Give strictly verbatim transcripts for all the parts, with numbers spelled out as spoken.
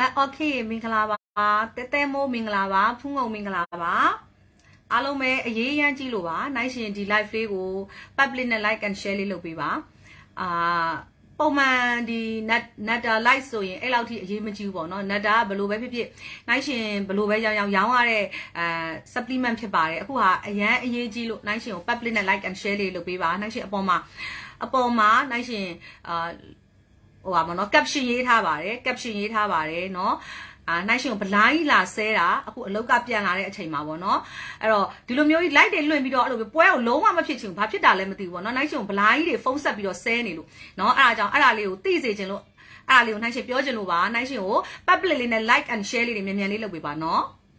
โอเคมิงกลาบาเตเตโมมิงกลาบาพุ่งเอามิงกลาบาอารมณ์เมย์ยี่ยันจีโร่บาในสิ่งที่ไลฟ์เลยกู public เนี่ย like and share เลยลูกพี่บาอ่าปมดีนัดนัดไลฟ์ส่วนไอ้เราที่ยี่มันจีบบ่เนาะนัดบลูไปพี่พี่ในสิ่งบลูไปยาวยาวอะไรอ่า supplement ဖြစ်ပါတယ်အခုဟာအရန်အရေးကြီးလို့ในสิ่งကို public เนี่ย like and share เลยลูกพี่บาในสิ่งအပေါ်မှာအပေါ်မှာในสิ่งอ่าဟိုပါမနော် caption ရေးထားပါတယ် caption ရေးထားပါတယ်เนาะอ่าในสิ่งဘလိုင်းလာဆဲတာအခုအလောက်ကပြန်လာတဲ့အချိန်မှာပေါ့နော်အဲ့တော့ဒီလိုမျိုးကြီး light တွေလွှင့်ပြီးတော့အဲ့လိုပွဲကိုလုံးဝမဖြစ်ချင်ဘူးဘာဖြစ်တာလဲမသိဘူးပေါ့နော်ในสิ่งဘလိုင်းတွေဖုန်းဆက်ပြီးတော့ဆဲနေလို့เนาะအဲ့ဒါကြောင့်အဲ့ဒါလေးကိုသိစေချင်လို့အဲ့ဒါလေးကိုในสิ่งပြောချင်လို့ပါในสิ่งကို public လေးနဲ့ like and share လေးတွေမြန်မြန်လေးလုပ်ပေးပါเนาะ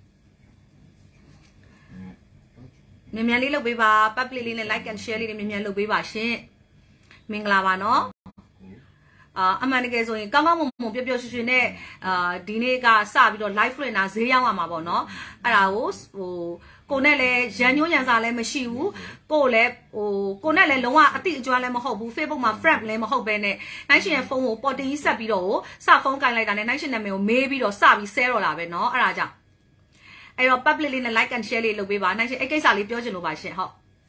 မြန်မြန်လေးလုပ်ပေးပါ public လေးနဲ့ like and share လေးတွေမြန်မြန်လုပ်ပေးပါရှင်မင်္ဂလာပါเนาะอ่าอมันတကယ်ဆိုရင်ကောင်းကောင်းမွန်မွန်ပျော်ပျော်ရွှင်ရွှင်နဲ့အာဒီနေ့ကစပြီးတော့ live လွှင့်တာဈေးရောက်ရမှာပေါ့နော်အဲ့ဒါကိုဟိုကိုနဲ့လည်းရန်ညွှန်းရန်စာလည်းမရှိဘူးကိုလည်းဟိုကိုနဲ့လည်းလုံးဝအတိအကျွမ်းလည်းမဟုတ်ဘူး Facebook မှာ friend လည်းမဟုတ်ပဲနဲ့နိုင်ရှင်ရဲ့ဖုန်းကိုပေါ်တင်ကြီးဆက်ပြီးတော့စဖုန်းကင်လိုက်တာနဲ့နိုင်ရှင်နာမည်ကိုမေးပြီးတော့စပြီးဆဲတော့တာပဲเนาะအဲ့ဒါကြောင့်အဲ့တော့ public လေးနဲ့ like and share လေးလုပ်ပေးပါနိုင်ရှင်အဲ့ကိစ္စလေးပြောချင်လို့ပါရှင်ဟုတ်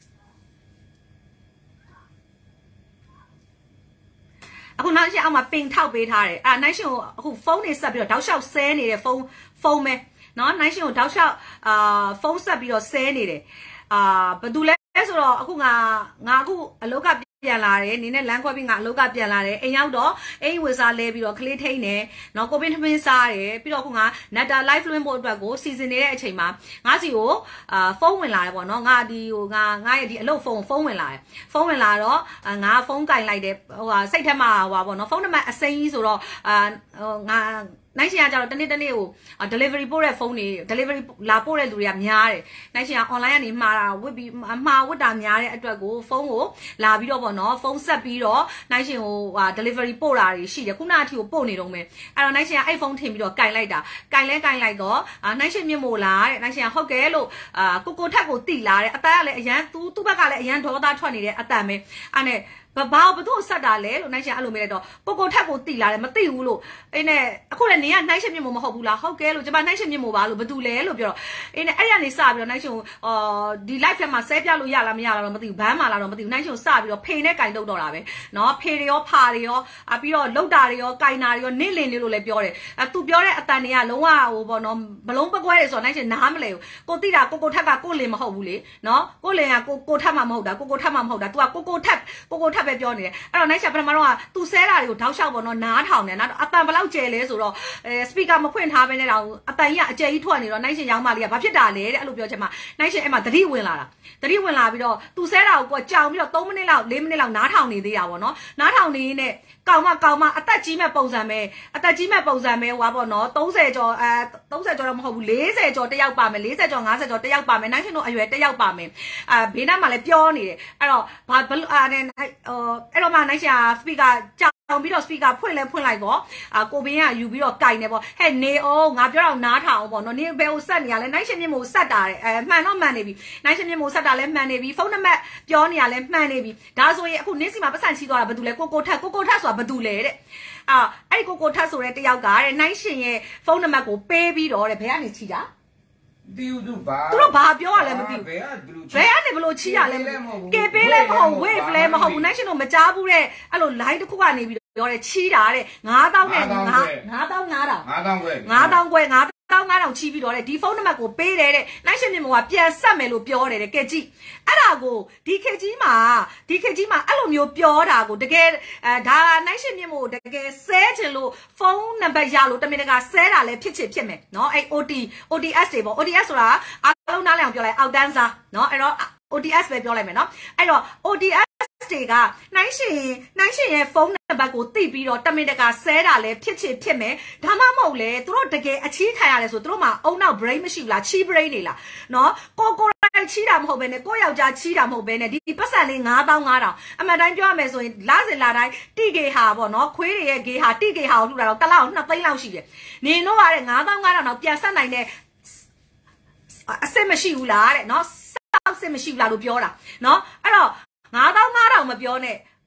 အခုနောက်ရှင်အောက်မှာပင်ထောက်ပေးထားတယ်အဲ့နိုင်ရှင်ကိုအခုဖုန်းနေဆက်ပြီးတော့တောက်လျှောက်ဆဲနေတဲ့ဖုန်းဖုန်းပဲเนาะနိုင်ရှင်ကိုတောက်လျှောက်အာဖုန်းဆက်ပြီးတော့ဆဲနေတယ်အာဘာတူလဲဆိုတော့အခုငါငါအခုအလောက်ကပြန်လာတယ်နင်းနဲ့လမ်းခွဲပြီးငါအလောက်ကပြန်လာတယ်အိမ်ရောက်တော့အိမ်ဝေစားလဲပြီးတော့ကလေးထိန်တယ်เนาะကိုပင်းထမင်းစားတယ်ပြီးတော့အခုငါ Nata live လွှင့်ဖို့အတွက်ကိုစီစဉ်နေတဲ့အချိန်မှာငါစီကိုအာဖုန်းဝင်လာတယ်ပေါ့เนาะငါဒီဟိုငါငါရဲ့ဒီအလုပ်ဖုန်းဖုန်းဝင်လာတယ်ဖုန်းဝင်လာတော့ငါဖုန်းကင်လိုက်တယ်ဟိုဟာစိတ်ထက်မှာဟိုပါပေါ့เนาะဖုန်းနံပါတ်အစိမ်းကြီးဆိုတော့အာငါနိုင်ရှင်ကကြတော့တနေ့တနေ့ကို delivery ပို့တဲ့ဖုန်းတွေ delivery လာပို့တဲ့လူတွေကများတယ်နိုင်ရှင်က online ကနေမှာတာဝစ်ပြီးမှာဝတ်တာများတဲ့အတွက်ကိုဖုန်းကိုလာပြီးတော့ပေါ့နော်ဖုန်းဆက်ပြီးတော့နိုင်ရှင်ကိုဟာ delivery ပို့တာတွေရှိတယ်ခုနအထိကိုပို့နေတော့မယ်အဲ့တော့နိုင်ရှင်ကအဲ့ဖုန်းထင်ပြီးတော့ကင်လိုက်တာကင်လဲကင်လိုက်တော့နိုင်ရှင်မြင့်မို့လားတဲ့နိုင်ရှင်ကဟုတ်ကဲလို့အာကိုကိုထက်ကိုတိလာတဲ့အတန်းကလည်းအရန်သူသူ့ဘက်ကလည်းအရန်ဒေါသထွက်နေတဲ့အတန်ပဲအဲ့နဲ့ဘာဘာဘသူ့ဆက်တာလဲလို့နိုင်ရှင်အဲ့လိုမေးလိုက်တော့ကိုကိုထက်ကိုတိလာတယ်မသိဘူးလို့အေးနဲ့အခုလည်းနေကနိုင်ရှင်မြင့်မို့မဟုတ်ဘူးလားဟုတ်ကဲလို့ကျမနိုင်ရှင်မြင့်မို့ပါလို့ဘာတူလဲလို့ပြောတော့အေးနဲ့အဲ့ရနေစပြီးတော့နိုင်ရှင်ကိုအာဒီ live ထဲမှာဆဲပြလို့ရလားမရလားတော့မသိဘူးဘန်းမာလားတော့မသိဘူးနိုင်ရှင်ကိုစပြီးတော့ဖေနဲ့ကင်လုတ်တော့တာပဲเนาะဖေတွေရောဖာတွေရောအပြီးတော့လုတ်တာတွေရောကင်တာတွေရောနေလင်နေလို့လည်းပြောတယ်အဲသူပြောတဲ့အတန်တွေကလုံးဝဟိုပေါ့နော်ဘလုံးပကွဲတယ်ဆိုတော့နိုင်ရှင်နားမလဲဘူးကိုတိတာကိုကိုထက်ကကိုလင်မဟုတ်ဘူးလေเนาะကိုလင်ကကိုကိုထက်မှမဟုတ်တာကိုကိုထက်မှမဟုတ်တာ तू ကကိုကိုထက်ကိုကိုထက်ပဲပြောနေတယ်အဲ့တော့နိုင်ရှာပထမတော့ကသူဆဲတာတွေကိုထောက်လျှောက်ပေါ့နော်နားထောင်တယ်နောက်အတန်ဘလောက်ကျဲလဲဆိုတော့အဲစပီကာမဖွင့်ထားပဲနဲ့တော့အတန်ကြီးကအကျဲကြီးထွက်နေတော့နိုင်ရှင်ရောင်းမလေးကဘာဖြစ်တာလဲတဲ့အဲ့လိုပြောချင်မှနိုင်ရှင်အဲ့မှာသတိဝင်လာတာသတိဝင်လာပြီးတော့သူဆဲတာကိုကြောင်ပြီးတော့သုံးမိနစ်လောက်လေးမိနစ်လောက်နားထောင်နေသေးတာပေါ့နော်နားထောင်နေနဲ့ကောင်မကောင်မအသက်ကြီးမဲ့ပုံစံပဲအသက်ကြီးမဲ့ပုံစံပဲဟွာပေါ့နော်သုံးဆယ်ကျော်အဲသုံးဆယ်ကျော်တော့မဟုတ်ဘူးလေးဆယ်ကျော်တယောက်ပါမယ်လေးဆယ်ကျော်ငါးဆယ်ကျော်တယောက်ပါမယ်နိုင်ရှင်တို့အရွယ်တယောက်ပါမယ်အာဘေးနားမှာလည်းပြောနေတယ်အဲ့တော့ဘာဘလို့အာနဲ့ဟိုအဲ့တော့မှနိုင်ရှင်စပီကာကြောင်ပြီးတော့စပီကာဖွင့်လဲဖွင့်လိုက်တော့အာကိုဘင်းကယူပြီးတော့ကင်နေပေါ့ဟဲ့နေအောင်ငါပြောတော့နားထောင်ပေါ့နော်နေဘယ်ကိုဆက်နေရလဲနိုင်ရှင်မြင့်မို့ဆက်တာတယ်အဲမှန်တော့မှန်နေပြီနိုင်ရှင်မြင့်မို့ဆက်တာလဲမှန်နေပြီဖုန်းနံပါတ်ပြောနေရလဲမှန်နေပြီဒါဆိုရင်အခုနင်းစီမှာပတ်စံချီသွားတာဘာတူလဲကိုကိုထက်ကိုကိုထက်ဆိုတာဘာတူလဲတဲ့အာအဲ့ကိုကိုထက်ဆိုတဲ့တယောက်ကတဲ့နိုင်ရှင်ရဲ့ဖုန်းနံပါတ်ကိုပေးပြီးတော့တဲ့ဘယ်ကနေချီတာဒီဥဒုဘာသူတို့ဘာပြောရလဲမသိဘူးဘယ်ကနေဘလို့ချီရလဲကေပေးလဲမဟုတ် wave လဲမဟုတ်ဘူးနိုင်ရှင်တို့မကြားဘူးတဲ့အဲ့လို line တစ်ခုကနေပြီးပြောတယ်ချီတာတဲ့ငါးသောင်းနဲ့ငါးငါးသောင်းငါးထောင်ငါးသောင်းခွဲငါးသောင်းခွဲငါးသောင်းငါးထောင်ချီပြီးတော့တဲ့ဒီဖုန်းနံပါတ်ကိုပေးတယ်တဲ့နိုင်ရှင်မြင့်မောကပြန်ဆက်မယ်လို့ပြောတယ်တဲ့ကဲကြည့်အဲ့ဒါကိုဒီခေတ်ကြီးမှာဒီခေတ်ကြီးမှာအဲ့လိုမျိုးပြောတာကိုတကယ်အဲဒါနိုင်ရှင်မြင့်မောတကယ်ဆဲချင်လို့ဖုန်းနံပါတ်ရလို့တမင်တကာဆဲတာလည်းဖြစ်ချင်ဖြစ်မယ်เนาะအဲ့ โอ ที โอ ที เอส တွေပေါ့ โอ ที เอส ဆိုတာအားလုံးနားလည်အောင်ပြောလိုက်အောက်တန်းစားเนาะအဲ့တော့ โอ ที เอส ပဲပြောလိုက်မယ်เนาะအဲ့တော့ โอ ที เอส တွေကနိုင်ရှင်နိုင်ရှင်ရဲ့ဖုန်းနံပါတ်ကိုသိပြီးတော့တမင်တကာဆဲတာလည်းဖြစ်ချင်ဖြစ်မယ်ဒါမှမဟုတ်လေသူတို့တကယ်အချီးခံရတယ်ဆိုသူတို့မှာအုံနောက် brain မရှိဘူးလားချီး brain နေလားเนาะကိုကိုတိုင်းချီးတာမဟုတ်ဘဲနဲ့ကိုယောက်ျားချီးတာမဟုတ်ဘဲနဲ့ဒီပတ်စံလေးငါးသောင်းငါးထောင်အမှန်တိုင်းပြောရမယ်ဆိုရင်လစဉ်လာတိုင်းတိကေဟာပေါ့เนาะခွေးတွေရဲ့ဂေဟာတိကေဟာကိုလှူတာတော့တစ်လောက်နှစ်သိန်းလောက်ရှိတယ်နင်တို့ကတဲ့ငါးသောင်းငါးထောင်တော့ပြန်ဆက်နိုင်တဲ့အစစ်မရှိဘူးလားတဲ့เนาะစောက်စစ်မရှိဘူးလားလို့ပြောတာเนาะအဲ့တော့ငါးသောင်းငါးထောင်မပြောနဲ့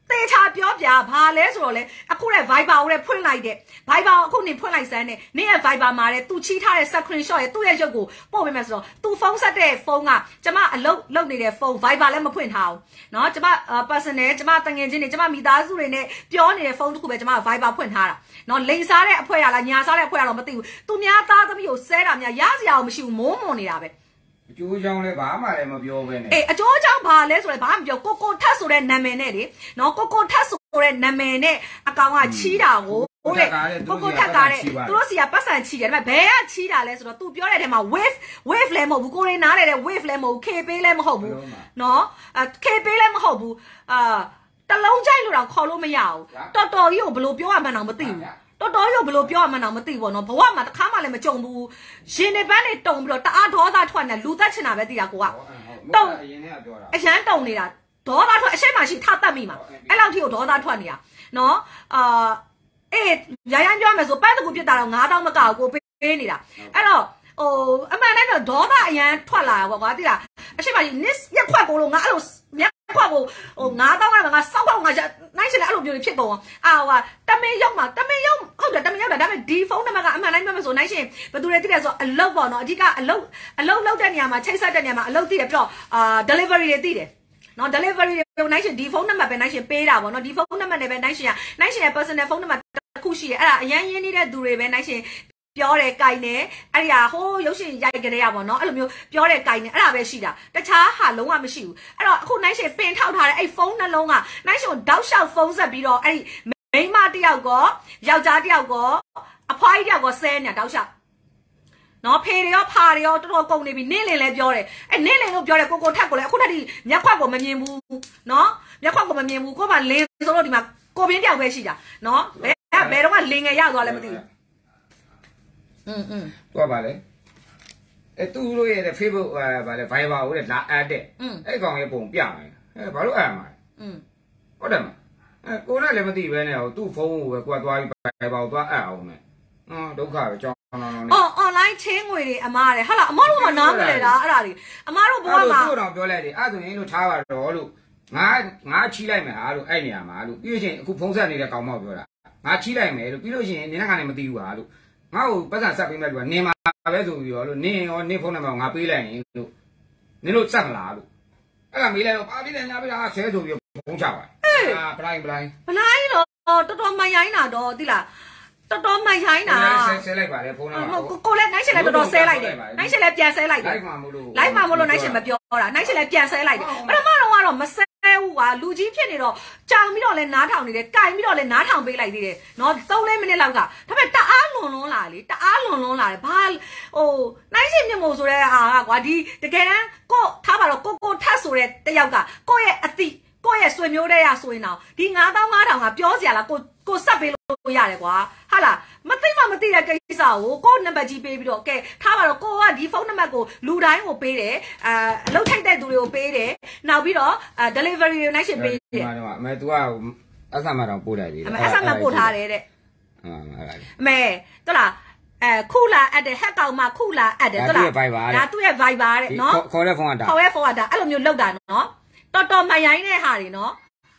တေချာပြောပြဘာလဲဆိုတော့လေအခုတဲ့ Viber ကိုလည်းဖွင့်လိုက်တဲ့ Viber ကိုအခုနေဖွင့်လိုက်စမ်းနေနေရဲ့ Viber မှာတဲ့သူချီးထားတဲ့ screenshot ရဲ့သူ့ရဲ့ရုပ်ကိုပို့ပေးမယ်ဆိုတော့သူဖုန်းဆက်တဲ့ဖုန်းကကျမအလုပ်လုပ်နေတဲ့ဖုန်း Viber လည်းမဖွင့်ထားဘူးเนาะကျမ personal ကျမတငယ်ချင်းတွေကျမမိသားစုတွေနဲ့ပြောနေတဲ့ဖုန်းတစ်ခုပဲကျမ Viber ဖွင့်ထားတာเนาะလိန်စားတဲ့အဖွဲရလားညာစားတဲ့အဖွဲရတော့မသိဘူးသူများသားသမီးကိုဆဲတာများရစရာမရှိဘူးမိုးမွန်နေတာပဲအကျိုးကြောင့်လည်းဘာမှလည်းမပြောဘဲနဲ့အေးအကျိုးကြောင့်ဘာလဲဆိုတော့ဘာမှမပြောကိုကိုထတ်ဆိုတဲ့နာမည်နဲ့လေနော်ကိုကိုထတ်ဆိုတဲ့နာမည်နဲ့အကောင်ကချီးတာကိုဟုတ်လေကိုကိုထတ်ကားတဲ့သူတို့စီကပတ်စံချီးတယ်ဒါပေမဲ့ဘယ်ကချီးတာလဲဆိုတော့ तू ပြောတဲ့ထဲမှာ wave wave လည်းမဟုတ်ဘူးကိုရင်းနားလေတဲ့ wave လည်းမဟုတ်ဘူး K ပေးလည်းမဟုတ်ဘူးနော်အဲ K ပေးလည်းမဟုတ်ဘူးအာတလုံးကြိုက်လို့တော့ခေါ်လို့မရဘူးတော်တော်ကြီးကိုဘယ်လိုပြောရမှန်းတော့မသိဘူးတော်တော်ရုပ်ဘလို့ပြောရမှန်းတော့မသိဘူးနော်ဘဝမှာတစ်ခါမှလည်းမကြုံဘူးရှင်နေပန်းနေတုံပြီးတော့တအားဒေါသထွက်နေလူသက်ချင်တာပဲသိတာကိုကတုံအရင်ကပြောတာအရန်တုံနေတာဒေါသထွက်အရှိမရှိထတတ်မိမှာအဲ့လောက်ထိကိုဒေါသထွက်နေတာနော်အာအေးရရန်ပြောမယ်ဆိုပန်းတကူပြစ်တာတော့ငါးတောင်းမကောက်ကိုပေးနေတာအဲ့တော့ဟိုအမှန်တမ်းတော့ဒေါသအရန်ထွက်လာတာပေါ့ကွာသိလားအရှိမရှိနစ်ရက်ခွက်ကိုလို့ငါအဲ့လိုခွက်ကိုဟိုငါးတောင်းကငါစောက်ပေါက်ငါနိုင်ချင်တယ်အဲ့လိုမျိုးဖြစ်ကုန်အာဟိုတမင်းရောက်မှာတမင်းရောက်ဟုတ်တယ်တမင်းရောက်တာဒါပေမဲ့ဒီဖုန်းနံပါတ်ကအမှန်တိုင်းပြောမယ်ဆိုနိုင်ရှင်ဘယ်သူတွေသိတယ်ဆိုအလုပ်ပေါ့နော်အဓိကအလုပ်အလုပ်လုပ်တဲ့နေရာမှာချိတ်ဆက်တဲ့နေရာမှာအလုပ်သိတယ်ပြီးတော့အာ delivery တွေသိတယ်နော် delivery တွေနိုင်ရှင်ဒီဖုန်းနံပါတ်ပဲနိုင်ရှင်ပေးတာပေါ့နော်ဒီဖုန်းနံပါတ်နဲ့ပဲနိုင်ရှင်ကနိုင်ရှင်ရဲ့ personal ဖုန်းနံပါတ်တစ်ခုရှိတယ်အဲ့ဒါအရန်ရင်းနေတဲ့သူတွေပဲနိုင်ရှင်ပြောတယ်ကြိုင်တယ်အဲ့ဒီဟာဟိုးရုပ်ရှင်ရိုက်ကြတဲ့ရပါတော့အဲ့လိုမျိုးပြောတယ်ကြိုင်တယ်အဲ့ဒါပဲရှိတာတခြားဟာလုံးဝမရှိဘူးအဲ့တော့အခုနိုင်ရှင်ပင်ထောက်ထားတဲ့အဲ့ဖုန်းနှလုံးကနိုင်ရှင်တောက်လျှောက်ဖုန်းဆက်ပြီးတော့အဲ့ဒီမိန်းမတယောက်ကောယောက်ျားတယောက်ကောအဖွားကြီးတယောက်ကောဆဲနေတာတောက်လျှောက်နော်ဖေတွေရောဖာတွေရောတော်တော်ကုန်နေပြီနင်းလင်လည်းပြောတယ်အဲ့နင်းလင်လို့ပြောတယ်ကိုကိုထက်ကိုလည်းအခုထက်ဒီမျက်ခွက်ကိုမမြင်ဘူးနော်မျက်ခွက်ကိုမမြင်ဘူးကိုကလင်းဆိုလို့ဒီမှာကိုပင်းတယောက်ပဲရှိတာနော်ဘယ်ဘယ်တော့ကလင်းငယ်ရောက်သွားလဲမသိဘူးอืมอืมတော့ပါလေအဲသူတို့ရဲ့ Facebook အဲဗာလေ Viber ကိုလည်းလာအပ်တဲ့အဲ့ကောင်ရဲ့ပုံပြမယ်အဲဘာလို့အပ်မှာလဲอืมဟုတ်တယ်မအဲကိုယ်နဲ့လည်းမသိပဲနဲ့ဟိုသူ့ဖုန်းကိုပဲကိုကသွားပြီး Viber ကိုသွားအပ်အောင်နဲ့ဟောဒုက္ခပဲကြောင်းတော့နေအော် online ချင်းငွေတွေအမားတယ်ဟာလားအမားတို့ကနားမလဲလားအဲ့ဒါတွေအမားတို့ဘဝမှာတို့တော့ပြောလိုက်တယ်အဲ့ဆိုရင်လို့ထားပါတော့လို့ငါငါချီးလိုက်မယ်ဟာလို့အဲ့နေရာမှာလို့ပြီးလို့ရှိရင်အခုဖုန်းဆက်နေတဲ့ကောင်မောက်ပြောတာငါချီးလိုက်မယ်လို့ပြီးလို့ရှိရင်နင်းကလည်းမသိဘူးဟာလို့ငါ့ကိုပတ်စံဆက်ပေးမဲ့လူကနေမှာပဲဆိုပြီးတော့လို့နင်းရောနင်းဖုန်းနံပါတ်ငါပေးလိုက်ရင်လို့နင်းတို့ဆက်မလားလို့အဲ့ဒါမေးလိုက်တော့ပါပြီလေညာပေးတာဆဲဆိုပြီးဖုန်းချပါအာပလိုက်ပလိုက်ပလိုက်တော့တော်တော်မှန်ရိုင်းတာတော့သိလားတော်တော်မှန်ရိုင်းတာဆဲဆဲလိုက်ပါလေဖုန်းနံပါတ်ကိုလည်းနိုင်ရှင်လည်းတော်တော်ဆဲလိုက်တယ်နိုင်ရှင်လည်းပြန်ဆဲလိုက်တယ်လိုက်မှာမလို့လိုက်မှာမလို့နိုင်ရှင်မပြောတာနိုင်ရှင်လည်းပြန်ဆဲလိုက်တယ်ပထမတော့ကတော့မဆဲဘူးကွာလူကြီးဖြစ်နေတော့ကြောင်ပြီးတော့လဲနားထောင်နေတယ်ကြိုင်ပြီးတော့လဲနားထောင်ပေးလိုက်သေးတယ်နော်သုံးလေးမိနစ်လောက်ကဒါပေမဲ့တအားလွန်လွန်းလာလေတအားလွန်လွန်းလာတယ်ဘာဟိုနိုင်ရှင်မြတ်မို့ဆိုတဲ့ဟာကွာဒီတကယ်တမ်းကိုထားပါတော့ကိုကိုထတ်ဆိုတဲ့တယောက်ကကိုရဲ့အတိကိုရဲ့ဆွေမျိုးတဲ့ရဆိုရင်တော့ဒီငါးသောင်းငါးထောင်ကပြောစရာလားကိုကိုဆက်ပေးလို့ရတယ်ကွာဟာလားမသိမှမသိတဲ့ကိစ္စကိုကိုနံပါတ်ကြီးပေးပြီးတော့ကဲထားပါတော့ကိုကဒီဖုန်းနံပါတ်ကိုလူတိုင်းကိုပေးတယ်အာအလုပ်ထိုက်တဲ့သူတွေကိုပေးတယ်နောက်ပြီးတော့ delivery တွေနိုင်ရှင်ပေးတယ်အမေ तू ကအဆမတော့ပို့လိုက်ပြီအမေအဆမပို့ထားတယ်တဲ့အမေဟုတ်လားအမေတော်လားအဲခုလာအပ်တယ်ဟက်ကောင်မှခုလာအပ်တယ်တော်လားဒါသူ့ရဲ့ Viber တဲ့နော်ခေါ်တဲ့ဖုန်းကဒါခေါ်တဲ့ဖုန်းကဒါအဲ့လိုမျိုးလောက်တာနော်တော်တော်မရိုင်းတဲ့ဟာတွေနော်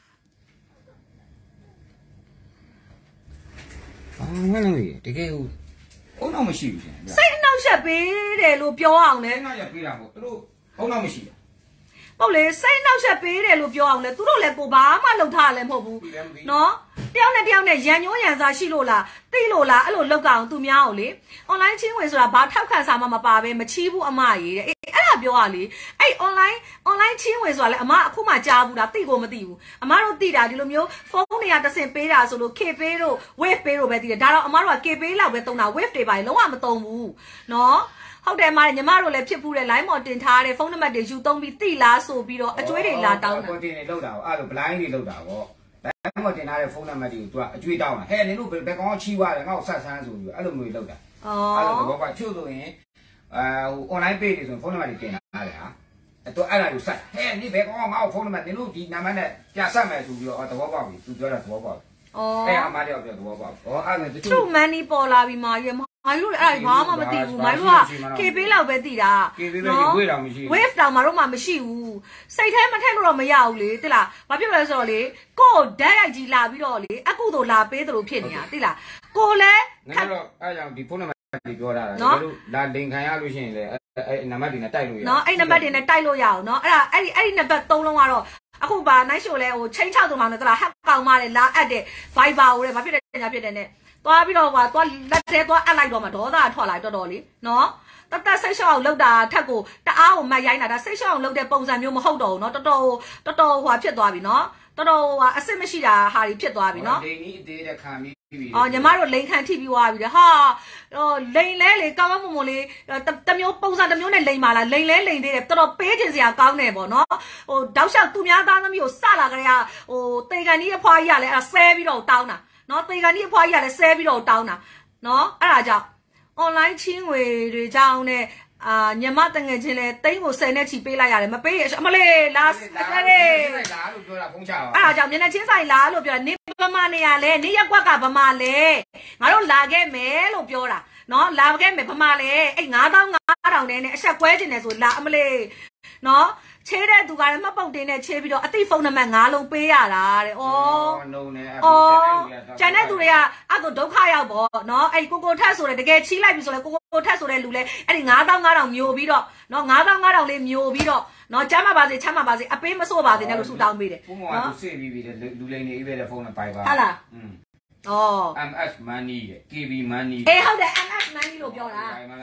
အာငါလည်းတကယ်ဟိုဘုံတော့မရှိဘူးရှင်စိတ်အနှောက်ယှက်ပေးတယ်လို့ပြောအောင်လေစိတ်အနှောက်ယှက်ပေးတာမဟုတ်သူတို့ဘုံတော့မရှိဘူးဟုတ်လေစိတ်အနှောက်ယှက်ပေးတယ်လို့ပြောအောင်လေသူတို့လည်းကိုဘာမှလုပ်ထားလည်းမဟုတ်ဘူးနော်တယောက်နဲ့တယောက်နဲ့ရန်ညိုးရန်စားရှိလို့လားသိလို့လားအဲ့လိုလောက်ကောင်သူများအောင်လေ online ချင်းဝင်ဆိုတာဘာထောက်ခံစာမှမပါပဲမချီးဘူးအမကြီးတဲ့အဲ့ဒါပြောရလေအဲ့ online online ချင်းဝင်ဆိုတာလေအမအခုမှကြားဘူးတာသိကိုမသိဘူးအမတို့သိတာဒီလိုမျိုးဖုန်းတွေကတဆင်ပေးတာဆိုလို့ K ပေးတို့ wave ပေးတို့ပဲသိတယ်ဒါတော့အမတို့က K ပေးလောက်ပဲသုံးတာ wave တွေပါလုံးဝမသုံးဘူးနော်ဟုတ်တယ်မာညီမတို့လည်းဖြစ်ဘူးတဲ့ line ပေါ်တင်ထားတဲ့ဖုန်းနံပါတ်တွေယူသုံးပြီးသိလားဆိုပြီးတော့အကျွေးတွေလာတောင်းတာကိုတင်နေလောက်တာအဲ့လို blind တွေလောက်တာပေါ့တိုင်းမှာတင်ထားတဲ့ဖုန်းနံပါတ်တွေကိုသူကအကျွေးတောင်းတာဟဲ့နင်တို့ဘယ်ကောင်ချီးသွားတယ်ငါ့ကိုဆက်ဆန်းဆိုပြီးအဲ့လိုမျိုးလောက်တာအဲ့လိုတော့ဘာချို့ဆိုရင်အဲဟို online page တွေဆိုဖုန်းနံပါတ်တွေတင်ထားတယ်ဟာအဲ့တော့အဲ့ဒါကိုဆက်ဟဲ့နင်ဘယ်ကောင်ငါ့ကိုဖုန်းနံပါတ်နင်တို့ဒီနံပါတ်နဲ့ပြဆက်မယ်ဆိုပြီးတော့သဘောပေါက်ပြီသူပြောတာသဘောပေါက်အော်အဲ့အမားတယောက်ပြောသဘောပေါက်ဩအဲ့ဒါတချို့ true money ပေါ်လာပြီမာရမမိုင်းတို့အဲ့ဒါဘာမှမသိဘူးမိုင်းတို့က K ပေးလောက်ပဲသိတာ K ပေးပဲဝေးတော့မရှိဘူး wave တောင်မှတော့မှမရှိဘူးစိတ်ထဲမထက်လို့တော့မရဘူးလေတိလားဘာဖြစ်လဲဆိုတော့လေကိုဓာတ်ရိုက်ကြီးလာပြီးတော့လေအကုသို့လာပေးသလိုဖြစ်နေတာတိလားကိုလည်းငါတော့အဲ့ကြောင့်ဒီဖုန်းနံပါတ်ဒီပြောတာဒါတို့လာလိန်ခံရလို့ရှိရင်လေအဲ့နံပါတ်တွေနဲ့တိုက်လို့ရနော်အဲ့နံပါတ်တွေနဲ့တိုက်လို့ရအောင်နော်အဲ့ဒါအဲ့ဒီအဲ့ဒီနံပါတ်သုံးလုံးကတော့အခုပါနိုင်ရှိုလဲဟိုချင်းချောက်တုံးမှလည်းတလားဟက်ကောင်မလေးလာအပ်တဲ့ Viber ကိုလေဘာဖြစ်လဲညာဖြစ်တယ်နဲ့သွားပြီးတော့ဟိုသွားလက်သေးသွားအပ်လိုက်တော့မှဒေါသထွက်လာတော်တော်လေးနော်တတ်တဆိတ်ရှောက်အောင်လောက်တာထက်ကိုတအားကိုမတ်ရိုင်းတာဒါဆိတ်ရှောက်အောင်လောက်တဲ့ပုံစံမျိုးမဟုတ်တော့ဘူးနော်တော်တော်တော်တော်ဟိုဖြစ်သွားပြီနော်တော်တော်ဟိုအစ်စ်မရှိတာဟာကြီးဖြစ်သွားပြီနော်လိန်ကြီးအသေးတဲ့ခံပြီးပြီအော်ညီမတို့လိန်ခံထိပြီးသွားပြီလေဟာဟိုလိန်လဲလေကောင်းကောင်းမွန်မွန်လေးတမျိုးပုံစံတမျိုးနဲ့လိန်ပါလားလိန်လဲလိန်သေးတယ်တော်တော်ပေးခြင်းစရာကောင်းတယ်ပေါ့နော်ဟိုတောက်လျှောက်သူများသားသမီးကိုစလာကြရဟိုတေကန်ကြီးအဖွားကြီးကလည်းအဲ့ဆဲပြီးတော့တောင်းတာနော်တေကန်ကြီးအဖွားကြီးကလည်းဆဲပြီးတော့တောင်းတာနော်အဲ့ဒါကြောင့် online ချင်းငွေတွေကြောင်းနဲ့အာညမတငယ်ချင်းလဲတိန်းကိုဆယ်နဲ့ချီပေးလိုက်ရတယ်မပေးရအမလေးလာအဲ့ဒါလို့ပြောတာဖုန်းချပါအဲ့ဒါကြောင့်မျက်နှာချင်းဆိုင်လားလို့ပြောနေဗမာနေရလဲနေရက်ကွက်ကဗမာလဲငါတို့လာခဲ့မယ်လို့ပြောတာနော်လာခဲ့မယ်ဗမာလဲအဲ့ငါးသောင်းငါးထောင်နဲ့အဆက်ကွဲကျင်တယ်ဆိုလာအမလေးနော်ချေးတဲ့သူကလည်းမှတ်ပုတ်တင်နဲ့ချေးပြီးတော့အသိဖုန်းနံပါတ်၅လုံးပေးရတာတဲ့ဩနှုံနေအဲ့ကျန်တဲ့သူတွေကအဲ့ဒါဒုက္ခရောက်ပေါ့နော်အဲ့ကိုကိုထက်ဆိုတဲ့တကယ်ချီးလိုက်ပြီဆိုလဲကိုကိုထက်ဆိုတဲ့လူလဲအဲ့ဒီငါးသောင်းငါးထောင်မျိုးပြီးတော့နော်ငါးသောင်းငါးထောင်လေးမျိုးပြီးတော့နော်ချမ်းပါပါစေချမ်းပါပါစေအပေးမစိုးပါစေနဲ့လို့ဆူတောင်းပေးတယ်ဘုံကသူစေ့ပြီးပြီလူလိန်နေပြီတဲ့ဖုန်းနဲ့ပိုင်ပါဟုတ်လားอืมอ๋อ M S money တဲ့ K B money အေးဟုတ်တယ် M S money လို့ပြောတာ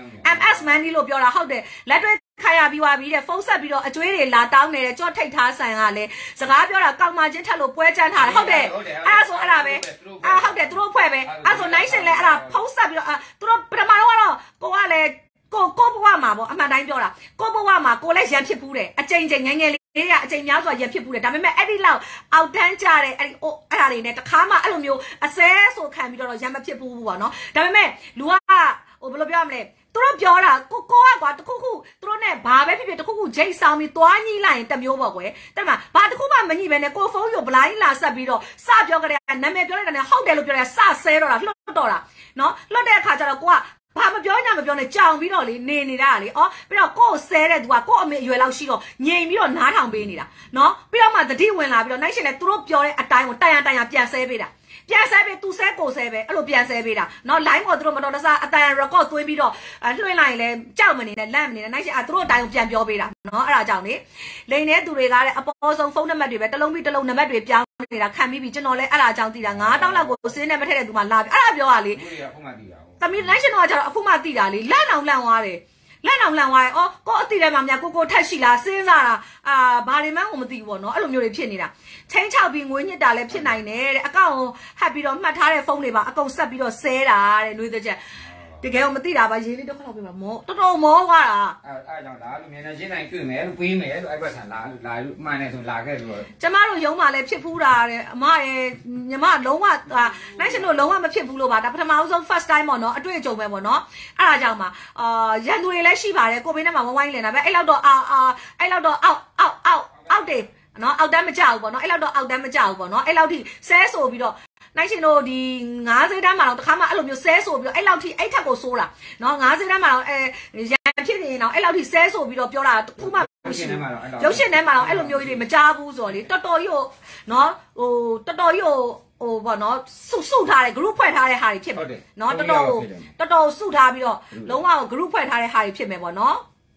M S money လို့ပြောတာဟုတ်တယ်လက်တွေ့ခါရပြီးသွားပြီတဲ့ဖုန်းဆက်ပြီးတော့အကျွေးတွေလာတောင်းနေတဲ့ကြော့ထိတ်ထားဆန်ကလည်းစကားပြောတာကောက်မှချင်းထက်လို့ပွဲချမ်းထားတယ်ဟုတ်တယ်အဲ့ဒါဆိုအဲ့ဒါပဲအာဟုတ်တယ်သူတို့ဖွဲ့ပဲအဲ့ဆိုနိုင်ရှင်လည်းအဲ့ဒါဖုန်းဆက်ပြီးတော့သူတို့ပထမတော့ကတော့ကိုကလည်းကိုကိုဘဝမှာပေါ့အမှန်တိုင်းပြောတာကိုဘဝမှာကိုလည်းရန်ဖြစ်ဘူးတယ်အချိန်ချိန်ငယ်ငယ်လေးတွေကအချိန်များစွာရန်ဖြစ်ဘူးတယ်ဒါပေမဲ့အဲ့ဒီလောက်အောက်တန်းကြတဲ့အဲ့ဒီအိုအဲ့ဒါတွေနဲ့တခါမှအဲ့လိုမျိုးအစဲဆိုခံပြီးတော့ရန်မဖြစ်ဘူးပေါ့နော်ဒါပေမဲ့လူကဟိုဘယ်လိုပြောရမလဲသူတို့ပြောတာကိုကိုကကွာတခုခုသူတို့နဲ့ဘာပဲဖြစ်ဖြစ်တခုခုဂျိတ်ဆောင်ပြီးသွားညှိလိုက်ရင်တမျိုးပေါ့ကွယ်တဲ့မှာဘာတခုမှမညှိပဲနဲ့ကိုဖုန်းကိုဘလိုင်းလာဆက်ပြီးတော့စပြောကြတဲ့နာမည်ပြောလိုက်တဲ့ဟုတ်တယ်လို့ပြောတယ်စဆဲတော့တာလှုပ်တော့တာနော်လှုပ်တဲ့အခါကျတော့ကိုကဘာမပြောညမပြောနဲ့ကြောင်ပြီးတော့လေနေနေတာလေဩပြီးတော့ကို့ဆဲတဲ့သူကကို့အမေအရွယ်လောက်ရှိတော့ငြိမ်ပြီးတော့နားထောင်ပေးနေတာနော်ပြီးတော့မှတတိဝင်လာပြီးတော့နိုင်ရှင်လည်းသူတို့ပြောတဲ့အတိုင်းကိုတိုင်ရတိုင်ရပြန်ဆဲပေးတာပြန်ဆဲပေးသူဆဲကိုဆဲပဲအဲ့လိုပြန်ဆဲပေးတာနော် line ပေါ်သူတို့မတော်တဆအတန် record သွင်းပြီးတော့လွှင့်လိုက်ရင်လည်းကြောက်မနေနဲ့လန့်မနေနဲ့နိုင်ရှင်အသူတို့အတိုင်းကိုပြန်ပြောပေးတာနော်အဲ့ဒါကြောင့်လေလိန်တဲ့သူတွေကလည်းအပေါ်ဆုံးဖုန်းနံပါတ်တွေပဲတစ်လုံးပြီးတစ်လုံးနံပါတ်တွေပြောင်းနေတာခံပြီးပြီကျွန်တော်လည်းအဲ့ဒါကြောင့်သိတာငါးတောင်းလောက်ကိုစင်းနဲ့မထည့်တဲ့သူမှလာပြီအဲ့ဒါပြောရလေသမီးနိုင်ရှင်တော့ကျတော့အခုမှသိတာလေလန့်အောင်လန့်သွားတယ်လက်အောင်လန့်သွားတယ်။အော်ကိုအတိထဲမှာများကိုကိုထက်ရှိလားစဉ်းစားတာအာဘာတွေမှမသိဘူးပေါ့နော်အဲ့လိုမျိုးတွေဖြစ်နေတာချင်းချောက်ပြီးငွေညစ်တာလည်းဖြစ်နိုင်တယ်တဲ့အကောင့်ကိုဟပ်ပြီးတော့မှတ်ထားတဲ့ဖုန်းတွေပါအကုန်ဆက်ပြီးတော့ဆဲတာတဲ့နှွေးတဲ့ချက်တကယ်ကိုမသိတာပါရေးလေးတော့ခလောက်ပြမှာမောတော်တော်မောသွားတာအဲအဲကြောင့်ဒါလူမြင်နေချင်းတိုင်းတွေ့မယ်လို့ပေးမယ်လို့အဲ့ဘက်ဆန်လာလာလို့မှန်တယ်ဆိုလာခဲ့လို့ကျမတို့ရုံးမှာလည်းဖြစ်ဖူးတာတဲ့အမရဲ့ညီမလုံးဝနိုင်ရှင်တို့လုံးဝမဖြစ်ဘူးလို့ပါဒါပထမဆုံး first time ပေါ့နော်အတွေ့အကြုံပဲပေါ့နော်အဲ့ဒါကြောင့်မှအာရန်သူတွေလည်းရှိပါတယ်ကိုဘေးနဲ့မှဝိုင်းဝိုင်းလင်တာပဲအဲ့လောက်တော့အာအာအဲ့လောက်တော့အောက်အောက်အောက်အောက်တယ်နော်အောက်တန်းမကြောက်ဘူးပေါ့နော်အဲ့လောက်တော့အောက်တန်းမကြောက်ဘူးပေါ့နော်အဲ့လောက်ထိဆဲဆိုပြီးတော့နိုင်ရှင်တို့ဒီငါးစိတ်တန်းမှာတော့တခါမှအဲ့လိုမျိုးဆဲဆိုပြီးတော့အဲ့လောက်ထိအဲ့ထက်ကိုဆိုးတာနော်ငါးစိတ်တန်းမှာတော့အဲရန်ဖြစ်နေတော့အဲ့လောက်ထိဆဲဆိုပြီးတော့ပြောတာတခုမှမရှိဘူးရုပ်ရှင်ထဲမှာတော့အဲ့လိုမျိုးကြီးတွေမကြားဘူးဆိုတော့လေတော်တော်ကြီးကိုနော်ဟိုတော်တော်ကြီးကိုဟိုပေါ့နော်စုစုထားတဲ့ group ဖွဲ့ထားတဲ့ဟာတွေဖြစ်မယ်နော်တော်တော်တော်တော်စုထားပြီးတော့လုံးဝ group ဖွဲ့ထားတဲ့ဟာတွေဖြစ်မယ်ပေါ့နော်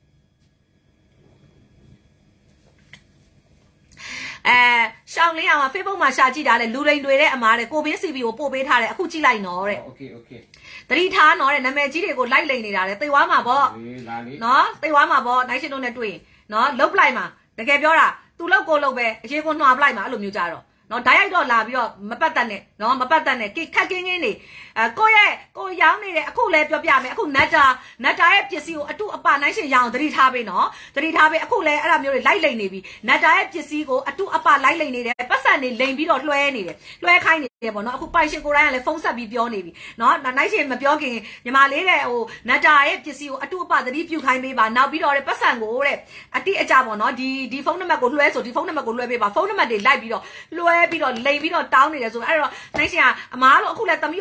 အဲရှောင်းလေးအောင် Facebook မှာရှာကြည့်တာလေလူလိန်တွေတဲ့အမားတဲ့ကိုဘင်း C V ကိုပို့ပေးထားတယ်အခုကြည့်လိုက်နော်တဲ့ Okay okay တတိထားနော်တဲ့နာမည်ကြီးတွေကိုလိုက်လိန်နေတာလေသိသွားမှာပေါ့နော်သိသွားမှာပေါ့နိုင်ရှင်တို့နဲ့တွေ့နော်လုတ်ပလိုက်မှာတကယ်ပြောတာသူလုတ်ကိုလုတ်ပဲအရေးကိုနှွာပလိုက်မှာအဲ့လိုမျိုးကြတော့နော်ဓာတ်ရိုက်တော့လာပြီးတော့မပတ်သက်နဲ့နော်မပတ်သက်နဲ့ခက်ခင်းခင်းနေအဲကိုရဲ့ကိုရောင်းနေတဲ့အခုလဲပြောပြမယ်အခုနတ်တာနတ်တာရဲ့ပစ္စည်းကိုအတုအပနိုင်ရှင်ရအောင်သတိထားပေးနော်သတိထားပေးအခုလဲအဲ့ဒါမျိုးတွေလိုက်လိန်နေပြီနတ်တာရဲ့ပစ္စည်းကိုအတုအပလိုက်လိန်နေတယ်ပတ်စံနေလိန်ပြီးတော့လွှဲနေတယ်လွှဲခိုင်းနေတယ်ပေါ့နော်အခုပိုင်ရှင်ကိုရိုင်းကလည်းဖုန်းဆက်ပြီးပြောနေပြီနော်နိုင်ရှင်မပြောခင်ညီမလေးတဲ့ဟိုနတ်တာရဲ့ပစ္စည်းကိုအတုအပသတိပြုခိုင်းပေးပါနောက်ပြီးတော့တဲ့ပတ်စံကိုတဲ့အတိအကျပေါ့နော်ဒီဒီဖုန်းနံပါတ်ကိုလွှဲဆိုဒီဖုန်းနံပါတ်ကိုလွှဲပေးပါဖုန်းနံပါတ်တွေလိုက်ပြီးတော့လွှဲပြီးတော့လိန်ပြီးတော့တောင်းနေတယ်ဆိုအဲ့တော့နိုင်ရှင်ကအမားတို့အခုလည်းသမီးကို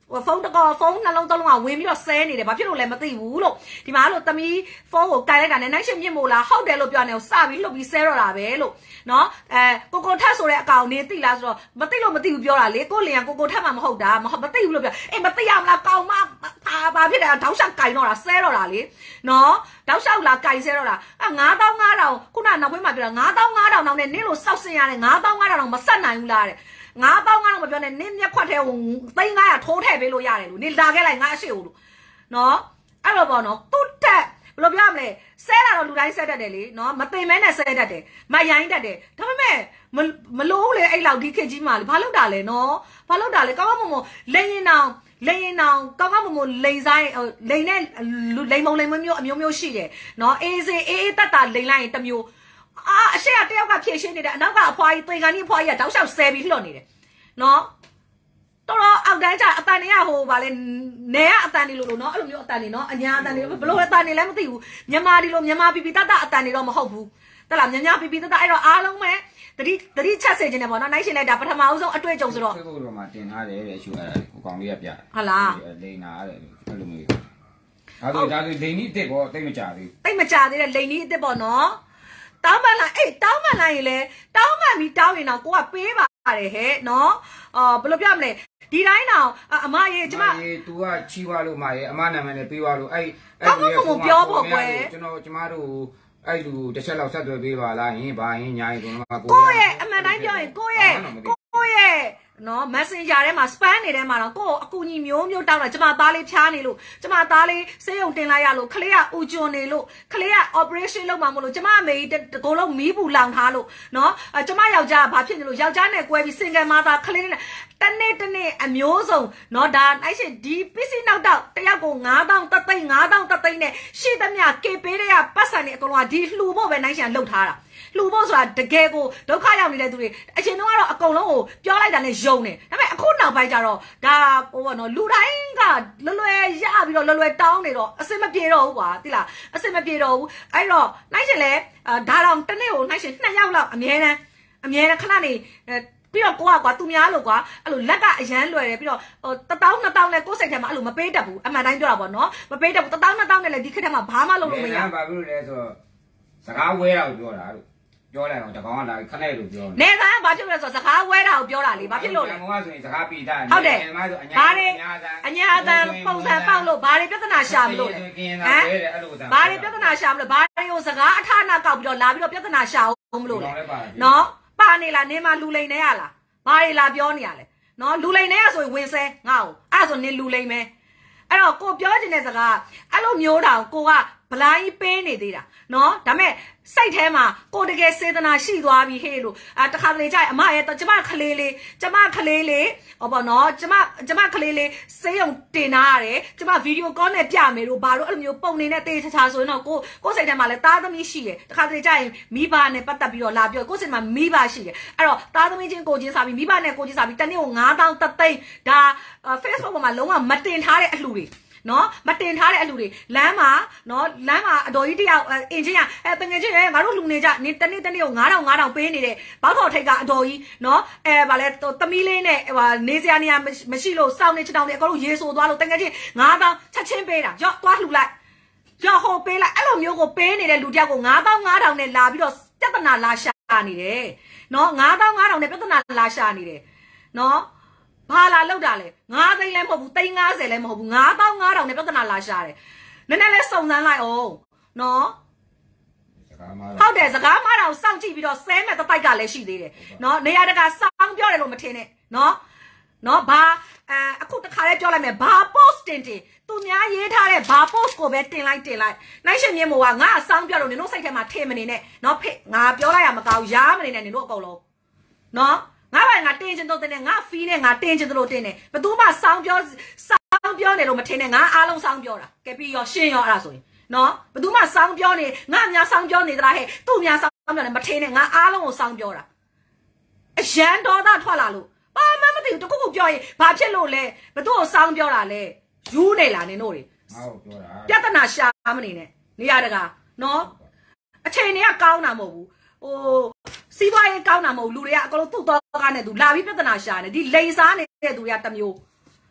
ဖုန်းတကောဖုန်းနှလုံးသုံးလုံးကဝင်ပြီးတော့ဆဲနေတယ်ဘာဖြစ်လို့လဲမသိဘူးလို့ဒီမှာလို့သမီးဖုန်းကိုကင်လိုက်တာနဲ့နိုင်ရှင်မြင့်မို့လားဟုတ်တယ်လို့ပြောနေစပြီးလှုပ်ပြီးဆဲတော့တာပဲလို့နော်အဲကိုကိုထက်ဆိုတဲ့အကောင်နေသိလားဆိုတော့မသိလို့မသိဘူးပြောတာလေကိုလင်ကကိုကိုထက်မှမဟုတ်တာမဟုတ်မသိဘူးလို့ပြောအေးမသိရမလားကောင်မဘာဖြစ်လဲတောက်လျှောက်ကင်တော့တာဆဲတော့တာလေနော်တောက်လျှောက်လာကင်ဆဲတော့တာအဲငါးသောင်းငါးထောင်ခုနနောက်ပိုင်းမှာပြောတာငါးသောင်းငါးထောင်တောင်နဲ့နင်းလို့စောက်စင်ရတယ်ငါးသောင်းငါးထောင်တောင်မဆက်နိုင်ဘူးလားတဲ့ငါးသောင်းငါးထောင်မပြောနဲ့နင်းမျက်ခွက်ထဲကိုသိန်းငါးရာထိုးထည့်ပေးလို့ရတယ်လို့နင်လာခဲ့လိုက်ငါအရှိကိုလို့နော်အဲ့လိုပေါ့နော်သူ့တက်ဘယ်လိုပြောမလဲဆဲတာတော့လူတိုင်းဆဲတတ်တယ်လေနော်မသိမဲနဲ့ဆဲတတ်တယ်မရိုင်းတတ်တယ်ဒါပေမဲ့မလို့လေအဲ့လောက်ဒီခေတ်ကြီးမှလေဘာလုပ်တာလဲနော်ဘာလုပ်တာလဲကောင်းကောင်းမွန်မွန်လိန်ရင်အောင်လိန်ရင်အောင်ကောင်းကောင်းမွန်မွန်လိန်ဆိုင်လိန်နဲ့လိန်မုံလိန်မမျိုးအမျိုးမျိုးရှိတယ်နော်အေးစေးအေးတက်တာလိန်လိုက်ရင်တစ်မျိုးအာအရှိကတယောက်ကဖြည့်ရှင်းနေတယ်အနောက်ကအဖွားကြီးသေကန်ကြီးဖွားကြီးကတောက်လျှောက်ဆဲပြီးလှော့နေတယ်နော်တော်တော်အောက်တန်းကြအတန်နေရဟိုဗာလဲနေရအတန်နေလို့လို့နော်အဲ့လိုမျိုးအတန်နေနော်အညာအတန်နေဘလို့အတန်နေလည်းမသိဘူးမြန်မာဒီလိုမြန်မာပီပီတတအတန်နေတော့မဟုတ်ဘူးတလားမြန်မာပီပီတတအဲ့တော့အားလုံးပဲတတိတတိချက်စေခြင်းနဲ့ပေါ့နော်နိုင်ရှင်လိုက်တာပထမဦးဆုံးအတွေ့အကြုံဆိုတော့ Facebook တော့မှတင်ထားတယ်တဲ့အရှူအဲ့ဒါကိုကောင်လေးကပြဟုတ်လားလိန်နာအဲ့အဲ့လိုမျိုးဒါဆိုဒါဆိုလိန်နီးအစ်စ်ပေါ့တိတ်မကြသေးတိတ်မကြသေးတဲ့လိန်နီးအစ်စ်ပေါ့နော်တောင်းပန်လိုက်အေးတောင်းပန်လိုက်ရင်လေတောင်းပန်ပြီးတောင်းရင်တော့ကိုကပေးပါတယ်ဟဲ့နော်အော်ဘယ်လိုပြောမလဲဒီတိုင်းတော့အမရေကျမရေ तू ကချီးွားလို့မရေအမနာမည်နဲ့ပေးွားလို့အဲ့အဲ့ဒီကိုပြောဖို့ကွယ်ကျွန်တော်ကျမတို့အဲ့လူတစ်ချက်လောက်ဆက်သွယ်ပေးပါလားယင်ဘာယင်ညာရင်ကျွန်တော်ကကိုရဲ့အမှန်တိုင်းပြောရင်ကိုရဲ့ကိုရဲ့နော် Messenger ထဲမှာ spam နေထဲမှာတော့ကိုအကူကြီးမျိုးမျိုးတောင်းတာကျမသားလေးဖြားနေလို့ကျမသားလေးဆေးရုံတင်လိုက်ရလို့ခလေးကဥကျွန်းနေလို့ခလေးက operation လုပ်မှာမလို့ကျမအမေတကိုယ်လုံးမီးပူလောင်ထားလို့နော်ကျမယောက်ျားဘာဖြစ်နေလို့ယောက်ျားနဲ့ကွဲပြီး single mother ခလေးနဲ့တနေ့တနေ့အမျိုးစုံနော်ဒါအဲ့ရှင်ဒီပစ္စည်းနောက်တော့တယောက်ကိုငါးသောင်းတသိန်းငါးသောင်းတသိန်းနဲ့ရှေ့သမျှကေပေးတဲ့ကပတ်စံနေအကုန်လုံးကဒီလှူဖို့ပဲနိုင်ရှင်လှုပ်ထားတာလှူဖို့ဆိုတာတကယ်ကိုဒုက္ခရောက်နေတဲ့သူတွေအချိန်တုန်းကတော့အကုန်လုံးကိုပြောလိုက်တာနဲ့ယုံနေဒါပေမဲ့အခုနောက်ပိုင်းကျတော့ဒါဟိုဘောနော်လူတိုင်းကလွယ်လွယ်ရပြီးတော့လွယ်လွယ်တောင်းနေတော့အစင်မပြေတော့ဘူးကွာသိလားအစင်မပြေတော့ဘူးအဲ့တော့နိုင်ရှင်လဲဒါတော့တနေ့ကိုနိုင်ရှင်နှစ်ယောက်လောက်အမြဲတမ်းအမြဲတမ်းခဏနေပြီးတော့ကိုကကွာသူများလို့ကွာအဲ့လိုလက်ကအရန်လွယ်တယ်ပြီးတော့ဟိုတတောင်းနှစ်တောင်းလဲကိုယ်စိတ်ထဲမှာအဲ့လိုမပေးတတ်ဘူးအမှန်တိုင်းပြောတာပေါ့နော်မပေးတတ်ဘူးတတောင်းနှစ်တောင်းနဲ့လည်းဒီခေတ်ထဲမှာဘာမှလုပ်လို့မရဘူးဘာဖြစ်လို့လဲဆိုတော့စကားဝဲတာကိုပြောတာလို့ပြောလိုက်အောင်တကောင်ကလာခနဲ့လို့ပြောနေနေသားဘာဖြစ်လို့လဲဆိုတော့စကားဝဲတာကိုပြောတာလေဘာဖြစ်လို့လဲငါကဆိုရင်စကားပြီးတာဟုတ်တယ်ဘာတွေအညာအတန်ပုံစံပေါက်လို့ဘာတွေပြဿနာရှာမလို့လဲဟမ်ဘာတွေပြဿနာရှာမလို့ဘာတွေကိုစကားအထနာကောက်ပြီးတော့လာပြီးတော့ပြဿနာရှာအောင်မလို့လဲနော်ပါနေလားနေမှာလူလိန်နေရလားဘာတွေလာပြောနေရလဲနော်လူလိန်နေရဆိုရင်ဝင်ဆဲငါ့ကိုအဲ့ဆိုနေလူလိန်မဲအဲ့တော့ကိုပြောချင်တဲ့စကားအဲ့လိုမျိုးတောင်ကိုကဗလိုင်းပေးနေသေးတာနော်ဒါမဲ့စိတ်ထဲမှာကိုတကယ်စေတနာရှိသွားပြီဟေ့လို့အာတခါတလေကြာအမရဲ့ကျမခလေးလေးကျမခလေးလေးဟောပေါ့နော်ကျမကျမခလေးလေးစေးရုံတင်ထားရတယ်ကျမဗီဒီယိုကောနဲ့ပြမယ်လို့ဘာလို့အဲ့လိုမျိုးပုံနေနဲ့တေးချာချာဆိုရင်တော့ကိုကိုစိတ်ထဲမှာလည်းသားသမီးရှိတယ်တခါတလေကြာရင်မိဘနဲ့ပတ်သက်ပြီးတော့လာပြောကိုစိတ်မှာမိဘရှိတယ်အဲ့တော့သားသမီးချင်းကိုချင်းစားပြီးမိဘနဲ့ကိုချင်းစားပြီးတနေ့ကိုငါးသောင်းတသိန်းဒါ Facebook ပေါ်မှာလုံးဝမတင်ထားတဲ့အလှူတွေနော်မတင်ထားတဲ့အလူတွေလမ်းမှာနော်လမ်းမှာအတော်ကြီးတယောက်အင်ဂျင်ကအဲတငယ်ချင်းရဲ့ငါတို့လူနေကြနေတနေ့တနေ့ကိုငါးထောင်ငါးထောင်ပေးနေတဲ့ဘောက်ထော်ထိတ်ကအတော်ကြီးနော်အဲဗာလဲသမီးလေးနဲ့ဟိုနေစရာနေရာမရှိလို့စောင်းနေချတောင်းနေအကုန်လုံးရေဆိုသွားလို့တငယ်ချင်းငါးထောင်ချက်ချင်းပေးတာရော့သွားလှူလိုက်ရော့ဟိုပေးလိုက်အဲ့လိုမျိုးကိုပေးနေတဲ့လူတယောက်ကိုငါးထောင်ငါးထောင်နဲ့လာပြီးတော့ပြဿနာလာရှာနေတယ်နော်ငါးထောင်ငါးထောင်နဲ့ပြဿနာလာရှာနေတယ်နော်ဘာလာလောက်တာလဲငါးသိန်းလည်းမဟုတ်ဘူးသိန်းငါးဆယ်လည်းမဟုတ်ဘူးငါးသောင်းငါးထောင်နဲ့ပြဿနာလာရှာတယ်နည်းနည်းလေးစုံစမ်းလိုက်အောင်နော်ဟုတ်တယ်စကားမတော်စောင့်ကြည့်ပြီးတော့ဆဲမဲ့တပိုက်ကလည်းရှိသေးတယ်နော်နေရာတကာစောင်းပြောတယ်လို့မထင်နဲ့နော်နော်ဘာအဲအခုတခါလေးပြောလိုက်မယ်ဘာ post တင်တင်သူများရေးထားတဲ့ဘာ post ကိုပဲတင်လိုက်တင်လိုက်နိုင်ရှင်မြင့်မို့ကငါအဆောင်ပြောလို့နင်တို့စိတ်ထဲမှာထင်မနေနဲ့နော်ဖေငါပြောလိုက်ရမကောင်းရားမနေနဲ့နင်တို့အကုန်လုံးနော်ငါဘာငါတင်းချင်တော့တင်းငါဖီးနဲ့ငါတင်းချင်တို့တင်းနေဘသူမှစောင်းပြောစောင်းပြောနေလို့မထင်နဲ့ငါအားလုံးစောင်းပြောတာကဲပြီးရောရှင်းရောအဲ့ဒါဆိုရင်နော်ဘသူမှစောင်းပြောနေငါများစောင်းပြောနေသလားဟဲ့သူ့များစောင်းပြောနေမထင်နဲ့ငါအားလုံးကိုစောင်းပြောတာအရန်တော်သားထွက်လာလို့ဘာမှမသိဘူးတခုခုပြောရင်ဘာဖြစ်လို့လဲဘသူ့ကိုစောင်းပြောတာလဲယူနေလားနင်တို့တွေငါ့ကိုပြောတာပြဿနာရှာမနေနဲ့နေရတကာနော်အချိန်တွေကကောင်းတာမဟုတ်ဘူးဟိုစီးပွားရေးကောင်းတာမဟုတ်လူတွေကအကုန်လုံးသူ့တော့ကားနဲ့သူလာပြီးပြဿနာရှာနေဒီလိန်စားနေတဲ့သူတွေကတမျိုး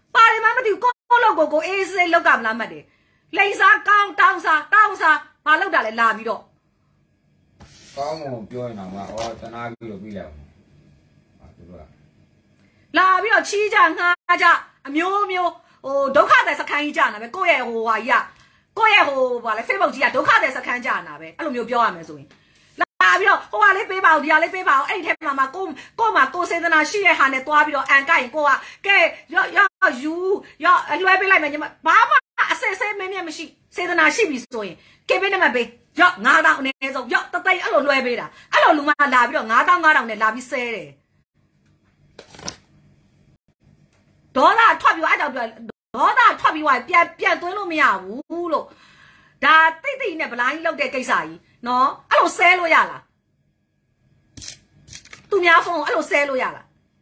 ပါရီမမသိကိုလောက်ကိုကိုအေးစေးလောက်ကမလားမှတ်တယ်လိန်စားကောင်းတောင်းစားတောင်းစားဘာလောက်တာလဲလာပြီးတော့ကောင်းကိုပြောနေတာကဩတနာပြီးတော့ပြီးလိုက်ဟာသူကလာပြီးတော့ချီးကြငှားကြအမျိုးမျိုးဟိုဒုက္ခတဲ့စခန်းကြီးကြနာပဲကိုယ့်ရဲ့ဟိုဟာကြီးကကိုယ့်ရဲ့ဟိုဘာလဲ Facebook ကြီးကဒုက္ခတဲ့စခန်းကြနာပဲအဲ့လိုမျိုးပြောရမယ်ဆိုရင်လာပြီးတော့ဟိုဟာလေးပေးပါဦးဒီဟာလေးပေးပါဦးအဲ့ဒီထဲမှာမှာကိုကိုမှာကိုစေတနာရှိတဲ့ဟာနဲ့တွားပြီးတော့အန်ကိုက်ကိုကကဲရော့ရော့ယူရော့လွှဲပေးလိုက်မယ်ညီမဘာမှအစစ်စစ်မင်းမြတ်မရှိစေတနာရှိပြီဆိုရင်ကေပေးနေမှာပေးရော့ငါးတောင်းအနည်းဆုံးရော့တသိအဲ့လိုလွှဲပေးတာအဲ့လိုလူမလာပြီးတော့ငါးတောင်းငါးတောင်းနဲ့လာပြီးဆဲတယ်ဒေါသထွက်ပြီးအဲ့ကြောင့်ပြောဒေါသထွက်ပြီးသွားပြန်ပြန်သွင်းလို့မရဘူးလို့ဒါတိတ်တိတ်နဲ့ဗလိုင်းလောက်တဲ့ကိစ္စကြီးနော်အဲ့လိုဆဲလို့ရလားသူများဖုန်းအဲ့လိုဆဲလို့ရလား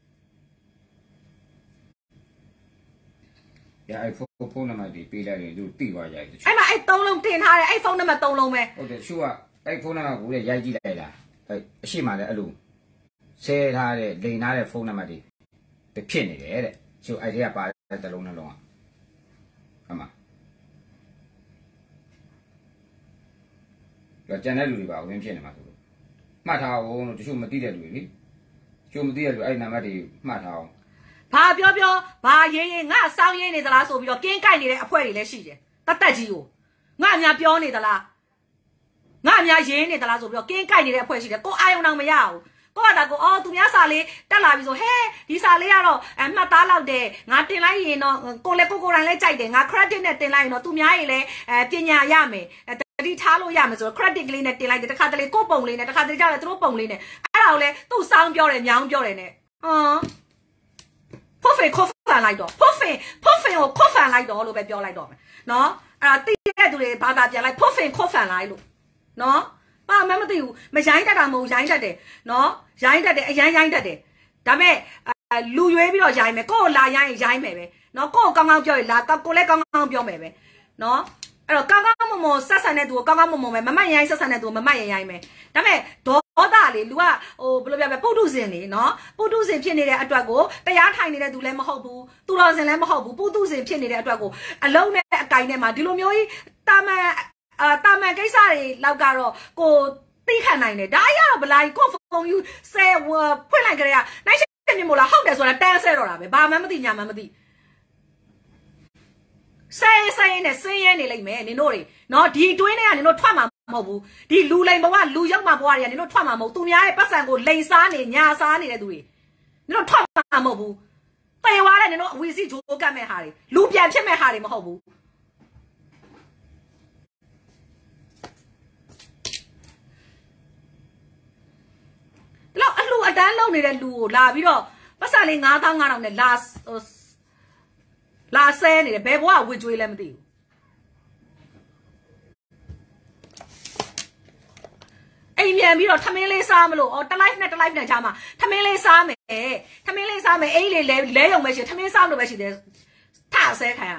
ရအဲ့ဖုန်းဖုန်းနံပါတ်ဒီပေးလိုက်ရင်သူတိသွားကြတယ်အဲ့မှာအဲ့သုံးလုံးတင်ထားတယ်အဲ့ဖုန်းနံပါတ်သုံးလုံးပဲဟုတ်တယ်ရှုကအဲ့ဖုန်းနံပါတ်ကိုလည်းရိုက်ကြည့်လိုက်လားအဲ့အရှိမှလည်းအဲ့လိုဆဲထားတဲ့လိန်ထားတဲ့ဖုန်းနံပါတ်ဒီဖြစ်နေတယ်တဲ့ရှုအဲ့ဒီကပါတဲ့တလုံးနှလုံးอ่ะအမှတော့ကျန်တဲ့လူတွေပါဝင်ဖြစ်နေမှာဆိုလို့မှတ်ထားအောင်လို့တချို့မသိတဲ့လူတွေလေတချို့မသိတဲ့လူအဲ့နံပါတ်တွေမှတ်ထားအောင်ဘာပြောပြောဘာရေးရေးငါစောင်းရင်းနေသလားဆိုပြီးတော့ကင်းကိုက်နေတဲ့အဖွဲတွေလည်းရှိတယ်တတ်တက်ကြီးကိုငါအများပြောနေသလားငါအများရေးနေသလားဆိုပြီးတော့ကင်းကိုက်နေတဲ့အဖွဲရှိတယ်ကိုအာယုံတော့မရဘူးကိုကတာကိုအော်သူများစာလေးတက်လာပြီဆိုဟဲဒီစာလေးကတော့အမှတ်သားလောက်တယ်ငါတင်လိုက်ရင်တော့ကိုလည်းကိုကိုတိုင်းလည်းကြိုက်တယ်ငါ credit နဲ့တင်လိုက်ရင်တော့သူများရင်လည်းအဲပညာရမယ်တတိထားလို့ရမယ်ဆိုတော့ credit ကလေးနဲ့တင်လိုက်တယ်တခါတလေကိုပုံလေးနဲ့တခါတလေကြောက်တယ်သူတို့ပုံလေးနဲ့အဲ့ဒါကိုလည်းသူ့စောင်းပြောတယ်ညောင်းပြောတယ်နဲ့ဟမ်ဖော့ဖေခေါ်ဖန်လိုက်တော့ဖော့ဖေဖော့ဖေကိုခေါ်ဖန်လိုက်တော့လို့ပဲပြောလိုက်တော့မယ်နော်အဲ့ဒါတိတဲ့သူတွေဘာသာပြန်လိုက်ဖော့ဖေခေါ်ဖန်လိုက်လို့နော်ပါမမသိဘူးမရိုင်းတတ်တာမဟုတ်ရိုင်းတတ်တယ်နော်ရိုင်းတတ်တယ်အရန်ရိုင်းတတ်တယ်ဒါပေမဲ့လူရွေးပြီးတော့ရိုင်းမယ်ကိုယ့်ကိုလာရိုင်းရင်ရိုင်းမယ်ပဲနော်ကိုယ့်ကိုကောင်းကောင်းပြောရင်လာကိုလည်းကောင်းကောင်းပြောမယ်ပဲနော်အဲ့တော့ကောင်းကောင်းမွန်မွန်ဆက်ဆံတဲ့သူကိုကောင်းကောင်းမွန်မွန်ပဲမမတ်ရိုင်းဆက်ဆံတဲ့သူကိုမမတ်ရိုင်းမယ်ဒါပေမဲ့ဒေါသလေလူကဟိုဘယ်လိုပြောမလဲပုထုဇဉ်လေနော်ပုထုဇဉ်ဖြစ်နေတဲ့အတွက်ကိုတရားထိုင်နေတဲ့သူလည်းမဟုတ်ဘူးသူတော်စင်လည်းမဟုတ်ဘူးပုထုဇဉ်ဖြစ်နေတဲ့အတွက်ကိုအလုံးနဲ့အကိုင်နဲ့မှာဒီလိုမျိုးကြီးတာမန်အာတာမန်ကိစ္စတွေလောက်ကတော့ကိုသိခံနိုင်တယ်ဒါအရတော့ဗလာကြီးကိုဖုန်းယူဆဲဖွင့်လိုက်ကြရနိုင်ရှင်းမြင်မို့လားဟုတ်တယ်ဆိုတာတန်းဆဲတော့တာပဲဘာမှမသိညာမှမသိဆဲဆဲနဲ့ဆင်းရဲနေလိမ့်မယ်နင်တို့တွေနော်ဒီတွင်းထဲကနင်တို့ထွက်မှာမဟုတ်ဘူးဒီလူလိမ်ဘဝလူရောက်မှာဘဝတွေကနင်တို့ထွက်မှာမဟုတ်သူများရဲ့ပတ်စံကိုလိန်စားနေညာစားနေတဲ့သူတွေနင်တို့ထွက်မှာမဟုတ်ဘူးတေဝါတဲ့နင်တို့အဝီစီဂျိုးကတ်မဲ့ဟာတွေလူပြန်ဖြစ်မဲ့ဟာတွေမဟုတ်ဘူးလောက်အလှအတန်းလုံနေတဲ့လူကိုလာပြီးတော့ပတ်စံလေးငါးသောင်းငါးတောင်နဲ့လာလာဆဲနေတယ်ဘယ်ဘဝဝစ်ကြွေးလဲမသိဘူးအိမ်ပြန်ပြီးတော့ထမင်းလေးစားမလို့အော်တလိုက်နဲ့တလိုက်နဲ့ကြားမှာထမင်းလေးစားမယ်ထမင်းလေးစားမယ်အိမ်လေးလဲလဲရုံပဲရှိထမင်းစားလို့ပဲရှိတယ်ထဆဲခံရ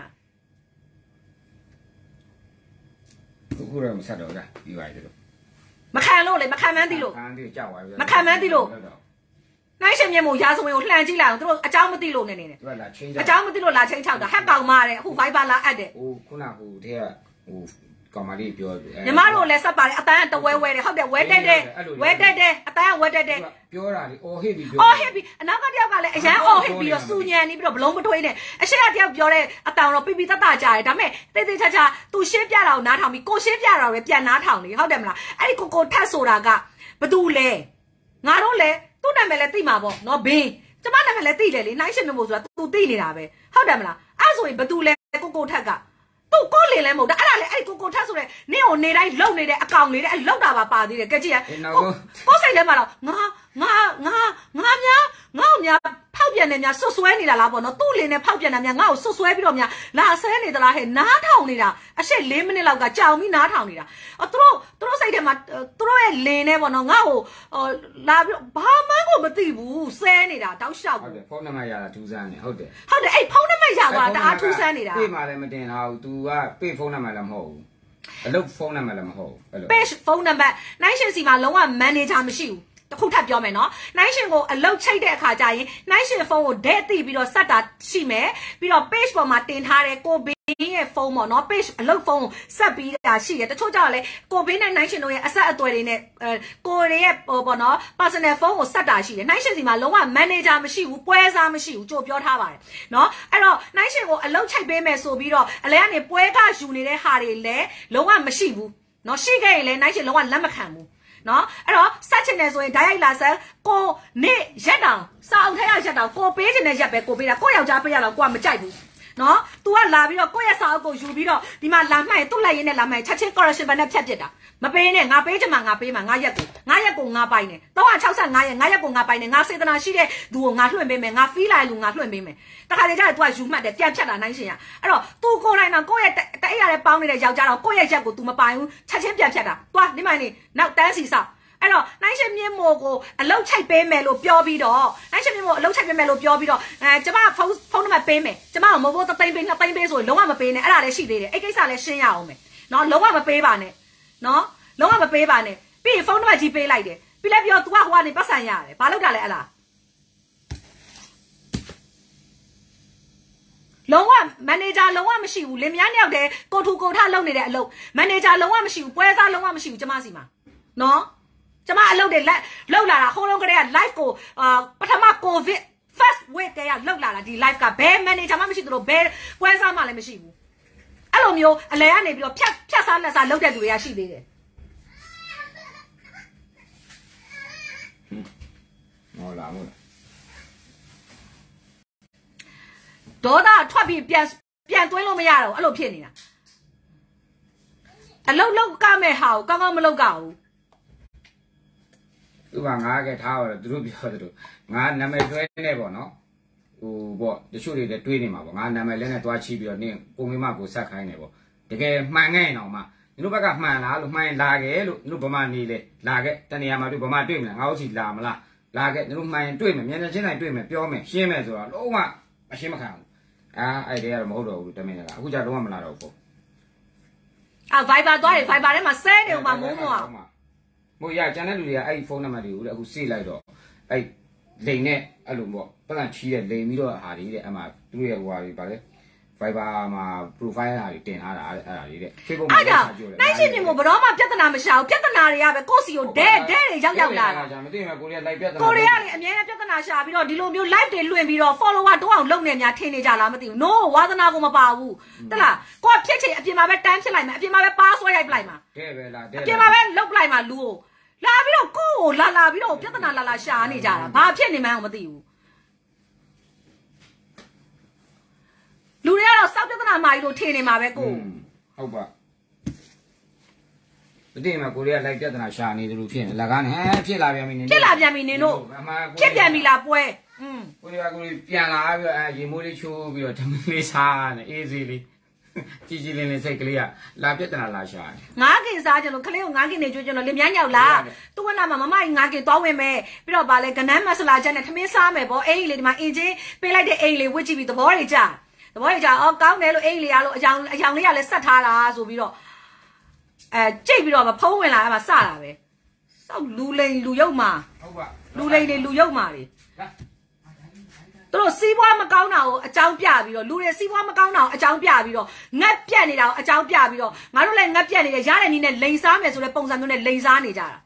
ခုတော့မဆက်တော့လားပြီးပါပြီလို့မခံလို့လေမခံမှန်းသိလို့ခံသိကြောက်ပါပြီမခံမှန်းသိလို့နိုင်ရှင်မြေမို့ရာဇဝင်ကိုလှန်ကြည့်လိုက်အောင်သူတို့အကြောင်းမသိလို့နေနေတယ်သူကလာချင်းချောက်အကြောင်းမသိလို့လာချင်းချောက်တာဟက်ကောင်မာတယ်အခု Viber လာအပ်တယ်ဟိုခုနကဟိုတည်းကဟိုကောင်မလေးပြောညီမတို့လည်းဆက်ပါတယ်အတန်းကတဝဲဝဲတယ်ဟုတ်တယ်ဝဲတက်တယ်ဝဲတက်တယ်အတန်းကဝဲတက်တယ်ပြောတာလေအော်ဟစ်ပြီးပြောအော်ဟစ်ပြီးအနောက်ကတယောက်ကလည်းအရန်အော်ဟစ်ပြီးတော့စူညံနေပြီးတော့ဘလုံးမထွေးနဲ့အရှိကတယောက်ပြောတဲ့အတန်းတော့ပြပြတတ်တာကြားတယ်ဒါပေမဲ့တိတ်တိတ်ချာချာသူရှင်းပြတာကိုနားထောင်ပြီးကိုရှင်းပြတာကိုလည်းပြန်နားထောင်လေဟုတ်တယ်မလားအဲ့ဒီကိုကိုထက်ဆိုတာကဘသူလဲငါတို့လည်းသူ့နာမည်လည်းသိမှာပေါ့နော်ဘင်းကျမနာမည်လည်းသိတယ်လေနိုင်ရှင်မျိုးဆိုတာ तू သိနေတာပဲဟုတ်တယ်မလားအဲ့ဆိုရင်ဘသူလဲကိုကိုထက်ကသူ့ကိုလင်လဲမဟုတ်တာအဲ့ဒါလေအဲ့ကိုကိုထက်ဆိုတဲ့နင့်ကိုနေတိုင်းလုံနေတဲ့အကောင်လေးတဲ့လောက်တာပါပါသေးတယ်ကြက်ကြီးကကိုစိတ်ထဲမှာတော့ငါငါငါငါများငါ့ကိုများဖောက်ပြန်နေများဆွဆွဲနေတာလားပေါ့နော်သူ့လင်နဲ့ဖောက်ပြန်နေများငါ့ကိုဆွဆွဲပြီးတော့များလာဆဲနေသလားဟဲ့နားထောင်နေတာအရှက်၄မိနစ်လောက်ကကြောင်ပြီးနားထောင်နေတာအော်သူတို့သူတို့စိတ်ထဲမှာသူတို့ရဲ့လင်နဲ့ပေါ့နော်ငါ့ကိုလာပြီးဘာမှကိုမသိဘူးဆဲနေတာတောက်လျှောက်ဟုတ်တယ်ဖုန်းနံပါတ်ရတာထူးဆန်းနေဟုတ်တယ်ဟုတ်တယ်အဲ့ဖုန်းနံပါတ်ရသွားတာတအားထူးဆန်းနေတာပြေးမှလည်းမတင်တော့ဘူး तू ကပြေးဖုန်းနံပါတ်လည်းမဟုတ်ဘူးအလုပ်ဖုန်းနံပါတ်လည်းမဟုတ်ဘူးအဲ့လို page ဖုန်းနံပါတ်နိုင်ရှင်စီမှာလုံးဝ manager မရှိဘူးခုထပ်ပြောမယ်နော်နိုင်ရှင်ကိုအလုတ်ချိတ်တဲ့အခါကျရင်နိုင်ရှင်ဖုန်းကိုဒဲတိပြီးတော့ဆက်တာရှိမယ်ပြီးတော့ page ပေါ်မှာတင်ထားတဲ့ကိုဘေးရဲ့ဖုန်းပေါ့နော် page အလုတ်ဖုန်းကိုဆက်ပြီးတာရှိတယ်တချို့ကြောင့်လည်းကိုဘေးနဲ့နိုင်ရှင်တို့ရဲ့အဆက်အသွယ်တွေနဲ့ကိုတွေရဲ့ဟိုပေါ့နော် personal ဖုန်းကိုဆက်တာရှိတယ်နိုင်ရှင်စီမှာလုံးဝ manager မရှိဘူးပွဲစားမရှိဘူးကြိုပြောထားပါတယ်နော်အဲ့တော့နိုင်ရှင်ကိုအလုတ်ချိတ်ပေးမယ်ဆိုပြီးတော့အလဲကနေပွဲကယူနေတဲ့ဟာတွေလည်းလုံးဝမရှိဘူးနော်ရှိခဲ့ရင်လည်းနိုင်ရှင်လုံးဝလက်မခံဘူးနော်အဲ့တော့ဆက်ချင်တယ်ဆိုရင်ဓာတ်ရိုက်လာဆက်ကိုနေရက်တောင်စာအုပ်ထဲရရက်တောင်ကိုပေးချင်တဲ့ရက်ပဲကိုပေးတာကိုယောက်ျားပေးရတော့ကိုကမကြိုက်ဘူးနော် तू ကလာပြီးတော့ကိုယ့်ရဲ့စာအုပ်ကိုယူပြီးတော့ဒီမှာလာမှတ်ရင်သူ့လိုက်ရင်းနဲ့လာမှတ်ရင်ချက်ချင်း correction ဘက်နဲ့ဖြတ်ပစ်တာမပေးနဲ့ငါပေးချင်မှငါပေးမှငါရက်ကိုငါရက်ကိုငါပိုင်တယ်သုံး၆၅ရက်ငါရက်ကိုငါပိုင်တယ်ငါစေတနာရှိတဲ့သူကိုငါလွှင့်ပေးမယ်ငါ feel လိုက်လူငါလွှင့်ပေးမယ်တခါတည်းကျတော့ तू ကယူမှတ်တယ်ပြန်ဖြတ်တာနိုင်ရှင်ရအဲ့တော့ तू ကိုယ်တိုင်တော့ကိုယ့်ရဲ့တအိတ်ရတဲ့ပေါင်းနေတဲ့ယောက်ျားတော့ကိုယ့်ရဲ့ရက်ကို तू မပိုင်ဘူးချက်ချင်းပြန်ဖြတ်တာသွားဒီမှနေနောက်တန်းစီဆောက်အဲ့တော့နိုင်ရှင်မြင့်မို့ကိုအလုတ်ချိတ်ပေးမယ်လို့ပြောပြီးတော့နိုင်ရှင်မြင့်မို့အလုတ်ချိတ်ပေးမယ်လို့ပြောပြီးတော့အဲကျမဖုန်းဖုန်းနံပါတ်ပေးမယ်ကျမကိုမို့မို့တသိန်းပေးနှစ်သိန်းပေးဆိုရင်လုံးဝမပေးနဲ့အဲ့ဒါလည်းရှိသေးတယ်အဲ့ကိစ္စလည်းရှင်းရအောင်မယ်နော်လုံးဝမပေးပါနဲ့နော်လုံးဝမပေးပါနဲ့ပြီးရင်ဖုန်းနံပါတ်ကြီးပေးလိုက်တယ်ပြီးလည်းပြော तू ကဟိုကနေပတ်စံရတယ်ဘာလုပ်တာလဲအဲ့လားလုံးဝ manager လုံးဝမရှိဘူးလင်မယားနှစ်ယောက်တည်းကိုထူကိုထလုပ်နေတဲ့အလုပ် manager လုံးဝမရှိဘူးပွဲစားလုံးဝမရှိဘူးကျမစီမှာနော်ကျမအလုပ်တွေလက်လောက်လာတာဟိုးလုံးကလေးက live ကိုအာပထမ covid first week တည်းကလောက်လာတာဒီ live ကဘယ် manager မှမရှိသလိုဘယ်ပွဲစားမှလည်းမရှိဘူးအဲ့လိုမျိုးအလဲကနေပြီးတော့ဖြတ်ဖြတ်စားလက်စားလောက်တဲ့လူတွေကရှိသေးတယ်ဟောလာမို့ဒေါသထွက်ပြီးပြန်ပြန်သွင်းလို့မရတော့အဲ့လိုဖြစ်နေတာအလုတ်လောက်ကမဲ့ဟာကိုကောင်းကောင်းမလုပ်ကြဘူးသူကငါကထားတော့သူတို့ပြောတယ်ငါနာမည်တွဲနေပေါ့နော်ဟိုပေါ့တချို့တွေလည်းတွေးနေမှာပေါ့ငါနာမည်လည်းနဲ့တွားချီးပြီးတော့နင်းပုံမိမကိုဆက်ခိုင်းနေပေါ့တကယ်မှန်ခဲ့ရင်တော့မှဒီလိုဘက်ကမှန်လားလို့မှန်လာခဲ့လို့ဒီလိုဗမာနေလေလာခဲ့တနေရာမှာတွေ့ဗမာတွေ့မလားငါတို့စီလာမလားလာခဲ့ဒီလိုမှန်ရင်တွေ့မယ်မျက်နှာချင်းတိုင်းတွေ့မယ်ပြောမယ်ရှင်းမယ်ဆိုတော့လုံးဝမရှင်းမခံဘူးအာအဲ့ဒီကတော့မဟုတ်တော့ဘူးတမင်ကအခုကျတော့လုံးဝမလာတော့ဘူးအာ Viber သွားတယ် Viber ထဲမှာဆဲနေဦးမှာမိုးမောမို့ရကျန်တဲ့လူတွေကအဲ့ဒီဖုန်းနံပါတ်တွေကိုလည်းအခုစေးလိုက်တော့အဲ့လိန်နဲ့အဲ့လိုပေါ့ပတ်စံချီးတဲ့လိန်ပြီးတော့ဟာတွေတဲ့အမှသူတို့ရဲ့ဟိုဟာတွေဗါလဲ Viber မှာ profile ဟာတွေတင်ထားတာအဲ့ဒါတွေတဲ့ Facebook မှာဆက်ကြည့်တယ်နိုင်ရှင်မြင်မို့ဘရောမှပြဿနာမရှာဘူးပြဿနာတွေကပဲကိုယ့်စီကိုဒဲဒဲတွေရောက်ရောက်လာတာမသိဘူးကိုရီးယား live ပြဿနာကိုရီးယားလည်းအများနဲ့ပြဿနာရှာပြီးတော့ဒီလိုမျိုး live တွေလွှင့်ပြီးတော့ follower တိုးအောင်လုပ်နေများထင်နေကြလားမသိဘူး no ဝါသနာကိုမပါဘူးတလားကိုကဖြစ်ချင်အပြင်မှာပဲတန်းဖြစ်လိုက်မယ်အပြင်မှာပဲပါဆွဲရိုက်ပလိုက်မှာတဲ့ပဲလားတဲ့အပြင်မှာပဲလုတ်ပလိုက်မှာလူကိုလာပြီးတော့ကိုကိုလာလာပြီးတော့ပြဿနာလာလာရှာနေကြတာဘာဖြစ်နေမှန်းမသိဘူးလူတွေကတော့စောက်ပြဿနာမာကြီးလို့ထင်နေမှာပဲကိုဟုတ်ပါမသိမှာကိုရီးယား live ပြဿနာရှာနေတယ်လို့ဖြစ်နေလက်ကားနဲ့ဟဲ့ဖြစ်လာပြန်ပြီနင်ဖြစ်လာပြန်ပြီနင်တို့ဖြစ်ပြန်ပြီလားပွဲอืมကိုရီးယားကိုရီးပြန်လာပြီးတော့အဲရေမိုးလေးချိုးပြီးတော့ဓမင်းလေးစားနေအေးစေးလေးကြည်ကြည်လင်းလင်းစိတ်ကလေးကလာပြဿနာလာရှာတယ်ငါးကင်စားကြလို့ခလေးကိုငါးကင်နေကြွကြလို့လင်မြန်းရောက်လားသူ့ဝက်လာမှာမမကြီးငါးကင်သွားဝင်မယ်ပြီးတော့ဗာလဲကနန်းမဆလာချက်နဲ့ထမင်းစားမယ်ပေါ့အဲ့ဒီလေဒီမှာအင်ချင်းပေးလိုက်တဲ့အိမ်လေးဝစ်ကြည့်ပြီးသဘောတွေကြာသဘောတွေကြာအော်ကောင်းတယ်လို့အိမ်လေးရလို့အယောင်အယောင်လေးကလည်းဆက်ထားတာဆိုပြီးတော့အဲကြိတ်ပြီးတော့ဖုံးဝင်လာအဲ့မှာစတာပဲစောက်လူလိန်လူရုပ်မှာဟုတ်ပါလူလိန်တွေလူရုပ်မှာတွေသူတို့စီးပွားမကောင်းတာကိုအကြောင်းပြပြီးတော့လူတွေစီးပွားမကောင်းတာကိုအကြောင်းပြပြီးတော့ငတ်ပြက်နေတာကိုအကြောင်းပြပြီးတော့ငါတို့လည်းငတ်ပြက်နေတယ်ရတဲ့နည်းနဲ့လိန်စားမယ်ဆိုတဲ့ပုံစံမျိုးနဲ့လိန်စားနေကြတာ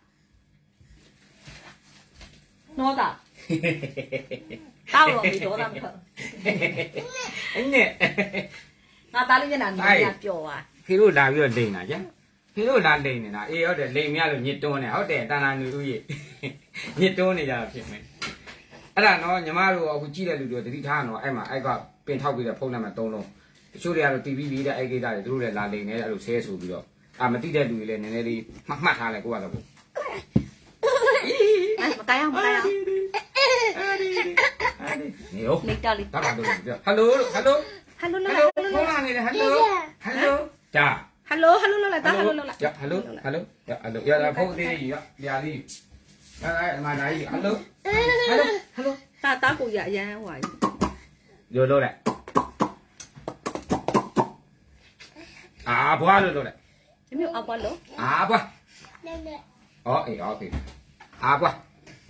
နော်တာတောက်တော့ဒီတော့တာမဟုတ်အဲ့နဲ့ငါသားလေးမျက်နှာမြင်ပျော်သွားဖေတို့လာပြီးတော့လိန်တာကျဖေတို့လာလိန်နေတာအေးဟုတ်တယ်လိန်မြလို့ညစ်တွန်းနေဟုတ်တယ်တန်လာလူဦးရေညစ်တွန်းနေကြတာဖြစ်မယ်အဲ့ဒါနော်ညီမတို့အခုကြည့်တဲ့လူတွေတတိထားနော်အဲ့မှာအဲ့ကပင်ထောက်ပြီးတဲ့ဖုန်းနံပါတ်သုံးလုံးတချို့တွေကတော့ တီ ဗီ ပြီးတဲ့အဲ့ကိစ္စတွေသူတို့လည်းလာလိန်နေအဲ့လိုဆဲဆိုပြီးတော့အာမသိတဲ့လူတွေလည်းနည်းနည်းလေးမှတ်မှတ်ထားလိုက်ကိုကတော့ကိုမတိုင်းအောင်မတိုင်းအောင်နေရောနေတော်လေးဒါကတော့ပြောဟယ်လိုဟယ်လိုဟယ်လိုဟယ်လိုဖုန်းလာနေတယ်ဟယ်လိုဟယ်လိုကြာဟယ်လိုဟယ်လိုလောက်လိုက်တာဟယ်လိုလောက်လိုက်ရဟယ်လိုဟယ်လိုရဟယ်လိုရတာဖုန်းသေးကြီးရပြာလေးအဲ့အဲ့မနိုင်ဟယ်လိုဟယ်လိုဟယ်လိုတာတာကိုရအရန်ဟွာကြီးရိုးလို့လိုက်အာဘွားလို့လို့လိုက်ဒီမျိုးအဘွားလို့အာဘွားနေနေအော်အေးโอเคအာဘွား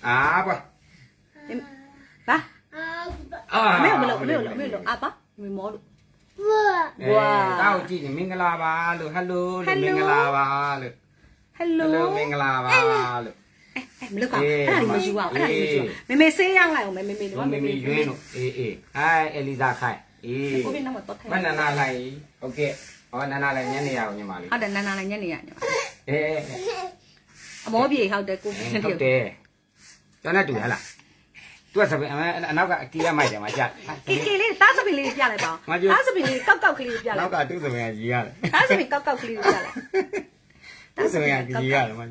啊不， 来， 啊， 没有没有没有了没有了，阿爸没毛了。 哇，大家记得明个喇叭了 ，hello， 明个喇叭了 ，hello， 明个喇叭了。 哎哎，没得讲，哎，你们说啊，哎，你们说，妹妹谁养来？我妹妹妹的， 妹妹圆了，哎哎，哎，艾丽莎开，哎，我奶奶来 ，OK， 我奶奶来年年呀，我你妈哩。 好的，奶奶来年年呀， 哎， 毛笔好的，过边好的，叫那对了。多少遍？呃，那个几样买的嘛？家。 给给你打十遍你下来吧，打十遍你高高给你下来。 那个多少遍几样？ 打十遍高高给你下来。 多少遍几样了嘛？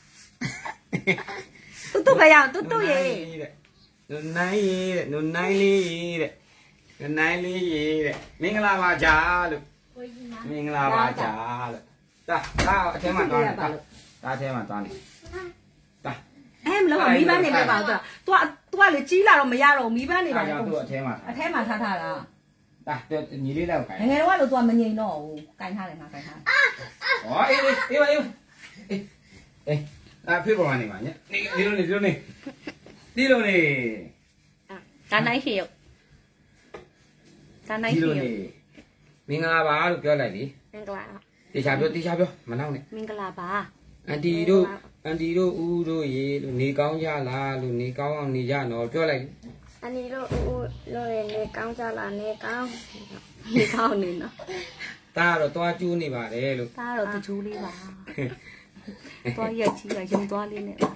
都都个样，都都耶。 都奶耶，都奶哩耶，都奶哩耶，明个喇叭家了，明个喇叭家了。打打天嘛端打，打天嘛端哩。打。 哎，唔老米班你咪話咗，多多你知啦，我咪呀咯，米班你話就多聽嘛， 啊聽嘛睇睇啦。 嗱，對你呢度計。 誒，我老多咪認咯，計下嚟嘛計下。 哦，誒誒誒誒誒，啊，飛過嚟你嘛，呢呢度呢度呢，呢度呢。 啊，但係曉，但係曉。 မင်္ဂလာပါလို့ပြောလိုက်လေမင်္ဂလာပါတေချာပြောတေချာပြောမနောက်နဲ့မင်္ဂလာပါအန်တီတို့အန်တီတို့ဦးတို့ရေလို့နေကောင်းကြလားလို့နေကောင်းအောင်နေကြတော့ပြောလိုက်အန်တီတို့ဦးလို့ရနေကောင်းကြလားနေကောင်းနေကောင်းနေနော်တားတော့သွားကျူးနေပါတယ်လို့တားတော့တကျူးလေးပါသွားရက်ကြီးကရုံသွားလေးနဲ့ပါ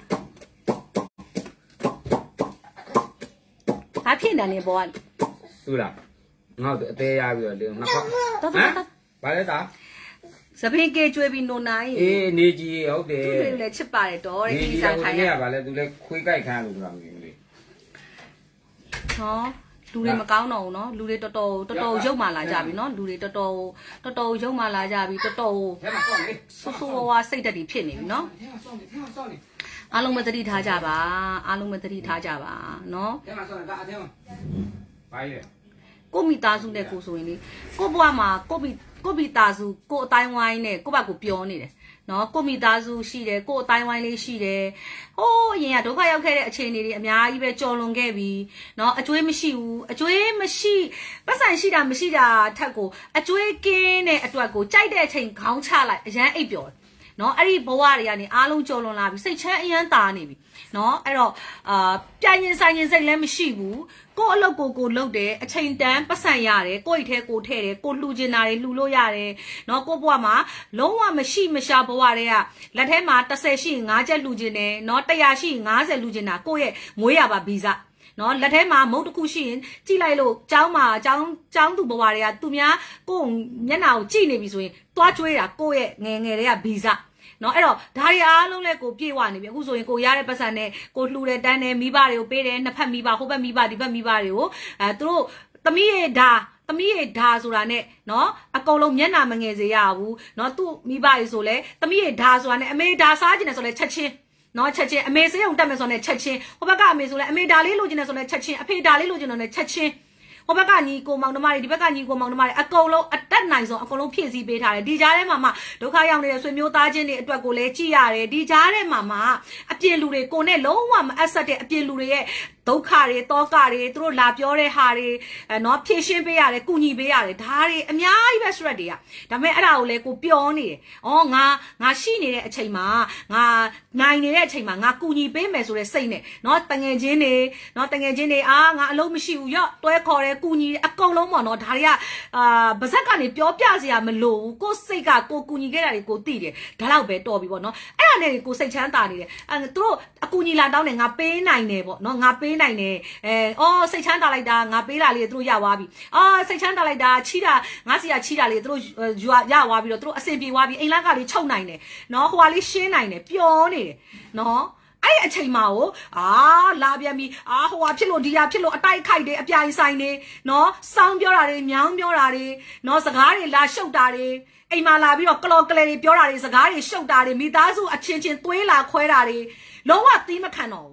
ဘာဖြစ်နေလဲဘောကသူလားငါ့အသေးရပြီးတော့လေနှစ်ခေါက်တော်တော်ဘာလဲတာစပင်းကေကျွေးပြီးနိုနိုင်အေးနေကြီးဟုတ်တယ်သူတွေလည်းချစ်ပါတယ်တော့တဲ့ဒီစားခိုင်းရပါလေသူလည်းခွေးကြိုက်ခန်းလို့ဆိုတာမျိုးလေဟောလူတွေမကောင်းတော့ဘူးเนาะလူတွေတော်တော်တော်တော်ရုပ်မှလာကြပြီเนาะလူတွေတော်တော်တော်တော်ရုပ်မှလာကြပြီတော်တော်ဆူဆူဝါဝါစိတ်တက်တွေဖြစ်နေပြီเนาะအားလုံးမသတိထားကြပါအားလုံးမသတိထားကြပါเนาะထဲမှာဆောင်းတာအထဲမှာဘာကြီးလဲကိုမိသားစုနဲ့ကိုဆိုရင်လေကိုဘွားမှာကိုမိကိုမိသားစုကိုအတိုင်းဝိုင်းနဲ့ကိုဘကိုပြောနေတယ်နော်ကိုမိသားစုရှိတယ်ကိုအတိုင်းဝိုင်းလေးရှိတယ်ဟိုးအရင်ကဒုက္ခရောက်ခဲ့တဲ့အခြေအနေတွေအများကြီးပဲကြော်လွန်ခဲ့ပြီနော်အကျွေးမရှိဘူးအကျွေးမရှိပတ်စံရှိတာမရှိတာထက်ကိုအကျွေးကင်းတဲ့အတွက်ကိုကြိုက်တဲ့အချိန်ခေါင်းချလိုက်အရန်အိပ်ပျော်နော်အဲ့ဒီဘဝတွေကနေအားလုံးကြော်လွန်လာပြီစိတ်ချမ်းအရန်တာနေပြီနော်အဲ့တော့အာပြိုင်ရင်ဆိုင်ရင်စိတ်လည်းမရှိဘူးကိုအလုပ်ကိုကိုလုပ်တယ်အချိန်တန်းပတ်စံရတယ်ကိုယ့်အိတ်ထဲကိုထည့်တယ်ကိုလှူကျင်တာတွေလှူလို့ရတယ်နော်ကိုဘွားမှာလုံးဝမရှိမရှာဘွားတွေကလက်ထဲမှာတစ်ဆယ်ရှိငါးချက်လှူကျင်တယ်နော်တစ်ရာရှိငါးဆယ်လှူကျင်တာကိုယ့်ရဲ့မွေးရပါဗီဇနော်လက်ထဲမှာမုတ်တစ်ခုရှိရင်ကြည့်လိုက်လို့ကျောင်းမှာကျောင်းကျောင်းသူဘွားတွေကသူများကိုယ့်မျက်နှာကိုကြည့်နေပြီဆိုရင်တွားကြွေးတာကိုယ့်ရဲ့ငယ်ငယ်တွေကဗီဇနော်အဲ့တော့ဒါတွေအားလုံးလဲကိုပြေဝနေပြီအခုဆိုရင်ကိုရတဲ့ပတ်စံနဲ့ကိုလှူတဲ့တန်းနဲ့မိဘတွေကိုပေးတယ်နှစ်ဖက်မိဘဟိုဘက်မိဘဒီဘက်မိဘတွေကိုအဲသူတို့သမီးရဲ့ဓာသမီးရဲ့ဓာဆိုတာနဲ့နော်အကုန်လုံးမျက်နှာမငယ်စေရဘူးနော်သူ့မိဘတွေဆိုလဲသမီးရဲ့ဓာဆိုတာနဲ့အမေဓာစားကျင်တယ်ဆိုလဲချက်ချင်းနော်ချက်ချင်းအမေစေးုံတက်မယ်ဆိုလဲချက်ချင်းဟိုဘက်ကအမေဆိုလဲအမေဓာလေးလိုချင်တယ်ဆိုလဲချက်ချင်းအဖေဓာလေးလိုချင်တယ်ဆိုလဲချက်ချင်းဟိုဘက်ကညီကိုမောင်နှမတွေဒီဘက်ကညီကိုမောင်နှမတွေအကုန်လုံးအတက်နိုင်ဆုံးအကုန်လုံးဖြည့်ဆည်းပေးထားတယ်ဒီကြားထဲမှာမှဒုက္ခရောက်နေတဲ့ဆွေမျိုးသားချင်းတွေအတွက်ကိုလည်းကြည်ရတယ်ဒီကြားထဲမှာမှအပြင်းလူတွေကိုနဲ့လုံးဝမအပ်ဆက်တဲ့အပြင်းလူတွေရဲ့ဒုက္ခတွေတောကတွေသူတို့လာပြောတဲ့ဟာတွေအဲနော်ဖြည့်ရှင်းပေးရတယ်ကုညီပေးရတယ်ဒါတွေအများကြီးပဲ stress တွေကဒါပေမဲ့အဲ့ဒါကိုလည်းကိုပြောနေတယ်ဩငါငါရှိနေတဲ့အချိန်မှာငါနိုင်နေတဲ့အချိန်မှာငါကုညီပေးမယ်ဆိုတဲ့စိတ်နဲ့နော်တငယ်ချင်းတွေနော်တငယ်ချင်းတွေအာငါအလုံးမရှိဘူးရော့တွဲခေါ်တယ်ကူညီအကုန်လုံးပေါ့နော်ဒါတွေကအာဗဇက်ကနေပြောပြစရာမလိုဘူးကိုစိတ်ကကိုကူညီခဲ့တာတွေကိုသိတယ်ဒါတော့ပဲတော်ပြီပေါ့နော်အဲ့ဒါနဲ့ကိုစိတ်ချမ်းသာနေတယ်အဲသူတို့အကူညီလာတောင်းတယ်ငါပေးနိုင်တယ်ပေါ့နော်ငါပေးနိုင်တယ်အဲအော်စိတ်ချမ်းသာလိုက်တာငါပေးတာလေးသူတို့ရသွားပြီအော်စိတ်ချမ်းသာလိုက်တာချီးတာငါစီကချီးတာလေးသူတို့ယူရသွားပြီးတော့သူတို့အဆင်ပြေသွားပြီအိမ်လက်ကလေးချုပ်နိုင်တယ်နော်ဟိုကလေးရှင်းနိုင်တယ်ပျော်နေတယ်နော်အဲ့အချိန်မှာကိုအာလာပြန်ပြီအာဟိုဟာဖြစ်လို့ဒီဟာဖြစ်လို့အတိုက်ခိုက်တယ်အပြိုင်ဆိုင်နေနော်စောင်းပြောတာတွေမြောင်းပြောတာတွေနော်စကားတွေလာရှုပ်တာတွေအိမ်မှာလာပြီးတော့ကလော်ကလေးတွေပြောတာတွေစကားတွေရှုပ်တာတွေမိသားစုအချင်းချင်းသွေးလာခွဲတာတွေလုံးဝသီးမခံတော့ဘူး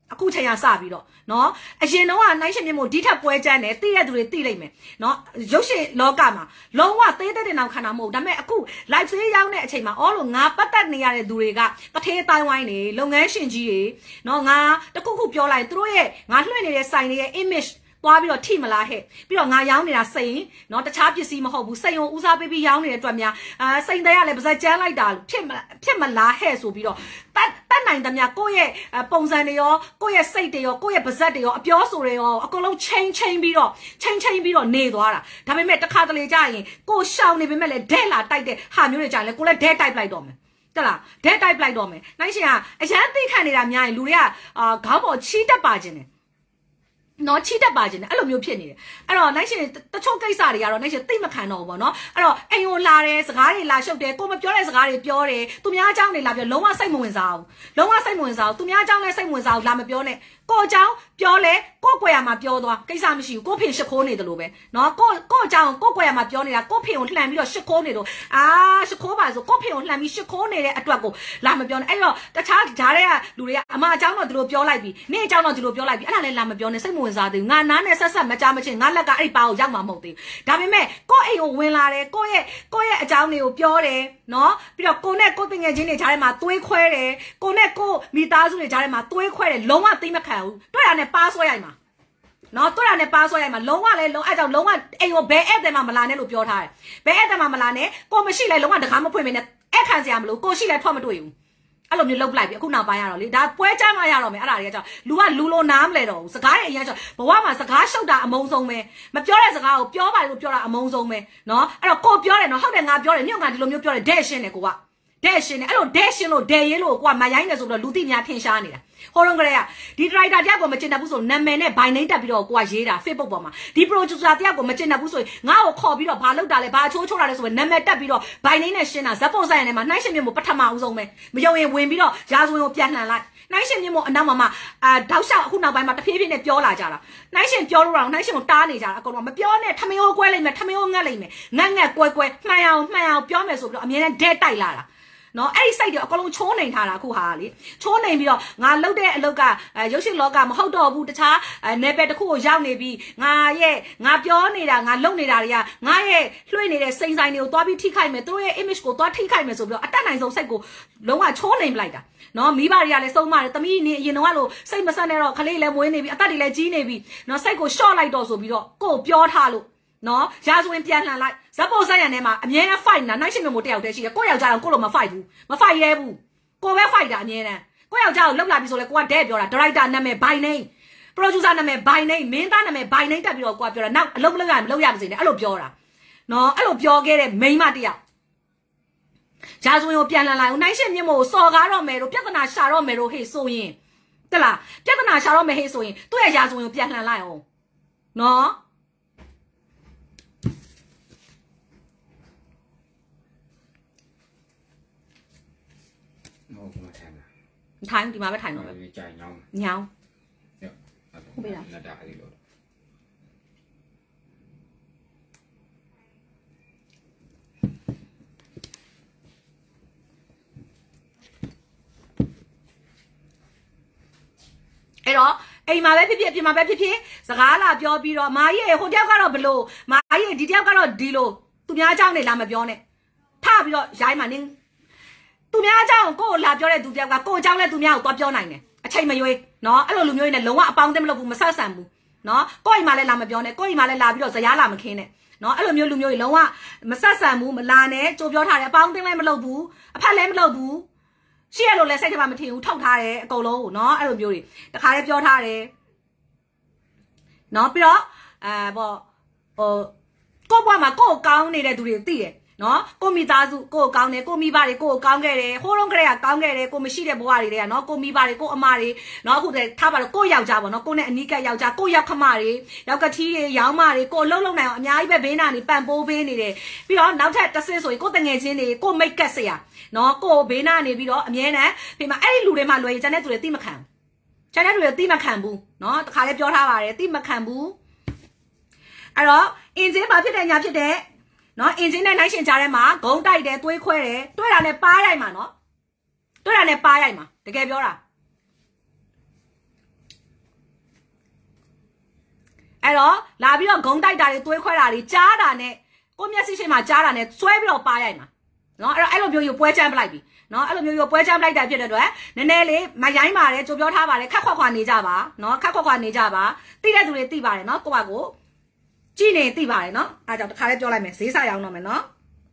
အခုချိန်ရစပြီးတော့နော်အရင်တော့ကနိုင်ရှင်မြင့်မို့ဒီထက်ပွဲချမ်းတယ်သိတဲ့သူတွေသိလိမ့်မယ်နော်ရုပ်ရှင်လောကမှာလုံးဝသေးတဲ့တင်အောင်ခံတာမဟုတ်ဒါပေမဲ့အခု live ဆေးရောက်တဲ့အချိန်မှာအော်လို့ငါပတ်သက်နေရတဲ့သူတွေကတထေးတိုင်းဝိုင်းနေလုပ်ငန်းရှင်ကြီးတွေနော်ငါတခုခုပြောလိုက်သူတို့ရဲ့ငါလွှင့်နေတဲ့စိုင်တွေရဲ့ image သွားပြီးတော့ထိမလားဟဲ့ပြီးတော့ငါရောင်းနေတာစိန်နော်တခြားပစ္စည်းမဟုတ်ဘူးစိန်ကိုဦးစားပေးပြီးရောင်းနေတဲ့အတွက်များအာစိန်တွေကလည်းပါဇက်ကျန်းလိုက်တာဖြစ်မဖြစ်မလားဟဲ့ဆိုပြီးတော့တတ်တတ်နိုင်သမျှကိုယ့်ရဲ့ပုံစံတွေရောကိုယ့်ရဲ့စိတ်တွေရောကိုယ့်ရဲ့ပါဇက်တွေရောအပြောဆိုတွေရောအကုန်လုံးချိန်ချိန်ပြီးတော့ချိန်ချိန်ပြီးတော့နေသွားတာဒါပေမဲ့တစ်ခါတလေကြာရင်ကိုရှောင်နေပေမဲ့လည်းဒဲလာတိုက်တဲ့ဟာမျိုးတွေကြာရင်လည်းကိုလည်းဒဲတိုက်လိုက်တော့မယ်တက်လားဒဲတိုက်လိုက်တော့မယ်နိုင်ရှင်ကအရန်သိခံနေတာများရင်လူတွေကအာခေါင်းပေါ်ချီးတက်ပါခြင်းတယ်နော်ချီတက်ပါခြင်းအဲ့လိုမျိုးဖြစ်နေတယ်အဲ့တော့နိုင်ရှင်တချို့ကိစ္စတွေကတော့နိုင်ရှင်သိမခံတော့ဘူးပေါ့နော်အဲ့တော့အိမ်ကိုလာတယ်စကားတွေလာရှုပ်တယ်ကိုမပြောတဲ့စကားတွေပြောတယ်သူများအကြောင်းတွေလာပြောလုံးဝစိတ်မဝင်စားဘူးလုံးဝစိတ်မဝင်စားဘူးသူများအကြောင်းလည်းစိတ်မဝင်စားဘူးလာမပြောနဲ့ကိုအကြောင်းပြောလဲကိုကွယ်ရမှာပြောသွားကိစ္စမရှိဘူးကိုဖင်ရှစ်ခိုးနေတယ်လို့ပဲနော်ကိုကိုအကြောင်းကိုကွယ်ရမှာပြောနေတာကိုဖင်ကိုလှန်ပြီးတော့ရှစ်ခိုးနေတော့အာရှစ်ခိုးပါဆိုကိုဖင်ကိုလှန်ပြီးရှစ်ခိုးနေတဲ့အတွက်ကိုလာမပြောနဲ့အဲ့တော့တခြားဓာတ်တွေကလူတွေကအမအကြောင်းတော့ဒီလိုပြောလိုက်ပြီနေ့အကြောင်းတော့ဒီလိုပြောလိုက်ပြီအဲ့ဒါလည်းလာမပြောနဲ့စိတ်မဝင်စားသေးဘူးငါနားနဲ့ဆက်ဆက်မကြမချင်းငါလက်ကအဲ့ဒီပါကိုရောက်မှာမဟုတ်သေးဘူးဒါပေမဲ့ကိုအိမ်ကိုဝင်လာတယ်ကိုရဲ့ကိုရဲ့အကြောင်းတွေကိုပြောတယ်နော်ပြီးတော့ကိုနဲ့ကိုတငယ်ချင်းတွေကြားထဲမှာသွေးခွဲတယ်ကိုနဲ့ကိုမိသားစုတွေကြားထဲမှာသွေးခွဲတယ်လုံးဝသိမခံဘူးတွေ့တာနဲ့ပါဆွဲရိုက်မှာနော်တွေ့တာနဲ့ပါဆွဲရိုက်မှာလုံးဝလည်းလုံးအဲ့ကြောင့်လုံးဝအိမ်ကိုဘယ်ဧည့်သည်မှမလာနဲ့လို့ပြောထားတယ်ဘယ်ဧည့်သည်မှမလာနဲ့ကိုမရှိလဲလုံးဝတကားမဖွင့်မနဲ့အဲ့ခံစရာမလိုကိုရှိလဲထွက်မတွေ့ဘူးအဲ့လိုမျိုးလှုပ်လိုက်ပြီအခုနောက်ပိုင်းရတော့လေဒါပွဲချမ်းမှရတော့မယ်အဲ့ဒါတွေကကြောင့်လူကလူလိုနားမလဲတော့ဘူးစကားတွေအရင်ကျဘဝမှာစကားရှုပ်တာအမုန်းဆုံးပဲမပြောတဲ့စကားကိုပြောပါလို့ပြောတာအမုန်းဆုံးပဲနော်အဲ့တော့ကိုပြောတယ်နော်ဟုတ်တယ်ငါပြောတယ်မြို့ငါဒီလိုမျိုးပြောတယ်ဒဲရှင်းတယ်ကိုကဒဲရှင်းတယ်အဲ့လိုဒဲရှင်းလို့ဒဲရေးလို့ကိုကမရိုင်းနေဆိုတော့လူသိများထင်ရှားနေတာဟိုတုန်းကလေးကဒီဒရိုက်တာတယောက်ကိုမကျင်တတ်ဘူးဆိုနာမည်နဲ့ဘိုင်နှိမ့်တက်ပြီးတော့ကိုကရေးတာ Facebook ပေါ်မှာဒီပရိုဂျူဆာတယောက်ကိုမကျင်တတ်ဘူးဆိုရင်ငါ့ကိုခေါ်ပြီးတော့ဘာလုပ်တာလဲဘာချိုးချိုးတာလဲဆိုရင်နာမည်တက်ပြီးတော့ဘိုင်နှိမ့်နဲ့ရှင်းတာဇက်ပုံဆိုင်ရနေမှာနှိုင်းရှင်မြင့်မို့ပထမဦးဆုံးပဲမယုံရင်ဝင်ပြီးတော့ရာဇဝင်ကိုပြန်လှန်လိုက်နှိုင်းရှင်မြင့်မို့အနောက်မှာမှအာတောက်လျှောက်အခုနောက်ပိုင်းမှာတဖြည်းဖြည်းနဲ့ပြောလာကြတာနှိုင်းရှင်ပြောလို့တော့နှိုင်းရှင်ကိုတားနေကြတာအကုန်လုံးမပြောနဲ့ထမင်းကိုကွဲလိုက်မယ်ထမင်းကိုငတ်လိုက်မယ်ငတ်ငတ်ကွဲကွဲမှန်အောင်မှန်အောင်ပြောမယ်ဆိုပြီးတော့အမြဲတမ်းဒဲတိုက်လာတာနော်အဲ့ဒီစိတ်တွေအကုန်လုံးချိုးနှိမ်ထားတာအခုဟာလေချိုးနှိမ်ပြီးတော့ငါလှုပ်တဲ့အလုပ်ကရုပ်ရှင်လောကမဟုတ်တော့ဘူးတခြားနယ်ပယ်တစ်ခုကိုရောက်နေပြီးငါရဲ့ငါပြောနေတာငါလုပ်နေတာတွေကငါရဲ့လွှင့်နေတဲ့စိန်ဆိုင်တွေကိုသွားပြီးထိခိုက်မယ်သူတို့ရဲ့ image ကိုသွားထိခိုက်မယ်ဆိုပြီးတော့အတက်နိုင်ဆုံးစိတ်ကိုလုံးဝချိုးနှိမ်ပလိုက်တာနော်မိဘတွေကလည်းစုံမတယ်တမီးနေအရင်တော့လို့စိတ်မဆက်နဲ့တော့ခလေးလည်းမွေးနေပြီအသက်တွေလည်းကြီးနေပြီနော်စိတ်ကိုရှော့လိုက်တော့ဆိုပြီးတော့ကိုယ်ပြောထားလို့နော်ရာဇဝင်ပြန်လှန်လိုက်ဇက်ပေါ်ဆိုင်ရန်ထဲမှာအမြဲတမ်း fight နာနိုင်ရှင်မျိုးတယောက်တည်းရှိတယ်ကိုယောက်ျားတော့ကိုလိုမ fight ဘူးမ fight ရဲဘူးကိုပဲ fight တာအမြဲတမ်းကိုယောက်ျားကိုလှုပ်လာပြီဆိုလဲကိုကဒဲပြောတာဒါရိုက်တာနာမည်ဘိုင်နေပရိုဂျူဆာနာမည်ဘိုင်နေမင်းသားနာမည်ဘိုင်နေတက်ပြီးတော့ကိုကပြောတာနောက်အလုပ်မလုပ်ရမလုပ်ရမစေနဲ့အဲ့လိုပြောတာနော်အဲ့လိုပြောခဲ့တဲ့မိန်းမတယောက်ရာဇဝင်ကိုပြန်လှန်လိုက်နိုင်ရှင်မြင့်မို့စော်ကားတော့မယ်လို့ပြဿနာရှာတော့မယ်လို့ဟေ့ဆိုရင်တက်လားပြဿနာရှာတော့မယ်ဟေ့ဆိုရင်သူ့ရဲ့ရာဇဝင်ကိုပြန်လှန်လိုက်အောင်နော်ထိုင်ဒီမှာပဲထိုင်တော့ပဲကြိုင်ညောင်းညောင်းဟုတ်ပြီလားနတ်တာအဲ့လိုအဲ့တော့အိမ်မှာပဲဖြစ်ဖြစ်ပြင်မှာပဲဖြစ်ဖြစ်စကားလာပြောပြီးတော့မာကြီးဟိုတယောက်ကတော့ဘလို့မာကြီးဒီတယောက်ကတော့ဒီလိုသူများအကြောင်းနေလာမပြောနဲ့ထပြီးတော့ရိုင်းမှာနင်းသူများအကြောင်းကိုလာပြောတဲ့သူတယောက်ကကိုအကြောင်းလဲသူများကိုသွားပြောနိုင်တယ်အချိန်မရွေးနော်အဲ့လိုလူမျိုးတွေနဲ့လုံးဝအပေါင်းအသင်းမလုပ်ဘူးမဆက်ဆံဘူးနော်ကိုအိမ်မှာလည်းလာမပြောနဲ့ကိုအိမ်မှာလည်းလာပြီးတော့ဇရားလာမခင်းနဲ့နော်အဲ့လိုမျိုးလူမျိုးတွေလုံးဝမဆက်ဆံဘူးမလာနဲ့ကြိုပြောထားတယ်အပေါင်းအသင်းလည်းမလုပ်ဘူးအဖက်လည်းမလုပ်ဘူးရှိရလို့လည်းစိတ်ထဲမှာမထင်ဘူးထောက်ထားတယ်အကုန်လုံးကိုနော်အဲ့လိုမျိုးတွေတခါလည်းပြောထားတယ်နော်ပြီးတော့အဲပေါ့ဟိုကိုဘွားမှာကိုကောင်းနေတဲ့သူတွေသိတယ်နော်ကိုမိသားစုကိုကောင်းတယ်ကိုမိဘတွေကိုကောင်းခဲ့တယ်ဟိုးလုံးကလေးကကောင်းခဲ့တယ်ကိုမရှိတဲ့ဘဝတွေတွေကနော်ကိုမိဘတွေကိုအမတွေနော်အခုတည်းထားပါတော့ကိုယောက်ျားပေါ့နော်ကိုနဲ့အနီးကပ်ယောက်ျားကိုရောက်ခမတွေရောက်ကထီးတွေရောင်းမတွေကိုလှုပ်လှုပ်နိုင်အောင်အများကြီးပဲဘေးနာနေပန့်ပိုးပေးနေတယ်ပြီးတော့နောက်ထပ်တစ်ဆင့်ဆိုရင်ကိုတငယ်ချင်းတွေကိုမိတ်ကက်စရာနော်ကိုဘေးနာနေပြီးတော့အမြဲတမ်းဒီမှာအဲ့ဒီလူတွေမှလွယ်ရင်ကျန်တဲ့သူတွေသိမခံကျန်တဲ့လူတွေသိမခံဘူးနော်တခါလေးပြောထားပါတယ်သိမခံဘူးအဲ့တော့အင်ဂျင်ဘာဖြစ်တယ်ညာဖြစ်တယ်နော်အင်ဂျင်နဲ့နိုင်ရှင်ကြားထဲမှာဂုံးတိုက်တယ်သွေးခွဲတယ်တွေ့တာနဲ့ပါးရိုက်မှာနော်တွေ့တာနဲ့ပါးရိုက်မှာတကယ်ပြောတာအဲ့တော့လာပြီးတော့ဂုံတိုက်တာတွေသွေးခွဲတာတွေကြားတာနဲ့ကိုမျက်စိရှိမှကြားတာနဲ့ဆွဲပြီးတော့ပါရိုက်မှာနော်အဲ့တော့အဲ့လိုမျိုးယူပွဲချမ်းပလိုက်ပြီနော်အဲ့လိုမျိုးယူပွဲချမ်းပလိုက်တာဖြစ်တဲ့အတွက်နည်းနည်းလေးမရိုင်းပါတယ်ကြိုပြောထားပါတယ်ခက်ခွက်ခွာနေကြပါနော်ခက်ခွက်ခွာနေကြပါသိတဲ့သူတွေသိပါတယ်နော်ကိုကကိုကြည့်နေသိပါတယ်နော်အားကြောင့်တစ်ခါလေးပြောလိုက်မယ်ဈေးစာရောက်တော့မယ်နော်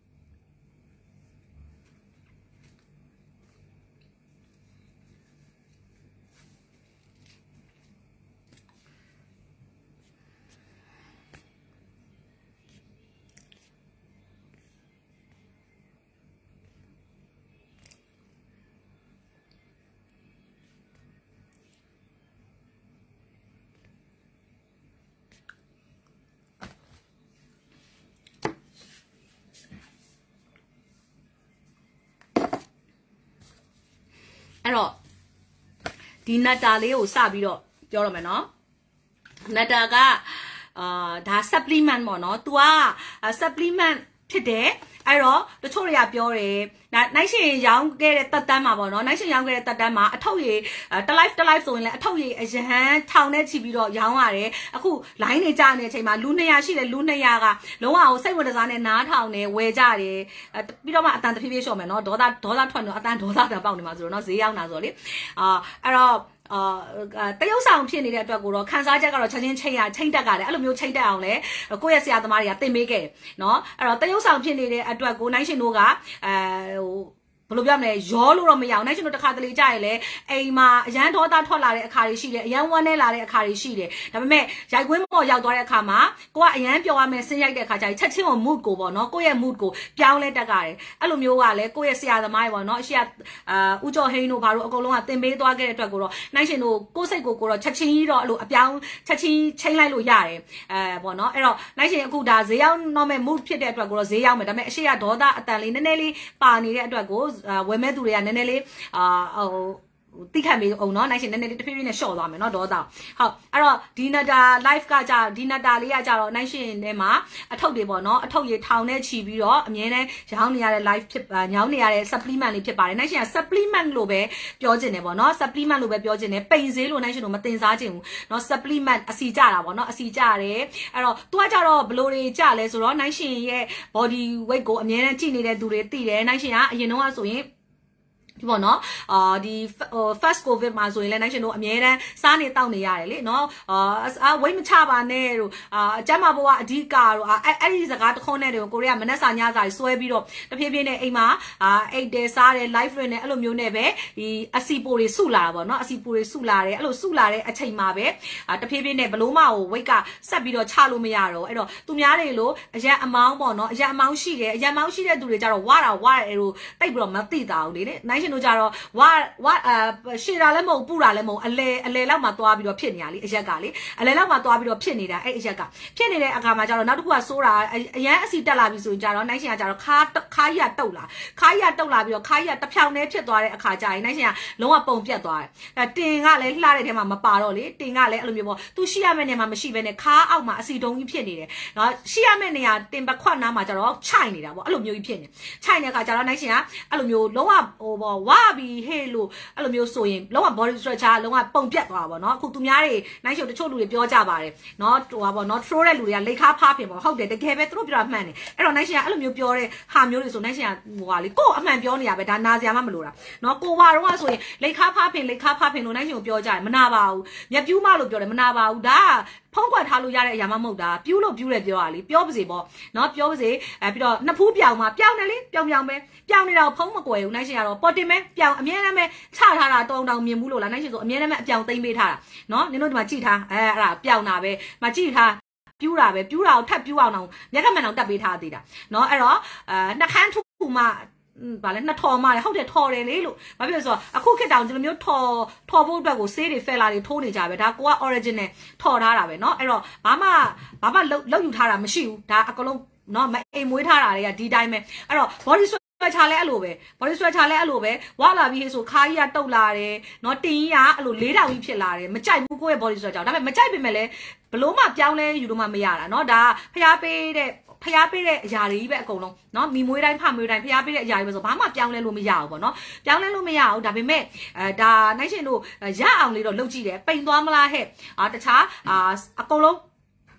အဲ့တော့ဒီနတ်တာလေးကိုစပြီးတော့ပြောရမယ်နော်နတ်တာကအာဒါ supplement ပေါ့နော် तू က supplement ဖြစ်တယ်အဲ့တော့တချို့တွေကပြောတယ်ဒါနိုင်ရှင်ရောင်းခဲ့တဲ့တက်တန်းမှာပေါ့နော်နိုင်ရှင်ရောင်းခဲ့တဲ့တက်တန်းမှာအထုပ်ရည်တ live တ live ဆိုရင်လည်းအထုပ်ရည်အရဟန်ထောင်နဲ့ချီပြီးတော့ရောင်းရတယ်အခု line နေကြနေတဲ့အချိန်မှာလူနှစ်ရာရှိတယ်လူနှစ်ရာကလုံးဝစိတ်ဝင်စားနဲ့နားထောင်နေဝယ်ကြတယ်ပြီးတော့မှအတန်တဖြည်းဖြည်းလျှော့မယ်နော်ဒေါသဒေါသထွက်တော့အတန်ဒေါသတန်ပေါက်နေမှာဆိုတော့နော်ဈေးရောက်တာဆိုလေအာအဲ့တော့အာတရုပ်ဆောင်ဖြစ်နေတဲ့အတွက်ကိုတော့ခန်းစားချက်ကတော့ချက်ချင်းချိန်ရချိန်တက်ကြတယ်အဲ့လိုမျိုးချိန်တက်အောင်လဲကိုယ့်ရဲ့ဆရာသမားတွေကသင်ပေးခဲ့တယ်နော်အဲ့တော့တရုပ်ဆောင်ဖြစ်နေတဲ့အတွက်ကိုနိုင်ရှင်တို့ကအဲဟိုဘယ်လိုပြောမလဲရောလို့တော့မရအောင်နိုင်ရှင်တို့တစ်ခါတလေကြာရင်လေအိမ်မှာအရန်ဒေါသထွက်လာတဲ့အခါတွေရှိတယ်အရန်ဝမ်းနေလာတဲ့အခါတွေရှိတယ်ဒါပေမဲ့ရိုက်ကွင်းပေါ်ရောက်သွားတဲ့အခါမှာကိုကအရန်ပျော်ရမယ်ဆင်းရိုက်တဲ့အခါကျရင်ချက်ချင်းကို mood ကိုပေါ့နော်ကိုယ့်ရဲ့ mood ကိုပြောင်းလဲတက်ကြတယ်အဲ့လိုမျိုးကလည်းကိုယ့်ရဲ့ဆရာသမားတွေပေါ့နော်အရှိကအာဦးကျော်ဟိန်းတို့ဘာလို့အကုန်လုံးကသင်ပေးသွားခဲ့တဲ့အတွက်ကိုတော့နိုင်ရှင်တို့ကိုယ်စိတ်ကိုကိုတော့ချက်ချင်းကြီးတော့အဲ့လိုအပြောင်းချက်ချင်းချိန်လိုက်လို့ရတယ်အဲပေါ့နော်အဲ့တော့နိုင်ရှင်အခုဒါဈေးရောက်တော့မဲ့ mood ဖြစ်တဲ့အတွက်ကိုတော့ဈေးရောက်မယ်ဒါပေမဲ့အရှိကဒေါသအတန်လေးနည်းနည်းလေးပါနေတဲ့အတွက်ကိုဝယ်မဲ့သူတွေကနည်းနည်းလေးအာဟိုတိခတ်မေးအောင်နော်နိုင်ရှင်နည်းနည်းလေးတဖြည်းဖြည်းနဲ့ရှော့သွားမယ်နော်ဒေါသဟုတ်အဲ့တော့ဒီနတာ live ကကြဒီနတာလေးကကြတော့နိုင်ရှင်ထဲမှာအထုပ်တွေပေါ့နော်အထုပ်ရေထောင်နဲ့ချီပြီးတော့အမြဲတမ်းရောင်းနေရတဲ့ live ဖြစ်ညောင်းနေရတဲ့ supplement လေးဖြစ်ပါတယ်နိုင်ရှင်က supplement လို့ပဲပြောချင်တယ်ပေါ့နော် supplement လို့ပဲပြောချင်တယ်ပိန်ဈေးလို့နိုင်ရှင်တို့မတင်စားချင်ဘူးနော် supplement အစီကြတာပေါ့နော်အစီကြတယ်အဲ့တော့ तू ကကြတော့ဘလို့တွေကြလဲဆိုတော့နိုင်ရှင်ရဲ့ body weight ကိုအမြဲတမ်းကြည့်နေတဲ့သူတွေသိတယ်နိုင်ရှင်ကအရင်တော့ဆိုရင်ဒီပေါ့နော်အာဒီ first covid မှာဆိုရင်လည်းနိုင်ရှင်တို့အများတန်းစားနေတောက်နေရတယ်လေနော်အာဝိတ်မချပါနဲ့တို့အာအကျမ်းမာဘဝအဓိကတို့အဲ့အဲ့ဒီစကားတခွန်းနဲ့တွေကိုကိုရီးယားမနက်စာညစာဆွဲပြီးတော့တဖြည်းဖြည်းနဲ့အိမ်မှာအာအိတ်တယ်စားတယ် live တွေနဲ့အဲ့လိုမျိုးနဲ့ပဲဒီအစီပိုတွေစုလာတာပေါ့နော်အစီပိုတွေစုလာတယ်အဲ့လိုစုလာတဲ့အချိန်မှာပဲအာတဖြည်းဖြည်းနဲ့ဘလို့မကိုဝိတ်ကဆက်ပြီးတော့ချလို့မရတော့အဲ့တော့သူများတွေလို့အရက်အမောင်းပေါ့နော်အရက်အမောင်းရှိတယ်အရက်အမောင်းရှိတဲ့သူတွေကြတော့ဝါတာဝါတယ်လို့တိတ်ပြီးတော့မသိတာဘူးလေနိုင်ရှင်တို့ကြတော့ဝါဝါရှည်တာလည်းမဟုတ်ပူတာလည်းမဟုတ်အလဲအလဲလောက်မှသွားပြီးတော့ဖြစ်နေရလေအရက်ကလေအလဲလောက်မှသွားပြီးတော့ဖြစ်နေတာအဲ့အရက်ကဖြစ်နေတဲ့အခါမှာကျတော့နောက်တစ်ခုကစိုးတာအရန်အစီတက်လာပြီဆိုရင်ကျတော့နိုင်ရှင်ကကျတော့ခါခါကြီးကတုတ်လာခါကြီးကတုတ်လာပြီးတော့ခါကြီးကတဖြောင်နဲ့ဖြစ်သွားတဲ့အခါကျရင်နိုင်ရှင်ကလုံးဝပုံပြတ်သွားတယ်အဲတင်ကလည်းလှတဲ့ထဲမှာမပါတော့လေတင်ကလည်းအဲ့လိုမျိုးပေါ့သူရှိရမယ့်နေရာမှာမရှိဘဲနဲ့ခါအောက်မှာအစီတုံးကြီးဖြစ်နေတယ်နော်ရှိရမယ့်နေရာတင်ပခွတ်နားမှာကျတော့ခြိုက်နေတာပေါ့အဲ့လိုမျိုးကြီးဖြစ်နေခြိုက်နေတဲ့အခါကျတော့နိုင်ရှင်ကအဲ့လိုမျိုးလုံးဝဟိုပေါ့ဝါပြီးဟေးလို့အဲ့လိုမျိုးဆိုရင်လုံးဝ body structure လုံးဝပုံပြတ်သွားတာပေါ့နော်အခုသူများတွေနိုင်ရှုပ်တချို့လူတွေပြောကြပါတယ်နော်ဟိုပါပေါ့နော် throw တဲ့လူတွေကလက်ခါဖားပြင်ပေါ့ဟုတ်တယ်တကယ်ပဲသူတို့ပြောတာမှန်တယ်အဲ့တော့နိုင်ရှင်ကအဲ့လိုမျိုးပြောတဲ့ဟာမျိုးတွေဆိုနိုင်ရှင်ကဟိုဟာလေကို့အမှန်ပြောနေရပဲဒါနာစရာမှမလိုတာနော်ကိုဘာတော့ဆိုရင်လက်ခါဖားပြင်လက်ခါဖားပြင်လို့နိုင်ရှင်ကိုပြောကြတယ်မနာပါဘူးမျက်ပြူးမလို့ပြောတယ်မနာပါဘူးဒါဖုံးကွက်ထားလို့ရတဲ့အရာမှမဟုတ်တာပြူးလို့ပြူးတယ်ပြောတာလေပြောပါစေပေါ့နော်ပြောပါစေအဲပြီးတော့နှစ်ဖူးပြောင်မှာပြောင်တယ်လေပြောင်ပြောင်ပဲပြောင်နေတာဖုံးမကွယ်ဘူးနိုင်ရှင်ကတော့ပေါ်တင်မဲပြောင်အမြဲတမ်းပဲချထားတာတောင်းတောင်းမြင်ဘူးလို့လားနိုင်ရှင်ဆိုအမြဲတမ်းပဲအပြောင်သိမ့်ပေးထားတာနော်နင်တို့ဒီမှာကြည့်ထားအဲအဲ့ဒါပြောင်တာပဲမကြည့်ထားပြူးတာပဲပြူးတာကိုထပ်ပြူးအောင်တော့မျက်ကမှန်အောင်တက်ပေးထားသေးတာနော်အဲ့တော့အဲနှခမ်းထူမှဗာလဲနှစ်ထော်မှလည်းဟုတ်တယ်ထော်တယ်လေလို့ဘာဖြစ်လဲဆိုတော့အခုခေတ်တောင်ဒီလိုမျိုးထော်ထော်ဖို့အတွက်ကိုဆေးတွေဖဲလာတွေထိုးနေကြပဲဒါကိုက original ထော်ထားတာပဲเนาะအဲ့တော့ဘာမှဘာမှလောက်ယူထားတာမရှိဘူးဒါအကလုံးเนาะမအိမ်မွေးထားတာတွေကဒီတိုင်းပဲအဲ့တော့ body structure လဲအဲ့လိုပဲ body structure လဲအဲ့လိုပဲဝါလာပြီးဟေးဆိုခါကြီးကတုတ်လာတယ်เนาะတင်ကြီးကအဲ့လိုလေးတောင်ကြီးဖြစ်လာတယ်မကြိုက်ဘူးကိုယ့်ရဲ့ body structure ဒါပေမဲ့မကြိုက်ပေမဲ့လည်းဘလို့မှပြောင်းလဲယူလို့မှမရတာเนาะဒါဖျားပေးတဲ့ဖျားပေးတဲ့အရာတွေကြီးပဲအကုန်လုံးเนาะမိမွေးတိုင်းဖမွေးတိုင်းဖျားပေးတဲ့အရာတွေပဲဆိုဘာမှပြောင်းလဲလို့မရဘူးပေါ့เนาะပြောင်းလဲလို့မရဘူးဒါပေမဲ့အဲဒါနိုင်ရှင်တို့ရအောင်လေးတော့လုပ်ကြည့်တယ်ပိန်သွားမလားဟဲ့အာတခြားအာအကုန်လုံး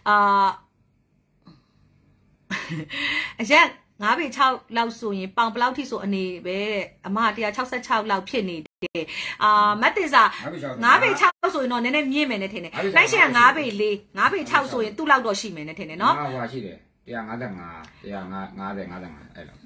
啊，而且我被炒老鼠人帮不老提说你呗，阿妈的炒菜炒老骗你的啊，没得啥，我被炒鼠人喏，你那面面的听的，那些我被哩，我被炒鼠人都老多西面的听的喏。 啊，我是的，对啊，我的我，对啊，我我的我的我，哎了。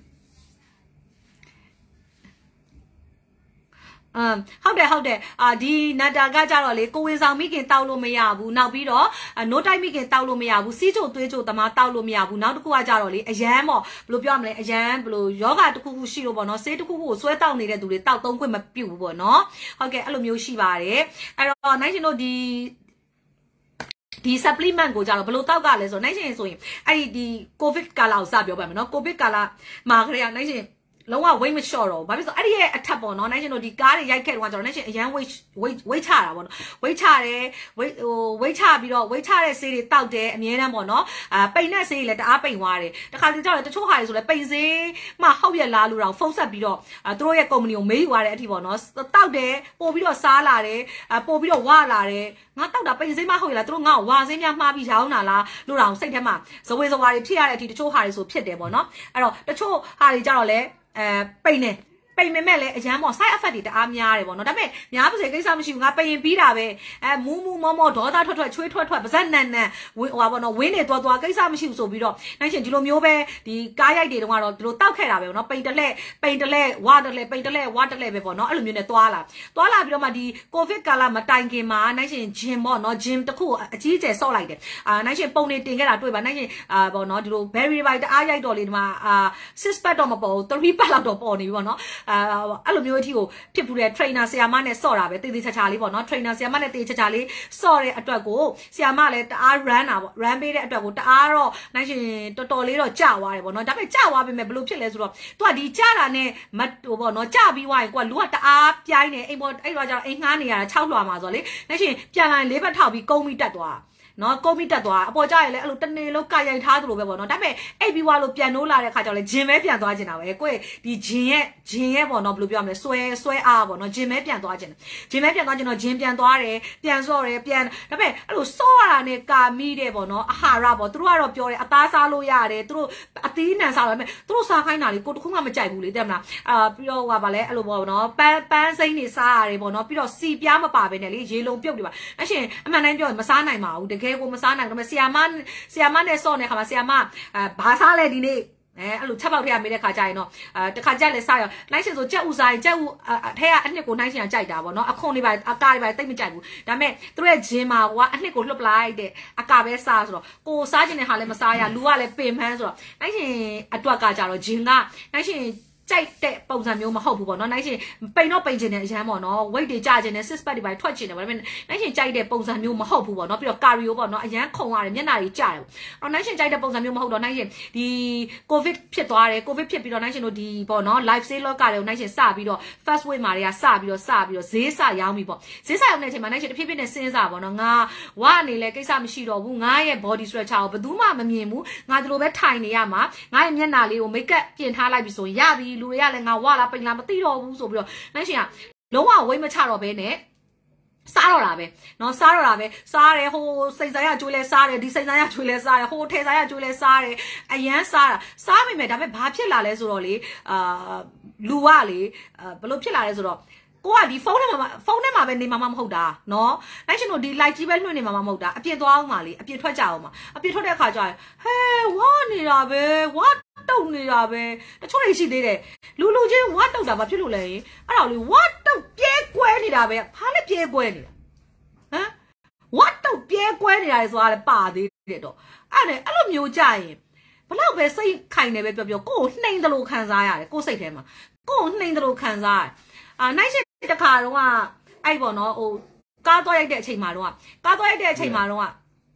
嗯，好的好的啊，ဒီနတာကကြတော့လေကိုဝင်ဆောင်မိခင်တောက်လို့မရဘူးနောက်ပြီးတော့နိုးတိုက်မိခင်တောက်လို့မရဘူးစီးချိုသွေးချိုတမတောက်လို့မရဘူးနောက်တစ်ခုကကြတော့လေအရန်ပေါ့ဘယ်လိုပြောရမလဲအရန်ဘယ်လိုယောဂတစ်ခုခုရှိလို့ပေါ့နော်ဆေးတစ်ခုခုကိုဆွဲတောက်နေတဲ့သူတွေတောက်သုံးခွင့်မပြုဘူးပေါ့နော်ဟုတ်ကဲ့အဲ့လိုမျိုးရှိပါတယ်အဲ့တော့နိုင်ရှင်တို့ဒီဒီ supplement ကိုကြတော့ဘယ်လိုတောက်ကလဲဆိုတော့နိုင်ရှင်ဆိုရင်အဲ့ဒီဒီ covid ကာလကိုစပြောပါမယ်နော် covid ကာလမှာခရေကနိုင်ရှင်လုံးဝ weight မလျှော့တော့ဘာဖြစ်လို့အဲ့ဒီရဲ့အထက်ပေါ့နော်နိုင်ရှင်တို့ဒီကားတွေရိုက်ခဲ့တော့ကျွန်တော်နိုင်ရှင်အရန် weight weight weight ချတာပေါ့နော် weight ချတယ် weight ဟို weight ချပြီးတော့ weight ချတဲ့ဆေးတွေတောက်တယ်အမြဲတမ်းပေါ့နော်အာပိန်တဲ့ဆေးတွေလည်းတအားပိန်သွားတယ်တခါတလေကြောက်တယ်တချို့ဟာတွေဆိုလည်းပိန်ဆေးမှဟုတ်ရလားလို့တော့ဖုန်းဆက်ပြီးတော့အာတို့ရဲ့ company ကိုမေးယူရတဲ့အထိပေါ့နော်တောက်တယ်ပို့ပြီးတော့စားလာတယ်အာပို့ပြီးတော့ဝလာတယ်ငါတောက်တာပိန်ဆေးမှဟုတ်ရလားတို့ငါ့ကိုဝါဆေးများမှားပြီးရောင်းတာလားလို့တော့စိတ်ထဲမှာဇဝေဇဝါတွေဖြစ်ရတဲ့အထိတချို့ဟာတွေဆိုဖြစ်တယ်ပေါ့နော်အဲ့တော့တချို့ဟာတွေကြတော့လည်းအဲပိန်နေပိန်မဲ့မဲ့လည်းအရန်ပေါ့ side effect တွေတအားများတယ်ပေါ့နော်ဒါပေမဲ့များပါစေကိစ္စမရှိဘူးငါပိန်ရင်ပြီးတာပဲအဲမူးမူးမောမောဒေါသထွက်ထွက်ချွေးထွက်ထွက်ပါဇက်နန်နန်ဟိုပါပေါ့နော်ဝင်းနေသွားသွားကိစ္စမရှိဘူးဆိုပြီးတော့နိုင်ရှင်ဒီလိုမျိုးပဲဒီကားရိုက်တွေတုန်းကတော့ဒီလိုတောက်ခဲ့တာပဲပေါ့နော်ပိန်တလဲပိန်တလဲဝါတလဲပိန်တလဲဝါတလဲပဲပေါ့နော်အဲ့လိုမျိုးနဲ့သွားလာသွားလာပြီးတော့မှဒီ covid ကာလမတိုင်ခင်မှာနိုင်ရှင် gym ပေါ့နော် gym တခုအကြီးအကျယ်ဆော့လိုက်တယ်အာနိုင်ရှင်ပုံနေတင်ခဲ့တာတွေ့ပါနိုင်ရှင်အာပေါ့နော်ဒီလို berry bite အားရိုက်တော့လေဒီမှာအာ six pack တော့မပေါ်ဘူး three pack လောက်တော့ပေါ်နေပြီပေါ့နော်အာအဲ့လိုမျိုးအထိကိုဖြစ်ပူတဲ့ trainer ဆရာမနဲ့ဆော့တာပဲတေးသေးချာချာလေးပေါ့နော် trainer ဆရာမနဲ့တေးချာချာလေးဆော့တဲ့အတွက်ကိုဆရာမလည်းတအား run တာပေါ့ run ပေးတဲ့အတွက်ကိုတအားတော့နိုင်ရှင်တော်တော်လေးတော့ကြာသွားတယ်ပေါ့နော်ဒါပေမဲ့ကြာသွားပြီမဲ့ဘယ်လိုဖြစ်လဲဆိုတော့သူကဒီကြာတာနဲ့မဟိုပေါ့နော်ကြာပြီးသွားရင်ကိုကလူကတအားပြိုင်းနေအိမ်ပေါ်အဲ့တော့ကျတော့အိမ်ငှားနေရတာ၆လွှာမှာဆိုတော့လေနိုင်ရှင်ပြန်လာလေးဘက်ထောက်ပြီးကုန်းပြီးတက်သွားနော်ကုန်းပြီးတက်သွားအပေါ်ကျရင်လည်းအဲ့လိုတနေလုံးကာရိုက်ထားသလိုပဲပေါ့နော်ဒါပေမဲ့အိပ်ပြီးွားလို့ပြန်နိုးလာတဲ့ခါကျတော့လေဂျင်ပဲပြန်သွားကျင်တာပဲကိုယ့်ဒီဂျင်ရဲ့ဂျင်ရဲ့ပေါ့နော်ဘယ်လိုပြောရမလဲဆွဲဆွဲအားပေါ့နော်ဂျင်ပဲပြန်သွားကျင်တယ်ဂျင်ပဲပြန်သွားကျင်တော့ဂျင်ပြန်သွားတယ်ပြန်ဆော့တယ်ပြန်ဒါပေမဲ့အဲ့လိုဆော့ရတာနဲ့ကာမိတဲ့ပေါ့နော်အာဟာရပေါ့သူတို့ကတော့ပြောတယ်အသားစားလို့ရတယ်သူတို့အသီးနှံစားလို့ဒါပေမဲ့သူတို့စားခိုင်းတာလေကိုတခုမှမကြိုက်ဘူးလေတဲ့မလားအာပြီးတော့ဟိုပါလဲအဲ့လိုပေါ့နော်ပန်းပန်းစိမ့်နေစားရတယ်ပေါ့နော်ပြီးတော့စီပြားမပါဘဲနဲ့လေရေလုံးပြုတ်တယ်ပါအရှင်အမှန်တိုင်းပြောရင်မစားနိုင်ပါဘူးတကယ်ကိုမစားနိုင်တော့ဆရာမဆရာမနဲ့ဆော့နေခါမှာဆရာမအဲဘာစားလဲဒီနေ့အဲအဲ့လိုချက်ပေါက်ထဲကမေးတဲ့ခါကျရင်တော့အဲတခါကြက်လဲစားရနိုင်ရှင်ဆိုကြက်ဥစားရင်ကြက်ဥအထဲကအနှစ်ကိုနိုင်ရှင်ကကြိုက်တာပေါ့နော်အခွန်လေးပါအကားလေးပါတိတ်မကြိုက်ဘူးဒါပေမဲ့သူတို့ရဲ့ဂျင်းမှာကအနှစ်ကိုလွတ်ပလိုက်တဲ့အကာပဲစားဆိုတော့ကိုစားခြင်းတဲ့ဟာလည်းမစားရလူကလည်းပင်ပန်းဆိုတော့နိုင်ရှင်အတွက်ကကြတော့ဂျင်းကနိုင်ရှင်ကြိုက်တဲ့ပုံစံမျိုးမဟုတ်ဘူးပေါ့နော်နိုင်ရှင်ပိန်တော့ပိန်ခြင်းနဲ့အရန်ပေါ့နော် weight တွေကျခြင်းနဲ့ six pack တွေပါထွက်ခြင်းနဲ့ဒါပေမဲ့နိုင်ရှင်ကြိုက်တဲ့ပုံစံမျိုးမဟုတ်ဘူးပေါ့နော်ပြီးတော့ cardio ပေါ့နော်အရန်ခုံရတယ်မျက်နှာတွေကျတယ်အော်နိုင်ရှင်ကြိုက်တဲ့ပုံစံမျိုးမဟုတ်တော့နိုင်ရှင်ဒီ covid ဖြစ်သွားတယ် covid ဖြစ်ပြီးတော့နိုင်ရှင်တို့ဒီပေါ့နော် life sale လောကတွေကိုနိုင်ရှင်စပြီးတော့ fast weight မှာတွေကစပြီးတော့စပြီးတော့ဈေးစရောင်းပြီပေါ့ဈေးစရောင်းတဲ့အချိန်မှာနိုင်ရှင်တဖြည်းဖြည်းနဲ့စဉ်းစားပေါ့နော်ငါဝအနေလဲကိစ္စမရှိတော့ဘူးငါရဲ့ body structure ကိုဘယ်သူမှမမြင်ဘူးငါဒီလိုပဲထိုင်နေရမှာငါရဲ့မျက်နှာလေးကို make up ပြင်ထားလိုက်ပြီဆိုရင်ရပြီလူတွေကလည်းငါဝလာပိန်လာမသိတော့ဘူးဆိုပြီးတော့နိုင်ရှင်ကလုံးဝဝိတ်မချတော့ဘဲနဲ့စားတော့တာပဲเนาะစားတော့တာပဲစားတယ်ဟိုစိတ်ဆိုင်ရကျွေးလဲစားတယ်ဒီစိတ်ဆိုင်ရကျွေးလဲစားတယ်ဟိုထဲဆိုင်ရကျွေးလဲစားတယ်အရန်စားတာစားမိမယ်ဒါပေမဲ့ဘာဖြစ်လာလဲဆိုတော့လေအာလူကလေဘယ်လိုဖြစ်လာလဲဆိုတော့ကိုကဒီဖုန်းထဲမှာဖုန်းထဲမှာပဲနေမှာမဟုတ်တာเนาะနိုင်ရှင်တို့ဒီ light ကြီးပဲလွှင့်နေမှာမဟုတ်တာအပြစ်သွားအောင်ပါလေအပြစ်ထွက်ကြအောင်ပါအပြစ်ထွက်တဲ့အခါကျရင်ဟဲဝါနေတာပဲဝါတုတ်နေတာပဲတချို့တွေရှိသေးတယ်လူလူချင်းဝါတုတ်တာဘာဖြစ်လို့လဲအဲ့တော့လေဝါတုတ်ပြဲကွဲနေတာပဲဘာလဲပြဲကွဲနေတာဟမ်ဝါတုတ်ပြဲကွဲနေတာလေဆိုတာလေပါသေးတယ်တော့အဲ့ဒါအဲ့လိုမျိုးကြရင်ဘလောက်ပဲစိတ်ခိုင်နေပဲပြောပြောကိုယ်ကိုနှိမ်တယ်လို့ခံစားရတယ်ကိုယ်စိတ်ထဲမှာကိုယ်ကိုနှိမ်တယ်လို့ခံစားရတယ်အာနိုင်ရှိတခါတော့ကအဲ့ပေါ့နော်ဟိုကားသွားရိုက်တဲ့အချိန်မှာတော့ကားသွားရိုက်တဲ့အချိန်မှာတော့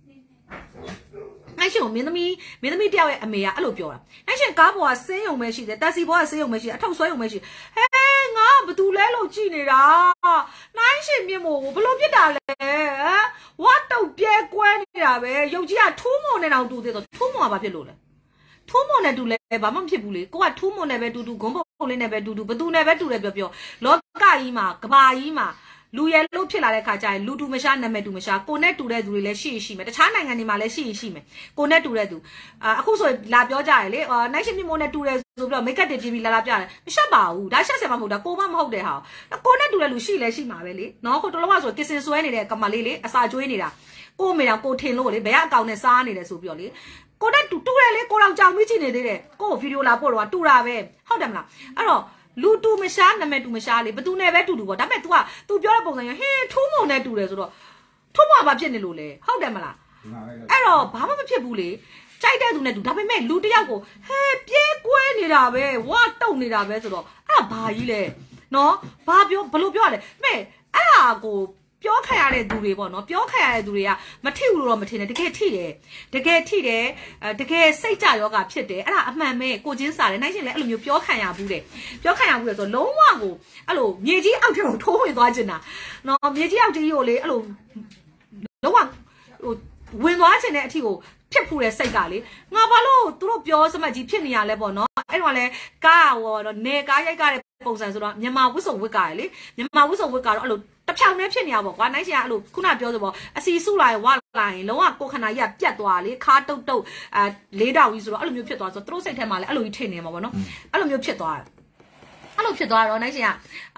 နိုင်ရှင်မင်းသမီးမင်းသမီးတယောက်ရဲ့အမေကအဲ့လိုပြောတာနိုင်ရှင်ကားပေါ်ကဆင်းယုံပဲရှိတယ်တက်စီပေါ်ကဆင်းယုံပဲရှိတယ်အထောက်ဆွဲယုံပဲရှိဟဲငါဘသူလဲလို့ကြည်နေတာနိုင်ရှင်မြင်မို့ဘလို့ဖြစ်တာလဲဟမ်ဝါတုတ်ပြဲကွဲနေတာပဲရုပ်ကြီးကထူးမွန်နေတော့တူသေးတော့ထူးမွန်ကဘာဖြစ်လို့လဲထူးမွန်နဲ့တူလဲဘာမှမဖြစ်ဘူးလေကိုကထူးမွန်နဲ့ပဲတူတူဂုံးပုတ်လေးနဲ့ပဲတူတူဘသူနဲ့ပဲတူတယ်ပြောပြောလောကကြီးမှာကဘာကြီးမှာလူရဲလို့ဖြစ်လာတဲ့ခါကျရင်လူတူမရှာနာမည်တူမရှာကိုနဲ့တူတဲ့သူတွေလည်းရှိရှိမယ်တခြားနိုင်ငံတွေမှာလည်းရှိရှိမယ်ကိုနဲ့တူတဲ့သူအခုဆိုလာပြောကြရလေနိုင်ရှင်မြမိုးနဲ့တူတယ်ဆိုပြီးတော့မိတ်ကပ်တွေပြင်ပြီးလာလာပြတယ်မရှက်ပါဘူးဒါရှက်စရာမဟုတ်တာကိုမမဟုတ်တဲ့ဟာကိုနဲ့တူတဲ့လူရှိလဲရှိမှာပဲလေနော်ကိုတလုံးကဆိုကစ်စင်ဆွဲနေတဲ့ကမလေးလေအစာကျွေးနေတာကိုမေတော်ကိုထင်လို့လေဘယ်ကအကောင်နဲ့စားနေတယ်ဆိုပြီးတော့လေကိုနဲ့တူတူတယ်လေကိုတော့ကြောင်မိချင်နေသေးတယ်ကိုဗီဒီယိုလာပို့တော့တူတာပဲဟုတ်တယ်မလားအဲ့တော့လူတူမရှာနာမည်တူမရှာလေဘသူနဲ့ပဲတူတူပေါ့ဒါပေမဲ့ तू က तू ပြောတဲ့ပုံစံရဟင်းထိုးမုံနဲ့တူတယ်ဆိုတော့ထိုးမုံဘာဖြစ်နေလို့လဲဟုတ်တယ်မလားအဲ့တော့ဘာမှမဖြစ်ဘူးလေကြိုက်တဲ့သူနဲ့တူဒါပေမဲ့လူတယောက်ကိုဟဲပြေးကွဲနေတာပဲဝါတုတ်နေတာပဲဆိုတော့အဲ့ဒါဘာကြီးလဲနော်ဘာပြောဘလို့ပြောရလဲမဲ့အဲ့ဟာကိုပြောခံရတဲ့သူတွေပေါ့နော်ပြောခံရတဲ့သူတွေကမထိဘူးလို့တော့မထင်နဲ့တကယ်ထိတယ်တကယ်ထိတယ်တကယ်စိတ်ကြယောဂဖြစ်တယ်အဲ့ဒါအမှန်ပဲကိုချင်းစားတယ်နိုင်ရှင်လည်းအဲ့လိုမျိုးပြောခံရဘူးတယ်ပြောခံရဘူးလေဆိုလုံးဝကိုအဲ့လိုမြေကြီးအောက်ထဲကိုထိုးဝင်သွားချင်တာနော်မြေကြီးအောက်ကြီးကိုလေအဲ့လိုလုံးဝဟိုဝင်သွားချင်တဲ့အထီကိုဖြစ်ဖူးတဲ့စိတ်ကလေငါဘာလို့သူတို့ပြောစမှတ်ကြီးဖြစ်နေရလဲပေါ့နော်အဲ့တော့လေကားဟောတော့နေကားရိုက်ကြတဲ့ပုံစံဆိုတော့မြန်မာဝစ်စုံဝစ်ကားလေမြန်မာဝစ်စုံဝစ်ကားတော့အဲ့လိုတဖြောင်နဲ့ဖြစ်နေရပါကွာနိုင်ရှင်ကအဲ့လိုခုနပြောဆိုပေါ့အစီစုလာရင်ဝလာရင်လုံးဝကိုခဏကြီးကပြတ်သွားလေခါတုတ်တုတ်အဲလေးတောင်ကြီးဆိုတော့အဲ့လိုမျိုးဖြစ်သွားဆိုတော့သူတို့စိတ်ထဲမှာလည်းအဲ့လိုကြီးထိနေမှာပေါ့နော်အဲ့လိုမျိုးဖြစ်သွားတယ်အဲ့လိုဖြစ်သွားတော့နိုင်ရှင်ကအာ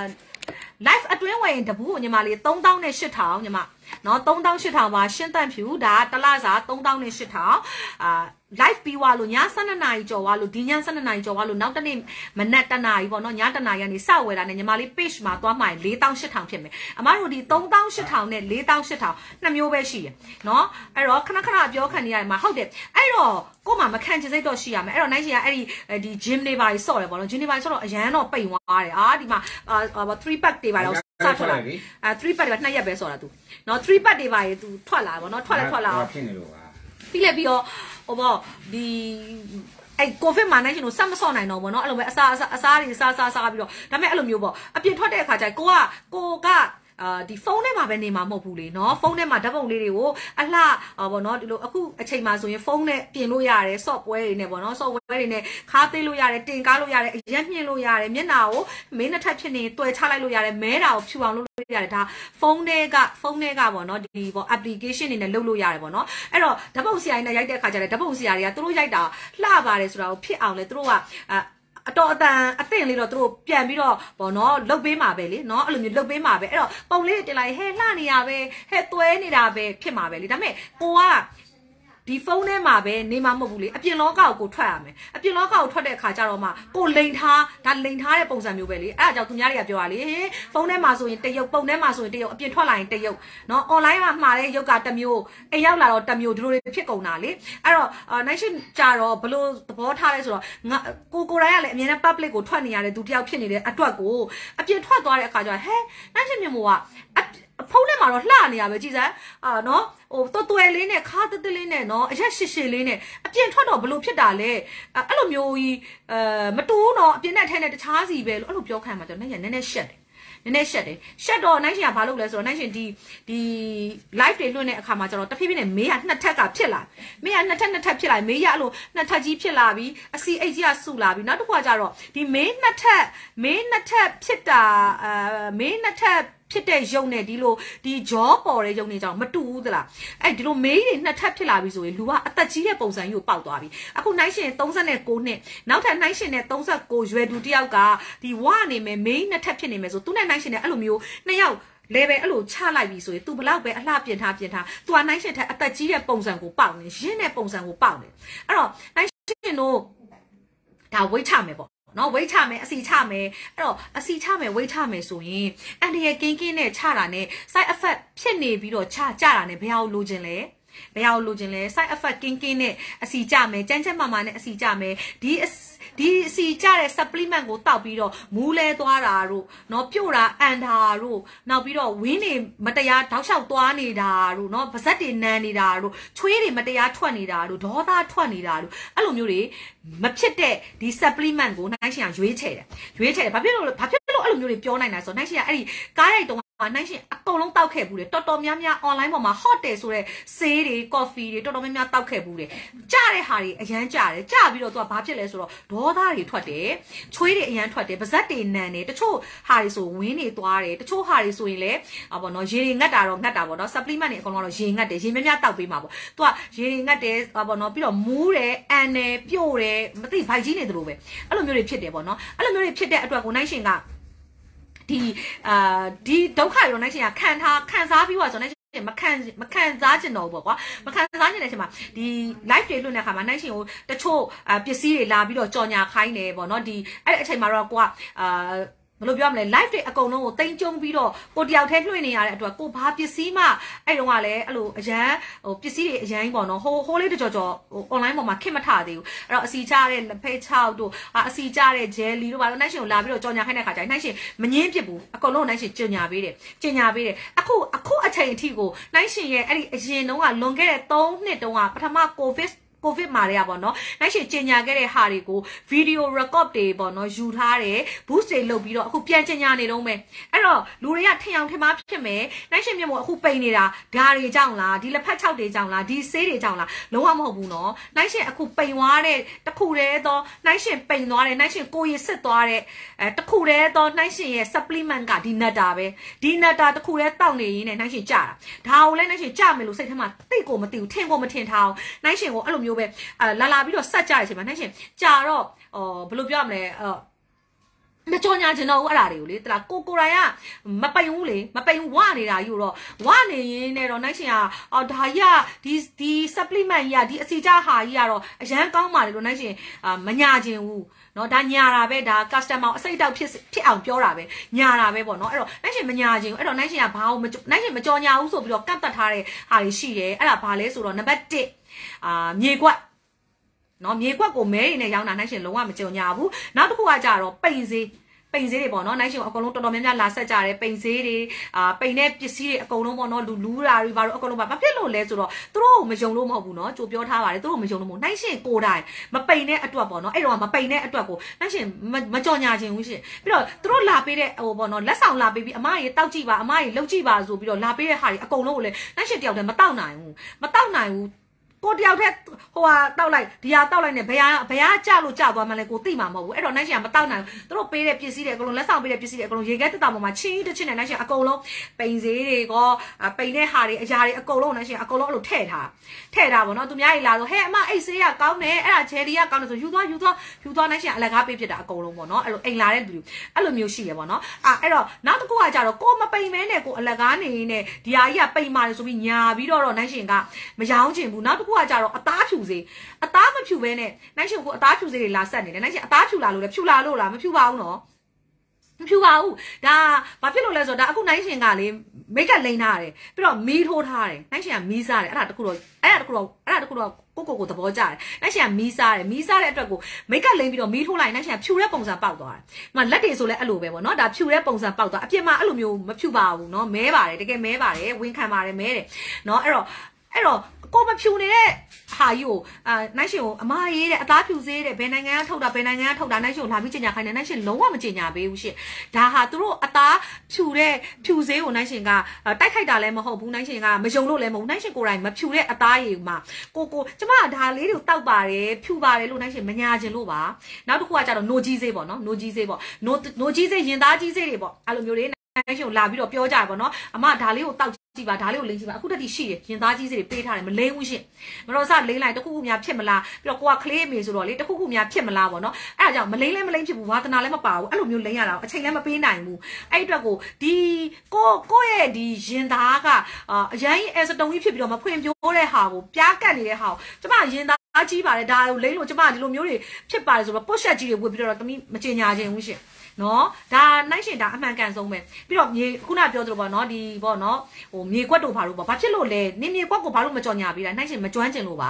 live အတွင်းဝင်တပူးညီမလေးသုံးသောင်းနဲ့ရှစ်ထောင်ညီမနော်သုံးသောင်းရှစ်ထောင်ပါရှင်းတန့်ဖြူဒါတလစာသုံးသောင်းနဲ့ရှစ်ထောင်အာ live ပြီးွားလို့ညဆယ်နှစ်နာရီကျော်ွားလို့ဒီညဆယ်နှစ်နာရီကျော်ွားလို့နောက်တနေ့မနက်တနာရီပေါ့နော်ညတနာရီကနေစဝယ်တာနဲ့ညီမလေး page မှာသွားမှရင်လေးသောင်းရှစ်ထောင်ဖြစ်မယ်အမတို့ဒီသုံးသောင်းရှစ်ထောင်နဲ့လေးသောင်းရှစ်ထောင်နှစ်မျိုးပဲရှိရယ်နော်အဲ့တော့ခဏခဏပြောခံနေရတယ်မှာဟုတ်တယ်အဲ့တော့ကိုမှမခံချင်စိတ်တော့ရှိရမယ်အဲ့တော့နိုင်ရှင်ကအဲ့ဒီဒီ gym တွေပါဆော့တယ်ပေါ့နော် gym တွေပါဆော့တော့အရန်တော့ပိန်သွားတယ်အာဒီမှာthree pack တွေပါတော့စထွက်လာအဲthree pack တွေနှစ်ရက်ပဲဆော့တာ तू နော်three pack တွေပါရေ तू ထွက်လာပေါ့နော်ထွက်လာထွက်လာဖြစ်နေလို့ပါပြီးလက်ပြီးတော့ဟိုပေါ့ဒီအဲ့ကိုဗစ်မှာနိုင်ရှင်တို့စက်မဆော့နိုင်တော့ဘောနော်အဲ့လိုပဲအစားအစားတွေစားစားစားပြီးတော့ဒါပေမဲ့အဲ့လိုမျိုးပေါ့အပြင်ထွက်တဲ့အခါကျကိုကကိုကအာဒီဖုန်းထဲမှာပဲနေမှာမဟုတ်ဘူးလေနော်ဖုန်းထဲမှာဓာတ်ပုံလေးတွေကိုအလှဟောပေါ့နော်ဒီလိုအခုအချိန်မှာဆိုရင်ဖုန်းနဲ့ပြင်လို့ရတယ် software တွေနဲ့ပေါ့နော် software တွေနဲ့ခါသေးလို့ရတယ်တင်ကားလို့ရတယ်အရက်မြင့်လို့ရတယ်မျက်နှာကိုမင်းနှစ်ထပ်ဖြစ်နေတွယ်ချလိုက်လို့ရတယ်မဲတာကိုဖြူအောင်လုပ်လို့ရတယ်ဒါဖုန်းထဲကဖုန်းထဲကပေါ့နော်ဒီပေါ့ application တွေနဲ့လုပ်လို့ရတယ်ပေါ့နော်အဲ့တော့ဓာတ်ပုံဆရာကြီးနဲ့ရိုက်တဲ့အခါကျတော့ဓာတ်ပုံဆရာတွေကသူတို့ရိုက်တာလှပါတယ်ဆိုတာကိုဖြစ်အောင်လေသူတို့ကအတော်အတန်အသင့်လေးတော့သူတို့ပြန်ပြီးတော့ဗောနော်လုတ်ပေးမှာပဲလေနော်အဲ့လိုမျိုးလုတ်ပေးမှာပဲအဲ့တော့ပုံလေးတင်လိုက်ဟဲလှနေရပဲဟဲသွဲနေတာပဲဖြစ်မှာပဲလေဒါပေမဲ့ကိုကဒီဖုန်းထဲမှာပဲနေမှာမဟုတ်ဘူးလေအပြင်လောကကိုကိုထွက်ရမယ်အပြင်လောကကိုထွက်တဲ့အခါကျတော့မှကိုလိန်ထားဒါလိန်ထားတဲ့ပုံစံမျိုးပဲလေအဲ့ဒါကြောင့်သူများတွေကပြောရလေဖုန်းထဲမှာဆိုရင်တရုပ်ပုံထဲမှာဆိုရင်တရုပ်အပြင်ထွက်လာရင်တရုပ်နော် online မှာမှာတဲ့ရုပ်ကတစ်မျိုးအိမ်ရောက်လာတော့တစ်မျိုးဒီလိုတွေဖြစ်ကုန်တာလေအဲ့တော့နိုင်ရှင်ကြတော့ဘလို့သဘောထားလဲဆိုတော့ငါကိုကိုတိုင်းကလည်းအမြဲတမ်း public ကိုထွက်နေရတဲ့သူတယောက်ဖြစ်နေတဲ့အတွက်ကိုအပြင်ထွက်သွားတဲ့အခါကျတော့ဟဲနိုင်ရှင်မျိုးကဖုန်းထဲမှာတော့လှနေရပဲကြည်စမ်းအာနော်ဟိုတော်တွယ်လေးနဲ့ခါတတလေးနဲ့နော်အရက်ရှည်ရှည်လေးနဲ့အပြင်ထွက်တော့ဘလို့ဖြစ်တာလဲအဲ့လိုမျိုးကြီးအဲမတူးတော့အပြင်နဲ့ထဲနဲ့တခြားစီပဲလို့အဲ့လိုပြောခံမှာကျွန်တော်နည်းနည်းရှက်တယ်နည်းနည်းရှက်တယ်ရှက်တော့နိုင်ရှင်ကဘာလုပ်လဲဆိုတော့နိုင်ရှင်ဒီဒီ live တွေလွှင့်တဲ့အခါမှာကျတော့တဖြည်းဖြည်းနဲ့မေးကနှစ်ထက်ကဖြစ်လာမေးကနှစ်ထက်နှစ်ထက်ဖြစ်လာမေးရအဲ့လိုနှစ်ထက်ကြီးဖြစ်လာပြီးအစီအိတ်ကြီးကဆူလာပြီးနောက်တစ်ခါကျတော့ဒီမေးနှစ်ထက်မေးနှစ်ထက်ဖြစ်တာအဲမေးနှစ်ထက်ဖြစ်တဲ့ရုပ်နဲ့ဒီလိုဒီကြောပေါ်တဲ့ရုပ်နဲ့ကြောင့်မတူဘူးသလားအဲ့ဒီလိုမေးတွေနှစ်ထပ်ဖြစ်လာပြီဆိုရင်လူကအသက်ကြီးတဲ့ပုံစံကြီးကိုပေါက်သွားပြီအခုနိုင်ရှင်သုံး၉နှစ်နောက်ထပ်နိုင်ရှင်နဲ့သုံး၉ရွယ်သူတယောက်ကဒီဝနေမယ်မေးနှစ်ထပ်ဖြစ်နေမယ်ဆိုသူနဲ့နိုင်ရှင်နဲ့အဲ့လိုမျိုးနှစ်ယောက်လေပဲအဲ့လိုချလိုက်ပြီဆိုရင် तू ဘလောက်ပဲအလှပြင်ထားပြင်ထား तू ကနိုင်ရှင်ထက်အသက်ကြီးတဲ့ပုံစံကိုပေါက်နေရင်းတဲ့ပုံစံကိုပေါက်နေအဲ့တော့နိုင်ရှင်တို့ဒါဝိတ်ချမယ်ပေါ့နော်ဝိတ်ချမယ်အစီချမယ်အဲ့တော့အစီချမယ်ဝိတ်ချမယ်ဆိုရင်အန်ဒီရဲ့ကင်းကင်းနဲ့ချတာနဲ့ side effect ဖြစ်နေပြီးတော့ချကြတာနဲ့ဘယ်ဟာကိုလိုချင်လဲဘယ်ဟာကိုလိုချင်လဲ side effect ကင်းကင်းနဲ့အစီချမယ်ကြမ်းကြမ်းမာမာနဲ့အစီချမယ်ဒီဒီအစီကြတဲ့ supplement ကိုတောက်ပြီးတော့မူးလဲသွားတာတို့เนาะပြုတ်တာအန်တာတို့နောက်ပြီးတော့ဝင်းတွေမတရားတောက်လျှောက်သွားနေတာတို့เนาะပါဇက်တွေနန်းနေတာတို့ချွေးတွေမတရားထွက်နေတာတို့ဒေါသထွက်နေတာတို့အဲ့လိုမျိုးတွေမဖြစ်တဲ့ဒီ supplement ကိုနိုင်ရှင်ကရွေးချယ်တယ်ရွေးချယ်တယ်ဘာဖြစ်လို့ဘာဖြစ်လို့အဲ့လိုမျိုးတွေပြောနိုင်တာဆိုတော့နိုင်ရှင်ကအဲ့ဒီကားရိုက်တုံးကနိုင်ရှင်အကုန်လုံးတောက်ခဲ့ဘူးလေတော်တော်များများ online ပေါ်မှာ hot တယ်ဆိုတဲ့ဆေးတွေ coffee တွေတော်တော်များများတောက်ခဲ့ဘူးလေကြားတဲ့ဟာတွေအရန်ကြားတယ်ကြားပြီးတော့သူကဘာဖြစ်လဲဆိုတော့ဒေါသတွေထွက်တယ်ချွေးတွေအရန်ထွက်တယ်ပါဇက်တွေနန်တယ်တချို့ဟာတွေဆိုဝင်းတွေသွားတယ်တချို့ဟာတွေဆိုရင်လည်းဟောပေါ့နော်ရေတွေငတ်တာတော့ငတ်တာပေါ့နော် supplement တွေအကုန်လုံးတော့ရေငတ်တယ်ရေများများတောက်ပေးမှာပေါ့သူကရေတွေငတ်တယ်ဟောပေါ့နော်ပြီးတော့မူးတယ်အန်တယ်ပြို့တယ်မသိဘိုက်ကြီးနေတယ်လို့ပဲအဲ့လိုမျိုးတွေဖြစ်တယ်ပေါ့နော်အဲ့လိုမျိုးတွေဖြစ်တဲ့အတွက်ကိုနိုင်ရှင်ကဒီအာဒီဒုက္ခတွေတော့နိုင်ရှင်ကခံထားခံစားပြီးတော့ဆိုနိုင်မခံမခံစားကျင်တော့ပေါ့ကွာမခံစားကျင်တဲ့အချိန်မှာဒီ live တွေလွှင့်တဲ့အခါမှာနိုင်ရှင်ကိုတချို့ပစ္စည်းတွေလာပြီးတော့ကြော်ညာခိုင်းတယ်ပေါ့နော်ဒီအဲ့အချိန်မှာတော့ကိုကအာဘယ်လိုပြောမလဲ live တွေအကုန်လုံးကိုတင်ကျုံပြီးတော့ကိုတယောက်တည်းလွှင့်နေရတဲ့အတွက်ကိုဘာပစ္စည်းမှအဲ့တုန်းကလည်းအဲ့လိုအရန်ဟိုပစ္စည်းတွေအရန်ပေါ့နော်ဟိုဟိုလေးတကြော်ကြော်ဟို online ပေါ်မှာခက်မထသေးဘူးအဲ့တော့အစီချတဲ့လက်ဖက်ချောက်တို့အစီချတဲ့ jelly တို့ဘာလို့နိုင်ရှင်ကိုလာပြီးတော့ကြော်ညာခိုင်းတဲ့ခါကျရင်နိုင်ရှင်မငင်းဖြစ်ဘူးအကုန်လုံးနိုင်ရှင်ကြော်ညာပေးတယ်ကြော်ညာပေးတယ်အခုအခုအချိန်အထိကိုနိုင်ရှင်ရဲ့အဲ့ဒီအရင်တုန်းကလွန်ခဲ့တဲ့သုံးနှစ်တုန်းကပထမ covidကိုဗစ်မှာတွေကပေါ့နော်နိုင်ရှင်ကျင်ညာခဲ့တဲ့ဟာတွေကိုဗီဒီယို record တွေပေါ့နော်ယူထားတယ် boost တွေလုပ်ပြီးတော့အခုပြန်ကျင်ညာနေတော့မယ်အဲ့တော့လူတွေကထင်အောင်ထင်မှားဖြစ်မယ်နိုင်ရှင်မြေမို့အခုပိန်နေတာဓာတွေကြောင့်လားဒီလက်ဖက်ချောက်တွေကြောင့်လားဒီဆေးတွေကြောင့်လားလုံးဝမဟုတ်ဘူးနော်နိုင်ရှင်အခုပိန်သွားတဲ့တခုတည်းသောနိုင်ရှင်ပိန်သွားတဲ့နိုင်ရှင်ကိုရည်စစ်သွားတဲ့အဲတခုတည်းသောနိုင်ရှင်ရဲ့ supplement ကဒီ netta ပဲဒီ netta တခုတည်းတောက်နေရင်းနဲ့နိုင်ရှင်ကြတာဒါကိုလည်းနိုင်ရှင်ကြမယ်လို့စိတ်ထဲမှာသိကိုမသိဘူးထင်ကိုမထင်ထားအောင်နိုင်ရှင်ကိုအဲ့လိုမျိုးပဲအာလာလာပြီးတော့ဆက်ကြရချိန်မှာနိုင်ရှင်ကြာတော့အော်ဘယ်လိုပြောရမလဲအော်မကြောညာကျင်တော့ဘူးအဲ့ဒါတွေကိုလေတလားကိုကိုရိုင်ကမပိန်ဘူးလေမပိန်ဝနေတာယူတော့ဝနေရင်းနဲ့တော့နိုင်ရှင်ကအော်ဒါကြီးကဒီဒီ supplement ကြီးကဒီအစီကြဟာကြီးကတော့အရန်ကောင်းပါလေလို့နိုင်ရှင်အာမညာကျင်ဘူးเนาะဒါညာတာပဲဒါ customer အစိတ်တောက်ဖြစ်ဖြစ်အောင်ပြောတာပဲညာတာပဲပေါ့เนาะအဲ့တော့နိုင်ရှင်မညာကျင်ဘူးအဲ့တော့နိုင်ရှင်ကဘာလို့နိုင်ရှင်မကြောညာဘူးဆိုပြီးတော့ကန့်တက်ထားတဲ့ဟာတွေရှိတယ်အဲ့ဒါဘာလဲဆိုတော့နံပါတ်တစ်အာမြေကွက်နော်မြေကွက်ကိုမဲရည်နဲ့ရောင်းတာနိုင်ရှင်လုံးဝမကြုံညာဘူးနောက်တစ်ခုကကြတော့ပိန်စေးပိန်စေးတွေပေါ့နော်နိုင်ရှင်အကုန်လုံးတော်တော်များများလာဆက်ကြတယ်ပိန်စေးတွေအာပိန်တဲ့ပစ္စည်းတွေအကုန်လုံးပေါ့နော်လူလူတာတွေဘာလို့အကုန်လုံးပါဘာဖြစ်လို့လဲဆိုတော့သူတို့ကိုမယုံလို့မဟုတ်ဘူးနော်ကြိုပြောထားပါတယ်သူတို့မယုံလို့မဟုတ်နိုင်ရှင်ကိုယ်တိုင်မပိန်တဲ့အတွက်ပေါ့နော်အဲ့တော့မပိန်တဲ့အတွက်ကိုနိုင်ရှင်မကြော်ညာခြင်းဘူးရှင်ပြီးတော့သူတို့လာပေးတဲ့ဟိုပေါ့နော်လက်ဆောင်လာပေးပြီးအမရေတောက်ကြည့်ပါအမရေလှုပ်ကြည့်ပါဆိုပြီးတော့လာပေးတဲ့ဟာတွေအကုန်လုံးကိုလည်းနိုင်ရှင်တယောက်တည်းမတောက်နိုင်ဘူးမတောက်နိုင်ဘူးကိုတယောက်တည်းဟိုဟာတောက်လိုက်ဒီဟာတောက်လိုက်နဲ့ဘယ်ဟာဘယ်ဟာကြလို့ကြသွားမှလဲကိုသိမှာမဟုတ်ဘူးအဲ့တော့နိုင်ရှင်ကမတောက်နိုင်ဘူးသူတို့ပေးတဲ့ပစ္စည်းတွေအကုန်လုံးလက်ဆောင်ပေးတဲ့ပစ္စည်းတွေအကုန်လုံးရေခဲတက်တာပေါ်မှာချင်းတစ်ချင်းနဲ့နိုင်ရှင်အကုန်လုံးပိန်စေးတွေကောပိန်တဲ့ဟာတွေအရာတွေအကုန်လုံးနိုင်ရှင်အကုန်လုံးအဲ့လိုထည့်ထားထည့်ထားပါတော့သူများကြီးလာဆိုဟဲ့အမအိတ်ဆေးကကောင်းတယ်အဲ့ဒါဂျယ်လီကကောင်းတယ်ဆိုယူသွားယူသွားယူသွားနိုင်ရှင်အလကားပေးဖြစ်တာအကုန်လုံးပေါ့နော်အဲ့လိုအိမ်လာတဲ့လူအဲ့လိုမျိုးရှိရပေါ့နော်အာအဲ့တော့နောက်တစ်ခုကကြတော့ကိုမပိန်မဲနဲ့ကိုအလကားနေနေဒီဟာကြီးကပိန်ပါတယ်ဆိုပြီးညာပြီးတော့တော့နိုင်ရှင်ကမရောင်းချင်ဘူးနောက်တစ်ခုကကြတော့အသားဖြူစေးအသားမဖြူဘဲနဲ့နိုင်ရှင်ကိုအသားဖြူစေးတွေလာဆက်နေတယ်နိုင်ရှင်အသားဖြူလာလို့လေဖြူလာလို့လားမဖြူပါဘူးနော်မဖြူပါဘူးဒါဘာဖြစ်လို့လဲဆိုတော့ဒါအခုနိုင်ရှင်ကလေမိတ်ကလိန်ထားတယ်ပြီးတော့မီးထိုးထားတယ်နိုင်ရှင်ကမီးစားတယ်အဲ့ဒါတခုတော့အဲ့ဒါတခုတော့အဲ့ဒါတခုတော့ကိုကိုကိုသဘောကျတယ်နိုင်ရှင်ကမီးစားတယ်မီးစားတဲ့အတွက်ကိုမိတ်ကလိန်ပြီးတော့မီးထိုးလိုက်နိုင်ရှင်ကဖြူတဲ့ပုံစံပေါက်သွားတယ်။မလက်တွေဆိုလဲအဲ့လိုပဲပေါ့နော်ဒါဖြူတဲ့ပုံစံပေါက်သွားအပြစ်မှာအဲ့လိုမျိုးမဖြူပါဘူးနော်မဲပါတယ်တကယ်မဲပါတယ်ဝင်ခံပါတယ်မဲတယ်နော်အဲ့တော့အဲ့တော့ကိုမဖြူနေတဲ့ဟာကြီးကိုအာနိုင်ရှင်ကိုအမရေးတဲ့အသားဖြူစေးတဲ့ဘယ်နိုင်ငံကထုတ်တာဘယ်နိုင်ငံကထုတ်တာနိုင်ရှင်ကိုလာပြီးကျင်ညာခိုင်းတယ်နိုင်ရှင်လုံးဝမကျင်ညာပေးဘူးရှင်ဒါဟာသူတို့အသားဖြူတဲ့ဖြူစေးကိုနိုင်ရှင်ကတိုက်ခိုက်တာလည်းမဟုတ်ဘူးနိုင်ရှင်ကမယုံလို့လည်းမဟုတ်နိုင်ရှင်ကိုယ်တိုင်မဖြူတဲ့အသားရည်မှာကိုကိုကျမကဒါလေးတွေကိုတောက်ပါတယ်ဖြူပါတယ်လို့နိုင်ရှင်မညာကျင်လို့ပါနောက်တစ်ခုကကြတော့နိုကြီးစေးပေါ့နော်နိုကြီးစေးပေါ့နိုနိုကြီးစေးရင်သားကြီးစေးတွေပေါ့အဲ့လိုမျိုးလေးနိုင်ရှင်ကိုလာပြီးတော့ပြောကြရပေါ့နော်အမဒါလေးကိုတောက်ကြည့်ပါဒါလေးကိုလိမ့်ကြည့်ပါအခုတည်းရှိတယ်ရင်သားကြီးစေးတွေပေးထားတယ်မလိမ့်ဘူးရှင်မတော်စလိမ့်လိုက်တခုခုများဖြစ်မလားပြီးတော့ကိုကကလေးအမေဆိုတော့လေတခုခုများဖြစ်မလားပေါ့နော်အဲ့ဒါကြောင့်မလိမ့်လဲမလိမ့်ဖြစ်ဘူးဝါသနာလည်းမပါဘူးအဲ့လိုမျိုးလိမ့်ရတာအချိန်လည်းမပေးနိုင်ဘူးအဲ့အတွက်ကိုဒီကိုကိုရဲ့ဒီရင်သားကအရန်ကြီးအဲစတုံကြီးဖြစ်ပြီးတော့မဖွင့်ပြိုးတဲ့ဟာကိုပြားကတ်နေတဲ့ဟာကိုကျမရင်သားကြီးပါတယ်ဒါကိုလိမ့်လို့ကျမဒီလိုမျိုးတွေဖြစ်ပါတယ်ဆိုတော့ပုတ်ဆက်ကြီးတွေဝတ်ပြီးတော့တမီးမကျင်ညာခြင်းဘူးရှင်နော်ဒါနိုင်ရှင်ဒါအမှန်ကန်ဆုံးပဲပြီးတော့မြေခုနပြောသလိုပေါ့နော်ဒီပေါ့နော်ဟိုမြေကွက်တို့ဘာလို့ပေါ့ဘာဖြစ်လို့လဲနင်းမြေကွက်ကိုဘာလို့မကြော်ညာပေးတာနိုင်ရှင်မကျွမ်းကျင်လို့ပါ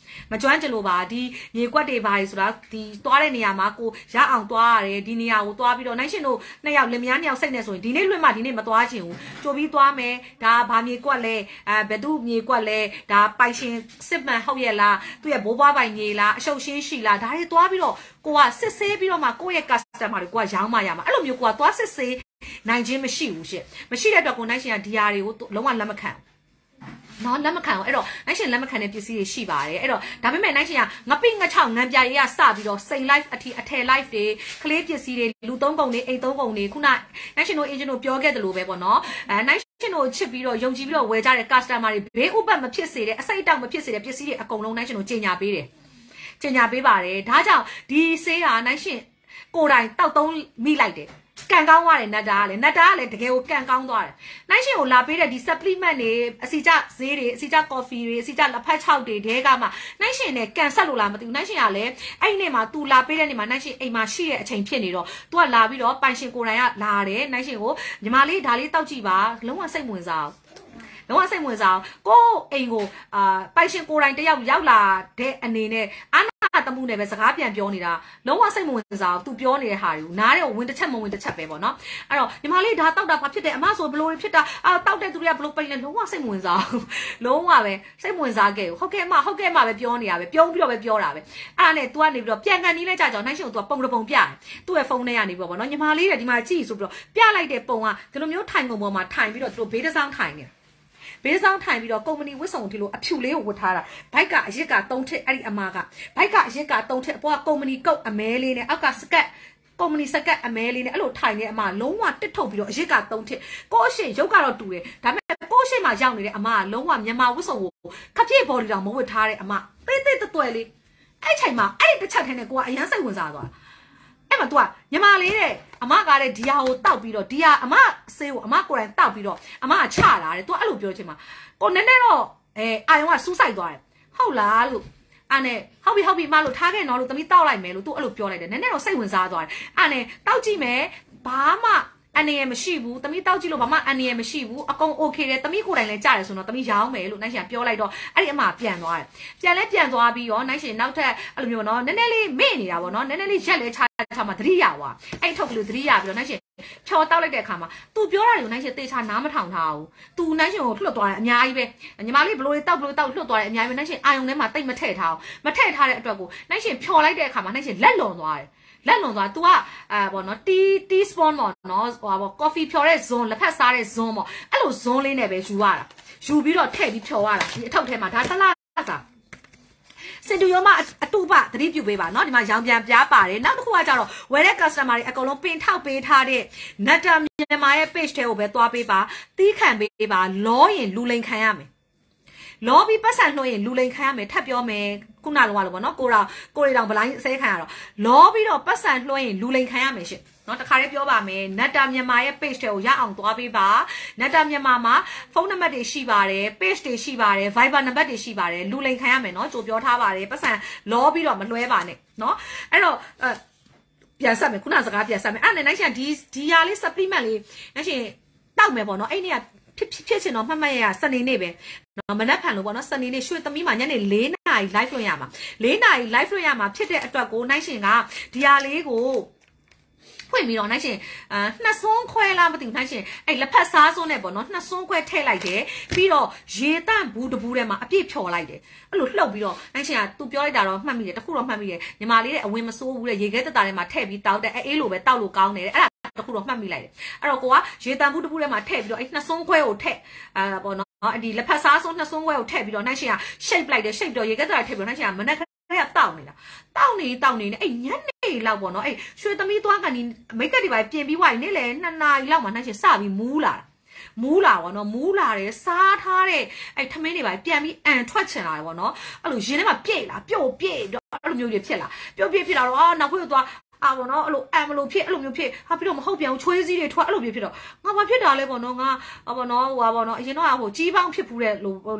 မကျွမ်းကြလို့ပါဒီမြေကွက်တွေပါဆိုတာဒီသွားတဲ့နေရာမှာကိုရအောင်သွားရတယ်ဒီနေရာကိုသွားပြီးတော့နိုင်ရှင်တို့နှစ်ယောက်လင်မယားနှစ်ယောက်စိတ်နဲ့ဆိုရင်ဒီနေ့လွတ်မှဒီနေ့မသွားချင်ဘူးကြိုပြီးသွားမယ်ဒါဘာမြေကွက်လဲအဲဘယ်သူမြေကွက်လဲဒါပိုင်ရှင်စစ်မှန်ဟုတ်ရဲ့လားသူ့ရဲ့ဘိုးဘွားပိုင်မြေလားအရှုပ်ရှင်းရှိလားဒါတွေသွားပြီးတော့ကိုကစစ်ဆေးပြီးတော့မှကိုယ့်ရဲ့ customer တွေကိုကရောင်းမှရမှာအဲ့လိုမျိုးကိုကသွားစစ်ဆေးနိုင်ခြင်းမရှိဘူးရှင့်မရှိတဲ့အတွက်ကိုနိုင်ရှင်ကဒီဟာတွေကိုလုံးဝလက်မခံနော်လက်မခံအောင်အဲ့တော့နိုင်ရှင်လက်မခံတဲ့ပစ္စည်းတွေရှိပါတယ်အဲ့တော့ဒါပေမဲ့နိုင်ရှင်ကငပိငချောင်းငံပြရေးကစပြီးတော့စိန် life အထီအထယ် life တွေကလေးပစ္စည်းတွေလူသုံးပုံတွေအိမ်သုံးပုံတွေခုနနိုင်ရှင်တို့ agent တို့ပြောခဲ့တယ်လို့ပဲပေါ့နော်အဲနိုင်ရှင်တို့ချစ်ပြီးတော့ယုံကြည်ပြီးတော့ဝယ်ကြတဲ့ customer တွေဘေးဥပတ်မဖြစ်စေတဲ့အစိတ်အတောက်မဖြစ်စေတဲ့ပစ္စည်းတွေအကုန်လုံးနိုင်ရှင်တို့ကြီးညာပေးတယ်ကြီးညာပေးပါတယ်ဒါကြောင့်ဒီဆေးဟာနိုင်ရှင်ကိုယ်တိုင်တောက်သုံးမိလိုက်တယ်ကန်ကောင်းသွားတယ်နတ်တာကလည်းနတ်တာကလည်းတကယ်ကိုကန်ကောင်းသွားတယ်နိုင်ရှင်ကိုလာပေးတဲ့ဒီ supplement တွေအစီကျဈေးတွေအစီကျ coffee တွေအစီကျလက်ဖက်ခြောက်တွေတဲကမှနိုင်ရှင်နဲ့ကန်ဆက်လို့လားမသိဘူးနိုင်ရှင်ကလည်းအဲ့ဒီနေ့မှာ तू လာပေးတဲ့နေ့မှာနိုင်ရှင်အိမ်မှာရှိတဲ့အချိန်ဖြစ်နေတော့ तू ကလာပြီးတော့ပိုင်ရှင်ကိုယ်တိုင်ကလာတယ်နိုင်ရှင်ကိုညီမလေးဒါလေးတောက်ကြည့်ပါလုံးဝစိတ်ဝင်စားလုံးဝစိတ်ဝင်စားကိုအိမ်ကိုအာပိုင်ရှင်ကိုယ်တိုင်တယောက်ရောက်လာတဲ့အနေနဲ့အာနာတမှုနဲ့ပဲစကားပြန်ပြောနေတာလုံးဝစိတ်မဝင်စားဘူး तू ပြောနေတဲ့ဟာတွေကိုနားတဲ့ဝင်တစ်ချက်မဝင်တစ်ချက်ပဲပေါ့နော်အဲ့တော့ညီမလေးဒါတောက်တာဘာဖြစ်တယ်အမဆိုဘလို့ဖြစ်တာအာတောက်တဲ့သူတွေကဘလို့ပိတ်လဲလုံးဝစိတ်မဝင်စားဘူးလုံးဝပဲစိတ်မဝင်စားခဲ့ဘူးဟုတ်ကဲ့အမဟုတ်ကဲ့အမပဲပြောနေတာပဲပြုံးပြီးတော့ပဲပြောတာပဲအဲ့ဒါနဲ့ तू ကနေပြီးတော့ပြန်ကန်နီးလဲကြကြောင်နိုင်ရှင်ကို तू ပုံတပုံပြတယ်သူ့ရဲ့ဖုန်းထဲကနေပြီးတော့ပေါ့နော်ညီမလေးတဲ့ဒီမှာကြည့်ဆိုပြီးတော့ပြလိုက်တဲ့ပုံကဒီလိုမျိုးထိုင်ပုံပေါ်မှာထိုင်ပြီးတော့သူတို့ဘေးတစ်စောင်းထိုင်နေဘေးဆောင်ထိုင်ပြီးတော့ကုမ္ပဏီဝတ်စုံဒီလိုအဖြူလေးကိုဝတ်ထားတာဘိုက်ကအရစ်ကသုံးထစ်အဲ့ဒီအမကဘိုက်ကအရစ်ကသုံးထစ်အပေါ်ကကုမ္ပဏီကုတ်အမဲလေးနဲ့အောက်ကစကတ်ကုမ္ပဏီစကတ်အမဲလေးနဲ့အဲ့လိုထိုင်နေအမလုံးဝတစ်ထုတ်ပြီးတော့အရစ်ကသုံးထစ်ကိုအရှင်ရုပ်ကတော့တူတယ်ဒါပေမဲ့ကိုအရှင်မှာရောက်နေတဲ့အမကလုံးဝမြန်မာဝတ်စုံကိုခပ်ပြည့်ဘော်ဒီတောင်မဝတ်ထားတဲ့အမတိတ်တိတ်တွယ်လေးအဲ့ချိန်မှာအဲ့ဒီတစ်ချက်ထဲနဲ့ကိုကအရန်စိတ်ဝင်စားသွားအဲ့မှာ तू ကညီမလေးတဲ့အမကလည်းဒီဟာကိုတောက်ပြီးတော့ဒီဟာအမဆေးကိုအမကိုယ်တိုင်တောက်ပြီးတော့အမကချလာတယ် तू အဲ့လိုပြောချင်မှာကိုနည်းနည်းတော့အဲအာယုံကစူးစိုက်သွားတယ်ဟုတ်လားလို့အဲ့နဲ့ဟုတ်ပြီဟုတ်ပြီမလို့ထားခဲ့နော်လို့သမီးတောက်လိုက်မယ်လို့ तू အဲ့လိုပြောလိုက်တယ်နည်းနည်းတော့စိတ်ဝင်စားသွားတယ်အဲ့နဲ့တောက်ကြည့်မယ်ဘာမှအနေရမရှိဘူးသမီးတောက်ကြည့်လို့ဘာမှအနေရမရှိဘူးအကုန်โอเคတယ်သမီးကိုယ်တိုင်လည်းကြားတယ်ဆိုတော့သမီးရောင်းမယ်လို့နိုင်ရှင်ပြောလိုက်တော့အဲ့ဒီအမပြန်သွားတယ်ပြန်လဲပြန်သွားပြီးတော့နိုင်ရှင်နောက်ထပ်အဲ့လိုမျိုးနော်နည်းနည်းလေးမေ့နေတာပေါ့နော်နည်းနည်းလေးရက်လဲချချမှာသတိရသွားအဲ့ထုတ်ကလေးသတိရပြီးတော့နိုင်ရှင်ချော်တောက်လိုက်တဲ့အခါမှာ तू ပြောတာတွေကိုနိုင်ရှင်သေချာနားမထောင်ထားဘူး तू နိုင်ရှင်ကိုလွှတ်သွားတယ်အများကြီးပဲညီမလေးဘလို့တောက်ဘလို့တောက်လွှတ်သွားတယ်အများကြီးပဲနိုင်ရှင်အာယုံထဲမှာတိတ်မထည့်ထားအောင်မထည့်ထားတဲ့အတွက်ကိုနိုင်ရှင်ဖြော်လိုက်တဲ့အခါမှာနိုင်ရှင်လက်လွန်သွားတယ်လက်လွန်သွား तू ကအာပေါ့နော် tea tea spoon ပေါ့နော်ဟိုပါ coffee ဖြော်တဲ့ zone လက်ဖက်စားတဲ့ zone ပေါ့အဲ့လို zone လေးနဲ့ပဲယူရတာယူပြီးတော့ထည့်ပြီးဖြော်ရတာဒီအထောက်ထဲမှာဒါတလားစားစင်တူရောမအတူပသတိပြုပေးပါเนาะဒီမှာရောင်ပြန်ပြားပါတယ်နောက်တစ်ခုကကြတော့ဝယ်တဲ့ customer တွေအကုန်လုံးပင်ထောက်ပေးထားတဲ့နတ်တာမြန်မာရဲ့ page ထဲကိုပဲသွားပေးပါတီးခံပေးပါလောရင်လူလိန်ခံရမယ်လောပြီးပတ်စံလွှင့်ရင်လူလိန်ခံရမယ်ထပ်ပြောမယ်ခုနလုံးကလို့ပေါ့နော်ကိုတော်ကိုရီတောင်ဗလိုင်းအစဲခံရတော့လောပြီးတော့ပတ်စံလွှင့်ရင်လူလိန်ခံရမယ်ရှင့်နော်တခါလေးပြောပါမယ်နတ်တာမြန်မာရဲ့ page တွေကိုရအောင်သွားပေးပါနတ်တာမြန်မာမှာဖုန်းနံပါတ်တွေရှိပါတယ် page တွေရှိပါတယ် Viber နံပါတ်တွေရှိပါတယ်လူလိန်ခံရမယ်နော်ကြိုပြောထားပါတယ်ပတ်စံလောပြီးတော့မလွှဲပါနဲ့နော်အဲ့တော့ပြန်ဆက်မယ်ခုနစကားပြန်ဆက်မယ်အဲ့နဲ့နိုင်ရှင်ဒီဒီဟာလေး supplement လေးနိုင်ရှင်တောက်မယ်ပေါ့နော်အဲ့နေ့ကဖြစ်ဖြစ်ချင်တော့မှတ်မှတ်ရစနေနေ့ပဲနော်မနက်ဖြန်လို့ပေါ့နော်စနေနေ့ရွှေသမီးမှာညနေ၄နာရီ live လွှင့်ရမှာ၄နာရီ live လွှင့်ရမှာဖြစ်တဲ့အတွက်ကိုနိုင်ရှင်ကဒီဟာလေးကိုဖွင့်ပြီးတော့နိုင်ရှင်အာနှစ်စွန်းခွဲလားမသိဘူးနိုင်ရှင်အဲ့လက်ဖက်စားစွန်းနဲ့ပေါ့နော်နှစ်စွန်းခွဲထည့်လိုက်တယ်ပြီးတော့ရေတန့်ဘူးတဘူးထဲမှာအပြည့်ဖြော်လိုက်တယ်အဲ့လိုလှုပ်ပြီးတော့နိုင်ရှင်ကသူပြောလိုက်တာတော့မှတ်မိတယ်တခုတော့မှတ်မိတယ်ညီမလေးတဲ့အဝင်မစိုးဘူးတဲ့ရေခဲတက်တာထဲမှာထည့်ပြီးတောက်တဲ့အေးလိုပဲတောက်လို့ကောင်းတယ်တဲ့အဲ့ဒါတခုတော့မှတ်မိလိုက်တယ်အဲ့တော့ကိုကရေတန့်ဘူးတဘူးထဲမှာထည့်ပြီးတော့အဲ့နှစ်စွန်းခွဲကိုထည့်အာပေါ့နော်ဒီလက်ဖက်စားစွန်းနှစ်စွန်းခွဲကိုထည့်ပြီးတော့နိုင်ရှင်က shape လိုက်တယ် shape တော့ရေခဲတက်တာထည့်ပြီးတော့နိုင်ရှင်ကမနက်အဲ့တောက်နေတာတောက်နေတောက်နေအဲ့ညနေလောက်ပေါ့နော်အဲ့ရွှေသမီးသွားကန်ဒီမိတ်ကပ်တွေပါပြင်ပြီးွားရင်နေ့လေနှစ်နာရီလောက်မှနိုင်ရှင်စပြီးမူးလာမူးလာပေါ့နော်မူးလာတယ်စားထားတဲ့အဲ့ထမင်းတွေပါပြန်ပြီးအန်ထွက်ချင်လာတယ်ပေါ့နော်အဲ့လိုရင်ထဲမှာပြည့်လာပြုတ်ပြည့်တော့အဲ့လိုမျိုးတွေဖြစ်လာပြုတ်ပြည့်ဖြစ်လာတော့အော်နောက်ခွေသွားအာပေါ့နော်အဲ့လိုအမ်မလို့ဖြစ်အဲ့လိုမျိုးဖြစ်ဟာပြီးတော့မဟုတ်ပြန်ချွေးစည်းတွေထွက်အဲ့လိုမျိုးဖြစ်တော့ငါဘာဖြစ်တာလဲပေါ့နော်ငါပေါ့နော်ဟိုပါပေါ့နော်အရင်တော့ဟိုကြီးပေါင်းဖြစ်ဘူးတဲ့လို့လက်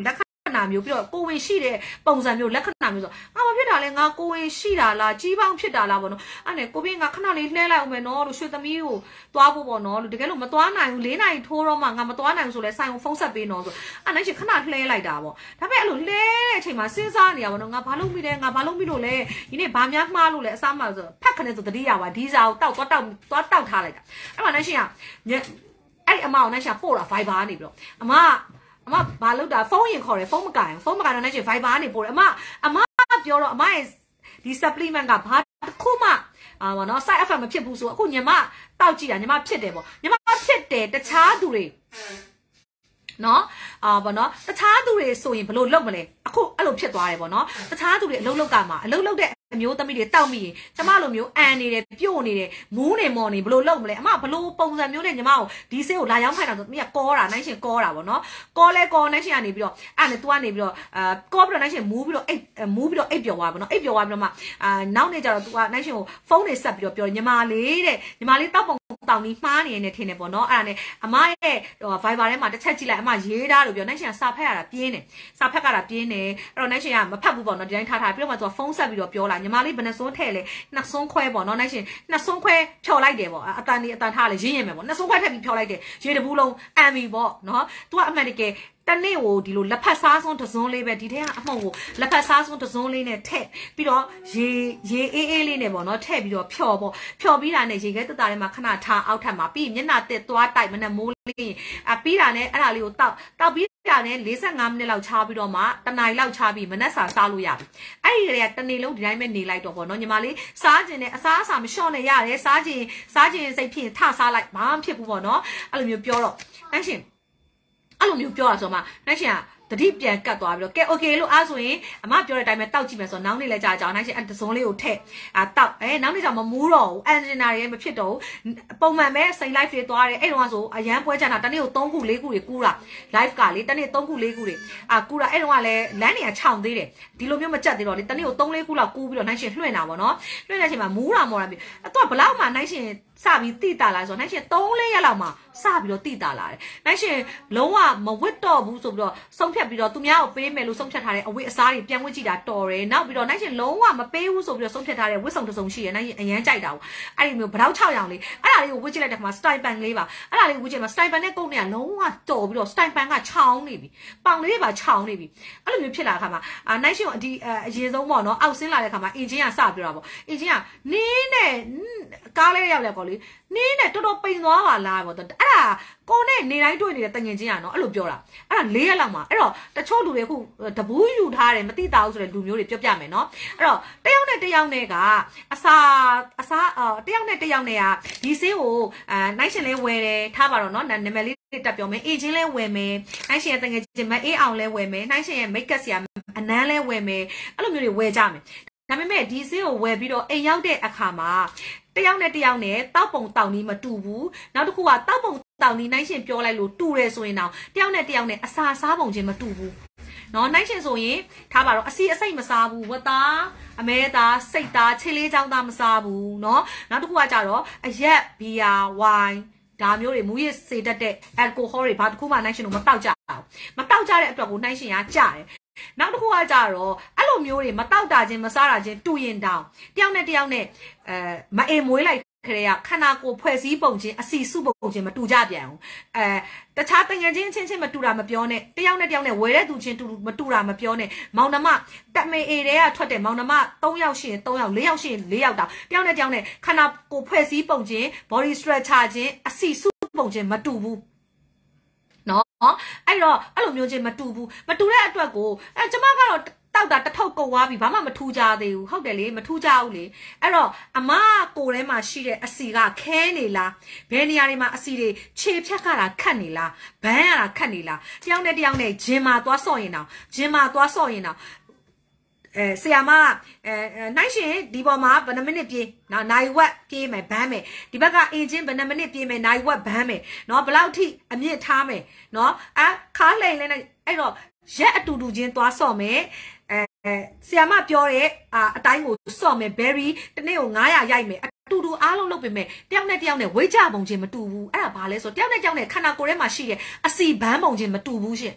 ဏာမျိုးပြီးတော့ကိုဝင်ရှိတဲ့ပုံစံမျိုးလက္ခဏာမျိုးဆိုငါမဖြစ်တာလဲငါကိုဝင်ရှိတာလားကြီးပေါင်းဖြစ်တာလားပေါ့နော်အဲ့နဲ့ကိုပြင်းငါခဏလေးလှဲလိုက်အောင်မယ်နော်လို့ရွှေသမီးကိုသွားဖို့ပေါ့နော်လို့တကယ်လို့မသွားနိုင်ဘူး၄နာရီထိုးတော့မှငါမသွားနိုင်ဘူးဆိုလဲဆိုင်ကိုဖုန်းဆက်ပေးနော်ဆိုအဲ့နိုင်ချင်ခဏလှဲလိုက်တာပေါ့ဒါပေမဲ့အဲ့လိုလှဲတဲ့အချိန်မှာစဉ်းစားနေရပါတော့ငါဘာလုပ်မိလဲငါဘာလုပ်မိလို့လဲဒီနေ့ဘာများမှားလို့လဲအစားမှဆိုဖက်ခနဲ့ဆိုတတိယပါဒီစာကိုတောက်သွားတောက်သွားတောက်ထားလိုက်တာအဲ့မှာနိုင်ရှင်ကအဲ့ဒီအမအောင်နိုင်ရှင်ပို့တာ Viber နေပြီးတော့အမအမဘာလုပ်တာဖုန်းရင်ခေါ်တယ်ဖုန်းမကင်ဖုန်းမကင်တော့နိုင်ရှင် Viber နေပို့တယ်အမအမပြောတော့အမရဲ့ဒီ supplement ကဘာတစ်ခုမှအာဘောနော် side effect မဖြစ်ဘူးဆိုအခုညီမတောက်ကြည့်တာညီမဖြစ်တယ်ပေါ့ညီမဖြစ်တယ်တခြားသူတွေနော်အာဘောနော်တခြားသူတွေဆိုရင်ဘယ်လိုလုပ်မလဲအခုအဲ့လိုဖြစ်သွားတယ်ပေါ့နော်တခြားသူတွေအလုပ်လုပ်ကမှာအလုပ်လုပ်တဲ့အမျိုးသမီးတွေတောက်မိရင်ကျမလိုမျိုးအန်နေတယ်ပြုတ်နေတယ်မူးနေမော်နေဘယ်လိုလုပ်မလဲအမဘယ်လိုပုံစံမျိုးနဲ့ညီမကိုဒီဆေးကိုလာရောက်ခိုင်းတာဆိုမိကကောတာနိုင်ရှင်ကောတာပေါ့နော်ကောလဲကောနိုင်ရှင်ကနေပြီးတော့အဲ့နဲ့ तू ကနေပြီးတော့အာကောပြီးတော့နိုင်ရှင်မူးပြီးတော့အိတ်မူးပြီးတော့အိတ်ပျော်သွားပါနော်အိတ်ပျော်သွားပြီးတော့မှအာနောက်နေ့ကျတော့ तू ကနိုင်ရှင်ကိုဖုန်းတွေဆက်ပြီးတော့ပြောညီမလေးတဲ့ညီမလေးတောက်ပုံတောင်ကြီးမှားနေနေထင်တယ်ပေါ့နော်အဲ့ဒါနဲ့အမရဲ့ဟို Viber ထဲမှာတစ်ချက်ကြည့်လိုက်အမရေးတာလို့ပြောနိုင်ရှင်ကစာဖက်ရတာပြင်းတယ်စာဖက်ကတာပြင်းတယ်အဲ့တော့နိုင်ရှင်ကမဖတ်ဘူးပေါ့နော်ဒီတိုင်းထားထားပြီးတော့မှ तू ကဖုန်းဆက်ပြီးတော့ပြောလာညီမလေးဘယ်နှစွန်းထဲလဲနှစ်စွန်းခွဲပေါ့နော်နိုင်ရှင်နှစ်စွန်းခွဲဖြော်လိုက်တယ်ပေါ့အတန်ဒီအတန်ထားလဲရင်းရင်မယ်ပေါ့နှစ်စွန်းခွဲထပ်ပြီးဖြော်လိုက်တယ်ရေတဘူးလုံးအမ်ဘီပေါ့နော် तू ကအမှန်တကယ်တနေ့ကိုဒီလိုလက်ဖက်စားစွန်းတစ်စွန်းလေးပဲဒီထဲကအမှုံကိုလက်ဖက်စားစွန်းတစ်စွန်းလေးနဲ့ထည့်ပြီးတော့ရေရေအေးအေးလေးနဲ့ပေါ့နော်ထည့်ပြီးတော့ဖြော်ပေါ့ဖြော်ပြီးတာနဲ့ရေခဲတက်တာထဲမှာခဏထားအောက်ထပ်မှာပြီးမျက်နှာတက်သွားတိုက်မနဲ့မိုးလေးအပြီးတာနဲ့အဲ့ဒါလေးကိုတောက်တောက်ပြီးတာနဲ့၄၅မိနစ်လောက်ချားပြီးတော့မှတနာရီလောက်ချားပြီးမနက်စာစားလို့ရပြီအဲ့ဒီကတနေ့လုံးဒီတိုင်းပဲနေလိုက်တော့ပေါ့နော်ညီမလေးစားခြင်းနဲ့အစားအစာမလျှော့နဲ့ရတယ်စားခြင်းစားခြင်းစိတ်ဖြစ်ထစားလိုက်ဘာမှဖြစ်ဘူးပေါ့နော်အဲ့လိုမျိုးပြောတော့အဲ့ရှင်အဲ့လိုမျိုးပြောရဆိုမှနိုင်ရှင်ကတတိပြန်ကတ်သွားပြီးတော့ကဲ okay လို့အားဆိုရင်အမပြောတဲ့အတိုင်းပဲတောက်ကြည့်မယ်ဆိုတော့နောက်နေ့လဲကြာကြာနိုင်ရှင်အတစုံလေးကိုထည့်အာတောက်အဲနောက်နေ့ကျမမူးတော့ဘူးအန်ဂျင်နာတွေမဖြစ်တော့ဘူးပုံမှန်ပဲစိန် live တွေသွားတယ်အဲ့တော့ဆိုအရန်ပွဲချတာတနေ့ကို၃ခု၄ခုတွေကူးတာ live ကလေတနေ့၃ခု၄ခုတွေအာကူးတာအဲ့တော့ကလည်းလမ်းနေကခြောင်သေးတယ်ဒီလိုမျိုးမကြက်သေးတော့လေတနေ့ကို၃၄ခုလောက်ကူးပြီးတော့နိုင်ရှင်လွှင့်တာပေါ့နော်လွှင့်တဲ့အချိန်မှာမူးတာမော်တာပြီးအဲ့တော့ဘလောက်မှနိုင်ရှင်စပြီးတိတာလာဆိုတော့နိုင်ရှင်၃၄ရက်လောက်မှစပြီးတော့တိတာလာတယ်နိုင်ရှင်လုံးဝမဝစ်တော့ဘူးဆိုပြီးတော့ဆုံးဖြတ်ပြီးတော့သူများကိုပေးမယ်လို့ဆုံးဖြတ်ထားတဲ့အဝတ်အစားတွေပြန်ဝတ်ကြည့်တာတော်တယ်နောက်ပြီးတော့နိုင်ရှင်လုံးဝမပေးဘူးဆိုပြီးတော့ဆုံးဖြတ်ထားတဲ့ဝတ်စုံတစ်စုံရှိတယ်နိုင်ရှင်အရန်ကြိုက်တာ။အဲ့ဒီမျိုးဗတောက်၆ရောင်လေးအဲ့ဒါလေးကိုဝတ်ကြည့်လိုက်တဲ့ခါမှာ style pan လေးပါအဲ့ဒါလေးဝတ်ကြည့်မှာ style pan နဲ့ကုတ်နေကလုံးဝတော်ပြီးတော့ style pan ကချောင်းနေပြီပေါင်လေးပါချောင်းနေပြီအဲ့လိုမျိုးဖြစ်လာတဲ့ခါမှာအာနိုင်ရှင်အဒီအရင်ဆုံးပေါ့နော်အောက်ဆင်းလာတဲ့ခါမှာအင်ဂျင်ကစပြောတာပေါ့အင်ဂျင်ကနင်းနဲ့ကားလေးရောက်လဲပေါ့လေနင်းနဲ့တော်တော်ပိန်သွားပါလားပေါ့အဲ့ဒါကိုနဲ့နေတိုင်းတွေ့နေတဲ့တငင်ချင်းကနော်အဲ့လိုပြောတာအဲ့ဒါ၄ရက်လောက်မှာအဲ့တော့တချို့လူတွေအခုတဘူးယူထားတယ်မသိတာဘူးဆိုတဲ့လူမျိုးတွေပြောပြမယ်နော်အဲ့တော့တယောက်နဲ့တယောက်နဲ့ကအစာအစာတယောက်နဲ့တယောက်နဲ့ကဒီဆေးကိုအာနိုင်ရှင်လေးဝယ်တယ်ထားပါတော့နော်နာမည်လေးတက်ပြောမယ်အေဂျင်လေးဝယ်မယ်နိုင်ရှင်ရဲ့တငင်ချင်းမအေးအောင်လဲဝယ်မယ်နိုင်ရှင်ရဲ့မိတ်ကပ်ဆရာအနမ်းလဲဝယ်မယ်အဲ့လိုမျိုးတွေဝယ်ကြမယ်ဒါပေမဲ့ဒီဆေးကိုဝယ်ပြီးတော့အိမ်ရောက်တဲ့အခါမှာတယောက်နဲ့တယောက်နဲ့တောက်ပုံတောက်နီးမတူဘူးနောက်တစ်ခုကတောက်ပုံတောက်နီးနိုင်ရှင်ပြောလိုက်လို့တူတယ်ဆိုရင်တော့တယောက်နဲ့တယောက်နဲ့အစာစားပုံချင်းမတူဘူးနော်နိုင်ရှင်ဆိုရင်ထားပါတော့အစီအစိတ်မစားဘူးဝတ်သားအမဲသားစိတ်သားခြေလေးချောင်းသားမစားဘူးနော်နောက်တစ်ခုကကြတော့အရက်ဘီယာဝိုင်းဒါမျိုးတွေမူရစ်စေတတ်တဲ့ alcohol တွေဘာတစ်ခုမှနိုင်ရှင်တို့မတောက်ကြဘူးမတောက်ကြတဲ့အတွက်ကိုနိုင်ရှင်ကကြားတယ်နောက်တစ်ခုကကြတော့အဲ့လိုမျိုးတွေမတောက်တာချင်းမစားတာချင်းတူရင်တောင်တယောက်နဲ့တယောက်နဲ့အဲမအိမ်မွေးလိုက်ခရေကခန္ဓာကိုယ်ဖွဲ့စည်းပုံချင်းအစီစုပုံချင်းမတူကြပြန်ဘူးအဲတခြားတငယ်ချင်းချင်းချင်းမတူတာမပြောနဲ့တယောက်နဲ့တယောက်နဲ့ဝယ်တဲ့သူချင်းတူမတူတာမပြောနဲ့မောင်နှမတက်မေအေတွေကထွက်တယ်မောင်နှမ၃ယောက်ရှိရင်၃ယောက်၄ယောက်ရှိရင်၄ယောက်တောင်တယောက်နဲ့တယောက်နဲ့ခန္ဓာကိုယ်ဖွဲ့စည်းပုံချင်း body structure ချင်းအစီစုပုံချင်းမတူဘူးနော်အဲ့တော့အဲ့လိုမျိုးချင်းမတူဘူးမတူတဲ့အတွက်ကိုအဲကျမကတော့တောက်တာတထုပ်ကုန်သွားပြီဘာမှမထူးကြသေးဘူးဟုတ်တယ်လေမထူးကြဘူးလေအဲ့တော့အမကိုယ်ထဲမှာရှိတဲ့အစီကခဲနေလားဘယ်နေရာတွေမှာအစီတွေခြေဖြတ်ခါတာခတ်နေလားဘန်းရတာခတ်နေလားတယောက်နဲ့တယောက်နဲ့ဂျင်မာသွားဆော့ရင်တော့ဂျင်မာသွားဆော့ရင်တော့အဲဆရာမအဲနိုင်ရှင်ဒီပေါ်မှာဘယ်နှမိနစ်ပြေးနော်နိုင်ဝက်ပြေးမယ်ဘန်းမယ်ဒီဘက်ကအင်ဂျင်ဘယ်နှမိနစ်ပြေးမယ်နိုင်ဝက်ဘန်းမယ်နော်ဘယ်လောက်ထိအမြင့်ထားမယ်နော်အဲခါလိန်လဲအဲ့တော့ရက်အတူတူချင်းသွားဆော့မယ်အဲဆရာမပြောတဲ့အတိုင်းကိုဆော့မယ် berry တနေ့ကို၅ရာရိုက်မယ်အတူတူအားလုံးလုပ်ပေးမယ်တယောက်နဲ့တယောက်နဲ့ဝိတ်ကြပုံချင်းမတူဘူးအဲ့ဒါဘာလဲဆိုတယောက်နဲ့တယောက်နဲ့ခန္ဓာကိုယ်ထဲမှာရှိတဲ့အစီဘန်းပုံချင်းမတူဘူးရှင်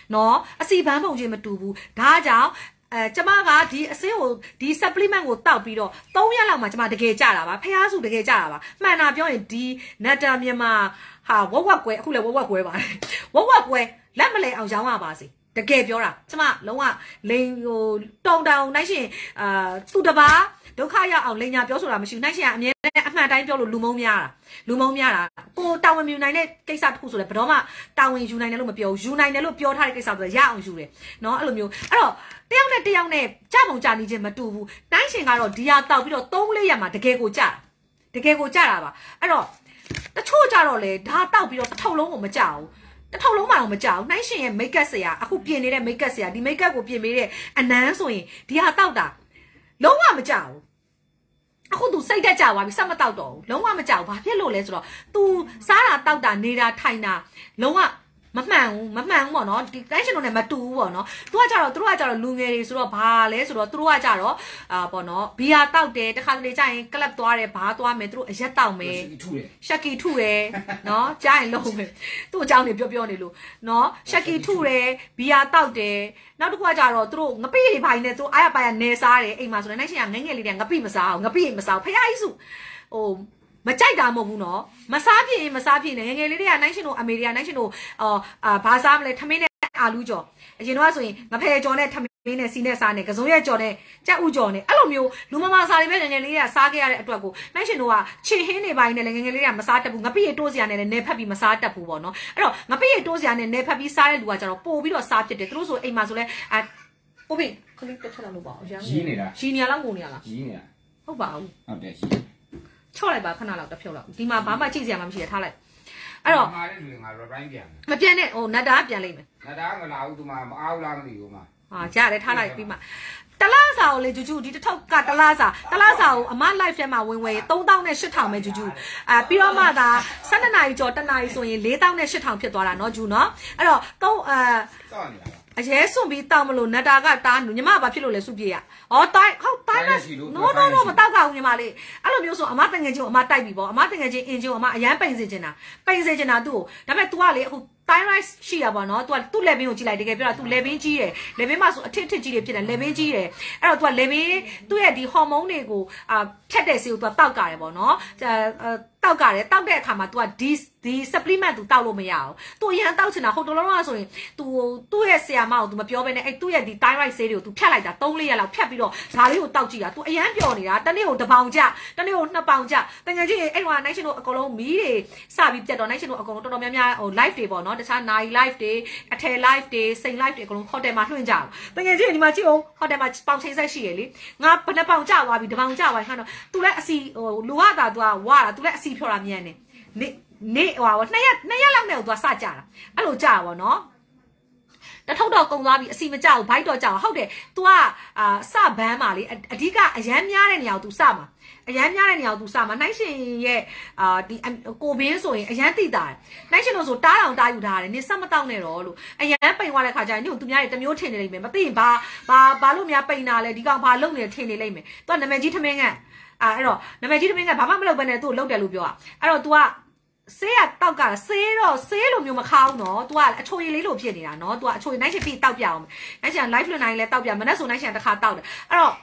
နော်အစီပန်းပုံချင်းမတူဘူးဒါကြောင့်အဲကျမကဒီအစင်းကိုဒီ supplement ကိုတောက်ပြီးတော့သုံးရက်လောက်မှကျမတကယ်ကြတာပါဖះစုတကယ်ကြတာပါမှန်တာပြောရင်ဒီနတ်တာမြန်မာဟာဝက်ဝက်ကွဲအခုလည်းဝက်ဝက်ကွဲပါတယ်ဝက်ဝက်ကွဲလက်မလဲအောင်ရောင်းရပါစေတကယ်ပြောတာကျမလုံးဝလိန်ဟိုတုံတောင်နိုင်ရှင်အာသူတပါဒုက္ခရောက်အောင်လိန်ညာပြောဆိုတာမရှိဘူးနိုင်ရှင်ကအမြဲတမ်းအမှန်တိုင်းပြောလို့လူမုံများတာလူမုံများတာကိုတာဝန်ယူနိုင်တဲ့ကိစ္စတစ်ခုဆိုလဲဘယ်တော့မှတာဝန်ယူနိုင်တယ်လို့မပြောဘူးယူနိုင်တယ်လို့ပြောထားတဲ့ကိစ္စဆိုရအောင်ယူတယ်နော်အဲ့လိုမျိုးအဲ့တော့တယောက်နဲ့တယောက်နဲ့ကြပုံကြနေခြင်းမတူဘူးတိုင်းရှင်ကတော့ဒီဟာတောက်ပြီးတော့သုံးလေးရက်မှာတကယ်ကိုကြတကယ်ကိုကြတာပါအဲ့တော့တချို့ကြတော့လေဒါတောက်ပြီးတော့တစ်ထုပ်လုံးကိုမကြဘူးတစ်ထုပ်လုံးမှတော့မကြဘူးနိုင်ရှင်ရဲ့ make up ဆရာအခုပြင်နေတဲ့ make up ဆရာဒီ make up ကိုပြင်ပေးတဲ့အနန်းဆိုရင်ဒီဟာတောက်တာလုံးဝမကြဘူးအခု तू စိတ်တက်ကြသွားပြီစက်မတောက်တော့ဘူးလုံးဝမကြောက်ဘာဖြစ်လို့လဲဆိုတော့ तू စားတာတောက်တာနေတာထိုင်တာလုံးဝမမှန်ဘူးမမှန်ဘူးပေါ့နော်ဒီတိုင်းရှင်တို့နဲ့မတူဘူးပေါ့နော် तू ကကြတော့သူတို့ကကြတော့လူငယ်တွေဆိုတော့ဘာလဲဆိုတော့သူတို့ကကြတော့အာပေါ့နော်ဘီယာတောက်တယ်တခါတလေကျရင်ကလပ်သွားတယ်ဘာသွားမယ်သူတို့အရက်တောက်မယ်ရှက်ကီထုတယ်နော်ကြားရင်လုံးမယ်သူ့အကြောင်းတွေပြောပြောနေလို့နော်ရှက်ကီထုတယ်ဘီယာတောက်တယ်နောက်တစ်ခုကကြတော့သူတို့ငပိတွေဘာနေသူတို့အားရပါရနေစားတယ်အိမ်မှာဆိုတော့နိုင်ရှင်ကငငယ်လေးတွေကငပိမစားအောင်ငပိမစားဖះကြီးစုဟိုမကြိုက်တာမဟုတ်ဘူးနော်မစားဖြစ်ရင်မစားဖြစ်နေငငယ်လေးတွေကနိုင်ရှင်တို့အမေတွေကနိုင်ရှင်တို့အော်အာဘာစားမလဲထမင်းနဲ့အာလူကြော်အရင်တော့ဆိုရင်ငဖယ်ကြော်နဲ့ထမင်းနဲ့စီနဲ့စားနဲ့ကစုံရက်ကြော်နဲ့ကြက်ဥကြော်နဲ့အဲ့လိုမျိုးလူမမစားတွေပဲငငယ်လေးတွေကစားခဲ့ရတဲ့အတွက်ကိုနိုင်ရှင်တို့ကချင်ဟင်းနေပိုင်းနဲ့လည်းငငယ်လေးတွေကမစားတတ်ဘူးငပိရတိုးစရာနဲ့လည်းနေဖက်ပြီးမစားတတ်ဘူးပေါ့နော်အဲ့တော့ငပိရတိုးစရာနဲ့နေဖက်ပြီးစားတဲ့လူကကျတော့ပို့ပြီးတော့စားဖြစ်တယ်သူတို့ဆိုအိမ်မှာဆိုလဲအာပို့ပြီးခလစ်တက်ချက်လောက်လို့ပါအောင်ရမ်းရီးနေတာရီးနေရလားငုံနေရလားရီးနေတာဟုတ်ပါဘူးဟုတ်တယ်ရီးချော့လိုက်ပါခဏလောက်တစ်ဖြုတ်လောက်ဒီမှာဘာမှကြည့်စရာမှမရှိရထားလိုက်အဲ့တော့မာတဲ့လူငါ rebrand ပြန်မပြန်နဲ့ဟိုနတ်တာပြန်လိမ့်မယ်နတ်တာကလာဦးသူမမအားဘူးလားမသိဘူးမှာဟာကြားတယ်ထားလိုက်ပြီးမှတလားစာကိုလေဂျူဂျူဒီတစ်ထုပ်ကတလားစာတလားစာကိုအမ live ထဲမှာဝင်ဝယ်သုံးသောင်းနဲ့ရှစ်ထောင်ပဲဂျူဂျူအာပြီးတော့မှသာဆယ်နှစ်နာရီကျော်တစ်နာရီဆိုရင်လေးသောင်းနဲ့ရှစ်ထောင်ဖြစ်သွားတာเนาะဂျူเนาะအဲ့တော့သုံးအာစောင့်နေတာအရဲစွန့်ပြီးတောက်မလို့နတ်တာကတားညီမဘာဖြစ်လို့လဲစုပြေရ။ဩတိုင်းဟုတ်တိုင်းနဲ့ no no no မတောက်ကဘူးညီမလေးအဲ့လိုမျိုးဆိုအမတငယ်ချင်းကိုအမတိုက်ပြီပေါ့အမတငယ်ချင်းအင်ဂျင်ကိုအမအရန်ပိန်စေချင်တာပိန်စေချင်တာသူ့ကိုဒါပေမဲ့ तू ကလေအခုတိုင်းရိုက်ရှိတာပေါ့နော် तू ကသူ့ level ကိုကြည့်လိုက်တကယ်ပြောတာ तू level ကြီးတယ် level မှာဆိုအထစ်အထစ်ကြီးတွေဖြစ်တယ် level ကြီးတယ်အဲ့တော့ तू က level သူ့ရဲ့ဒီ hormone တွေကိုအာဖြတ်တဲ့ဆေးကို तू တောက်ကြတယ်ပေါ့နော်တောက်ကြတယ်တောက်တဲ့အခါမှာ तू ကဒီဒီ supplement သူတောက်လို့မရအောင် तू အရင်တောက်ချင်တာဟိုတလုံးကဆိုရင် तू သူ့ရဲ့ဆရာမကို तू မပြောဘဲနဲ့အဲ့သူ့ရဲ့ဒီ thyroid ဆေးတွေကို तू ဖြတ်လိုက်တာသုံးလေးရက်လောက်ဖြတ်ပြီးတော့ဒါလေးကိုတောက်ကြည့်တာ तू အရင်ပျော်နေတာတနေ့ကိုတစ်ပေါင်ကျတနေ့ကိုနှစ်ပေါင်ကျတကယ်ကြီးအဲ့ဟိုက night ရှင်တို့အကုန်လုံးမီးတွေစပြီးပြတ်တော့ night ရှင်တို့အကုန်လုံးတော်တော်များများဟို live တွေပေါ့နော်တခြားနာရီ live တွေအထယ် live တွေစိန် live တွေအကုန်လုံး hotel မှာလွှင့်ကြအောင်တကယ်ကြီးဒီမှာကြည့်အောင် hotel မှာပေါင်ချိန်ဆက်ရှိရလေငါဘယ်နှပေါင်ကျသွားပြီတစ်ပေါင်ကျသွားပြီခါတော့ तू လည်းအစီဟိုလူကသာ तू ကဝါတာ तू လည်းအစီဖြော်တာမြန်နေနေနေဟိုနှစ်ရက်နှစ်ရက်လောက်နဲ့ तू စကြတာအဲ့လိုကြတာပေါ့နော်တထုပ်တော့ကုံသွားပြီအစီမကြောက်ဘိုက်တော့ကြောက်ဟုတ်တယ် तू ကအာစဘန်းပါလေအဓိကအရန်များတဲ့နေရာကို तू စမှာအရန်များတဲ့နေရာကို तू စမှာနိုင်ရှင်ရဲ့အာဒီကိုဘင်းဆိုရင်အရန်တိတာနိုင်ရှင်တို့ဆိုတားတောင်တားယူထားတယ်နေစက်မတောက်နဲ့တော့လို့အရန်ပိန်သွားတဲ့ခါကျရင်ညို့သူများတွေတမျိုးထင်နေလိမ့်မယ်မသိရင်ဘာဘာဘာလို့များပိန်တာလဲဒီကောင်ဘာလုံနေထင်နေလိမ့်မယ် तू ကနာမည်ကြီးထမင်းကအာအဲ့တော့နာမည်ကြီးထမင်းကဘာမှမလုပ်ဘဲနဲ့ तू ကိုလှုပ်တယ်လို့ပြောอ่ะအဲ့တော့ तू ကဆေးရတောက်ကဆေးတော့ဆေးလိုမျိုးမခါအောင်နော် तू ကအချိုရည်လေးလိုဖြစ်နေတာနော် तू ကအချိုရည်နိုင်ချင်ပြီးတောက်ပြအောင်နိုင်ချင် live လွှင့်နိုင်လဲတောက်ပြမနဲ့ဆိုနိုင်ချင်တစ်ခါတောက်တယ်အဲ့တော့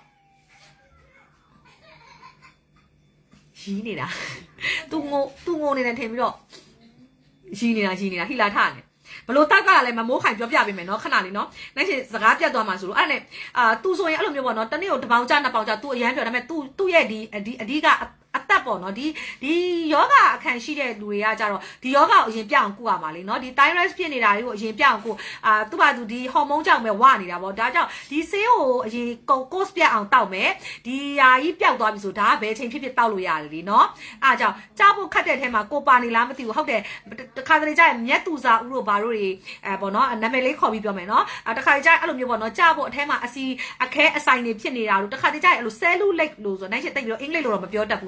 ရီးနေတာ तू ငို तू ငိုနေတယ်ထင်ပြီးတော့ရီးနေတာရီးနေတာဟိလာထနေဘလို့တောက်ကလည်းမမိုးခိုင်ပြောပြပေးမယ်နော်ခဏလေးနော်နိုင်ချင်စကားပြတ်သွားမှာဆိုလို့အဲ့နဲ့အာ तू ဆိုရင်အဲ့လိုမျိုးပေါ့နော်တနေ့ကိုတစ်ပေါင်ကျနှစ်ပေါင်ကျ तू အရန်ပြောဒါပေမဲ့ तू သူ့ရဲ့ဒီဒီအဓိကအသက်ပေါ့နော်ဒီဒီယောဂအခန့်ရှိတဲ့လူတွေကကြတော့ဒီယောဂကိုအရင်ပြအောင်ကုရမှာလေနော်ဒီ thyroid ဖြစ်နေတာတွေကိုအရင်ပြအောင်ကုအာသူ့ဘာသူဒီ hormone ကြောင့်ပဲဝနေတာပေါ့ဒါကြောင့်ဒီဆေးကိုအရင် course ပြအောင်တောက်မယ်ဒီယာကြီးပျောက်သွားပြီဆိုဒါကဘယ်ချိန်ဖြစ်ဖြစ်တောက်လို့ရတယ်လीနော်အားကြောင့်ကြားဖို့ခတ်တဲ့ထဲမှာကိုပါနေလားမသိဘူးဟုတ်တယ်တခါတလေကျရင်မြက်သူစာဥတို့ဘာတို့တွေအဲပေါ့နော်နာမည်လေးခေါ်ပြီးပြောမယ်နော်တခါကျရင်အဲ့လိုမျိုးပေါ့နော်ကြားဖို့အထဲမှာအစီအခဲအဆိုင်တွေဖြစ်နေတာလို့တခါတလေကျရင်အဲ့လို cellulite လို့ဆိုနိုင်ချင်တိတ်ပြီးတော့အင်္ဂလိပ်လိုတော့မပြောတတ်ဘူးနော်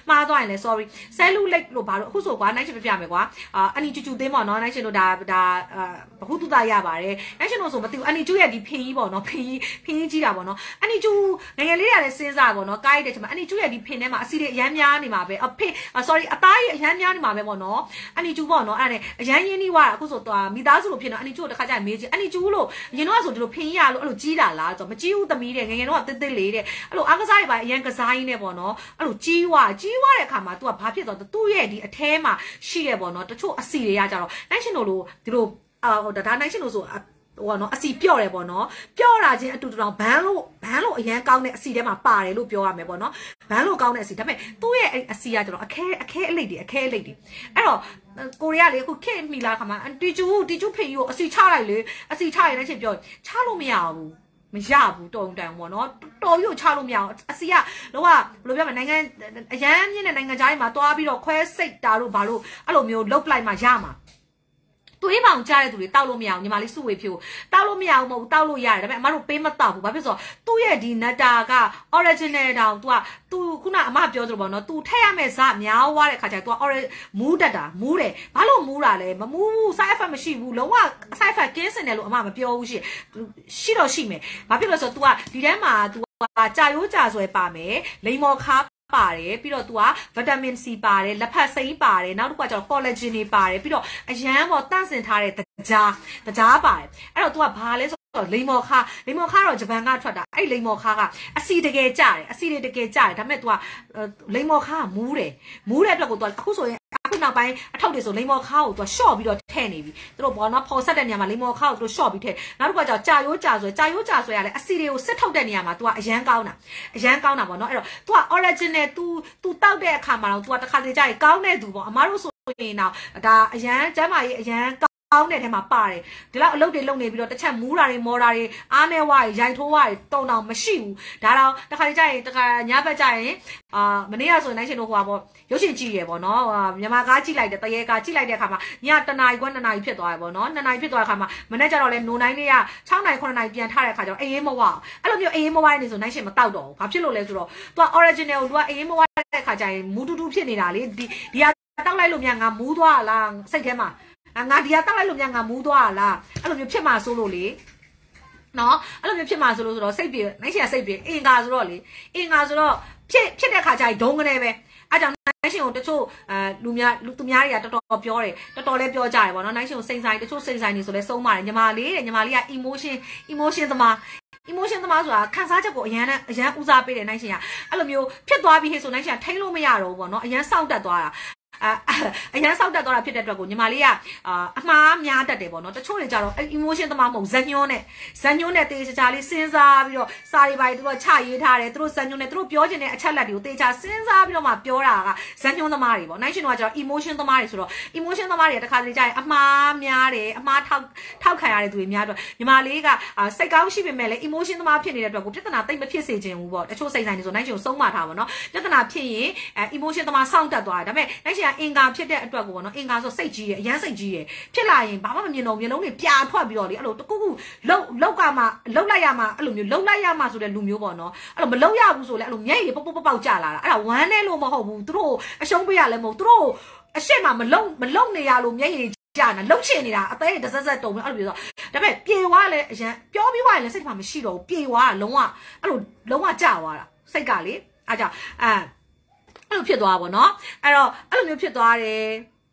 မှားသွားရင်လည်း sorry ဆဲလူလိတ်လို့ဘာလို့အခုဆိုကွာနိုင်ရှင်ပြပြမယ်ကွာအာအနီကျူကျူသေးပေါ့နော်နိုင်ရှင်တို့ဒါဒါဘဟုတုတရပါတယ်နိုင်ရှင်တို့ဆိုမသိဘူးအနီကျူရဲ့ဒီဖင်ကြီးပေါ့နော်ဖင်ကြီးဖင်ကြီးကြီးတာပေါ့နော်အနီကျူငယ်ငယ်လေးတွေကလည်းစဉ်းစားပေါ့နော်ကိုက်တဲ့ချိန်မှာအနီကျူရဲ့ဒီဖင်ထဲမှာအစီတွေအရမ်းများနေမှာပဲအဖေ sorry အသားရဲ့အရမ်းများနေမှာပဲပေါ့နော်အနီကျူပေါ့နော်အဲ့ဒါနဲ့အရမ်းရင်းနှီးွားအခုဆိုတော့မိသားစုလိုဖြစ်နေအနီကျူတခါကျရင်မေးချင်အနီကျူလို့ရင်တော့ဆိုဒီလိုဖင်ကြီးရလို့အဲ့လိုကြီးတာလားဆိုမကြီးဘူးသမီးတဲ့ငယ်ငယ်တော့တစ်တစ်လေးတဲ့အဲ့လိုအားကစားတွေပါအရန်ကစားရင်းနဲ့ပေါ့နော်အဲ့လိုကြီးွားကြီးွားတဲ့အခါမှာ तू ကဘာဖြစ်တော့သူ့ရဲ့ဒီအထဲမှာရှိရပေါ့နော်တချို့အစီတွေကကြတော့နိုင်ရှင်တို့လိုဒီလိုအာဒါနိုင်ရှင်တို့ဆိုဟိုနော်အစီပြော့တယ်ပေါ့နော်ပြော့တာချင်းအတူတူတောင်ဘန်းလို့ဘန်းလို့အရန်ကောင်းတဲ့အစီထဲမှာပါတယ်လို့ပြောရမယ်ပေါ့နော်ဘန်းလို့ကောင်းတဲ့အစီဒါပေမဲ့သူ့ရဲ့အစီကကျတော့အခဲအခဲအလိတ်တွေအခဲအလိတ်တွေအဲ့တော့ကိုရီးယားလေအခုခေတ်မိလာခါမှာတီကျူတီကျူဖေကြီးကိုအစီချလိုက်လေအစီချရတဲ့ချင်းပြောချလို့မရဘူးမရဘူးတုံတန်ပေါ့နော်တော်ပြီးချလို့မရအောင်အစီကလောကဘယ်လိုပြောမလဲနိုင်ငံအရန်မြင့်တဲ့နိုင်ငံသားတွေမှာတွားပြီးတော့ခွဲစိတ်တာတို့ဘာလို့အဲ့လိုမျိုးလုတ်လိုက်မှရမှာသူအိမ်မောင်ကြားတဲ့သူတွေတောက်လို့မရအောင်ညီမလေးစုဝေဖြိုးတောက်လို့မရအောင်မဟုတ်တောက်လို့ရတယ်ဒါပေမဲ့အမတို့ပေးမတောက်ဘူးဘာဖြစ်ဆိုတော့သူ့ရဲ့ဒီနတာက original တောင် तू က तू ခုနအမပြောသလိုပေါ့နော် तू ထည့်ရမယ့်ဇများွားတဲ့ခါကျရင် तू က orange မူးတတ်တာမူးတယ်ဘာလို့မူးတာလဲမမူးဘူး side effect မရှိဘူးလုံးဝ side effect ကင်းစင်တယ်လို့အမမပြောဘူးရှိရှိတော့ရှိမယ်ဘာဖြစ်လို့ဆိုတော့ तू ကဒီထဲမှာ तू ကကြာရိုးကြာဆွဲပါမယ်လိမ္မော်ခါပါတယ်ပြီးတော့ तू က vitamin C ပါတယ်လက်ဖက်စိမ်းပါတယ်နောက်တစ်ခုကကျတော့ collagen တွေပါတယ်ပြီးတော့အရန်ပေါ်တန့်စင်ထားတဲ့တကြားတကြားပါတယ်အဲ့တော့ तू ကဘာလဲဆိုတော့လိမ္မော်ခါလိမ္မော်ခါတော့ဂျပန်ကထွက်တာအဲ့လိမ္မော်ခါကအစီတကယ်ကြတယ်အစီတွေတကယ်ကြတယ်ဒါပေမဲ့ तू ကလိမ္မော်ခါကမူးတယ်မူးတဲ့အတွက်ကို तू အခုဆိုရင်အခုနောက်ပိုင်းအထောက်တွေဆိုလိမ္မော်ခါကို तू ရှော့ပြီးတော့ထည့်နေပြီသူတို့ဘောနော်ဖော်ဆက်တဲ့နေရာမှာလိမ္မော်ခါကို तू ရှော့ပြီးထည့်နောက်တစ်ခုကကျတော့ကြာရိုးကြာဆွဲကြာရိုးကြာဆွဲရလဲအစီတွေကိုစစ်ထုတ်တဲ့နေရာမှာ तू ကအရန်ကောင်းတာအရန်ကောင်းတာပေါ့နော်အဲ့တော့ तू က original तू तू တောက်တဲ့အခါမှာတော့ तू ကတစ်ခါတလေကြာရင်ကောင်းတဲ့သူပေါ့အမားတို့ဆိုရင်တော့ဒါအရန်ကျမ်းမာရေးအရန်ကောင်းတဲ့ထဲမှာပါတယ်ဒီလောက်အလုပ်တွေလုပ်နေပြီးတော့တစ်ချက်မူးတာတွေမော်တာတွေအားနေဝါတွေရိုက်ထိုးဝါတွေတုံတောင်မရှိဘူးဒါတော့တစ်ခါကြာရင်တစ်ခါညဘက်ကြာရင်အာမနေ့ကဆိုရင်နိုင်ရှင်တို့ဟိုပါပေါ့ရုပ်ရှင်ကြည့်ရပေါ့နော်မြန်မာကားကြည့်လိုက်တယ်တရေကားကြည့်လိုက်တဲ့အခါမှာညတနာရီခွဲနှစ်နာရီဖြစ်သွားတယ်ပေါ့နော်နှစ်နာရီဖြစ်သွားတဲ့အခါမှာမနေ့ကျတော့လဲနိုနိုင်လေးက၆နာရီခုနှစ်နာရီပြန်ထားတဲ့အခါကျတော့အေးအေးမဝအဲ့လိုမျိုးအေးအေးမဝနေဆိုနိုင်ရှင်မတောက်တော့ဘူးဘာဖြစ်လို့လဲဆိုတော့ तू က original ကို तू ကအေးအေးမဝတဲ့အခါကျရင်မူးတူးတူးဖြစ်နေတာလေဒီဒီကတောက်လိုက်လို့မြန်ငါမူးသွားလားစိတ်ထဲမှာငါဒီကတောက်လိုက်လို့မြန်ငါမူးသွားလားအဲ့လိုမျိုးဖြစ်မှာဆိုလို့လေနော်အဲ့လိုမျိုးဖြစ်မှာဆိုလို့ဆိုတော့စိတ်ပြေနိုင်ရှင်စိတ်ပြေအင်္ဂါဆိုတော့လေအင်္ဂါဆိုတော့ဖြစ်ဖြစ်တဲ့ခါကျရင်ဒုံကနေပဲအဲ့ကြောင့်နိုင်ရှင်ကိုတချို့အဲလူများလူသူများတွေကတော်တော်ပြောတယ်တော်တော်လေးပြောကြတယ်ပေါ့နော်နိုင်ရှင်ကိုစိန်ဆိုင်တချို့စိန်ဆိုင်နေဆိုလဲစုံပါတယ်ညီမလေးတဲ့ညီမလေးက emotion emotion သမား emotion သမားဆိုတာခံစားချက်ကိုအရန်အရန်ဦးစားပေးတယ်နိုင်ရှင်ကအဲ့လိုမျိုးဖြစ်သွားပြီးဟဲ့ဆိုနိုင်ရှင်ထိန်းလို့မရတော့ဘူးပေါ့နော်အရန်စောင့်တက်သွားတာအာအရန်စောက်တက်သွားတာဖြစ်တဲ့အတွက်ကိုညီမလေးကအာအမှားများတတ်တယ်ပေါ့နော်တချို့တွေကြတော့ emotion သမားမဟုတ်ဇက်ညွန်းနဲ့ဇက်ညွန်းနဲ့တေချာချာလေးစဉ်းစားပြီးတော့စာရီပိုင်းသူတို့ချရေးထားတယ်သူတို့ဇက်ညွန်းနဲ့သူတို့ပြောချင်တဲ့အချက်လက်တွေကိုတေချာစဉ်းစားပြီးတော့မှပြောတာကဇက်ညွန်းသမားတွေပေါ့နိုင်ရှင်တို့ကကျတော့ emotion သမားတွေဆိုတော့ emotion သမားတွေကတခါတလေကြာရင်အမှားများတယ်အမှားထောက်ထောက်ခံရတဲ့သူတွေများတော့ညီမလေးကစိတ်ကောင်းရှိပေမဲ့လည်း emotion သမားဖြစ်နေတဲ့အတွက်ကိုပြဿနာတိတ်မဖြစ်စေချင်ဘူးပေါ့တချို့စိတ်ဆိုင်တွေဆိုနိုင်ရှင်ကိုဆုံးမထားပါတော့ပြဿနာဖြစ်ရင် emotion သမားစောင့်တက်သွားတယ်ဒါပေမဲ့နိုင်ရှင်ကအင်္ဂါဖြစ်တဲ့အတွက်ကိုပေါ့နော်အင်္ဂါဆိုစိတ်ကြီးတယ်အရန်စိတ်ကြီးတယ်ဖြစ်လာရင်ဘာမှမမြင်တော့မျိုးလုံးတွေပြာထွက်ပြီးတော့လေအဲ့လိုတကူကူလှုပ်လှုပ်ကမှလှုပ်လိုက်ရမှအဲ့လိုမျိုးလှုပ်လိုက်ရမှဆိုတဲ့လူမျိုးပေါ့နော်အဲ့လိုမလှုပ်ရဘူးဆိုလဲအဲ့လိုမျက်ရည်ပေါက်ပေါက်ပေါက်ကျလာတာအဲ့ဒါဝမ်းနဲ့လို့မဟုတ်ဘူးသူတို့အရှုံးပေးရလဲမဟုတ်သူတို့အရှက်မှာမလှုပ်မလှုပ်နေရလို့မျက်ရည်ကျနေတာလှုပ်ချင်နေတာအသေးတစ်စက်စက်တုံပဲအဲ့လိုပြောဆိုဒါပေမဲ့ပြေွားလဲအရန်ပြောပြီးွားရင်လည်းစိတ်မှာမရှိတော့ဘူးပြေွားတာလုံးဝအဲ့လိုလုံးဝကျသွားတာစိတ်ကလေအားကြောင့်အဲအဲ့လိုဖြစ်သွားပါတော့အဲ့တော့အဲ့လိုမျိုးဖြစ်သွားတယ်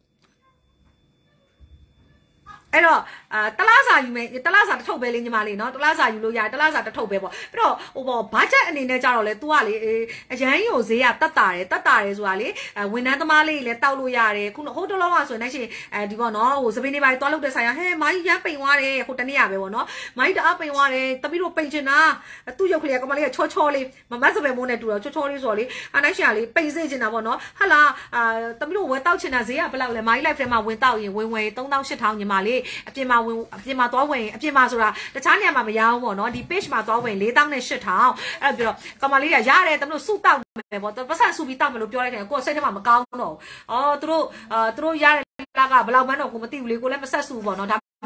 အဲ့တော့အာတလားစာယူမယ်တလားစာတစ်ထုပ်ပဲလေးညီမလေးနော်တလားစာယူလို့ရတယ်တလားစာတစ်ထုပ်ပဲပေါ့ပြီးတော့ဟိုပေါ့ဘတ်ဂျက်အနေနဲ့ကြတော့လေ तू ကလေအရန်ကြီးကိုဈေးကတက်တာတယ်တက်တာတယ်ဆိုတာလေဝန်ထမ်းသမားလေးလည်းတောက်လို့ရတယ်ခုဟိုတလောကဆိုရင်နိုင်ရှင်အဲဒီပေါ့နော်ဟိုစပင်းနေပါသွားလို့တဲ့ဆိုင်ကဟဲမိုင်းရမ်းပိန်သွားတယ်ဟိုတနေ့ရပဲပေါ့နော်မိုင်းတအားပိန်သွားတယ်တပီတို့ပိန်ချင်တာသူ့ရုပ်ကလေးကမလေးကချောချောလေးမမတ်စပယ်မိုးနဲ့တူတော့ချောချောလေးဆိုတော့လေအနိုင်ရှင်ကလေပိန်စေချင်တာပေါ့နော်ဟာလာအာတပီတို့ဝယ်တောက်ချင်တာဈေးကဘယ်လောက်လဲမိုင်း life ထဲမှာဝင်တောက်ရင်ဝင်ဝင်သုံးသောင်းရှစ်ထောင်ညီမလေးအပြင်မှာဝင်အပြင်မှာသွားဝင်အပြင်မှာဆိုတာတခြားနေရာမှာမရအောင်ပေါ့နော်ဒီ page မှာသွားဝင်လေးသောင်းနဲ့ရှစ်ထောင်အဲ့ပြီးတော့ကမလေးကရတယ်တမလို့စုတောက်မယ်ပေါ့ပတ်စံစုပြီးတောက်မယ်လို့ပြောလိုက်တယ်ကိုယ်စိတ်ထဲမှာမကောင်းတော့အော်သူတို့အာသူတို့ရတဲ့လကဘယ်လောက်မှန်းတော့ကိုမသိဘူးလေကိုလည်းမဆက်စုပေါ့နော်ဒါ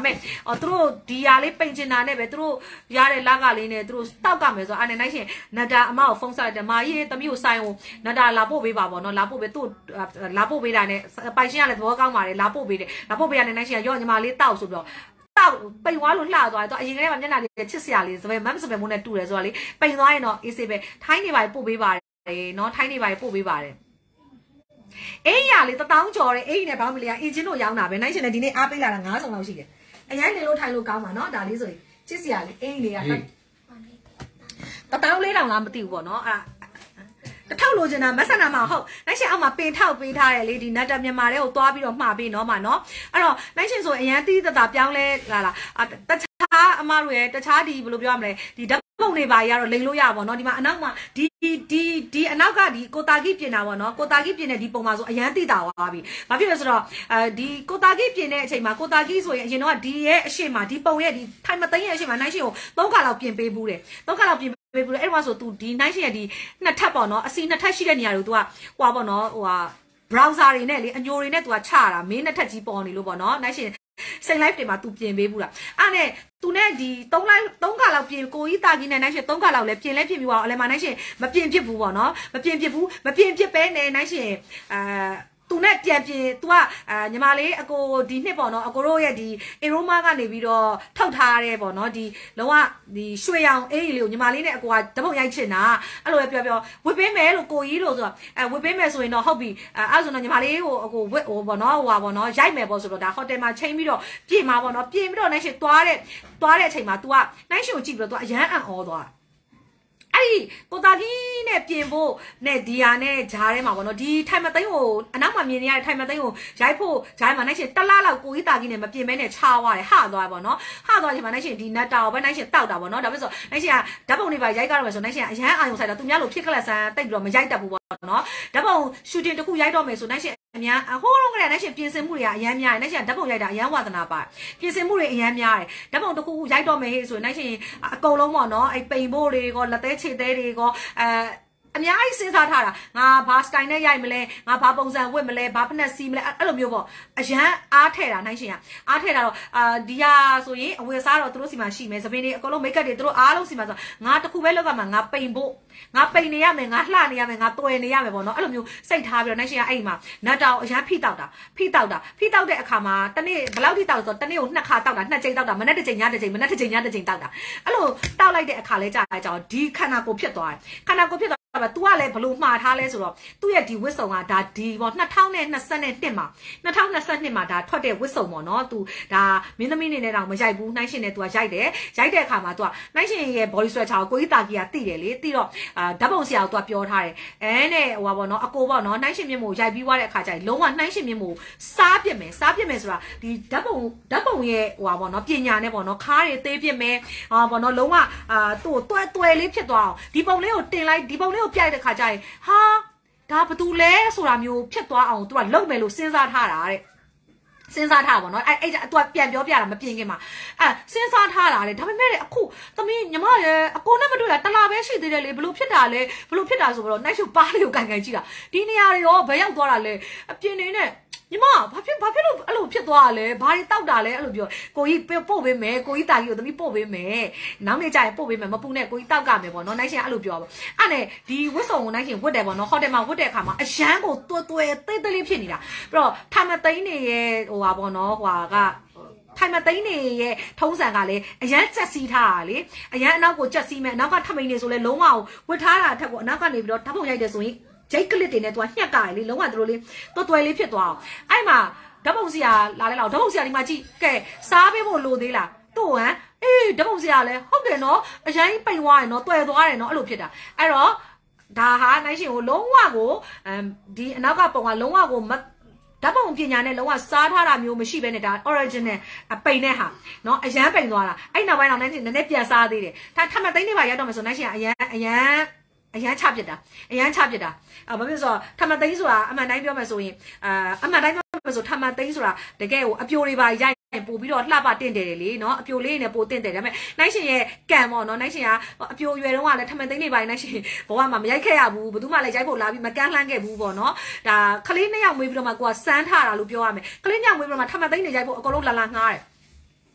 မဲ့အော်သူတို့ဒီရလေးပိန်ချင်တာနဲ့ပဲသူတို့ရတဲ့လက်ကလေးနဲ့သူတို့တောက်ကမယ်ဆိုအဲ့နဲ့နိုင်ရှင်နတာအမကိုဖုန်းဆက်တယ်မာကြီးတမျိုးဆိုင်ကိုနတာလာပို့ပေးပါပေါ့နော်လာပို့ပေးသူ့လာပို့ပေးတာနဲ့ပိုင်ရှင်ကလည်းသဘောကောင်းပါတယ်လာပို့ပေးတယ်လာပို့ပေးရတဲ့နိုင်ရှင်ကရော့ညီမလေးတောက်ဆိုပြီးတော့တောက်ပိန်သွားလို့လှသွားတယ်တော့အရင်ကတည်းကမျက်နှာလေးချစ်စရာလေးစပယ်မမ်စပယ်မိုးနဲ့တူတယ်ဆိုတော့လေပိန်သွားရင်တော့အေးစေးပဲထိုင်းနေပါပို့ပေးပါတယ်နော်ထိုင်းနေပါပို့ပေးပါတယ်အေးရလေတထောင်ကျော်တယ်အေးနဲ့ဘောင်းမလေးကအင်ဂျင်တို့ရောင်းတာပဲနိုင်ရှင်လည်းဒီနေ့အားပေးလာတာငါးဆောင်လောက်ရှိတယ်အရင်နေလို့ထိုင်လို့ကောင်းပါနော်ဒါလေးဆိုရင်ချစ်စရာလေးအေးလေးကတထောင်လေးတောင်လားမသိဘူးပေါ့နော်အဲ့တထောက်လိုချင်တာမဆန္ဒမှာဟုတ်နိုင်ရှင်အောက်မှာပင်ထောက်ပေးထားတယ်လေဒီနတ်တမြန်မာတွေကိုသွားပြီးတော့မှားပေးနော်မှာနော်အဲ့တော့နိုင်ရှင်ဆိုအရင်တီးတတာပြောင်းလဲလာလာတခြားအမတို့ရဲ့တခြားဒီဘယ်လိုပြောရမလဲဒီပုံနေပါရတော့လိန်လို့ရပါတော့ဒီမှာအနောက်မှာဒီဒီဒီအနောက်ကဒီကိုတာကြီးပြင်တာပေါ့နော်ကိုတာကြီးပြင်တဲ့ဒီပုံမှာဆိုအရန်တိတာသွားပြီဘာဖြစ်လဲဆိုတော့အဲဒီကိုတာကြီးပြင်တဲ့အချိန်မှာကိုတာကြီးဆိုရင်အရင်တော့ဒီရဲ့အရှိမဒီပုံရဲ့ဒီထိုင်မသိရဲ့အရှိမနိုင်ရှင်ကိုသုံးခါလောက်ပြင်ပေးဘူးတယ်သုံးခါလောက်ပြင်ပေးဘူးတယ်အဲ့မှာဆို तू ဒီနိုင်ရှင်ရဲ့ဒီနှစ်ထပ်ပေါ့နော်အစီနှစ်ထပ်ရှိတဲ့နေရာကို तू ကဟွာပေါ့နော်ဟိုဟာ browser တွေနဲ့လေအညိုတွေနဲ့ तू ကချတာမင်းနှစ်ထပ်ကြီးပေါ်နေလို့ပေါ့နော်နိုင်ရှင်စိတ် live တွေမှာ तू ပြင်ပေးဘူးလားအဲ့နဲ့ तू နဲ့ဒီသုံး live သုံးခါလောက်ပြင်ကိုကြီးတာကြီးနဲ့နိုင်ရှင်သုံးခါလောက်လဲပြင်လဲပြင်ပြီးတော့အလဲမှာနိုင်ရှင်မပြင်ဖြစ်ဘူးပေါ့နော်မပြင်ဖြစ်ဘူးမပြင်ဖြစ်ပဲနဲ့နိုင်ရှင်အာသူနဲ့ပြန်ပြင် तू ကအာညီမလေးအကိုဒီနှစ်ပေါ့နော်အကိုတို့ရဲ့ဒီအီရိုမာကနေပြီးတော့ထောက်ထားရဲပေါ့နော်ဒီလုံးဝဒီရွှေရောင်အေးလေးကိုညီမလေးနဲ့အကိုကဓာတ်ပုံရိုက်ချင်တာအဲ့လိုပဲပြောပြောဝစ်ပေးမယ်လို့ကိုကြီးလို့ဆိုတော့အဲဝစ်ပေးမယ်ဆိုရင်တော့ဟုတ်ပြီအဲအဲ့ဆိုတော့ညီမလေးကိုအကိုဝစ်ဟိုပေါ့နော်ဟိုပါပေါ့နော်ရိုက်မယ်ပေါ့ဆိုတော့ဒါဟိုတယ်မှာချိန်ပြီးတော့ပြင်မှာပေါ့နော်ပြင်ပြီးတော့နိုင်ရှင်သွားတဲ့သွားတဲ့အချိန်မှာ तू ကနိုင်ရှင်ကိုကြည့်ပြီးတော့ तू အရန်အံ့ဩသွားအဲ့ဒီကိုတာကြီးနဲ့ပြင်ဖို့နဲ့ဒီယာနဲ့ဂျားထဲမှာပေါ့နော်ဒီထိုင်မသိန်းကိုအနောက်မှာမြင်နေရတဲ့ထိုင်မသိန်းကိုရိုက်ဖို့ဂျားမှာနိုင်ရှင်တလားလောက်ကိုကြီးတာကြီးနဲ့မပြင်မဲနဲ့ချားသွားတယ်ဟသွားပေါ့နော်ဟသွားချိန်မှာနိုင်ရှင်ဒီနတ်တာကိုပဲနိုင်ရှင်တောက်တာပေါ့နော်ဒါပဲဆိုနိုင်ရှင်ကဓာတ်ပုံတွေပါရိုက်ကြတော့မယ်ဆိုနိုင်ရှင်အရန်အာယုံဆိုင်တော့သူများလို့ဖြစ်ကလတ်ဆန်းတိတ်ပြီးတော့မရိုက်တတ်ဘူးပေါ့နော်ဓာတ်ပုံရှူတင်တစ်ခုရိုက်တော့မယ်ဆိုနိုင်ရှင်အများဟိုးလုံးကလေးနိုင်ရှင်ပြင်ဆင်မှုတွေကအရန်များတယ်နိုင်ရှင်ဓာတ်ပုံရိုက်တာအရန်ဝါသနာပါပြင်ဆင်မှုတွေအရန်များတယ်ဓာတ်ပုံတစ်ခုရိုက်တော့မယ်ဟေ့ဆိုနိုင်ရှင်အကုန်လုံးပေါ့နော်အဲ့ပိန်ဖို့တွေကလက်သေးခြေသေးတွေကအဲအများကြီးစဉ်းစားထားတာငါဘာစတိုင်နဲ့ရိုက်မလဲငါဘာပုံစံဝတ်မလဲဘာဖက်နဲ့စီးမလဲအဲ့လိုမျိုးပေါ့အရန်အားထည့်တာနိုင်ရှင်ကအားထည့်တာတော့အာဒီဟာဆိုရင်အဝယ်စားတော့သူတို့စီမှာရှိမယ်သပင်းတွေအကုန်လုံးမိတ်ကပ်တွေသူတို့အားလုံးစီမှာဆိုငါတခုပဲလောက်ကမှာငါပိန်ဖို့ငါပိန်နေရမယ်ငါလှနေရမယ်ငါတွယ်နေရမယ်ပေါ့နော်အဲ့လိုမျိုးစိတ်ထားပြီးတော့နိုင်ရှင်ကအဲ့ဒီမှာနတ်တောင်အရန်ဖိတောက်တာဖိတောက်တာဖိတောက်တဲ့အခါမှာတနေ့ဘယ်လောက်ထိတောက်ဆိုတော့တနေ့ကိုနှစ်ခါတောက်တာနှစ်ချိန်တောက်တာမနေ့တစ်ချိန်ညတစ်ချိန်မနေ့တစ်ချိန်ညတစ်ချိန်တောက်တာအဲ့လိုတောက်လိုက်တဲ့အခါလဲကြာကြအောင်ဒီခန္ဓာကိုယ်ဖြစ်သွားတယ်ခန္ဓာကိုယ်ဖြစ်သွားतू ကလည်းဘလို့မှားထားလဲဆိုတော့သူ့ရဲ့ဒီဝစ်စုံကဒါဒီပေါ့နှစ်ထောင်နဲ့နှစ်ဆက်နဲ့နှစ်မှာနှစ်ထောင်နှစ်ဆက်နှစ်မှာဒါထွက်တဲ့ဝစ်စုံပေါ့နော် तू ဒါမင်းသမီးနေနဲ့တော့မရိုက်ဘူးနှိုင်းရှင်နဲ့ तू ကရိုက်တယ်ရိုက်တဲ့အခါမှာ तू ကနှိုင်းရှင်ရဲ့ body structure ကိုကိုကြီးတာကြီးကသိတယ်လေသိတော့အာဓာတ်ပုံဆရာကို तू ပြောထားတယ်အဲနဲ့ဟိုပါပေါ့နော်အကိုပေါ့နော်နှိုင်းရှင်မြင့်မို့ရိုက်ပြီးွားတဲ့အခါကျရင်လုံးဝနှိုင်းရှင်မြင့်မို့စားပြစ်မယ်စားပြစ်မယ်ဆိုတာဒီဓာတ်ပုံဓာတ်ပုံရဲ့ဟိုပါပေါ့နော်ပညာနဲ့ပေါ့နော်ခါးတွေသေးပြစ်မယ်ဟာပေါ့နော်လုံးဝအာသူ့တွဲတွဲလေးဖြစ်သွားအောင်ဒီပုံလေးကိုတင်လိုက်ဒီပုံလေးကိုပြလိုက်တဲ့ခါကျရင်ဟာဒါဘာတူလဲဆိုတာမျိုးဖြစ်သွားအောင် तू ကလုံမယ်လို့စဉ်းစားထားတာတဲ့စဉ်းစားထားပါတော့အဲ့အဲ့ तू ပြန်ပြောပြတာမပြင်ခင်မှာအဲစဉ်းစားထားတာလေဒါပေမဲ့အခုသမီးညီမရဲ့အကိုနဲ့မတွေ့တာတလားပဲရှိသေးတယ်လေဘလို့ဖြစ်တာလဲဘလို့ဖြစ်တာဆိုတော့နိုင်ရှုပါးလေးကိုကန်ကန်ကြည့်တာဒီနေရာတွေရောဘယ်ရောက်သွားတာလဲအပြင်နေနဲ့ညီမဘာဖြစ်ဘာဖြစ်လို့အဲ့လိုဖြစ်သွားတာလဲဘာတွေတောက်တာလဲအဲ့လိုပြောကိုကြီးပို့ပေးမယ်ကိုကြီးတာကြီးကိုသမီးပို့ပေးမယ်နောက်နေ့ကျရင်ပို့ပေးမယ်မပူနဲ့ကိုကြီးတောက်ကမယ်ပေါ့နော်နိုင်ရှင်အဲ့လိုပြောပါအဲ့နဲ့ဒီဝစ်စုံကိုနိုင်ရှင်ဝတ်တယ်ပေါ့နော်ဟိုတယ်မှာဝတ်တဲ့အခါမှာအရန်ကိုတွဲတွဲတိတ်တိတ်လေးဖြစ်နေတာပြီးတော့ထာမသိန်းနေရဲ့ဟိုပါပေါ့နော်ဟိုကထိုင်မသိန်းနေရဲ့ထုံးစံကလည်းအရန်ကြက်စီးထားတာလေအရန်အနောက်ကိုကြက်စီးမယ်အနောက်ကထမိန်နေဆိုလဲလုံးဝဝတ်ထားတာအထက်ကိုအနောက်ကနေပြီးတော့ဓာတ်ပုံရိုက်တယ်ဆိုရင်ဂျိတ်ကလစ်တွေနဲ့ तू ညှက်တာလေလုံးဝသူတို့လေးတွတွယ်လေးဖြစ်သွားအောင်အဲ့မှာဓာတ်ပုံဆရာလာလဲလောက်ဓာတ်ပုံဆရာဒီမှာကြည့်ကဲစားပေးဖို့လိုသေးလားတို့ဟမ်အေးဓာတ်ပုံဆရာလဲဟုတ်တယ်နော်အရင်ပိန်သွားတယ်နော်တွယ်သွားတယ်နော်အဲ့လိုဖြစ်တာအဲ့တော့ဒါဟာနိုင်ရှင်ကိုလုံးဝကိုအမ်ဒီအနောက်ကပုံကလုံးဝကိုမဓာတ်ပုံပညာနဲ့လုံးဝစားထားတာမျိုးမရှိဘဲနဲ့ဒါ original ပိန်နဲ့ဟာเนาะအရန်ပိန်သွားတာအဲ့နောက်ပိုင်းတော့နည်းနည်းနည်းပြန်စားသေးတယ်ဒါထမသိန်းနေပါရောက်တော့မယ်ဆိုနိုင်ရှင်အရန်အရန်အရန်ချပစ်တာအရန်ချပစ်တာအာဘာဖြစ်ဆိုတော့ထမသိန်းဆိုတာအမှန်တိုင်းပြောမယ်ဆိုရင်အာအမှန်တိုင်းပြောမယ်ဆိုထမသိန်းဆိုတာတကယ်ကိုအပြိုတွေပါရိုက်ပို့ပြီးတော့လှပတင့်တယ်လေเนาะအပြိုလေးနဲ့ပို့တင့်တယ်ဒါပေမဲ့နိုင်ရှင်ရဲ့ကံပေါ့เนาะနိုင်ရှင်ကအပြိုရွယ်တုန်းကလည်းထမသိန်းနေပါနိုင်ရှင်ဘဝမှာမရိုက်ခဲ့ရဘူးဘယ်သူမှလည်းရိုက်ဖို့လာပြီးမကန်းလှမ်းခဲ့ဘူးပေါ့เนาะဒါခလေးနှစ်ယောက်မွေးပြီးတော့မှကိုကစမ်းထတာလို့ပြောရမယ်ခလေးနှစ်ယောက်မွေးပြီးတော့မှထမသိန်းနေရိုက်ဖို့အကုန်လုံးလာလာငှားတယ်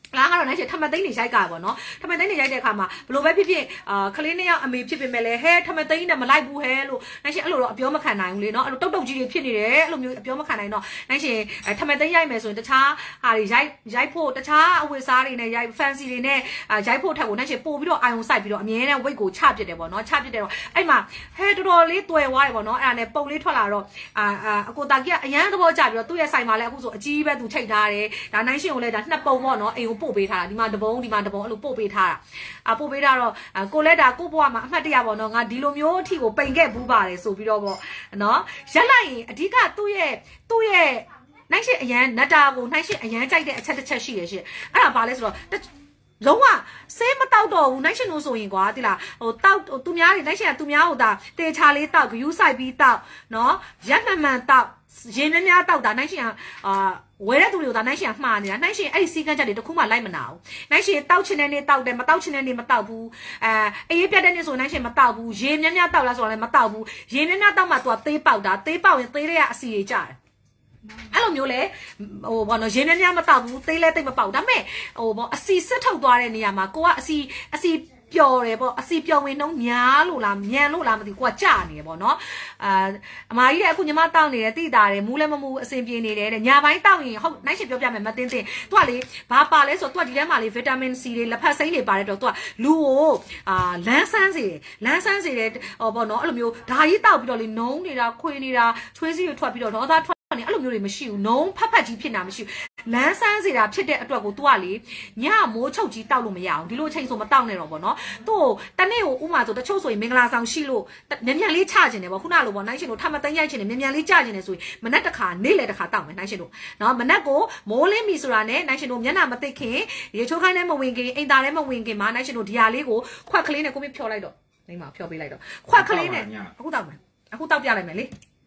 လားကတော့နိုင်ရှင်ထမသိန်းနေရိုက်ကပေါ့နော်ထမသိန်းနေရိုက်တဲ့အခါမှာဘလို့ပဲဖြစ်ဖြစ်အာကလေးနှစ်ယောက်အမေဖြစ်ပေမဲ့လည်းဟဲထမသိန်းနဲ့မလိုက်ဘူးဟဲလို့နိုင်ရှင်အဲ့လိုတော့အပြောမခံနိုင်ဘူးလေနော်အဲ့လိုတုတ်တုတ်ကြီးတွေဖြစ်နေတယ်အဲ့လိုမျိုးအပြောမခံနိုင်တော့နိုင်ရှင်ထမသိန်းရိုက်မယ်ဆိုရင်တခြားဟာတွေရိုက်ရိုက်ဖို့တခြားအဝတ်စားတွေနဲ့ရိုက် fancy တွေနဲ့ရိုက်ဖို့ထက်ကိုနိုင်ရှင်ပို့ပြီးတော့အာယုံစိုက်ပြီးတော့အမြဲတမ်း weight ကိုချပစ်တယ်ပေါ့နော်ချပစ်တယ်တော့အဲ့မှာဟဲတော်တော်လေးတွယ်သွားတယ်ပေါ့နော်အဲ့ဒါနဲ့ပုံလေးထွက်လာတော့အာအကိုတာကြီးကအရန်သဘောကျပြီးတော့သူ့ရဲ့ဆိုင်မှာလည်းအခုဆိုအကြီးပဲသူထိတ်ထားတယ်ဒါနိုင်ရှင်ကိုလည်းဒါနှစ်ပုံပေါ့နော်အိမ်ကိုပို့ပေးထားတာဒီမှာတပုံဒီမှာတပုံအဲ့လိုပို့ပေးထားတာအပို့ပေးထားတော့ကိုလက်တာကိုဘွားမှာအမှတ်တရပေါ့နော်ငါဒီလိုမျိုးအထိကိုပိန်ခဲ့ဘူးပါတယ်ဆိုပြီးတော့ပေါ့နော်ရက်လိုက်ရင်အဓိကသူ့ရဲ့သူ့ရဲ့နိုင်ရှင်အရန်နတ်တာကိုနိုင်ရှင်အရန်ကြိုက်တဲ့အချက်တစ်ချက်ရှိရရှင်အဲ့ဒါဘာလဲဆိုတော့လုံးဝဆေးမတောက်တော့ဘူးနိုင်ရှင်လို့ဆိုရင်ကွာတိလားဟိုတောက်သူများတွေနိုင်ရှင်ကသူများဟိုဒါတေချာလေးတောက်ဂယူးဆိုင်ပြီးတောက်နော်ရက်မှန်မှန်တောက်ရေများများတောက်တာနိုင်ရှင်ကအာဝဲတဲ့သူတွေကိုဒါနိုင်ရှင်မှားနေတာနိုင်ရှင်အဲ့ဒီစီကန်းချက်တွေတခုမှလိုက်မနာဘူးနိုင်ရှင်တောက်ချင်တဲ့နေ့တောက်တယ်မတောက်ချင်တဲ့နေ့မတောက်ဘူးအဲအေးပြတ်တဲ့နေ့ဆိုနိုင်ရှင်မတောက်ဘူးရေများများတောက်လားဆိုတော့လည်းမတောက်ဘူးရေများများတောက်မှသူကသေးပေါက်တာသေးပေါက်ရင်သေးတွေကအစီတွေကျတယ်အဲ့လိုမျိုးလေဟိုဘောနော်ရေများများမတောက်ဘူးသေးလဲတိတ်မပေါက်ဒါပေမဲ့ဟိုဘောအစီစစ်ထုတ်သွားတဲ့နေရာမှာကိုကအစီအစီပျော်တယ်ပေါ့အစီပျော်ဝင်နှုံးများလို့လားညံလို့လားမသိဘူးကိုကကြာနေတယ်ပေါ့နော်အာအမကြီးလည်းအခုညီမတောက်နေတယ်တိတာတယ်မူးလည်းမမူးအစင်ပြေနေတယ်တဲ့ညာပိုင်းတောက်ရင်ဟုတ်နိုင်ရှင်ပြောပြမယ်မတင်းတင်းသူကလေဘာပါလဲဆိုတော့သူကဒီထဲမှာလေဗီတာမင် C တွေလက်ဖက်စိမ်းတွေပါတယ်တော့သူကလူကိုအာလန်းဆန်းစေတယ်လန်းဆန်းစေတယ်ဟောပေါ့နော်အဲ့လိုမျိုးဓာကြီးတောက်ပြီးတော့လေနှုံးနေတာခွေနေတာချွေးစည်းတွေထွက်ပြီးတော့ဒေါသထွက်နေအဲ့လိုမျိုးတွေမရှိဘူးနှုံးဖက်ဖက်ကြီးဖြစ်တာမရှိဘူးလန်းဆန်းစေတာဖြစ်တဲ့အတွက်ကို तू ကလေညမိုးချုပ်ကြီးတောက်လို့မရအောင်ဒီလိုအချိန်ဆိုမတောက်နဲ့တော့ဗောနော်သူ့တနေ့ကိုဥမာဆိုတချို့ဆိုရင်မင်္ဂလာဆောင်ရှိလို့မြန်မြန်လေးချခြင်းတယ်ဗောခုနလိုဗောနိုင်ရှင်တို့ထမသိမ်းရိုက်ခြင်းတယ်မြန်မြန်လေးချခြင်းတယ်ဆိုရင်မနက်တစ်ခါနေ့လယ်တစ်ခါတောက်မယ်နိုင်ရှင်တို့နော်မနက်ကိုမိုးလင်းပြီဆိုတာနဲ့နိုင်ရှင်တို့မျက်နှာမသိခင်ရေချိုးခိုင်းနဲ့မဝင်ခင်အိမ်သားနဲ့မဝင်ခင်မှာနိုင်ရှင်တို့ဒီဟာလေးကိုခွက်ကလေးနဲ့ကိုမဖြော်လိုက်တော့နေမှာဖြော်ပေးလိုက်တော့ခွက်ကလေးနဲ့အခုတောက်မယ်အခုတောက်ပြလိုက်မယ်လေ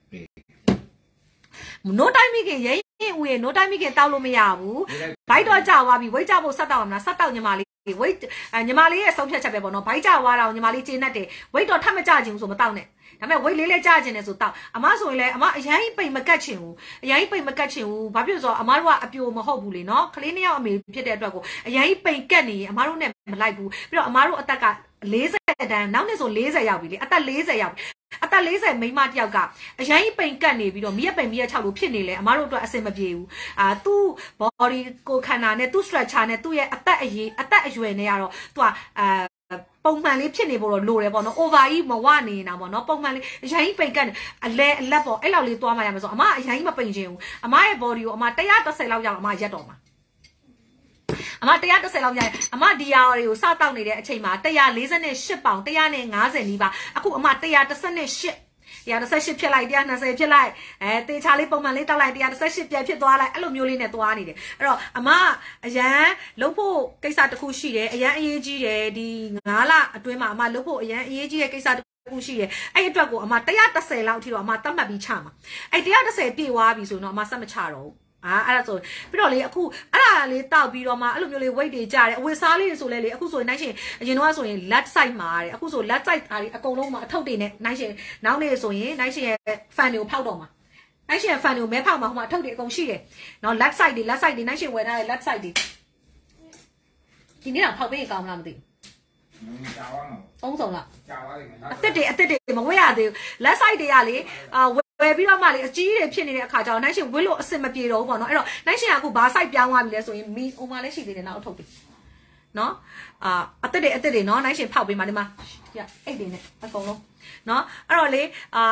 နိုးတိုင်းမိခင်ရဲရင်ဦးရေနိုးတိုင်းမိခင်တောက်လို့မရဘူးဘိုက်တော့ကြာသွားပြီဝိတ်ကြဖို့ဆက်တောက်ရမလားဆက်တောက်ညီမလေးဝိတ်ညီမလေးရဲ့ဆုံးဖြတ်ချက်ပဲပေါ့နော်ဘိုက်ကြာသွားတာကိုညီမလေးကျေနပ်တယ်ဝိတ်တော့ထပ်မကြခြင်းဆိုမတောက်နဲ့ဒါပေမဲ့ဝိတ်လေးလေးကြခြင်းနဲ့ဆိုတောက်အမဆိုရင်လည်းအမအရင်ပိတ်မကတ်ချင်ဘူးအရင်ပိတ်မကတ်ချင်ဘူးဘာဖြစ်လို့ဆိုတော့အမတို့ကအပြိုမဟုတ်ဘူးလေနော်ကလေးနှစ်ယောက်အမေဖြစ်တဲ့အတွက်ကိုအရင်ပိတ်ကတ်နေရင်အမတို့နဲ့မလိုက်ဘူးပြီးတော့အမတို့အသက်က၄၀တန်းနောက်နေ့ဆို၄၀ရောက်ပြီလေအသက်၄၀ရောက်အသက်၄၀မိန်းမတယောက်ကအရင်ပိန်ကတ်နေပြီးတော့မိရပိန်မိရ၆လို့ဖြစ်နေလဲအမတို့အတွက်အဆင်မပြေဘူးအာသူ့ body ကိုခန္ဓာနဲ့သူ့ structure နဲ့သူ့ရဲ့အသက်အရေးအသက်အရွယ်နဲ့ကတော့သူကအာပုံမှန်လေးဖြစ်နေဖို့တော့လိုတယ်ပေါ့နော် over ကြီးမဝနေနေတာပေါ့နော်ပုံမှန်လေးအရင်ပိန်ကတ်အလဲအလက်ပေါ့အဲ့လောက်လေးသွားမှရမယ်ဆိုအမအရင်မပိန်ချင်ဘူးအမရဲ့ body ကိုအမone hundred tenလောက်ရောက်အမရက်တော့မှာအမone hundred tenလောက်ရတယ်အမဒီယာတွေကိုစတောက်နေတဲ့အချိန်မှာone hundred forty-eightပေါင်one hundred fiftyနီးပါအခုအမone hundred thirty-eight one hundred thirty-eightဖြစ်လိုက်one hundred twentyဖြစ်လိုက်အဲတေချာလေးပုံမှန်လေးတောက်လိုက်one hundred thirty-eightပြန်ဖြစ်သွားလိုက်အဲ့လိုမျိုးလေးနဲ့သွားနေတယ်အဲ့တော့အမအရန်လှုပ်ဖို့ကိစ္စတစ်ခုရှိတယ်အရန်အရေးကြီးတယ်ဒီnineလအတွင်းမှာအမလှုပ်ဖို့အရန်အရေးကြီးတဲ့ကိစ္စခုရှိတယ်အဲ့အတွက်ကိုအမone hundred tenလောက်အထိတော့အမတတ်မှတ်ပြီးချမှာအဲ့one hundred tenပြည့်သွားပြီဆိုတော့အမစက်မချတော့ဘူးအာအဲ့ဒါဆိုပြီးတော့လေအခုအဲ့ဒါလေးတောက်ပြီးတော့မှအဲ့လိုမျိုးလေး weight တွေကျတယ်အဝတ်စားလေးတွေဆိုလဲလေအခုဆိုရင်နိုင်ရှင်အရင်တော့ဆိုရင် left side မှာတဲ့အခုဆို left side အားအကုန်လုံးမှာအထုပ်တွေနဲ့နိုင်ရှင်နောက်နေ့ဆိုရင်နိုင်ရှင်ရဲ့ fan တွေကိုဖောက်တော့မှာနိုင်ရှင်ရဲ့ fan တွေကိုမဲဖောက်မှာဟိုမှာအထုပ်တွေအကုန်ရှိတယ်နော် left side တွေ left side တွေနိုင်ရှင်ဝယ်ထားတဲ့ left side တွေဒီနေ့တော့ဖောက်ပေးရင်ကောင်းမလားမသိဘူးကြာပါတော့သုံးဆောင်လားကြာပါလိမ့်မယ်အစ်စ်တွေအစ်စ်တွေမဝေ့ရသေးဘူး left side တွေကလေအာဝယ်ပြီးတော့မှလေအကြီးတွေဖြစ်နေတဲ့အခါကျတော့နိုင်ရှင်ဝစ်လို့အစ်စ်မပြေတော့ဘူးပေါ့နော်အဲ့တော့နိုင်ရှင်ကအခုဘာ site ပြောင်းသွားပြီလဲဆိုရင်မီဟိုမှာလည်းရှိသေးတယ်နောက်အထုပ်တွေနော်အာအစ်စ်တွေအစ်စ်တွေနော်နိုင်ရှင်ဖောက်ပေးမှာဒီမှာရအိတ်တွေနဲ့အကုန်လုံးနော်အဲ့တော့လေအာ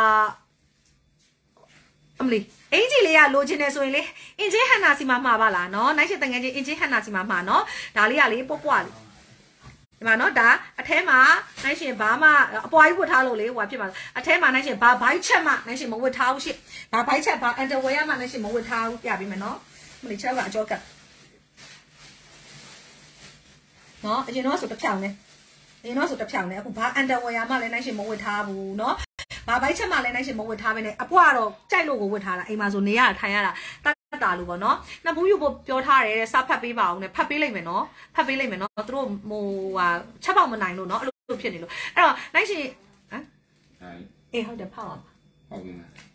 အမလီအင်ဂျီလေးကလိုချင်နေဆိုရင်လေအင်ဂျီဟန်နာစီမှာမှာပါလားနော်နိုင်ရှင်တငယ်ချင်းအင်ဂျီဟန်နာစီမှာမှာနော်ဒါလေးကလေပွပွလေးဒီမှာနော်ဒါအထဲမှာနိုင်ရှင်ဘာမှအပွားကြီးဝတ်ထားလို့လေဟိုဖြစ်မှာအထဲမှာနိုင်ရှင်ဘာဘိုက်ချက်မှနိုင်ရှင်မဝတ်ထားဘူးရှင့်ဘာဘိုက်ချက်ဘာ underwear မှနိုင်ရှင်မဝတ်ထားဘူးပြပေးမယ်နော်မလေးချက်ကအကြောကတ်နော်အရင်တော့ဆိုတစ်ဖြောင်နဲ့အရင်တော့ဆိုတစ်ဖြောင်နဲ့အခုဘာ underwear မှလည်းနိုင်ရှင်မဝတ်ထားဘူးနော်ဘာဘိုက်ချက်မှလည်းနိုင်ရှင်မဝတ်ထားဘဲနဲ့အပွားတော့ကြိုက်လို့ကိုဝတ်ထားတာအိမ်မှာဆိုနေရတာထိုင်ရတာတာလို့ပေါ့နော်နှစ်ဘူးယူဖို့ပြောထားတယ်စဖတ်ပေးပါအောင်နဲ့ဖတ်ပေးလိုက်မယ်နော်ဖတ်ပေးလိုက်မယ်နော်သူတို့ဟိုဟာချက်ပေါက်မနိုင်လို့နော်အဲ့လိုဖြစ်နေလို့အဲ့တော့နိုင်ရှင်ဟမ်အေးဟုတ်တယ်ဖောက်အောင်ဖောက်ပြီ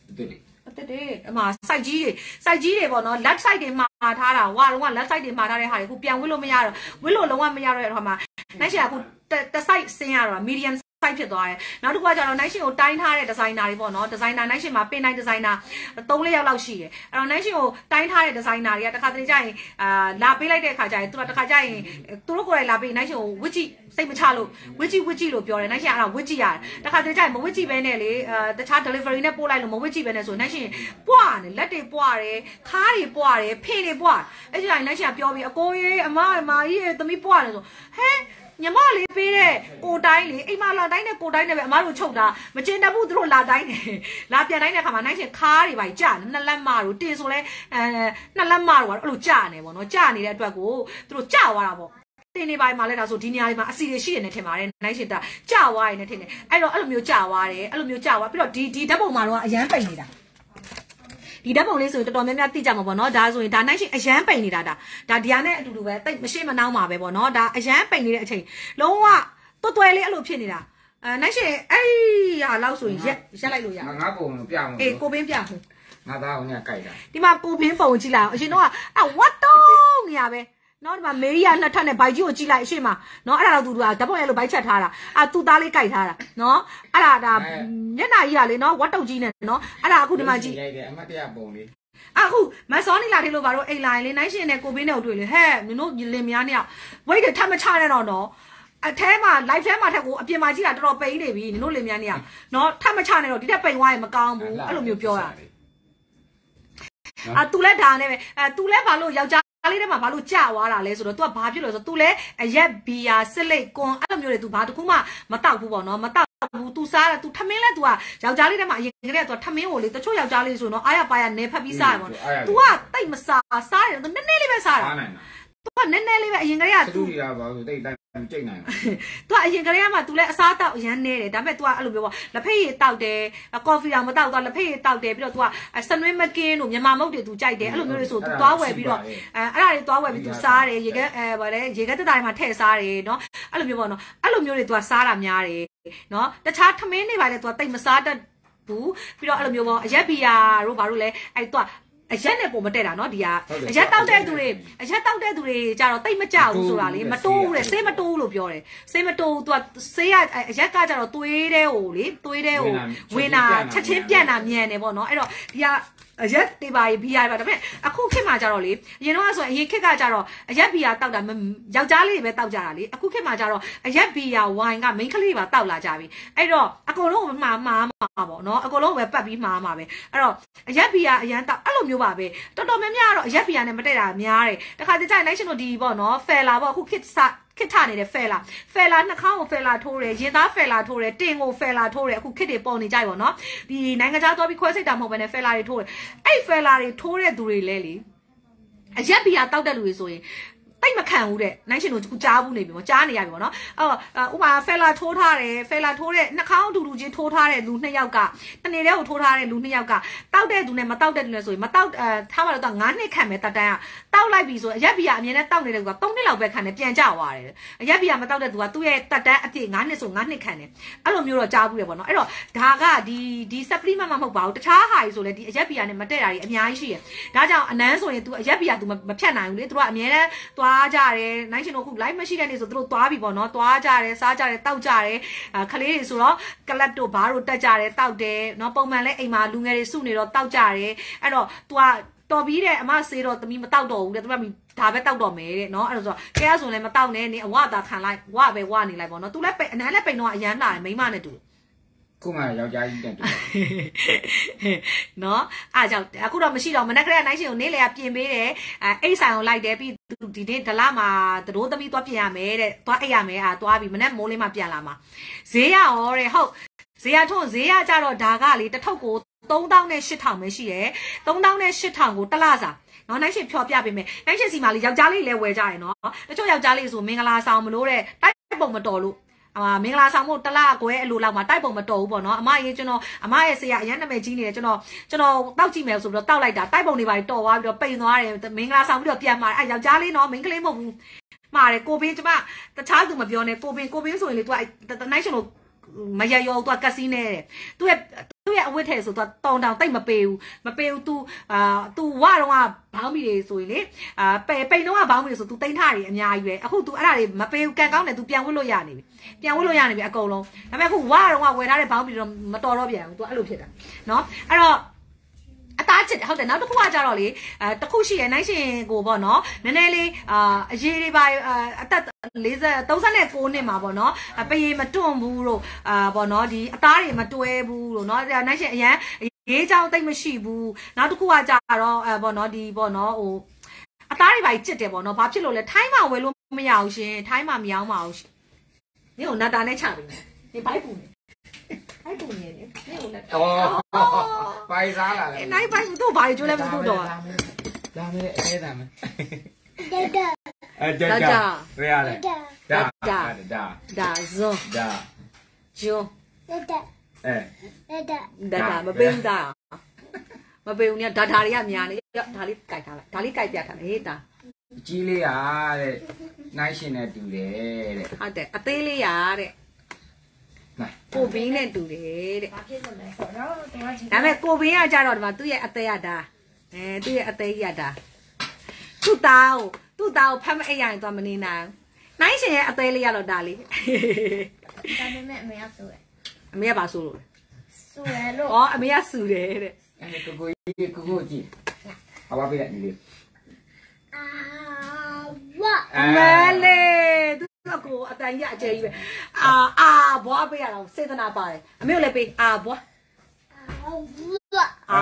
对的。 对对，嘛，赛季的，赛季的啵喏，left side 的嘛他啦，哇，龙啊 left side 的嘛他的哈，佢变为罗咩呀了，为罗龙啊咩呀了，係嘛？那些啊，佢得得 side 先呀了 ，medium side ဖြစ်သွားတယ်။နောက်တစ်ခုကကျတော့နိုင်ရှင်ကိုတိုင်းထားတဲ့ designer တွေပေါ့နော် designer နိုင်ရှင်မှာပင်တိုင်း designer သုံးလေးယောက်လောက်ရှိတယ်။အဲ့တော့နိုင်ရှင်ကိုတိုင်းထားတဲ့ designer တွေကတစ်ခါတလေကျရင်အာလာပေးလိုက်တဲ့အခါကျရင်သူကတစ်ခါကျရင်သူတို့ကိုယ်တိုင်လာပေးနိုင်ရှင်ကိုဝစ်ကြည့်စိတ်မချလို့ဝစ်ကြည့်ဝစ်ကြည့်လို့ပြောတယ်နိုင်ရှင်အဲ့ဒါဝစ်ကြည့်ရတယ်။တစ်ခါတလေကျရင်မဝစ်ကြည့်ပဲနဲ့လေအာတခြား delivery နဲ့ပို့လိုက်လို့မဝစ်ကြည့်ပဲနဲ့ဆိုနိုင်ရှင်ပွားနေလက်တွေပွားတယ်ခါးတွေပွားတယ်ဖေတွေပွားအဲ့ဒီတိုင်းနိုင်ရှင်ကပြောပြီးအကိုရေအမအမကြီးရေသမီးပွားတယ်ဆိုဟဲညမလေးပေးတဲ့ကိုတိုင်းလေအိမ်မလာတိုင်းနဲ့ကိုတိုင်းနဲ့ပဲအမတို့ချုပ်တာမကျင်တတ်ဘူးသူတို့လာတိုင်းနေလာပြန်တိုင်းတဲ့ခါမှာနိုင်ရှင်ခါးတွေပါကြာနှစ်လက်မတို့တင်ဆိုလဲအဲနှစ်လက်မတို့ကအဲ့လိုကြာနေပေါ့နော်ကြာနေတဲ့အတွက်ကိုသူတို့ကြာသွားတာပေါ့တင်နေပိုင်းမှာလဲဒါဆိုဒီနေရာလေးမှာအစီတွေရှိနေတယ်ထင်ပါတယ်နိုင်ရှင်တာကြာသွားရင်လည်းထင်တယ်အဲ့တော့အဲ့လိုမျိုးကြာသွားတယ်အဲ့လိုမျိုးကြာသွားပြီးတော့ဒီဒီဓာတ်ပုံမှာတော့အရန်ပိန်နေတာဒီဓာတ်ပုံလေးဆိုရင်တော်တော်များများသိကြမှာပေါ့နော်ဒါဆိုရင်ဒါနိုင်ရှင်အရန်ပိန်နေတာဒါဒါဒီဟာနဲ့အတူတူပဲတိတ်မရှိမနှောင်းပါပဲပေါ့နော်ဒါအရန်ပိန်နေတဲ့အချိန်လုံးဝတွတ်တွဲလေးအဲ့လိုဖြစ်နေတာအဲနိုင်ရှင်အဲ့ဟာလောက်ဆိုရင်ရက်ရက်လိုက်လို့ရအောင်ငါပုံပြအောင်အေးကိုပင်းပြအောင်ငါသားအောင်ညကြိုက်တာဒီမှာကိုပင်းပုံကြည့်လိုက်အောင်အရှင်တော့အဝတ်တုံးနေရပဲနော်ဒီမှာမေးရနှစ်ထပ်နဲ့ဘိုက်ကြီးကိုကြည့်လိုက်အရှိမနော်အဲ့ဒါတော့သူကဓာတ်ပုံရဲ့လိုဘိုက်ချက်ထားတာအာသူ့သားလေးကြိုက်ထားတာနော်အဲ့ဒါဒါမျက်နှာကြီးကလေနော်ဝတ်တုတ်ကြီးနဲ့နော်အဲ့ဒါအခုဒီမှာကြည့်ရိုက်တယ်အမတ်တရပုံလေးအခုမဆောနီလာထေးလို့ပါတော့အိမ်လာရင်လေနိုင်ရှင်နဲ့ကိုပင်းနဲ့တွေ့လေဟဲ့နင်တို့လင်မယားနှစ်ယောက်ဝိတ်တွေထပ်မချနဲ့တော့နော်အထဲမှာ live ထဲမှာထက်ကိုအပြင်မှာကြည့်တာတော်တော်ပိန်နေပြီနင်တို့လင်မယားနှစ်ယောက်နော်ထပ်မချနဲ့တော့ဒီထက်ပိန်သွားရင်မကောင်းဘူးအဲ့လိုမျိုးပြောတာအာသူလည်းဒါနဲ့ပဲအဲသူလည်းဘာလို့ယောက်ျားအားလေးထဲမှာဘာလို့ကြာသွားတာလဲဆိုတော့ तू ကဘာဖြစ်လို့ဆိုတော့ तू လည်းအရက်ဘီယာစစ်လိတ်ကွန်အဲ့လိုမျိုးတွေ तू ဘာတခုမှမတောက်ဘူးပေါ့နော်မတောက်ဘူး तू စားတယ် तू ထမင်းလဲ तू ကယောက်ျားလေးထဲမှာအရင်ကတည်းက तू ထမင်းကိုလေတချို့ယောက်ျားလေးဆိုတော့အားရပါရနေဖက်ပြီးစားတယ်ပေါ့နော် तू ကတိတ်မစားစားတယ် तू နည်းနည်းလေးပဲစားတာतू ကနည်းနည်းလေးပဲအရင်ကတည်းက तू ကဘာလို့တိတ်တိုင်းကြိတ်နိုင်လဲ तू အရင်ကတည်းကမှ तू လည်းအစားတောက်အရန်နေတယ်ဒါပေမဲ့ तू ကအဲ့လိုမျိုးပေါ့လက်ဖက်ရည်တောက်တယ်ကော်ဖီတောင်မတောက်တော့လက်ဖက်ရည်တောက်တယ်ပြီးတော့ तू ကစနွေးမကင်းတို့မြန်မာမုတ်တွေ तू ကြိုက်တယ်အဲ့လိုမျိုးတွေဆို तू သွားဝယ်ပြီးတော့အဲအဲ့ဒါတွေသွားဝယ်ပြီး तू စားတယ်ရေခဲအဲဗါလဲရေခဲတက်တာတွေမှာထည့်စားတယ်နော်အဲ့လိုမျိုးပေါ့နော်အဲ့လိုမျိုးတွေ तू ကစားတာများတယ်နော်တခြားထမင်းတွေပါလေ तू ကတိတ်မစားတတ်ဘူးပြီးတော့အဲ့လိုမျိုးပေါ့အရက်ဘီယာတို့ဘာလို့လဲအဲ့ तू အရက်နဲ့ပုံမတက်တာနော်ဒီကအရက်တောက်တဲ့သူတွေအရက်တောက်တဲ့သူတွေကြတော့တိတ်မကြဘူးဆိုတာလေမတိုးဘူးလေဆေးမတိုးလို့ပြောတယ်ဆေးမတိုးသူကဆေးရအရက်ကကြတော့သွေးတဲ့ဟိုလေသွေးတဲ့ဟိုဝင်တာချက်ချင်းပြန့်တာမြန်တယ်ပေါ့နော်အဲ့တော့ဒီကအရက်တေးပါဘီယာပါဒါပေမဲ့အခုခေတ်မှာကြတော့လေအရင်တော့ဆိုအရင်ခေတ်ကကြတော့အရက်ဘီယာတောက်တာယောက်ျားလေးတွေပဲတောက်ကြတာလေအခုခေတ်မှာကြတော့အရက်ဘီယာဝိုင်ကမိန်းကလေးပါတောက်လာကြပြီအဲ့တော့အကုန်လုံးမှားမှားမှာပေါ့နော်အကုန်လုံးပဲပတ်ပြီးမှားမှာပဲအဲ့တော့အရက်ဘီယာအရန်တောက်အဲ့လိုမျိုးပါပဲတော်တော်များများတော့အရက်ဘီယာနဲ့မတက်တာများတယ်တခါတကြိုင်လိုက်ရှင်တို့ဒီပေါ့နော်ဖယ်လာပေါ့အခုခေတ်ခစ်ထနေတဲ့ဖယ်လာဖယ်လာနှာခေါင်းကိုဖယ်လာထိုးတယ်ရင်သားဖယ်လာထိုးတယ်တင်ကိုဖယ်လာထိုးတယ်အခုခစ်တွေပေါ်နေကြပြီပေါ့နော်ဒီနိုင်ငံခြားသွားပြီးခွဲစိတ်တာမဟုတ်ဘဲနဲ့ဖယ်လာတွေထိုးတယ်အဲ့ဖယ်လာတွေထိုးတဲ့သူတွေလဲလေအရက်ဘီယာတောက်တဲ့လူတွေဆိုရင်တိတ်မခံဘူးတဲ့နိုင်ရှင်တို့ကကြားဘူးနေပြီပေါ့ကြားနေရပြီပေါ့နော်အော်ဥမာဖယ်လာထိုးထားတယ်ဖယ်လာထိုးတဲ့နှာခေါင်းအတူတူချင်းထိုးထားတဲ့လူနှစ်ယောက်ကတနေ့တည်းကိုထိုးထားတဲ့လူနှစ်ယောက်ကတောက်တဲ့သူနဲ့မတောက်တဲ့သူနဲ့ဆိုရင်မတောက်အဲထားပါတော့တော့ငါးနှစ်ခံမယ်တက်တန်းကတောက်လိုက်ပြီဆိုအရက်ဘီယာအမြင်နဲ့တောက်နေတဲ့သူကသုံးနှစ်လောက်ပဲခံတယ်ပြန်ကြသွားတယ်အရက်ဘီယာမတောက်တဲ့သူကသူ့ရဲ့တက်တန်းအပြည့်ငါးနှစ်ဆိုငါးနှစ်ခံတယ်အဲ့လိုမျိုးတော့ကြားဘူးရပေါ့နော်အဲ့တော့ဒါကဒီဒီ supplement မဟုတ်ပါဘူးတခြားဟာကြီးဆိုလဲဒီအရက်ဘီယာနဲ့မတက်တာကြီးအများကြီးရှိတယ်ဒါကြောင့်အနန်းဆိုရင် तू အရက်ဘီယာ तू မဖြတ်နိုင်ဘူးလေသူကအမြဲတမ်းသွားကြတယ်နိုင်ရှင်တို့ခု live မရှိတဲ့နေ့ဆိုသူတို့သွားပြီပေါ့နော်သွားကြတယ်စားကြတယ်တောက်ကြတယ်ခလေးတွေဆိုတော့ကလပ်တို့ဘားတို့တက်ကြတယ်တောက်တယ်နော်ပုံမှန်လဲအိမ်မှာလူငယ်တွေစုနေတော့တောက်ကြတယ်အဲ့တော့ तू ကတော်ပြီးတဲ့အမဆေးတော့သမီးမတောက်တော့ဘူးတဲ့သူကဒါပဲတောက်တော့မယ်တဲ့နော်အဲ့တော့ဆိုကဲဆိုလည်းမတောက်နဲ့နေအဝတာခံလိုက်ဝပဲဝနေလိုက်ပေါ့နော် तू လည်းအနန်းလည်းပိန်တော့အရန်လာတယ်မိမနဲ့တူခုမှယောက်ျားကြီးတက်တူနော်အားကြောင့်အခုတော့မရှိတော့မနက်ကလေးနိုင်ရှင်ကိုနေလေကပြင်ပေးတယ်အဲအိတ်ဆိုင်ကိုလိုက်တယ်ပြီးဒီနေ့ဒလမှာတို့သမီးသွားပြင်ရမယ်တဲ့သွားအိတ်ရမယ်အာသွားပြီးမနက်မိုးလေးမှပြန်လာမှာဈေးရရောတဲ့ဟုတ်ဈေးရထုံးဈေးရကြတော့ဒါကလေတစ်ထုပ်ကိုသုံးသောင်းနဲ့ရှစ်ထောင်ပဲရှိတယ်သုံးသောင်းနဲ့ရှစ်ထောင်ကိုတစ်လစာနော်နိုင်ရှင်ဖြောပြပေးမယ်နိုင်ရှင်စီမှာလေယောက်ျားလေးလည်းဝယ်ကြရနော်တချို့ယောက်ျားလေးဆိုမင်္ဂလာဆောင်မလို့တဲ့တိုက်ပုံမတော်လို့အာမင်္ဂလာဆောင်မို့တလားကွဲအလိုလောက်မှာတိုက်ပုံမတော်ဘူးပေါ့နော်အမရေးကျွန်တော်အမရဲ့ဆရာအရန်နာမည်ကြီးနေတယ်ကျွန်တော်ကျွန်တော်တောက်ကြည့်မယ်ဆိုပြီးတော့တောက်လိုက်တာတိုက်ပုံတွေပါတော်သွားပြီးတော့ပိန်သွားတယ်မင်္ဂလာဆောင်ပြီးတော့ပြန်มาအဲယောက်ျားလေးနော်မိန်းကလေးမဟုတ်ဘူးမှားတယ်ကိုပင်းကျမတခြားသူမပြောနဲ့ကိုပင်းကိုပင်းဆိုရင်လေ तू ကနိုင်ရှင်လို့မရရော तू ကကစီးနေတယ်သူ့ရဲ့သူ့ရဲ့အဝတ်ထဲဆိုသူတောင်တောင်တိတ်မပေးဘူးမပေးဘူး तू အာ तू ဝတော့ကဘောင်းမီတွေဆိုရင်လေအာပိန်ပိန်တော့ကဘောင်းမီတွေဆို तू တိမ့်ထားတယ်အများကြီးပဲအခု तू အဲ့ဒါတွေမပေးဘူးကန်ကောင်းတယ် तू ပြန်ဝတ်လို့ရနေပြီပြန်ဝတ်လို့ရနေပြီအကုန်လုံးဒါပေမဲ့အခုဝတော့ကဝယ်ထားတဲ့ဘောင်းမီတွေတော့မတော်တော့ပြန်ဘူး तू အဲ့လိုဖြစ်တာနော်အဲ့တော့အသားချစ်ဟုတ်တယ်နောက်တစ်ခုကကြတော့လေအဲတစ်ခုရှိရနိုင်ရှင်ကိုပေါ့နော်နည်းနည်းလေးအာအရေးတွေပါအသက်၄၀ ၃၉နှစ်မှာပေါ့နော်ပရေမတွန့်ဘူးလို့အာပေါ့နော်ဒီအသားတွေမတွဲဘူးလို့နော်နိုင်ရှင်အရန်ရေးချောင်းတိတ်မရှိဘူးနောက်တစ်ခုကကြတော့အဲပေါ့နော်ဒီပေါ့နော်ဟိုအသားတွေပါကြစ်တယ်ပေါ့နော်ဘာဖြစ်လို့လဲထိုင်းမှာဝယ်လို့မရအောင်ရှင်ထိုင်းမှာမရောင်းပါဘူးရှင်နင်ကိုနာတာနဲ့ချပေးမယ်နင်ဘိုက်ပူနေဘိုက်ပူနေနင်ကိုနာ哦白啥了နိုင်ဘိုက်ပူတော့ဘာတွေကြိုးလဲမသိတော့လာမယ်အဲ့ဒါမယ်ဒါဒါအဲဒါဒါဘယ်ရလဲဒါဒါဒါဒါဇွန်ဒါဂျွန်ဒါဒါအဲဒါဒါဒါမပေးဘူးဒါမပေးဘူးเนี่ยဒါဒါတွေကများနေဒါလေးကြိုက်ထားလိုက်ဒါလေးကြိုက်ပြထားလိုက်ဟေးဒါကြီးလေးရတဲ့နိုင်ရှင်နဲ့တူတယ်တဲ့ဟုတ်တယ်အသေးလေးရတဲ့ကိုဘင်းနဲ့တူတယ်တဲ့ဘာဖြစ်လို့လဲဆိုတော့ဒါပေမဲ့ကိုဘင်းကကြတော့ဒီမှာသူ့ရဲ့အသေးရတာအဲသူ့ရဲ့အသေးရတာသူ့သားကိုသူ့သားကိုဖမ်းမအိပ်ရရင်သွားမနေနိုင်နိုင်ရှင်ရဲ့အသေးလေးရတော့ဒါလေးဒါပေမဲ့အမေကဆိုရအမေကဘာဆိုလို့ဆိုရလို့ဩအမေကဆူတယ်တဲ့အဲကိုကိုကြီးကိုကိုကြီးအဘပေးလိုက်နေလေအာဝါအမဲလေးသူကိုအတန်ရအကျယ်ကြီးပဲအာအာဘွားပေးရတော့စေတနာပါတယ်အမေကိုလည်းပေးအာဘွားအာဝါအာ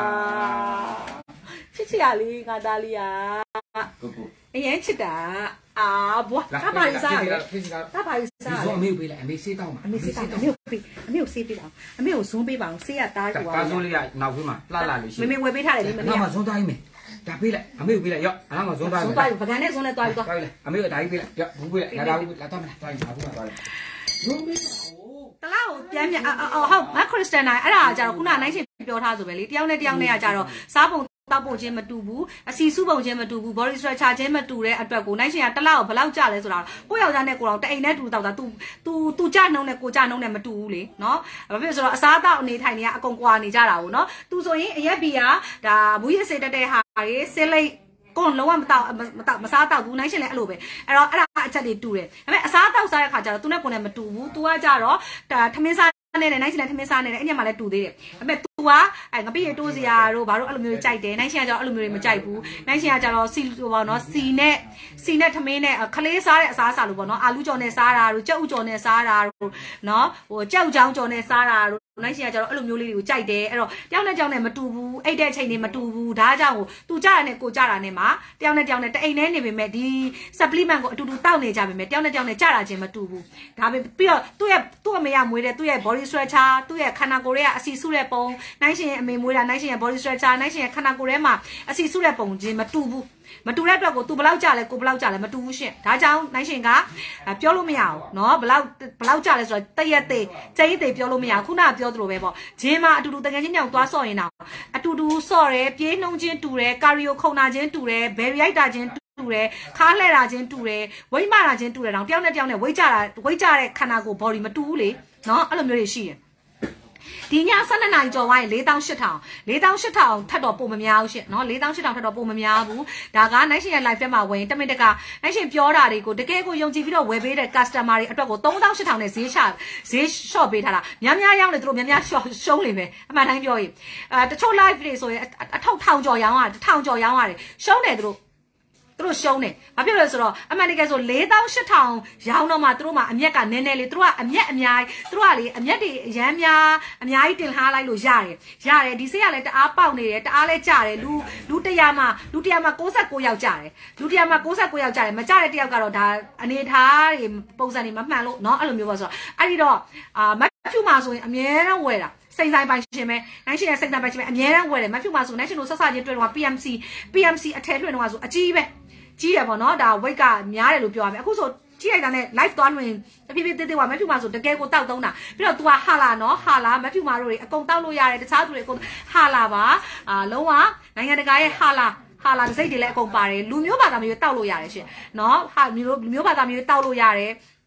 ချစ်ချစ်ရလေးငါသားလေးอ่ะကိုကိုအရင်ချစ်တာအာဘွားကဘာလို့စားလဲကဘာလို့စားလဲဇွန်အမေကိုပေးလိုက်အမေစေးတောင်းပါအမေစေးတောင်းအမေကိုပေးအမေကိုစေးပေးပါအမေကိုဇွန်ပေးပါအောင်စေးရသားကွာကာဇွန်လေးကနောက်ဖေးမှာလှလှလေးရှိမေမေဝယ်ပေးထားတယ်လေမနေ့ကနောက်မှဇွန်သားကြီးမယ်ဒါပေးလိုက်အမေကိုပေးလိုက်ရော့အလားမှဇွန်သားဇွန်သားပကံနဲ့ဇွန်နဲ့တွားပြီးသွားလိုက်အမေကိုဒါကြီးပေးလိုက်ရော့ဘူးပေးလိုက်လာတော့လာတော့မလားတွားပြီးပါဘူးပါတွားလိုက်ဇွန်ပေးတလားကိုပြန်ပြန်ဟုတ်မခရစ်စတန်နိုင်အဲ့ဒါကကြတော့ခုနနိုင်ရှင်ပြောထားဆိုပဲလေတယောက်နဲ့တယောက်နဲ့ကကြတော့စားပုံတောက်ပုံချင်းမတူဘူးအစီစုပုံချင်းမတူဘူး body structure ချင်းမတူတဲ့အတွက်ကိုနိုင်ရှင်ကတလောက်ဘလောက်ကြလဲဆိုတာကိုယောက်ျားနဲ့ကိုတော့တအိမ်နဲ့တူတောက်တာ तू तू तू ကြနှုံးနဲ့ကိုကြနှုံးနဲ့မတူဘူးလေနော်ဘာဖြစ်လို့ဆိုတော့အစားတောက်အနေထိုင်နေကအကုန်ကွာနေကြတာကိုနော် तू ဆိုရင်အရက်ဘီကဒါဘူးရစေတက်တဲ့ဟာတွေဆေးလိပ်ကိုလုံးဝမတောက်မတောက်မစားတောက်ဘူးနိုင်ရှင်လည်းအဲ့လိုပဲအဲ့တော့အဲ့ဒါအချက်တွေတူတယ်ဒါပေမဲ့အစားတောက်စားတဲ့ခါကျတော့ तू နဲ့ကိုနဲ့မတူဘူး तू ကကြတော့ဒါထမင်းစားနဲ့နိုင်ရှင်လည်းထမင်းစားနေတယ်အဲ့ညမှာလည်းတူသေးတယ်ဒါပေမဲ့ तू ကအဲငပိရတိုးစရာတို့ဘာလို့အဲ့လိုမျိုးကြိုက်တယ်နိုင်ရှင်ကကျတော့အဲ့လိုမျိုးတွေမကြိုက်ဘူးနိုင်ရှင်ကကျတော့စီဟိုပေါ့နော်စီနဲ့စီနဲ့ထမင်းနဲ့ခလေးစားတဲ့အစားအစာလို့ပေါ့နော်အာလူကြော်နဲ့စားတာတို့ကြက်ဥကြော်နဲ့စားတာတို့နော်ဟိုကြောက်ကြောင်ကြော်နဲ့စားတာတို့နိုင်ရှင်ကကျတော့အဲ့လိုမျိုးလေးတွေကိုကြိုက်တယ်အဲ့တော့တယောက်နဲ့တယောက်နဲ့မတူဘူးအိတ်တဲ့အချိန်တွေမတူဘူးဒါကြောင့်ကို तू ကြတာနဲ့ကိုကြတာနဲ့မှာတယောက်နဲ့တယောက်နဲ့တအိမ်နဲ့နေပေမဲ့ဒီ supplement ကိုအတူတူတောက်နေကြပေမဲ့တယောက်နဲ့တယောက်နဲ့ကြတာချင်းမတူဘူးဒါပေပြီးတော့သူ့ရဲ့သူ့အမေကမွေးတဲ့သူ့ရဲ့ body structure သူ့ရဲ့ခန္ဓာကိုယ်ရဲ့အစီစုတဲ့ပုံနိုင်ရှင်ရဲ့အမေမွေးတာနိုင်ရှင်ရဲ့ body structure နိုင်ရှင်ရဲ့ခန္ဓာကိုယ်ထဲမှာအစီစုတဲ့ပုံချင်းမတူဘူးမတူတဲ့အတွက်ကို तू ဘလောက်ကြလဲကိုဘလောက်ကြလဲမတူဘူးရှင်ဒါကြောင့်နိုင်ရှင်ကပြောလို့မရဘူးเนาะဘလောက်ဘလောက်ကြလဲဆိုတော့တရက်သေးကျိတ်သေးပြောလို့မရခုနကပြောသလိုပဲပေါ့ဂျင်းမှာအတူတူတကယ်ချင်းညောင်သွားဆော့ရင်တော့အတူတူဆော့တယ်ပြေးနှုံချင်းတူတယ်ကာရီယိုခုံနာချင်းတူတယ်ဘယ်ရီရိုက်တာချင်းတူတယ်ခါလှဲတာချင်းတူတယ်ဝိတ်မတာချင်းတူတယ်တော့တယောက်နဲ့တယောက်နဲ့ဝိတ်ကြတာဝိတ်ကြတဲ့ခန္ဓာကိုယ် body မတူဘူးလေเนาะအဲ့လိုမျိုးတွေရှိတယ်ဒီညဆယ်နှစ်နာရီကျော်ဝိုင်း၄တောင်း၈ထောင်၄တောင်း၈ထောင်ထပ်တော့ပုံမများဘူးရှင့်เนาะ၄တောင်း၈ထောင်ထပ်တော့ပုံမများဘူးဒါကနိုင်ရှင်ရဲ့ live ထဲမှာဝင်တမင်တကာနိုင်ရှင်ပြောတာတွေကိုတကယ်ကိုယုံကြည်ပြီးတော့ဝယ်ပေးတဲ့ customer တွေအတွက်ကို၃တောင်း၈ထောင်နဲ့ဈေးချဈေး short ပေးထားတာများများရောင်းနေသူတို့များများ short ရှုံးနေပဲအမှန်တိုင်းပြောရင်အဲတချို့ live တွေဆိုရင်အထောက်ထောင်ကျော်ရောင်းရတယ်ထောင်ကျော်ရောင်းရတယ်ရှုံးတယ်သူတို့သူတို့ရှုံးတယ်ဘာဖြစ်လို့လဲဆိုတော့အမှန်တကယ်ဆို၄တောင်း၈ထောင်ရောင်းတော့မှသူတို့မှအမျက်ကနည်းနည်းလေးသူတို့ကအမျက်အများကြီးသူတို့ကလေအမျက်တွေအရမ်းများအများကြီးတင်ထားလိုက်လို့ရတယ်ရတယ်ဒီစိတ်ကလည်းတအားပေါက်နေတယ်တအားလဲကြတယ်လူလူတရာမှလူတရာမှ၉၉ယောက်ကြတယ်လူတရာမှ၉၉ယောက်ကြတယ်မကြတဲ့တယောက်ကတော့ဒါအနေထားတွေပုံစံတွေမမှန်လို့เนาะအဲ့လိုမျိုးပေါ့ဆိုတော့အဲ့ဒီတော့အာမဖြူမှာဆိုရင်အမြဲတမ်းဝယ်တာစိတ်ဆိုင်ပိုင်ရှင်ပဲနိုင်ရှင်ရဲ့စိတ်ဆိုင်ပိုင်ရှင်ပဲအမြဲတမ်းဝယ်တယ်မဖြူမှာဆိုနိုင်ရှင်တို့ဆက်စားချင်းတွေ့တော့ P M C P M C အထည်လွှင့်တော့ဆိုအကြီးပဲကြီးရပေါ့နော်ဒါ weight ကများတယ်လို့ပြောရမယ်အခုဆိုကြီးလိုက်တာနဲ့ live သွားလို့ရင်တဖြည်းဖြည်းသေးသေးဝါမဖြူမှာဆိုတကယ်ကိုတောက်သုံးတာပြီးတော့ तू ကဟာလာနော်ဟာလာမဖြူမှာတို့တွေအကုန်တောက်လို့ရတယ်တခြားသူတွေအကုန်ဟာလာပါအာလုံးဝနိုင်ငံတကာရဲ့ဟာလာဟာလာစိတ်တွေလည်းအကုန်ပါတယ်လူမျိုးဘာသာမျိုးတောက်လို့ရတယ်ရှင်နော်ဟာမျိုးမျိုးဘာသာမျိုးတောက်လို့ရတယ်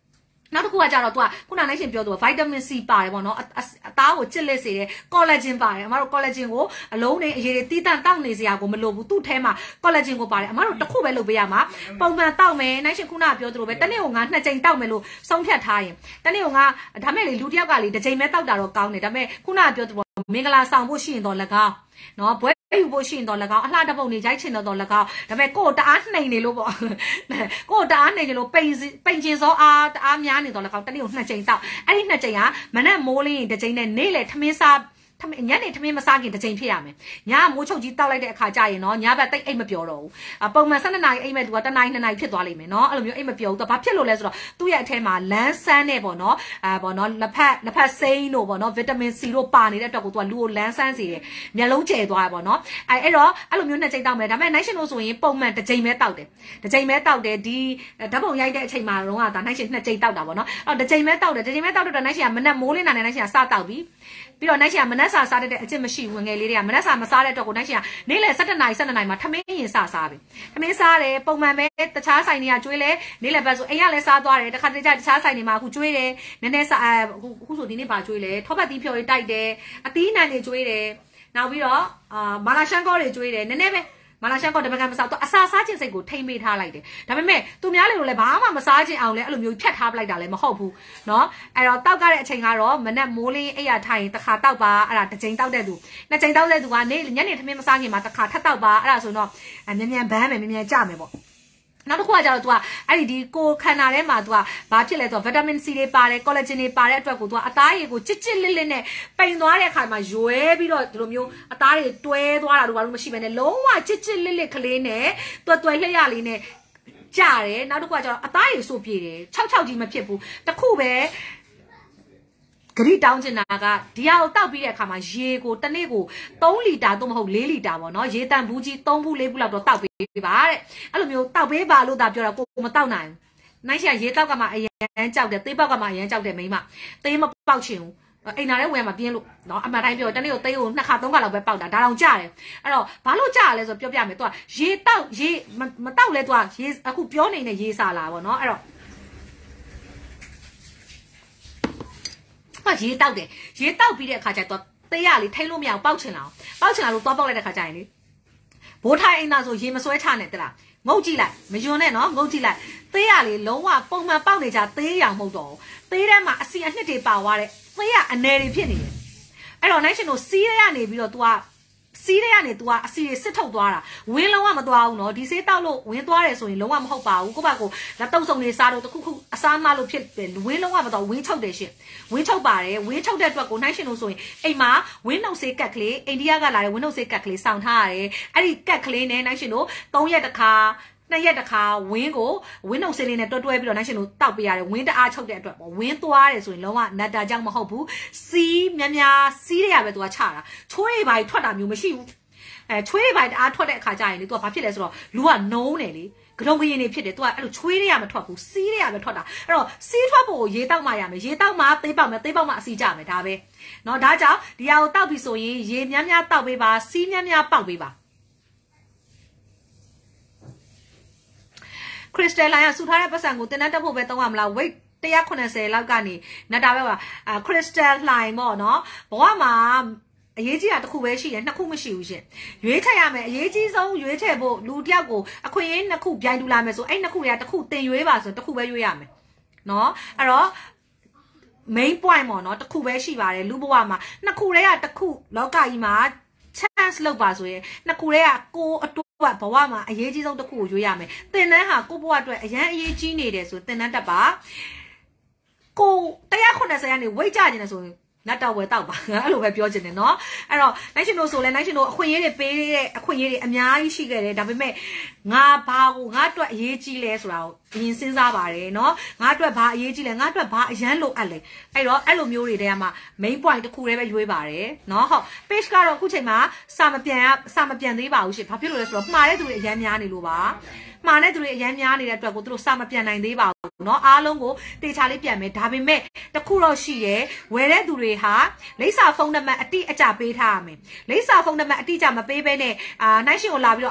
နောက်တစ်ခုကကြတော့ तू ကခုနနိုင်ရှင်ပြောသူ vitamin C ပါတယ်ပေါ့နော်အသားကိုကျစ်လက်စေတဲ့ collagen ပါတယ်အမတို့ collagen ကိုအလုံးနဲ့အရည်တွေတီးတန့်တောက်နေစရာကိုမလိုဘူးသူ့ထဲမှာ collagen ကိုပါတယ်အမတို့တစ်ခုပဲလုပ်ပေးရမှာပုံမှန်တောက်မယ်နိုင်ရှင်ခုနပြောသူလိုပဲတနေ့ကိုငါနှစ်ကြိမ်တောက်မယ်လို့ဆုံးဖြတ်ထားရင်တနေ့ကိုငါဒါမဲ့လေလူတစ်ယောက်ကလေတစ်ကြိမ်ပဲတောက်တာတော့ကောင်းတယ်ဒါမဲ့ခုနပြောသူမင်္ဂလာဆောင်ဖို့ရှိရင်တော့၎င်းနော်ဘွဲယူဖို့ရှိရင်တော့၎င်းအလှတပုတ်နေရိုက်ချင်တော့တော့၎င်းဒါပေမဲ့ကိုယ်တအားနှိမ်နေလို့ပေါ့ကိုယ်တအားနှိမ်နေလို့ပိန်ပိန်ကျင်စောအားတအားများနေတော့၎င်းတနေ့ကိုနှစ်ကြိမ်တောက်အဲ့ဒီနှစ်ကြိမ်ကမနဲ့မိုးလင်းရင်တစ်ကြိမ်နဲ့နေ့လေထမင်းစားညနေထမင်းမစားခင်တစ်ကြိမ်ဖြစ်ရမယ်ညမိုးချုပ်ကြီးတောက်လိုက်တဲ့အခါကျရင်နော်ညဘက်တိတ်အိတ်မပြောတော့ဘူးပုံမှန်၁၂နာရီအိတ်မဲ့သူကတနာရီနှစ်နာရီဖြစ်သွားလိမ့်မယ်နော်အဲ့လိုမျိုးအိတ်မပြောဘူးသူကဘာဖြစ်လို့လဲဆိုတော့သူ့ရဲ့အထဲမှာလန်းဆန်းနဲ့ပေါ့နော်အာပေါ့နော်လက်ဖက်လက်ဖက်စိမ်းတို့ပေါ့နော်ဗီတာမင် C တို့ပါနေတဲ့အတွက်ကိုသူကလူကိုလန်းဆန်းစေတယ်မျက်လုံးကျဲသွားတယ်ပေါ့နော်အဲ့အဲ့တော့အဲ့လိုမျိုးနှစ်ကြိမ်တောက်မယ်ဒါပေမဲ့ night shift လို့ဆိုရင်ပုံမှန်တစ်ကြိမ်ပဲတောက်တယ်တစ်ကြိမ်ပဲတောက်တယ်ဒီဓာတ်ပုံရိုက်တဲ့အချိန်မှာတော့ကဒါ night shift နှစ်ကြိမ်တောက်တာပေါ့နော်အဲ့တစ်ကြိမ်ပဲတောက်တယ်တစ်ကြိမ်ပဲတောက်တော့ night shift ကမနက်မိုးလင်းတာနဲ့ night shift ကစတောက်ပြီးပြီးတော့ night shift ကမနက်စာစားတဲ့အကျင့်မရှိဘူးငယ်လေးတွေကမနက်စာမစားတဲ့အတွက်ကို night shift ကနေ့လယ်၁၁နာရီ၁၂နာရီမှာထမင်းရင်စစားပြီထမင်းစားတယ်ပုံမှန်ပဲတခြားဆိုင်တွေကကျွေးလဲနေ့လယ်ဘက်ဆိုအိမ်ကလည်းစားသွားတယ်တခါတလေကျတခြားဆိုင်တွေမှာအခုကျွေးတယ်နည်းနည်းစားအခုဆိုဒီနေ့ပါကျွေးလဲထောပတ်သီးဖြော်ရေးတိုက်တယ်အသီးနှံတွေကျွေးတယ်နောက်ပြီးတော့အာမာလာရှန်ကောတွေကျွေးတယ်နည်းနည်းပဲမာလာရှန်ကောတပကံမစားတော့အစာစားခြင်းစိတ်ကိုထိမ့်မေးထားလိုက်တယ်ဒါပေမဲ့သူများလေလို့လည်းဘာမှမစားခြင်းအောင်လဲအဲ့လိုမျိုးဖြတ်ထားပလိုက်တာလည်းမဟုတ်ဘူးเนาะအဲ့တော့တောက်ကြတဲ့အချိန်ကတော့မနက်မိုးလင်းအိပ်ရထိုင်တစ်ခါတောက်ပါအဲ့ဒါတစ်ချိန်တောက်တဲ့သူနှစ်ချိန်တောက်တဲ့သူကနေညနေထမင်းမစားခင်မှာတစ်ခါထပ်တောက်ပါအဲ့ဒါဆိုတော့မြန်မြန်ဘန်းမယ်မြန်မြန်ကြမယ်ပေါ့နောက်တစ်ခုကကြတော့ तू ကအဲ့ဒီဒီကိုခန္ဓာထဲမှာ तू ကဘာဖြစ်လဲ तू ဗီတာမင် C တွေပါတယ် collagen တွေပါတဲ့အတွက်ကို तू ကအသားရည်ကိုချစ်ချစ်လစ်လစ်နဲ့ပိန်သွားတဲ့အခါမှာရွဲပြီးတော့ဒီလိုမျိုးအသားတွေတွဲသွားတာတို့ဘာလို့မရှိဘဲနဲ့လုံးဝချစ်ချစ်လစ်လစ်ကလေးနဲ့တွဲတွဲလျက်ရလေးနဲ့ကြတယ်နောက်တစ်ခုကကြတော့အသားရည်ဆိုပြေတယ်၆၆ကြီးမဖြစ်ဘူးတခုပဲဂရိတောင်းချင်တာကဒီဟာကိုတောက်ပြီးတဲ့အခါမှာရေကိုတစ်နေ့ကို၃လီတာသို့မဟုတ်၄လီတာပေါ့နော်ရေတန်ဘူးကြီး၃ဘူး၄ဘူးလောက်တော့တောက်ပေးပါတဲ့အဲ့လိုမျိုးတောက်ပေးပါလို့သာပြောတာကိုမတောက်နိုင်ဘူးနိုင်ရှာရေတောက်ကမှအရန်ကြောက်တယ်သေးပေါက်ကမှအရန်ကြောက်တယ်မိမသေးမပေါက်ချင်ဘူးအိမ်နာထဲဝင်မှာပြင်းလို့နော်အမှန်တိုင်းပြောတနေ့ကိုသေးကိုနှစ်ခါသုံးခါလောက်ပဲပေါက်တာဒါတောင်ကြတယ်အဲ့တော့ဘာလို့ကြရလဲဆိုပြောပြမယ် तू ကရေတောက်ရေမတောက်လဲ तू ကရေအခုပြောနေတဲ့ရေစာလာပေါ့နော်အဲ့တော့ရေတောက်တယ်ရေတောက်ပြီးတဲ့အခါကျတော့သေးရလေထိလို့မရအောင်ပေါက်ချင်လာအောင်ပေါက်ချင်လာလို့သွားပေါက်လိုက်တဲ့ခါကျရင်လေဘိုးထိုင်အိမ်သားဆိုရေမဆွဲချနဲ့တလားငုတ်ကြည့်လိုက်မယွန်းနဲ့နော်ငုတ်ကြည့်လိုက်သေးရလေလုံးဝပုံမှန်ပေါက်နေကြသေးရောင်မဟုတ်တော့သေးထဲမှာအစီအနှစ်တွေပါသွားတဲ့သေးရအနေတွေဖြစ်နေတယ်အဲ့တော့ night shift ကိုစီးရရနေပြီးတော့ तू ကစီးရရနေ तू ကအစီတွေစစ်ထုတ်သွားတာဝင်းလုံးဝမသွားဘူးနော်ဒီဆေးတောက်လို့ဝင်းသွားတယ်ဆိုရင်လုံးဝမဟုတ်ပါဘူးကိုယ့်ဘက်ကိုလက်တုပ်စုံနေစားတော့တခုခုအစားမလို့ဖြစ်တယ်ဝင်းလုံးဝမသွားဝင်းချုပ်တယ်ရှင်ဝင်းချုပ်ပါတယ်ဝင်းချုပ်တဲ့အတွက်ကို night shift လို့ဆိုရင်အိမ်မှာဝင်းနှုတ်ဆေးကတ်ကလေးအိန္ဒိယကလာတဲ့ဝင်းနှုတ်ဆေးကတ်ကလေးစောင့်ထားရတယ်အဲ့ဒီကတ်ကလေးနဲ့ night shift လို့၃ရက်တစ်ခါနှစ်ရက်တစ်ခါဝင်းကိုဝင်းနှုတ်ဆေးလေးနဲ့တွဲတွဲပြီးတော့ night shift လို့တောက်ပေးရတယ်ဝင်းတအားချုပ်တဲ့အတွက်ပေါ့ဝင်းသွားတယ်ဆိုရင်လုံးဝနတ်တာကြောင့်မဟုတ်ဘူးစီးများများစီးရရပဲ तू ကချတာချွေးပါထွက်တာမျိုးမရှိဘူးအဲချွေးပိုင်တအားထွက်တဲ့အခါကျရင်လေ तू ကဘာဖြစ်လဲဆိုတော့လူကနုံးတယ်လေကတုံကရင်နေဖြစ်တယ် तू ကအဲ့လိုချွေးရရမထွက်ဘူးစီးရရပဲထွက်တာအဲ့တော့စီးထွက်ဖို့ရေတောက်မှရမယ်ရေတောက်မှသေးပေါက်မယ်သေးပေါက်မှအစီကြမယ်ဒါပဲเนาะဒါကြောင့်ဒီဟာကိုတောက်ပြီဆိုရင်ရေများများတောက်ပေးပါစီးများများပေါက်ပေးပါခရစ်စတယ်လိုင်းကစုထားတဲ့ပတ်စံကိုတင်တန်းတက်ဖို့ပဲသုံးရမလား weight one eightyလောက်ကနေနတ်တာပဲပါခရစ်စတယ်လိုင်းပေါ့เนาะဘဝမှာအရေးကြီးတာတစ်ခုပဲရှိတယ်နှစ်ခုမရှိဘူးရှင်ရွေးချယ်ရမယ်အရေးကြီးဆုံးရွေးချယ်ဖို့လူတယောက်ကိုအခွင့်အရေးနှစ်ခုပြိုင်တူလာမယ်ဆိုအဲ့နှစ်ခုတွေကတစ်ခုတင်ရွေးပါဆိုတစ်ခုပဲရွေးရမယ်เนาะအဲ့တော့ main point ပေါ့เนาะတစ်ခုပဲရှိပါတယ်လူဘဝမှာနှစ်ခုတည်းကတစ်ခုလောကကြီးမှာ chance လောက်ပါဆိုရင်နှစ်ခုတည်းကကိုအတွက်ဘဝမှာအရေးကြီးဆုံးတစ်ခုကိုရွေးရမယ်တင်တန်းဟာကိုဘဝအတွက်အရန်အရေးကြီးနေတယ်ဆိုတင်တန်းတက်ပါကိုone eightyကနေ weight ကျနေတယ်ဆိုရင်နတ်တော်ဝယ်တော့ပါအဲ့လိုပဲပြောချင်တယ်เนาะအဲ့တော့ night shift လို့ဆိုလဲ night shift လို့အခွင့်အရေးတွေပေးတဲ့အခွင့်အရေးတွေအများကြီးရှိခဲ့တယ်ဒါပေမဲ့ငါဘာကိုငါအတွက်အရေးကြီးလဲဆိုတာကိုအရင်စဉ်းစားပါတယ်เนาะငါအတွက်ဘာအရေးကြီးလဲငါအတွက်ဘာအရန်လိုအပ်လဲအဲ့တော့အဲ့လိုမျိုးတွေတည်းကမှ main point တစ်ခုတည်းပဲရွေးပါတယ်เนาะဟုတ် page ကတော့အခုချိန်မှာစာမပြန်စာမပြန်သေးပါဘူးရှင်ဘာဖြစ်လို့လဲဆိုတော့မှားတဲ့သူတွေအရန်များနေလို့ပါမှားတဲ့သူတွေအရန်များနေတဲ့အတွက်ကိုသူတို့စာမပြန်နိုင်သေးပါဘူးเนาะအားလုံးကိုတေချာလေးပြန်မယ်ဒါပေမဲ့တခုတော့ရှိရဲဝယ်တဲ့သူတွေဟာလိပ်စာဖုန်းနံပါတ်အတိအကျပေးထားရမယ်လိပ်စာဖုန်းနံပါတ်အတိအကျမပေးဘဲနဲ့အာ night shift ကိုလာပြီးတော့အမ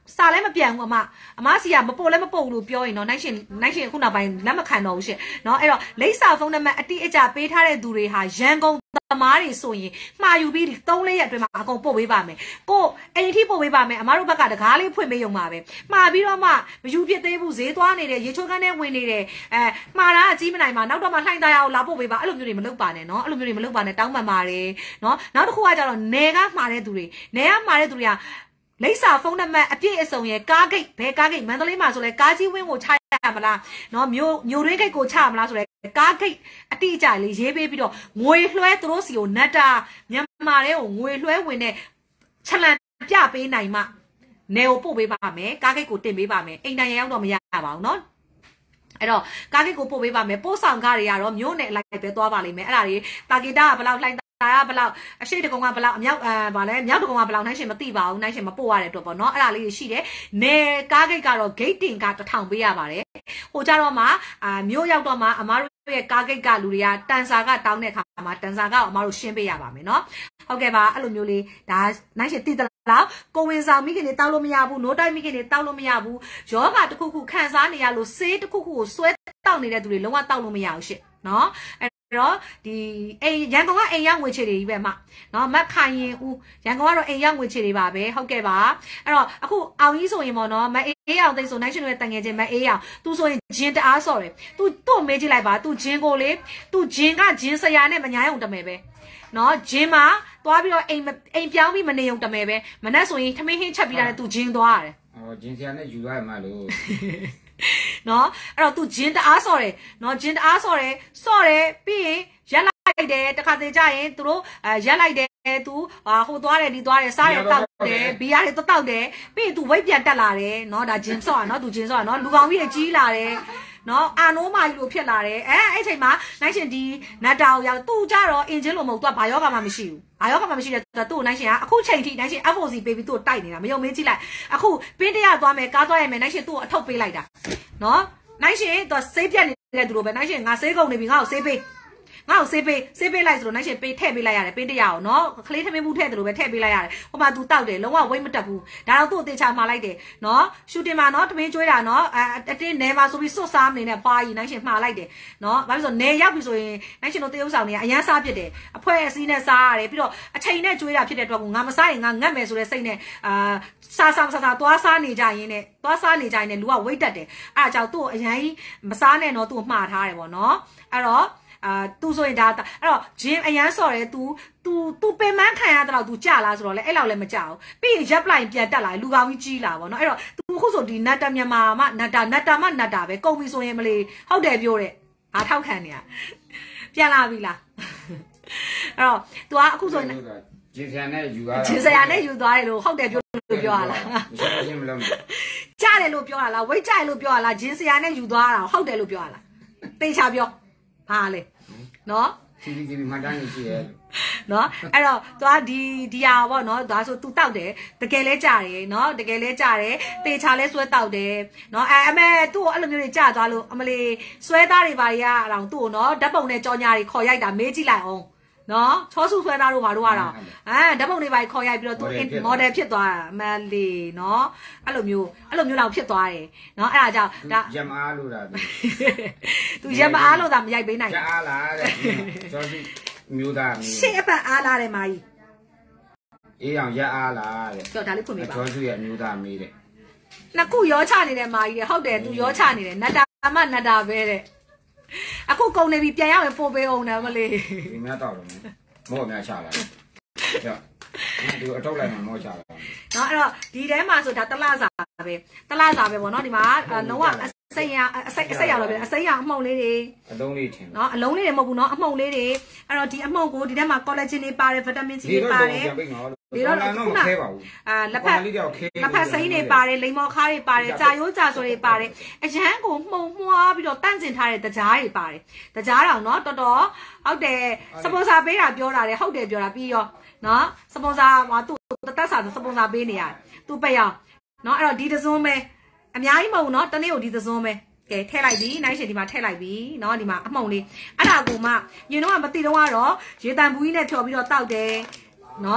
စာလည်းမပြန်ဘူးအမအမစီကမပို့လည်းမပို့ဘူးလို့ပြောရင်တော့နိုင်ရှင်နိုင်ရှင်ခုနောက်ပိုင်းလက်မခံတော့ဘူးရှင်เนาะအဲ့တော့လိပ်စာဖုန်းနံပါတ်အတိအကျပေးထားတဲ့သူတွေဟာရန်ကုန်သမားတွေဆိုရင်မှာယူပြီးသုံးလေးရက်အတွင်းမှာအကုန်ပို့ပေးပါမယ်ကိုအိမ်ထိပို့ပေးပါမယ်အမတို့ဘက်ကတကားလေးဖွင့်ပေးရုံပါပဲမှာပြီးတော့မှမယူဖြစ်သေးဘူးဈေးသွားနေတယ်ရေချိုးကန်းနဲ့ဝင်နေတယ်အဲမှာတာအကြီးမနိုင်မှာနောက်တော့မှလှိုင်းသားရအောင်လာပို့ပေးပါအဲ့လိုမျိုးတွေမလုပ်ပါနဲ့เนาะအဲ့လိုမျိုးတွေမလုပ်ပါနဲ့တောင်းပန်ပါတယ်เนาะနောက်တစ်ခုကကြတော့နေကမှာတဲ့သူတွေနေကမှာတဲ့သူတွေကလိပ်စာဖုန်းနံပါတ်အပြည့်အစုံရဲ့ကားဂိတ်ဘယ်ကားဂိတ်မန္တလေးမှာဆိုလဲကားကြီးဝင်းကိုချရမလားเนาะမျိုးမျိုးရင်းဂိတ်ကိုချရမလားဆိုလဲကားဂိတ်အတိအကျလေးရေးပေးပြီးတော့ငွေလွှဲသူတို့စီကိုနတ်တာမြန်မာတွေကိုငွေလွှဲဝင်တဲ့ချက်လန်ပြပေးနိုင်မှနေကိုပို့ပေးပါမယ်ကားဂိတ်ကိုတင်ပေးပါမယ်အိမ်တိုင်ရောက်တော့မရပါဘူးเนาะအဲ့တော့ကားဂိတ်ကိုပို့ပေးပါမယ်ပို့ဆောင်ကားတွေကတော့မျိုးနဲ့လိုက်ပဲသွားပါလိမ့်မယ်အဲ့ဒါတွေတာဂီတာကဘယ်လောက်လှိုင်းတာကဘယ်လောက်အရှိတကုံကဘယ်လောက်အမြောက်အဲဗာလဲမြောက်တကုံကဘယ်လောက်နိုင်ရှင်မသိပါဘူးနိုင်ရှင်မပို့ရတဲ့အတွက်ပေါ့နော်အဲ့ဒါလေးရှိတယ်နေကားဂိတ်ကတော့ gate တင်ကတစ်ထောင်ပေးရပါတယ်ဟိုကြတော့မှအာမျိုးရောက်တော့မှအမားတို့ရဲ့ကားဂိတ်ကလူတွေကတန်စာကတောင်းတဲ့အခါမှာတန်စာကအမားတို့ရှင်းပေးရပါမယ်နော်ဟုတ်ကဲ့ပါအဲ့လိုမျိုးလေးဒါနိုင်ရှင်သိသလားကိုဝင်ဆောင်မိခင်တွေတောက်လို့မရဘူးနိုးတိုက်မိခင်တွေတောက်လို့မရဘူးယောဂတစ်ခုခုခံစားနေရလို့ဆေးတစ်ခုခုကိုဆွဲတောက်နေတဲ့သူတွေလုံးဝတောက်လို့မရဘူးရှင့်နော်တော့ဒီအိမ်ရန်ကုန်ကအိမ်ရောက်ငွေချေတွေကြီးပဲမှเนาะမတ်ခိုင်ရင်ဦးရန်ကုန်ကတော့အိမ်ရောက်ငွေချေတွေပါပဲဟုတ်ကဲ့ပါအဲ့တော့အခုအောင်ကြီးဆိုရင်ပေါ့နော်မအေးအောင်သိဆိုနိုင်ရှင်တို့ရဲ့တန်ငယ်ချင်းမအေးအောင်သူဆိုရင်ဂျင်းတအားဆော်တယ်သူသူ့မေးကြည့်လိုက်ပါသူဂျင်းကိုလေသူဂျင်းကဂျင်းဆရာနဲ့မညာရုံတမယ်ပဲเนาะဂျင်းမှာသွားပြီးတော့အိမ်အိမ်ပြောင်းပြီးမနေုံတမယ်ပဲမနဲ့ဆိုရင်ထမင်းဟင်းချက်ပြီးတာနဲ့သူဂျင်းသွားရတယ်အော်ဂျင်းဆရာနဲ့ယူရမှာလို့နော်အဲ့တော့ तू ဂျင်းတအားဆော့တယ်နော်ဂျင်းတအားဆော့တယ်ဆော့တယ်ပြီးရင်ရက်လိုက်တယ်တခါတည်းကြရင်သူတို့အဲရက်လိုက်တယ် तू ဟာဟိုသွားတယ်ဒီသွားတယ်စားတယ်တောက်တယ်ဘီယာတွေတောက်တယ်ပြီးရင် तू ဝိတ်ပြန်တက်လာတယ်နော်ဒါဂျင်းဆော့อ่ะနော် तू ဂျင်းဆော့อ่ะနော်လူကောင်ကြီးတွေကြီးလာတယ်နော်အာနိုးမာကြီးလိုဖြစ်လာတယ်အဲအဲ့ချိန်မှာနိုင်ရှင်ဒီနတ်တာကိုရောက်သူ့ကြတော့အင်ဂျင်လိုမဟုတ် तू ဘာယောဂမှမရှိဘူးဘာယောဂမှမရှိတဲ့သူ့ကိုနိုင်ရှင်ကအခုချိန်ထိနိုင်ရှင် F O C ပေးပြီးသူ့ကိုတိုက်နေတာမယုံမင်းကြည့်လိုက်အခုပင်းတရသွားမယ်ကားသွားရမယ်နိုင်ရှင်သူ့ကိုအထုပ်ပေးလိုက်တာနော်နိုင်ရှင်သူဆေးပြက်နေတဲ့သူလိုပဲနိုင်ရှင်ငါဆေးကုန်နေပြီငါ့ကိုဆေးပေးငါ့ကိုဆေးပေးဆေးပေးလိုက်ဆိုတော့နိုင်ရှင်ပေးထည့်ပေးလိုက်ရတယ်ပင်းတရအောင်နော်ခလေးထမင်းဘူးထည့်တယ်လို့ပဲထည့်ပေးလိုက်ရတယ်ဟိုမှာ तू တောက်တယ်လုံးဝဝိတ်မတက်ဘူးဒါတော့သူ့အသေးချာမှာလိုက်တယ်နော်ရှူတင်မှာနော်ထမင်းကျွေးတာနော်အတင်းနဲမှာဆိုပြီးစွတ်စားမနေနဲ့ပါရီနိုင်ရှင်မှာလိုက်တယ်နော်ဘာဖြစ်လို့နဲရောက်ပြီဆိုရင်နိုင်ရှင်တို့တရုပ်ဆောင်တွေကအရန်စားဖြစ်တယ်အဖွဲအစည်းနဲ့စားရတယ်ပြီးတော့အချိန်နဲ့ကျွေးတာဖြစ်တဲ့အတွက်ကိုငါမစားရင်ငါငတ်မယ်ဆိုတဲ့စိတ်နဲ့အာစားစားစားစားသွားစားနေကြရင်နဲ့သွားစားနေကြရင်နဲ့လူကဝိတ်တက်တယ်အဲ့ဒါကြောင့်သူ့အရန်မစားနဲ့နော်သူ့ကိုမှားထားတယ်ပေါ့နော်အဲ့တော့အာသူဆိုရင်ဒါအဲ့တော့ဂျင်းအရန်ဆော်တယ် तू तू तू ပင်မခံရတဲ့လောက် तू ကြလားဆိုတော့လေအဲ့လောက်လည်းမကြဘူးပြီးရင်ရပ်ပလိုက်ပြန်တက်လာလူကောင်ကြီးကြီးလာပေါ့နော်အဲ့တော့ तू ခုဆိုဒီနတ်တမြန်မာမနတ်တာနတ်တာမနတ်တာပဲကုန်ပြီဆိုရင်မလေးဟုတ်တယ်ပြောတဲ့ဘာထောက်ခံနေရပြန်လာပြီလားအဲ့တော့ तू ကအခုဆိုရင်ဂျင်းဆရာနဲ့ယူသွားတာဂျင်းဆရာနဲ့ယူသွားတယ်လို့ဟုတ်တယ်ပြောလို့ပြောရလားမရှိချင်းမလုံးကြားတယ်လို့ပြောရလားဝိတ်ကြတယ်လို့ပြောရလားဂျင်းဆရာနဲ့ယူသွားတာဟုတ်တယ်လို့ပြောရလားတေချာပြောဘာလဲနော်စီစီစီမှတ်တမ်းရှိရဲနော်အဲ့တော့သွားဒီဒီဟာပေါ့နော်ဒါဆို तू တောက်တယ်တကယ်လဲကြာတယ်နော်တကယ်လဲကြာတယ်တေချာလဲဆွဲတောက်တယ်နော်အဲအမေသူ့ကိုအဲ့လိုမျိုးတွေကြာသွားလို့အမလေးဆွဲသားတွေဘာတွေကအတောင်သူ့ကိုနော်ဓာတ်ပုံနဲ့ကြောညာတွေခေါ်ရိုက်တာမေးကြည့်လိုက်အောင်နော်ချောစုဆွဲသားတို့ဘာတို့ကတော့အဲဓာတ်ပုံတွေဘာခေါ်ရိုက်ပြီးတော့သူ model ဖြစ်သွားတာအမလေးနော်အဲ့လိုမျိုးအဲ့လိုမျိုးလောက်ဖြစ်သွားတယ်နော်အဲ့ဒါကြောင့်ဒါရမအားလို့တာသူရမအားလို့တာမရိုက်ပေးနိုင်ရအားလားတဲ့ချောစုမျိုးသားမျိုးရှေ့အပတ်အားလားတဲ့မာကြီးအေးအောင်ရအားလားတဲ့ကြောက်ဒါလေးဖွင့်ပေးပါချောစုရဲ့မျိုးသားမေးတဲ့နှစ်ခုရောချနေတဲ့မာကြီးတဲ့ဟုတ်တယ်သူရောချနေတယ်နတ်တာမနတ်တာပဲတဲ့အခုကုန်နေပြီပြန်ရမယ်ပို့ပေးအောင်တယ်မလေးဒီများတော့တယ်မော့များချလာတယ်ဒီအထုတ်လိုက်မှမော့ချလာเนาะအဲ့တော့ဒီထဲမှာဆိုဒါတလစာပဲတလစာပဲပေါ့เนาะဒီမှာလုံးဝအစိမ်းရအစိမ်းအစိမ်းရတော့ပဲအစိမ်းရအမှုန်လေးတွေအလုံးလေးထင်เนาะအလုံးလေးတွေမဟုတ်ဘူးเนาะအမှုန်လေးတွေအဲ့တော့ဒီအမှုန်ကိုဒီထဲမှာ collagen တွေပါတယ်ဗီတာမင် C တွေပါတယ်ဒီတော့တော့မခဲပါဘူးအာလက်ဖက်လက်ဖက်စိမ်းတွေပါတယ်လိမ္မော်ခါးတွေပါတယ်ကြာရိုးကြာဆိုတွေပါတယ်အရန်ကိုမှုန်မွှားပြီးတော့တန့်စင်ထားတဲ့တကြားတွေပါတယ်တကြားတောင်เนาะတော်တော်ဟုတ်တယ်စပွန်ဆာပေးတာပြောတာလေဟုတ်တယ်ပြောတာပြီးရောเนาะစပွန်ဆာဟိုသူတက်ဆာစပွန်ဆာပေးနေရတယ်သူပယောင်เนาะအဲ့တော့ဒီတစုံပဲအများကြီးမဟုတ်ဘူးเนาะတနေ့ကိုဒီတစုံပဲကဲထည့်လိုက်ပြီနိုင်ရှင်ဒီမှာထည့်လိုက်ပြီเนาะဒီမှာအမှုန်လေးအဲ့ဒါကိုမှညင်တော့မသိတော့ကတော့ရေတံဘူးကြီးနဲ့ဖြော်ပြီးတော့တောက်တယ်เนาะ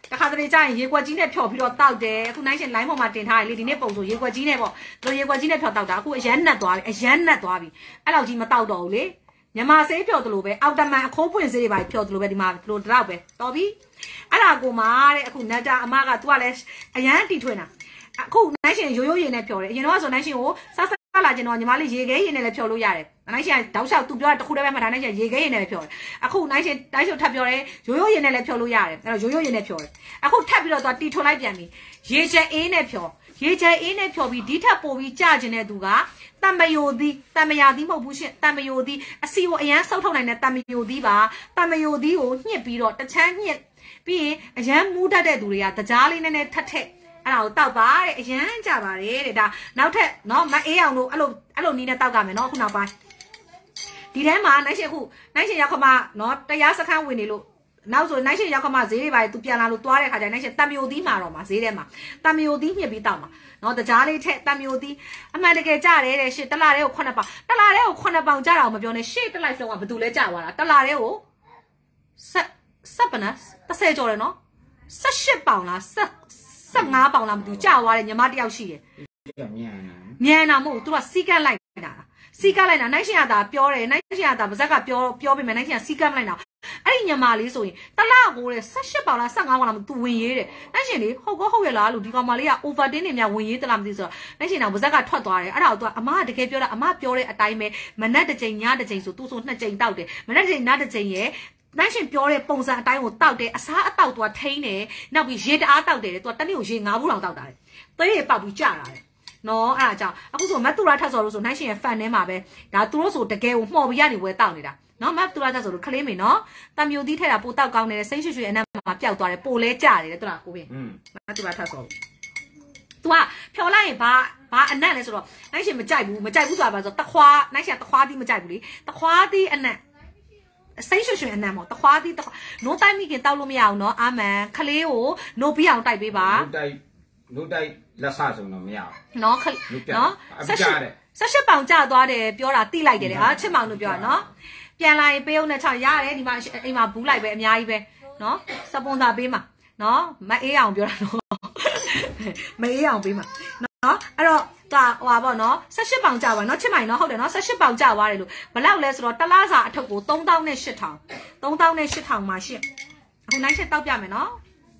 တခါတလေကြာရင်ရေကွက်ကြီးနဲ့ဖြော်ပြီးတော့တောက်တယ်အခုနိုင်ရှင်လိုင်းပေါ်မှာတင်ထားရလေဒီနေ့ပုံဆိုရေကွက်ကြီးနဲ့ပေါ့တို့ရေကွက်ကြီးနဲ့ဖြော်တောက်တာအခုအရန်နက်သွားပြီအရန်နက်သွားပြီအဲ့လောက်ကြီးမတောက်တော့ဘူးလေမြန်မာဆေးဖြော်တယ်လို့ပဲအော်တမန်အခိုးပွင့်ဆေးတွေပါဖြော်တယ်လို့ပဲဒီမှာတို့တော့ပဲတော်ပြီအဲ့ဒါကိုမှတဲ့အခုနတ်တာအမက तू ကလည်းအရန်တီထွင်တာအခုနိုင်ရှင်ရိုးရိုးရည်နဲ့ဖြော်တယ်အရင်တော့ဆိုနိုင်ရှင်ကိုစဆလာကျင်တော့ညီမလေးရေခဲရည်နဲ့လည်းဖြော်လို့ရတယ်နိုင်ရှင်တောက်လျှောက် तू ပြောတာတခုတည်းပဲမှဒါနိုင်ရှင်ရေခဲရည်နဲ့လည်းဖြော်တယ်အခုနိုင်ရှင်တိုင်းရှုပ်ထပ်ပြောတယ်ရိုးရိုးရည်နဲ့လည်းဖြော်လို့ရတယ်အဲ့တော့ရိုးရိုးရည်နဲ့ဖြော်တယ်အခုထပ်ပြီးတော့ तू တီထွင်လိုက်ပြန်ပြီရေချက်အေးနဲ့ဖြော်ရေချက်အေးနဲ့ဖြော်ပြီးဒီထက်ပိုပြီးကြာကျင်တဲ့သူကတံမယိုသီးတံမယာသီးမဟုတ်ဘူးရှင်တံမယိုသီးအစီကိုအရန်ဆုပ်ထုတ်နိုင်တဲ့တံမယိုသီးပါတံမယိုသီးကိုညှစ်ပြီးတော့တချမ်းညှစ်ပြီးရင်အရန်မူးတတ်တဲ့သူတွေကတကြားလေးနဲ့နဲ့ထက်ထက်အဲ့ဒါကိုတောက်ပါတဲ့အရန်ကြပါတယ်တဲ့ဒါနောက်ထပ်နော်မအေးအောင်လို့အဲ့လိုအဲ့လိုနီးနဲ့တောက်ကမယ်နော်အခုနောက်ပိုင်းဒီထဲမှာနိုင်ရှင်အခုနိုင်ရှင်ရောက်ခမနော်တရားစခန်းဝင်နေလို့နောက်ဆိုနိုင်ရှင်ရောက်ခမဈေးတွေပါသူပြန်လာလို့သွားတဲ့ခါကျနိုင်ရှင်တံမယိုသီးမှာတော့မှာဈေးထဲမှာတံမယိုသီးညှစ်ပြီးတောက်မှာနော်တကြားလေးထက်တံမယိုသီးအမှန်တကယ်ကြတယ်တဲ့ရှင်တလာတဲ့ကိုခုနှစ်ပေါင်တလာတဲ့ကိုခုနှစ်ပေါင်ကြတာကိုမပြောနဲ့ရှေ့တစ်လိုက်ဆုံးကဘယ်သူလဲကြသွားတာတလာတဲ့ကိုဆက်ဆက်ပနတ်တစ်ဆယ်ကျော်တယ်နော်ဆက်ရှစ်ပေါင်လားဆက်ဆက်ငါးပေါင်လားမသိဘူးကြာသွားတယ်ညီမတယောက်ရှိတယ်မြန်နာမြန်နာမဟုတ်သူကစီကတ်လိုက်တာစီကတ်လိုက်တာနိုင်ရှင်ရတာပြောတယ်နိုင်ရှင်ရတာဗဇက်ကပြောပြောပေးမယ်နိုင်ရှင်ကစီကတ်လိုက်တာအဲ့ဒီညီမလေးဆိုရင်တလကိုတဲ့ဆက်ရှစ်ပေါင်လားဆက်ငါးပေါင်လားသူဝင်ရေးတယ်နိုင်ရှင်လေဟုတ်ကောဟုတ်ရလားလို့ဒီကောင်မလေးက overtin နေမြဝင်ရေးတလားမသိဆိုတော့နိုင်ရှင်ကဗဇက်ကထွက်သွားတယ်အဲ့ဒါကိုသူကအမကတကယ်ပြောတာအမပြောတဲ့အတိုင်းပဲမနက်တစ်ချိန်ညတစ်ချိန်ဆိုသူဆိုနှစ်ချိန်တောက်တယ်မနက်တစ်ချိန်ညတစ်ချိန်ရဲ့နိုင်ရှင်ပြောတဲ့ပုံစံအတိုင်းကိုတောက်တယ်အစားအတောက်သူကထိန်းတယ်နောက်ပြီးရေတအားတောက်တယ်သူကတနေ့ကိုရေငါးဘူးတောင်တောက်တာတယ်သွေးတွေပေါက်ပြီးကြတာတယ်နော်အဲ့ဒါကြောင့်အခုဆိုမတ်တူရာထက်စော်လို့ဆိုနိုင်ရှင်ရဲ့ fan ထဲမှာပဲဒါသူတို့ဆိုတကယ်ကိုမှော်ပြီးရနေဝဲတောက်နေတာနော်မတ်တူရာထက်စော်လို့ခလေးမေနော်တံမျိုးသီးထက်တာပိုတောက်ကောင်းတယ်စိတ်ရွှေရွှေအနက်မှာပျောက်သွားတယ်ပိုလဲကြတယ်တူလားကိုပြင်မတ်တူရာထက်စော်သူကဖြော်လိုက်ရင်ဘာဘာအနက်လဲဆိုတော့နိုင်ရှင်မကြိုက်ဘူးမကြိုက်ဘူးဆိုတာဘာဆိုတခွားနိုင်ရှင်တခွားသီးမကြိုက်ဘူးလေတခွားသီးအနက်စိတ်ရွှေရွှေအနံ့ပေါ့တခွားသီးတခွားနိုးတိုက်မိခင်တောက်လို့မရအောင်နော်အာမန်ခလေးကိုနိုးပြီးအောင်တိုက်ပေးပါနိုးတိုက်နိုးတိုက်လက်ဆဆုံးတော့မရအောင်နော်နော်ဆက်ရှစ်ဆက်ရှစ်ပေါင်ကျသွားတယ်ပြောတာတိလိုက်တယ်လေဟာချစ်မောင်တို့ပြောတာနော်ပြန်လာရင်ပေးအောင်နဲ့ချောင်းရတယ်ဒီမှာအိမ်မှာဘူးလိုက်ပဲအများကြီးပဲနော်စပွန်ဆာပေးမှာနော်မအေးအောင်ပြောတာနော်မအေးအောင်ပေးမှာနော်အဲ့တော့ဒါဟိုပါပေါ့နော်ဆက်ရှစ်ပေါင်ကျပါနော်ချစ်မိုင်နော်ဟုတ်တယ်နော်ဆက်ရှစ်ပေါင်ကျသွားတယ်လို့ဘလောက်လဲဆိုတော့တလားစာအထုပ်ကိုသုံးသောင်းနဲ့ရှစ်ထောင်သုံးသောင်းနဲ့ရှစ်ထောင်မှာရှစ်အခုနိုင်ရှစ်တောက်ပြမယ်နော်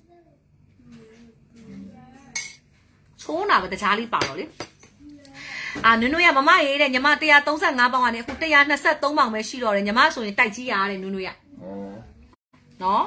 ချိုးနာပဲတခြားလေးပါတော့လေအာနွနွရမမရေးတဲ့ညီမone hundred thirty-fiveပေါင်ကနေအခုone hundred twenty-threeပေါင်ပဲရှိတော့တယ်ညီမဆိုရင်တိုက်ကြီးရတဲ့နွနွရဩနော်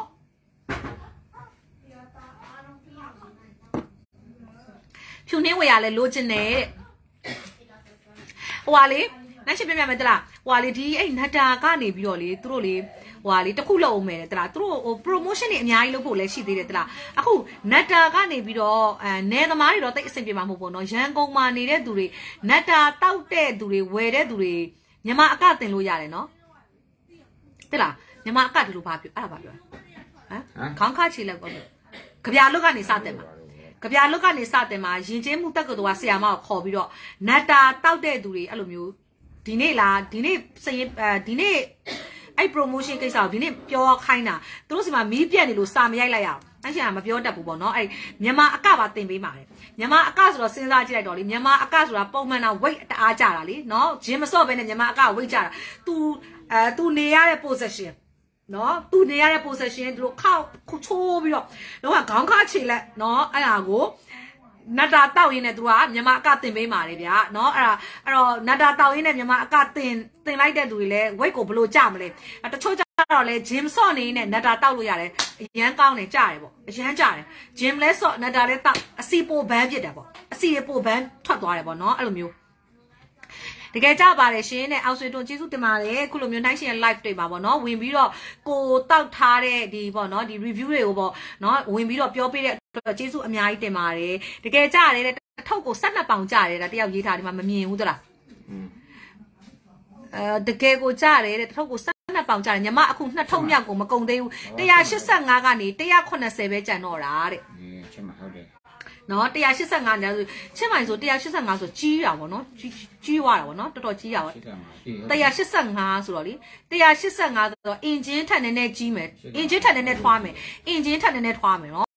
ဖြူနှင်းဝယ်ရလဲလိုချင်တယ်တဲ့ဟိုဟာလေနိုင်ရှင်ပြပြမယ်တလားဟိုဟာလေဒီအဲ့နတာကနေပြီးတော့လေသူတို့လေဟိုဟာလေတခုလောက်အောင်မယ်တလားသူတို့ဟို promotion တွေအများကြီးလုပ်ဖို့လည်းရှိသေးတယ်တလားအခုနတာကနေပြီးတော့အဲနဲသမားတွေတော့တိတ်အဆင်ပြေမှာမဟုတ်ဘူးနော်ရန်ကုန်မှာနေတဲ့သူတွေနတာတောက်တဲ့သူတွေဝယ်တဲ့သူတွေညီမအကတင်လို့ရတယ်နော်တလားညီမအကဒီလိုဘာပြောအဲ့ဒါဘာပြောဟမ်ခေါင်းခါချီလောက်ပေါ့ကြပြလုတ်ကနေစတဲ့မှာကြပြလုတ်ကနေစတယ်မှာရင်ကျင်းမှုတက်ကတော်ကဆရာမကိုခေါ်ပြီးတော့နတ်တာတောက်တဲ့သူတွေအဲ့လိုမျိုးဒီနေ့လားဒီနေ့စရင်အဲဒီနေ့အဲ့ promotion ကိစ္စကိုဒီနေ့ပြောခိုင်းတာသူတို့စီမှာမီးပြက်နေလို့စာမရိုက်လိုက်ရအောင်အဲ့ရှင်ကမပြောတတ်ဘူးပေါ့နော်အဲ့မြန်မာအကပါတင်ပေးပါတယ်မြန်မာအကဆိုတော့စဉ်းစားကြည့်လိုက်တော့လေမြန်မာအကဆိုတာပုံမှန်တော့ weight တအားကြတာလေနော်ဂျင်းမစော့ပဲနဲ့မြန်မာအက weight ကြတာ तू အဲ तू နေရတဲ့ positionနော်သူနေရတဲ့ position သူတို့ခောက်ချိုးပြီးတော့တော့ခေါင်းခါချေလက်နော်အဲ့ဒါကိုနတ်တာတောက်ရင်းနဲ့သူကမြန်မာအကတင်ပေးပါတယ်ဗျာနော်အဲ့ဒါအဲ့တော့နတ်တာတောက်ရင်းနဲ့မြန်မာအကတင်တင်လိုက်တဲ့သူတွေလည်း weight ကိုဘလို့ကြမလဲတချို့ကြတော့လဲ gym ဆော့နေနဲ့နတ်တာတောက်လို့ရတယ်အရန်ကောင်းတယ်ကြတယ်ပေါ့အရန်ကြတယ် gym လဲဆော့နတ်တာလဲတောက်အစီပိုဘန်းဖြစ်တယ်ပေါ့အစီပိုဘန်းထွက်သွားတယ်ပေါ့နော်အဲ့လိုမျိုးတကယ်ကြပါတယ်ရှင်နဲ့အောက်ဆွေတွန်ကျေးဇူးတင်ပါတယ်ခုလိုမျိုးနိုင်ရှင်ရဲ့ live တွေပါပေါ့နော်ဝင်ပြီးတော့ကိုတောက်ထားတဲ့ဒီပေါ့နော်ဒီ review တွေကိုပေါ့နော်ဝင်ပြီးတော့ပြောပေးတဲ့အတွက်ကျေးဇူးအများကြီးတင်ပါတယ်တကယ်ကြရတယ်အထုပ်ကိုtwelveပေါင်ကြတယ်ဒါတယောက်ရေးထားဒီမှာမမြင်ဘူးသလားအဲတကယ်ကိုကြရတယ်တဲ့ထုပ်ကိုtwelveပေါင်ကြတယ်ညီမအခုနှစ်ထုပ်မြောက်ကိုမကုန်သေးဘူးone eighty-fiveကနေone seventyပဲကြံတော့တာတဲ့ချစ်မဟုတ်တယ်နော်one eighty-fiveနဲ့ဆိုချစ်မိုင်ဆိုone eighty-fiveဆိုကြီးတာပေါ့နော်ကြီးကြီးသွားတာပေါ့နော်တော်တော်ကြီးတာပေါ့one eighty-fiveဆိုတော့လေone eighty-fiveဆိုတော့အင်ဂျင်ထက်နည်းနည်းကြီးမယ်အင်ဂျင်ထက်နည်းနည်းထွားမယ်အင်ဂျင်ထက်နည်းနည်းထွားမယ်နော်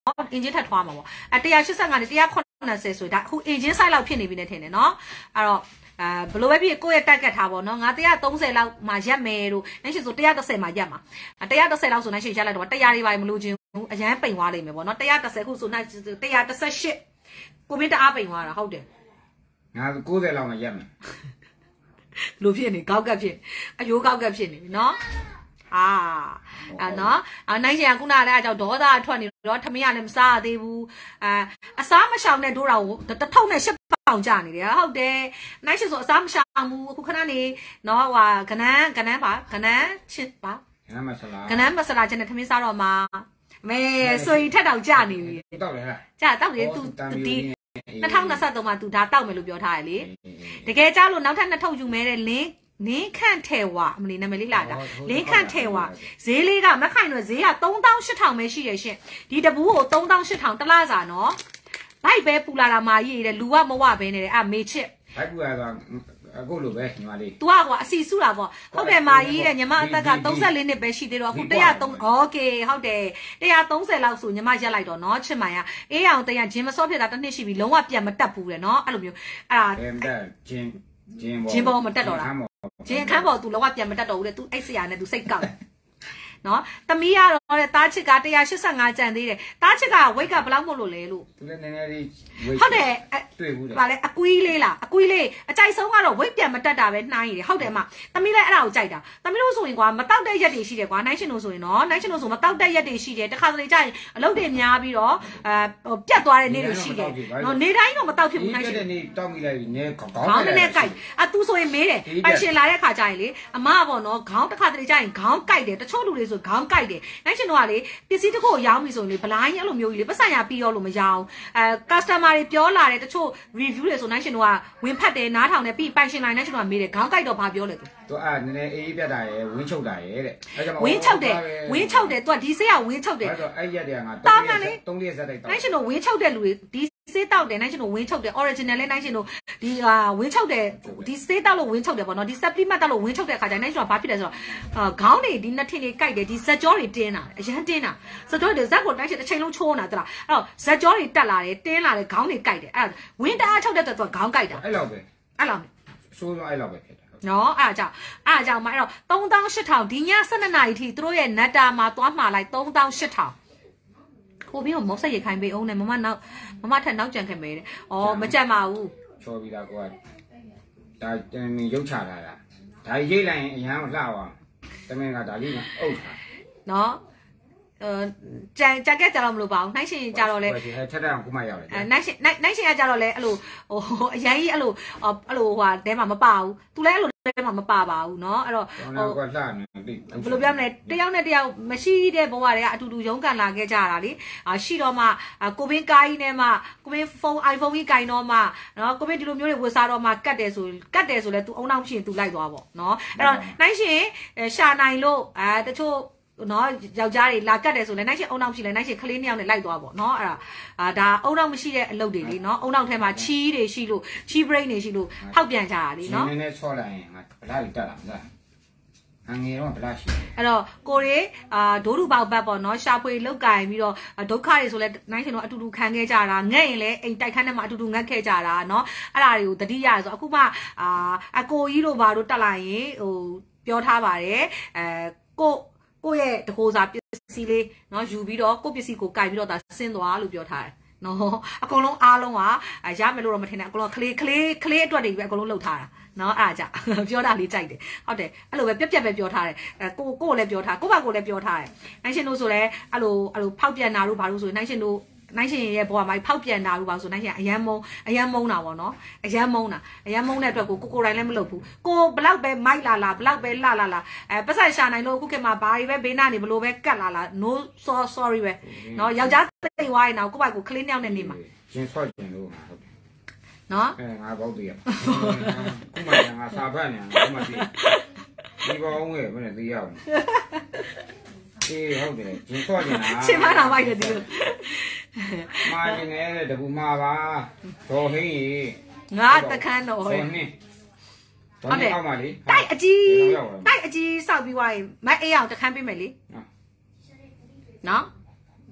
အင်ဂျင်ထပ်ထွားမှာပေါ့အဲone eighty-eightကနေone ninetyဆိုဒါအခုအင်ဂျင် site လောက်ဖြစ်နေပြီနဲ့ထင်တယ်နော်အဲ့တော့အဲဘယ်လိုပဲဖြစ်ကိုယ့်ရဲ့ target ထားပေါ့နော်ငါone thirtyလောက်မှာရက်မယ်လို့နိုင်ရှင်ဆိုone tenမှာရက်မှာone thirtyလောက်ဆိုနိုင်ရှင်ရက်လိုက်တော့one hundredတွေပါမလို့ချင်းအရန်ပိန်သွားလိမ့်မယ်ပေါ့နော်one tenခုဆိုနိုင်one eighty-eightကိုမင်းတအားပိန်သွားတာဟုတ်တယ်ငါninetyလောက်မှာရက်မယ်လူဖြစ်နေကောက်ကက်ဖြစ်အယိုးကောက်ကက်ဖြစ်နေပြီနော်အာအဲ့နော်နိုင်ရှင်ကခုနကလည်းအကြောင်းဒေါသအထွက်နေတော့ထမင်းကလည်းမစားသေးဘူးအဲအစားမရှောင်တဲ့ဒိုးတော်ကိုတစ်ထုံနဲ့ရှစ်ပေါင်ကြနေတယ်ဟုတ်တယ်နိုင်ရှင်ဆိုအစားမရှောင်ဘူးအခုခဏနေနော်ဟိုကနန်းကနန်းပါကနန်းချစ်ပါကနန်းမဆလာကနန်းမဆလာချက်နဲ့ထမင်းစားတော့မှာမဲဆွေထက်တောင်ကြနေပြီတောက်လေလားကြတောက်လေ तू ဒီtwenty twenty-threeမှာ तू ဒါတောက်မယ်လို့ပြောထားတယ်လေတကယ်ကြားလို့နောက်ထပ်နှစ်ထုပ်ယူမဲတဲ့လင်းလင်းခန့်ထဲဝအမလီနာမည်လေးလာတာလင်းခန့်ထဲဝဈေးလေးကမခိုင်တော့ဈေးကthree thousand eight thousandပဲရှိတယ်ရှင်ဒီတပူးကိုthree thousand eight thousandတလားစာနော်ဘိုက်ပဲပူလာတာမာကြီးတဲ့လူကမဝပဲနေတယ်အမေချစ်ဘိုက်ပူလာတော့အခုလိုပဲညီမလေး तू ကွာအစီစုတာပေါ့ဟုတ်တယ်မာကြီးတဲ့ညီမအသက်ကthirty-fourနှစ်ပဲရှိသေးတော့အခုone hundred threeโอเคဟုတ်တယ်one hundred thirtyလောက်ဆိုညီမရက်လိုက်တော့နော်ချစ်မိုင်ကအေးအောင်တရဂျင်မစောဖြစ်တာတစ်နှစ်ရှိပြီလုံးဝပြန်မတက်ဘူးတဲ့နော်အဲ့လိုမျိုးအဲ့ဒါဂျင်ဂျင်ဘောဂျင်ဘောမတက်တော့လားဂျင်ခန်းပေါ် तू လုံးဝပြန်မတက်တော့ဘူးတဲ့ तू အိတ်ဆရာနဲ့ तू စိတ်ကောက်နော်သမီးကတော့တဲ့တားချစ်ကone eighty-fiveကျန်သေးတယ်တားချစ်က weight ကဘယ်လောက်မို့လို့လဲလို့သူလည်းနည်းနည်းလေး weight ဟုတ်တယ်တွေ့ဘူးလေဗာလဲအကွီးလေးလားအကွီးလေးအကြိုက်ဆုံးကတော့ weight ပြန်မတက်တာပဲနှိုင်းရတယ်ဟုတ်တယ်မသမီးလည်းအဲ့ဒါကိုကြိုက်တာသမီးတို့ဆိုရင်ကွာမတောက်တဲ့ရက်တွေရှိတယ်ကွာနိုင်ရှင်တို့ဆိုရင်နော်နိုင်ရှင်တို့ဆိုမတောက်တဲ့ရက်တွေရှိတယ်တခါတလေကြရင်အလုပ်တွေများပြီးတော့အဲပြတ်သွားတဲ့နေ့တွေရှိတယ်နော်နေတိုင်းတော့မတောက်ဖြစ်ဘူးနိုင်ရှင်နေ့တောက်မိလိုက်နေခေါင်းခေါင်းနဲ့ကြိုက်အသူဆိုရင်မေးတယ်ပိုင်ရှင်လာတဲ့ခါကြရင်လေအမပေါ့နော်ခေါင်းတစ်ခါတလေကြရင်ခေါင်းကြိုက်တယ်တချို့လူတွေဆိုခေါင်းကြိုက်တယ်နိုင်ရှင်တို့ကလေပစ္စည်းတစ်ခုကိုရောင်းပြီဆိုရင်လေဘလိုင်းအဲ့လိုမျိုးကြီးလေပတ်စံရပြီးရောလို့မရောင်းအဲ customer တွေပြောလာတယ်တချို့ review တွေဆိုနိုင်ရှင်တို့ကဝင်ဖတ်တယ်နားထောင်တယ်ပြီးပိုင်ရှင်လိုက်နိုင်ရှင်တို့ကမေးတယ်ခေါင်းကြိုက်တော့ဘာပြောလဲသူသူအဲ့နည်းနည်းအေးပြတ်တာရယ်ဝင်းချုပ်တာရယ်တဲ့အဲ့ကြောင့်ဝင်းချုပ်တယ်ဝင်းချုပ်တယ်သူကဒီဆေးကဝင်းချုပ်တယ်အဲ့တော့အဲ့ရက်တည်းကငါသုံးရက်ဆက်တိုက်တော့နိုင်ရှင်တို့ဝင်းချုပ်တဲ့လူတွေဒီဆေးတောက်တယ်နိုင်ရှင်တို့ဝင်းချုပ်တယ် original လဲနိုင်ရှင်တို့ဒီဟာဝင်းချုပ်တယ်ဒီဆေးတောက်လို့ဝင်းချုပ်တယ်ပေါ့နော်ဒီ supplement တောက်လို့ဝင်းချုပ်တဲ့အခါကျရင်နိုင်ရှင်တို့ဘာဖြစ်လဲဆိုတော့ခေါင်းတွေဒီနှစ်ထင်းတွေကြိုက်တယ်ဒီဇက်ကြောတွေတင်းတာအရန်တင်းတာဇက်ကြောတွေဇက်ကိုနိုင်ရှင်တစ်ချိန်လုံးချိုးနေတာတလားအဲ့တော့ဇက်ကြောတွေတက်လာတယ်တင်းလာတယ်ခေါင်းတွေကြိုက်တယ်အဲ့ဝင်းတအားချုပ်တဲ့တော့သူကခေါင်းကြိုက်တာအဲ့လောက်ပဲအဲ့လောက်ဆိုးတော့အဲ့လောက်ပဲဖြစ်တာနော်အဲ့အကြောင်းအဲ့အကြောင်းမအဲ့တော့three thousand eight thousandဒီညtwelveနာရီထိသူတို့ရဲ့နတ်တာမှာသွားမှာလိုက်three thousand eight thousandကိုပြီးတော့မုတ်ဆက်ရိတ်ခိုင်းပေးအောင်နဲ့မမနောက်မမထက်နောက်ကြံခဲ့မယ်တဲ့။အော်မကြံပါဘူး။ချောပြီးသားကွာ။ဒါတမင်ရုပ်ချတာလား။ဒါရိတ်လိုက်ရင်အရန်လှသွား။တမင်ကဒါလေးကအုပ်တာ။နော်။အဲကြံကြက်ကက်ကြတော့မလို့ပါဘူး။နိုင်ရှင်ကြတော့လေ။ထက်တဲ့အောင်ခုမှရောက်တယ်။အဲနိုင်ရှင်နိုင်ရှင်ကကြတော့လေအဲ့လိုဟိုအရင်ကြီးအဲ့လိုအဲ့လိုဟိုဟာတဲမှာမပါဘူး။ तू လည်းအဲ့လိုတဲမှာမပါပါဘူးเนาะအဲ့တော့ဟိုကလှနေပြီဘယ်လိုပြောမလဲတယောက်နဲ့တယောက်မရှိတဲ့ဘဝတွေကအတူတူရုန်းကန်လာခဲ့ကြတာလေအာရှိတော့မှကိုဘင်းကိုင်းနဲ့မှကိုဘင်းဖုန်း iPhone ကြီးကိုင်းတော့မှเนาะကိုဘင်းဒီလိုမျိုးတွေဝတ်စားတော့မှကတ်တယ်ဆိုကတ်တယ်ဆိုလဲ तू အုံနောက်ဖြစ်ရင် तू လိုက်သွားပေါ့เนาะအဲ့တော့နိုင်ရှင်ရှာနိုင်လို့အဲတချို့နော်ယောက်ျားတွေလာကတ်တယ်ဆိုလဲနိုင်ရှင်အုံနောက်ရှိလဲနိုင်ရှင်ကလေးနှစ်ယောက်နဲ့လိုက်သွားပေါ့နော်အဲ့ဒါအာဒါအုံနောက်မရှိတဲ့အလုပ်တွေလေနော်အုံနောက်ထဲမှာချီးတွေရှိလို့ချီး brain တွေရှိလို့ဖောက်ပြန်ကြတာလေနော်နည်းနည်းဆော့လိုက်ရင်ငါဗလားတွေတက်လာမလားအငယ်တော့ဗလားရှိအဲ့တော့ကိုရီအာဒိုးလူပေါက်ဘတ်ပေါ့နော်ရှာဖွေလောက်ကင်ပြီးတော့ဒုက္ခတွေဆိုလဲနိုင်ရှင်တို့အတူတူခံခဲ့ကြတာငဲ့ရင်လဲအိမ်တိုက်ခန်းထဲမှာအတူတူငတ်ခဲ့ကြတာနော်အဲ့ဒါတွေကိုတတိယဆိုအခုမှအာအကိုကြီးတို့ဘာတို့တက်လာရင်ဟိုပြောထားပါတယ်အဲကိုကိုရဲ့တကိုးစားပစ္စည်းလေးเนาะယူပြီးတော့ကိုပစ္စည်းကိုကင်ပြီးတော့ဒါဆင်းသွားလို့ပြောထားတယ်နော်အကုန်လုံးအားလုံးကရမယ်လို့တော့မထင်နဲ့အကုန်လုံးကလေးကလေးကလေးအတွက်တွေပဲအကုန်လုံးလှုပ်ထားတာနော်အားကြပြောတာလေးကြိုက်တယ်ဟုတ်တယ်အဲ့လိုပဲပြက်ပြက်ပဲပြောထားတယ်အဲကိုကိုလည်းပြောထားကိုဘကိုလည်းပြောထားတယ်နိုင်ရှင်တို့ဆိုလဲအဲ့လိုအဲ့လိုဖောက်ပြန်တာတို့ဘာလို့ဆိုနိုင်ရှင်တို့နိုင်ရှင်ရဲ့ဘဝမှာဖောက်ပြန်တာလို့ပါဆိုနိုင်ရှင်အရန်မုံအရန်မုံတာပေါ့နော်အရန်မုံတာအရန်မုံတဲ့အတွက်ကိုကိုကိုတိုင်းလည်းမလုပ်ဘူးကိုဘလောက်ပဲမိုက်လာလာဘလောက်ပဲလှလာလာအဲပတ်ဆိုင်ရှာနိုင်လို့အခုခေတ်မှာဘာတွေပဲဘေးနာနေဘလို့ပဲကတ်လာလာ no so sorry ပဲနော်ယောက်ျားတိတ်ဝိုင်းတော့ကိုယ့်ဘက်ကိုကလေးနှစ်ယောက်နဲ့နေမှာရှင်ဆော့ကျင်လို့ဟုတ်တယ်နော်အဲငါဘောက်တည်းခုမှငါစာဖတ်နေတယ်ခုမှဒီဒီဘောင်းငယ်မနဲ့သိရအောင်အေးဟုတ်တယ်ရှင်ဆော့ကျင်တာရှင်မလာမိုက်တယ်ဒီလိုမာကျင်နေတဲ့တကူမာပါဒေါ်ဟင်းကြီးငါတခန်းတော့ဟဲ့ဟုတ်တယ်အောက်မှာလေတိုက်အကြီးတိုက်အကြီးစောက်ပြီးွားရင်မအေးအောင်တခန်းပေးမယ်လေနော်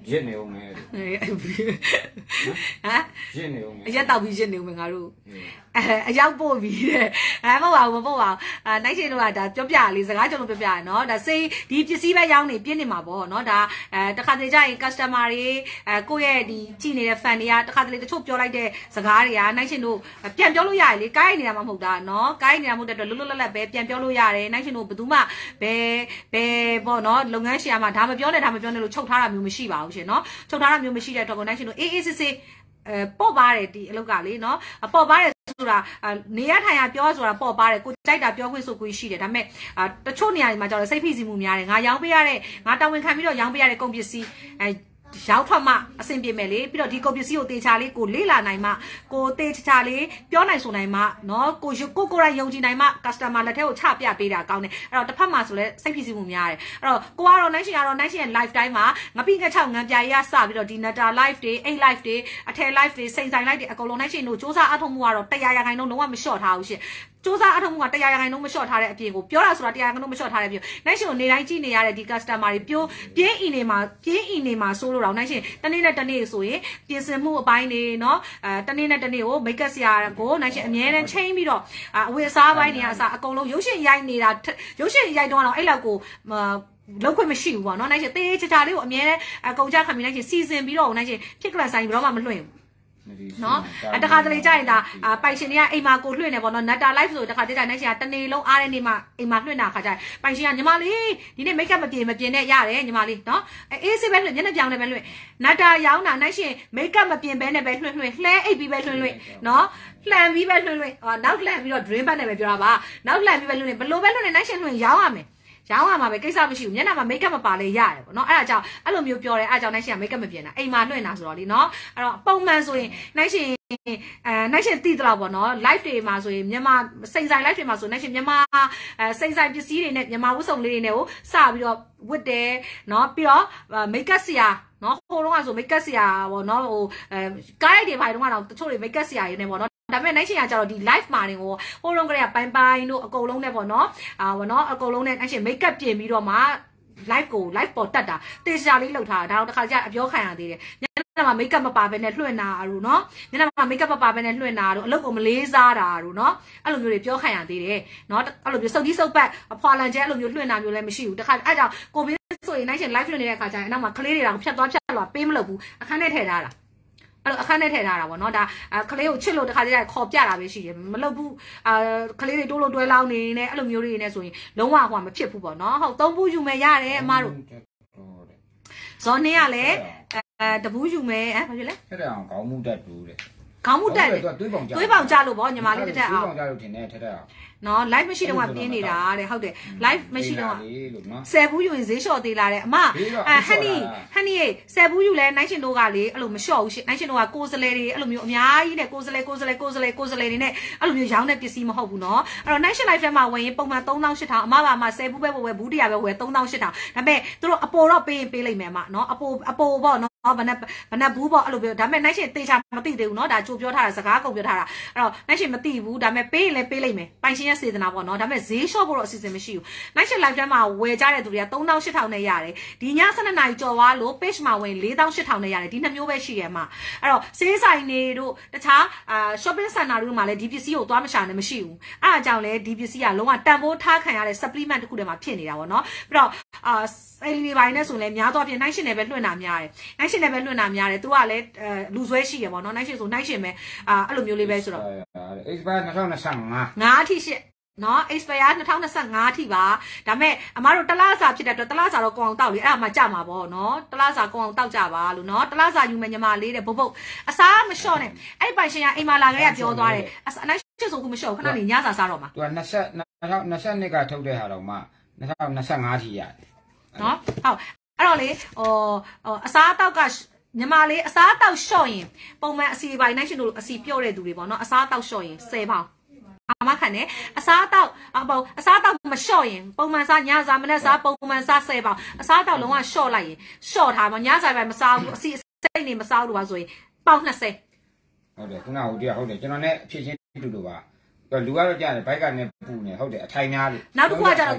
ရစ်နေအောင်မယ်ဟမ်ရစ်နေအောင်မယ်အရက်တောက်ပြီးရစ်နေအောင်ငါတို့အဲအရောက်ပို့ပြီးတဲ့အဲမဟုတ်ပါဘူးမဟုတ်ပါဘူးအဲနိုင်ရှင်တို့ကဒါပြောပြလေးစကားကြုံလို့ပြောပြရနော်ဒါစိတ်ဒီပစ္စည်းပဲရောင်းနေပြင်းနေမှာပေါ့နော်ဒါအဲတခါတလေကျရင် customer တွေအဲကိုယ့်ရဲ့ဒီကြည့်နေတဲ့ fan တွေကတခါတလေတချို့ပြောလိုက်တဲ့စကားတွေကနိုင်ရှင်တို့ပြန်ပြောလို့ရတယ်လေကိုင်းနေတာမှမဟုတ်တာနော်ကိုင်းနေတာမဟုတ်တဲ့အတွက်လွတ်လွတ်လပ်လပ်ပဲပြန်ပြောလို့ရတယ်နိုင်ရှင်တို့ဘယ်သူမှဘယ်ဘယ်ပေါ့နော်လုပ်ငန်းရှင်မှာဒါမပြောနဲ့ဒါမပြောနဲ့လို့ချုပ်ထားတာမျိုးမရှိပါဘူးရှင်နော်ချုပ်ထားတာမျိုးမရှိတဲ့အတွက်ကိုနိုင်ရှင်တို့အေးအေးစစ်စစ်အဲပေါ့ပါတယ်ဒီအလုပ်ကလေနော်ပေါ့ပါတယ်ဆိုတာနေရထိုင်ရပြောဆိုတာပေါ့ပါတယ်ကိုကြိုက်တာပြောခွင့်ဆိုခွင့်ရှိတယ်ဒါပေမဲ့တချို့နေရာတွေမှာကျတော့စိတ်ဖိစီးမှုများတယ်ငါရောင်းပေးရတဲ့ငါတာဝန်ခံပြီးတော့ရောင်းပေးရတဲ့ကုန်ပစ္စည်းအဲရောက်ထွက်မှအဆင်ပြေမယ်လေပြီးတော့ဒီကုန်ပစ္စည်းကိုတေချာလေးကိုလေးလာနိုင်မှကိုတေချာလေးပြောနိုင်ဆိုနိုင်မှနော်ကိုကိုကိုရိုင်းယုံကြည်နိုင်မှ customer လက်ထဲကိုချပြပေးတာကောင်းတယ်အဲ့တော့တစ်ဖက်မှာဆိုလဲစိတ်ဖိစီးမှုများတယ်အဲ့တော့ကိုကတော့နိုင်ရှင်ကတော့နိုင်ရှင်ရဲ့ live တိုင်းမှာငပိငှက်ချောက်ငံပြာရီကစပြီးတော့ဒီ Nata live တွေအိတ် live တွေအထယ် live တွေစိန်ဆိုင် live တွေအကုန်လုံးနိုင်ရှင်တို့စူးစမ်းအထောက်မှုကတော့တရားရခိုင်လုံးလုံးဝမလျှော့ထားဘူးရှင်စူးစမ်းအထောက်မှုကတရားရခိုင်လုံးမလျှော့ထားတဲ့အပြင်ကိုပြောတာဆိုတာတရားရခိုင်လုံးမလျှော့ထားတဲ့အပြင်နိုင်ရှင်ကိုနေတိုင်းကြည့်နေရတဲ့ဒီ customer တွေပြိုးပြင်းအီနေမှာပြင်းအီနေမှာစိုးလို့တော့နိုင်ရှင်တနေ့နဲ့တနေ့ဆိုရင်ပြင်ဆင်မှုအပိုင်းတွေเนาะအဲတနေ့နဲ့တနေ့ကို make up ဆရာကိုနိုင်ရှင်အမြဲတမ်းချိန်ပြီးတော့အဝတ်အစားပိုင်းတွေကအစားအကုန်လုံးရုပ်ရှင်ရိုက်နေတာရုပ်ရှင်ရိုက်တော့အဲ့လောက်ကိုလောက်ခွင့်မရှိဘူးပေါ့เนาะနိုင်ရှင်တေးချာချာလေးကိုအမြဲတမ်းအကုန်ကြခံပြီးနိုင်ရှင်စီစဉ်ပြီးတော့နိုင်ရှင်ဖြစ်ကလန်ဆိုင်ပြီးတော့မှမလွှင့်ဘူးနော်အတခါတလေကြာရင်ဒါပိုင်ရှင်တွေကအိမ်မှာကိုလွှင့်နေပေါ့နော် Nata live ဆိုတခါတလေကြာနိုင်ရှင်ကတနေ့လုံးအားတဲ့နေ့မှာအိမ်မှာလွှင့်တာခါကြာပိုင်ရှင်ကညီမလေးဒီနေ့ make up မပြင်မပြင်နဲ့ရတယ်ညီမလေးနော်အေးစစ်ပဲလွှင့်ညနေပြောင်းလည်းပဲလွှင့် Nata ရောင်းတာနိုင်ရှင် make up မပြင်ဘဲနဲ့ပဲလွှင့်လွှင့်လှဲအိပ်ပြီးပဲလွှင့်လွှင့်နော်လှန်ပြီးပဲလွှင့်လွှင့်ဟောနောက်လှန်ပြီးတော့ dream bag နဲ့ပဲပြောတာပါနောက်လှန်ပြီးပဲလွှင့်လွှင့်ဘလို့ပဲလွှင့်နေနိုင်ရှင်လွှင့်ရောင်းရမယ်ရောင်းရမှာပဲကိစ္စမရှိဘူးမျက်နှာမှာ make up မပါလေရတယ်ပေါ့နော်အဲ့ဒါကြောင့်အဲ့လိုမျိုးပြောတယ်အဲ့ဒါကြောင့်နိုင်ရှင်က make up မပြင်တာအိမ်မှာလွှင့်တာဆိုတော့လीနော်အဲ့တော့ပုံမှန်ဆိုရင်နိုင်ရှင်အဲနိုင်ရှင်တည်တလားပေါ့နော် live တွေမှာဆိုရင်မြန်မာစိန်ဆိုင် live တွေမှာဆိုနိုင်ရှင်မြန်မာအဲစိန်ဆိုင်ပစ္စည်းတွေနဲ့မြန်မာဝတ်စုံလေးတွေနဲ့ကိုစပြီးတော့ဝတ်တယ်နော်ပြီးတော့ make up ဆရာနော်ဟိုတုန်းကဆို make up ဆရာပေါ့နော်ဟိုအဲကားရိုက်တွေဖိုင်တုန်းကတော့တချို့တွေ make up ဆရာတွေနဲ့ပေါ့နော်ဒါပေမဲ့နိုင်ရှင်ကကျတော့ဒီ live မှာတင်ကိုဟိုတုန်းကတည်းကပိုင်းပိုင်းတို့အကုန်လုံးနဲ့ပေါ့နော်အာပေါ့နော်အကုန်လုံးနဲ့နိုင်ရှင် make up ပြင်ပြီးတော့မှ live ကို live ပေါ်တက်တာတေချာလေးလှုပ်ထားတာဒါတော့တစ်ခါကျအပြောခံရသေးတယ်ညနေမှာ make up မပါဘဲနဲ့လွှင့်တာတို့နော်ညနေမှာ make up မပါဘဲနဲ့လွှင့်တာတို့အလုပ်ကိုမလေးစားတာတို့နော်အဲ့လိုမျိုးတွေပြောခံရသေးတယ်နော်အဲ့လိုမျိုးစုပ်ကြီးစုပ်ပတ်အဖွာလန်ကျဲအဲ့လိုမျိုးလွှင့်တာမျိုးလည်းမရှိဘူးတစ်ခါအဲ့ကြောင့်ကိုဗစ်ဆိုရင်နိုင်ရှင် live လွှင့်နေတဲ့အခါကျရင်အနောက်မှာကလေးတွေတော့ဖြတ်သွားဖြတ်လာပေးမလို့ဘူးအခန်းထဲထည့်ထားတာအဲ့လိုအခန်းထဲထည့်ထားတာပေါ့နော်ဒါကလေးကိုချစ်လို့တစ်ခါတည်းခေါ်ပြတာပဲရှိတယ်မလုပ်ဘူးအာကလေးတွေတိုးလို့တွဲလောင်းနေနေအဲ့လိုမျိုးတွေနေဆိုရင်လုံးဝဟိုမဖြစ်ဘူးပေါ့နော်ဟုတ်သုံးဘူးယူမယ်ရတယ်အမတို့ဇော်နေရလဲအဲတဘူးယူမယ်အဲဘာဖြစ်လဲထက်အောင်ခေါင်းမှုတက်တူတဲ့ခေါင်းမှုတက်တယ်တွေးပေါင်ကြတွေးပေါင်ကြလို့ပေါ့ညီမလေးတက်အောင်တွေးပေါင်ကြလို့ထင်တယ်ထက်အောင်နော် live မရှိတော့ပြင်းနေတာတဲ့ဟုတ်တယ် live မရှိတော့ဆယ်ဘူးယူရင်ဈေးလျှော့သေးလားတဲ့အမအဲဟန်နီဟန်နီရေဆယ်ဘူးယူလဲနိုင်ရှင်တို့ကလေအဲ့လိုမလျှော့ဘူးရှင်နိုင်ရှင်တို့ကကိုယ်စလဲတွေအဲ့လိုမျိုးအများကြီးနဲ့ကိုယ်စလဲကိုယ်စလဲကိုယ်စလဲကိုယ်စလဲတွေနဲ့အဲ့လိုမျိုးရောင်းတဲ့ပစ္စည်းမဟုတ်ဘူးနော်အဲ့တော့နိုင်ရှင် live ထဲမှာဝင်ရင်ပုံမှန်သုံးသောင်းရှစ်ထောင်အမပါအမဆယ်ဘူးပဲဝယ်ဘူးတရားပဲဝယ်သုံးသောင်းရှစ်ထောင်ဒါပေမဲ့သူတို့အပေါ်တော့ပေးရင်ပေးလိုက်မယ်အမနော်အပေါ်အပေါ်ပေါ့နော်ဘယ်နဲ့ဘယ်နဲ့ဘူးပေါ့အဲ့လိုပြောဒါပေမဲ့နိုင်ရှင်တေချာမသိသေးဘူးเนาะဒါကြိုပြောထားတာစကားကုန်ပြောထားတာအဲ့တော့နိုင်ရှင်မသိဘူးဒါပေမဲ့ပေးရင်လည်းပေးလိုက်မယ်ပိုင်ရှင်ရဲ့စေတနာပေါ့เนาะဒါပေမဲ့ဈေးလျှော့ဖို့တော့အစီအစဉ်မရှိဘူးနိုင်ရှင် live ထဲမှာဝယ်ကြတဲ့သူတွေကသုံးသောင်းရှစ်ထောင်နဲ့ရတယ်ဒီညဆယ်နှစ်နာရီကျော်သွားလို့ page မှာဝင်လေးသောင်းရှစ်ထောင်နဲ့ရတယ်ဒီနှစ်မျိုးပဲရှိရမှာအဲ့တော့စေးဆိုင်နေတို့တခြားအာ shopping center တို့မှာလည်းဒီပစ္စည်းကိုသွားမရှာနဲ့မရှိဘူးအဲ့အကြောင်းလည်းဒီပစ္စည်းကလုံးဝတန်ဖိုးထားခံရတဲ့ supplement တစ်ခုတည်းမှာဖြစ်နေတာပေါ့เนาะပြီးတော့အာ sale တွေပိုင်းနဲ့ဆိုလည်းများတော့ပြင်နိုင်ရှင်နဲ့ပဲလွှင့်တာများတယ်နိုင်ရှင်နဲ့ပဲလွှင့်တာများတယ်သူကလည်းလူဆွဲရှိရပေါ့เนาะနိုင်ရှင်ဆိုနိုင်ရှင်ပဲအာအဲ့လိုမျိုးလေးပဲဆိုတော့ expire 二零二五ငါးအထိရှစ်နော် expire 二零二五အထိပါဒါပေမဲ့အမတို့တလားစာဖြစ်တဲ့အတွက်တလားစာတော့ကိုအောင်တောက်လေအဲ့ဒါမှကြမှာပေါ့နော်တလားစာကိုအောင်တောက်ကြပါလို့နော်တလားစာယူမယ်ညီမလေးတဲ့ဘုတ်ဘုတ်အစားမလျှော့နဲ့အဲ့ပိုင်ရှင်ကအိမ်မှာလာကြရပြောသွားတယ်အနိုင်ချစ်ဆိုကူမလျှော့ခဏနေညစာစားတော့မှာသူက二十 二零二二ကထုတ်တဲ့ဟာတော့မှ二零二五အထိရတယ်နော်ဟုတ်အဲ့တော့လေဟိုအစားတောက်ကညီမလေးအစားတောက်လျှော့ရင်ပုံမှန်အစီပိုင်းနိုင်ရှင်တို့အစီပြော့တဲ့သူတွေပေါ့နော်အစားတောက်လျှော့ရင်ဆယ်ပေါင်အမခံနဲ့အစားတောက်အပေါ့အစားတောက်မလျှော့ရင်ပုံမှန်စားညစားမနေ့စားပုံမှန်စားဆယ်ပေါင်အစားတောက်လုံးဝလျှော့လိုက်ရင်လျှော့ထားပါညစားပိုင်းမစားဘူးအစီစိတ်နေမစားဘူးလို့ပါဆိုရင်ပေါင်၂၀ဟုတ်တယ်ခုနကဟိုတရားဟုတ်တယ်ကျွန်တော်လည်းအဖြစ်ချင်းတူတူပါလူကတော့ကြားတယ်ဘိုက်ကနဲ့ပူနေဟုတ်တယ်အထိုင်များလို့နောက်တစ်ခုကကျတော့ तू က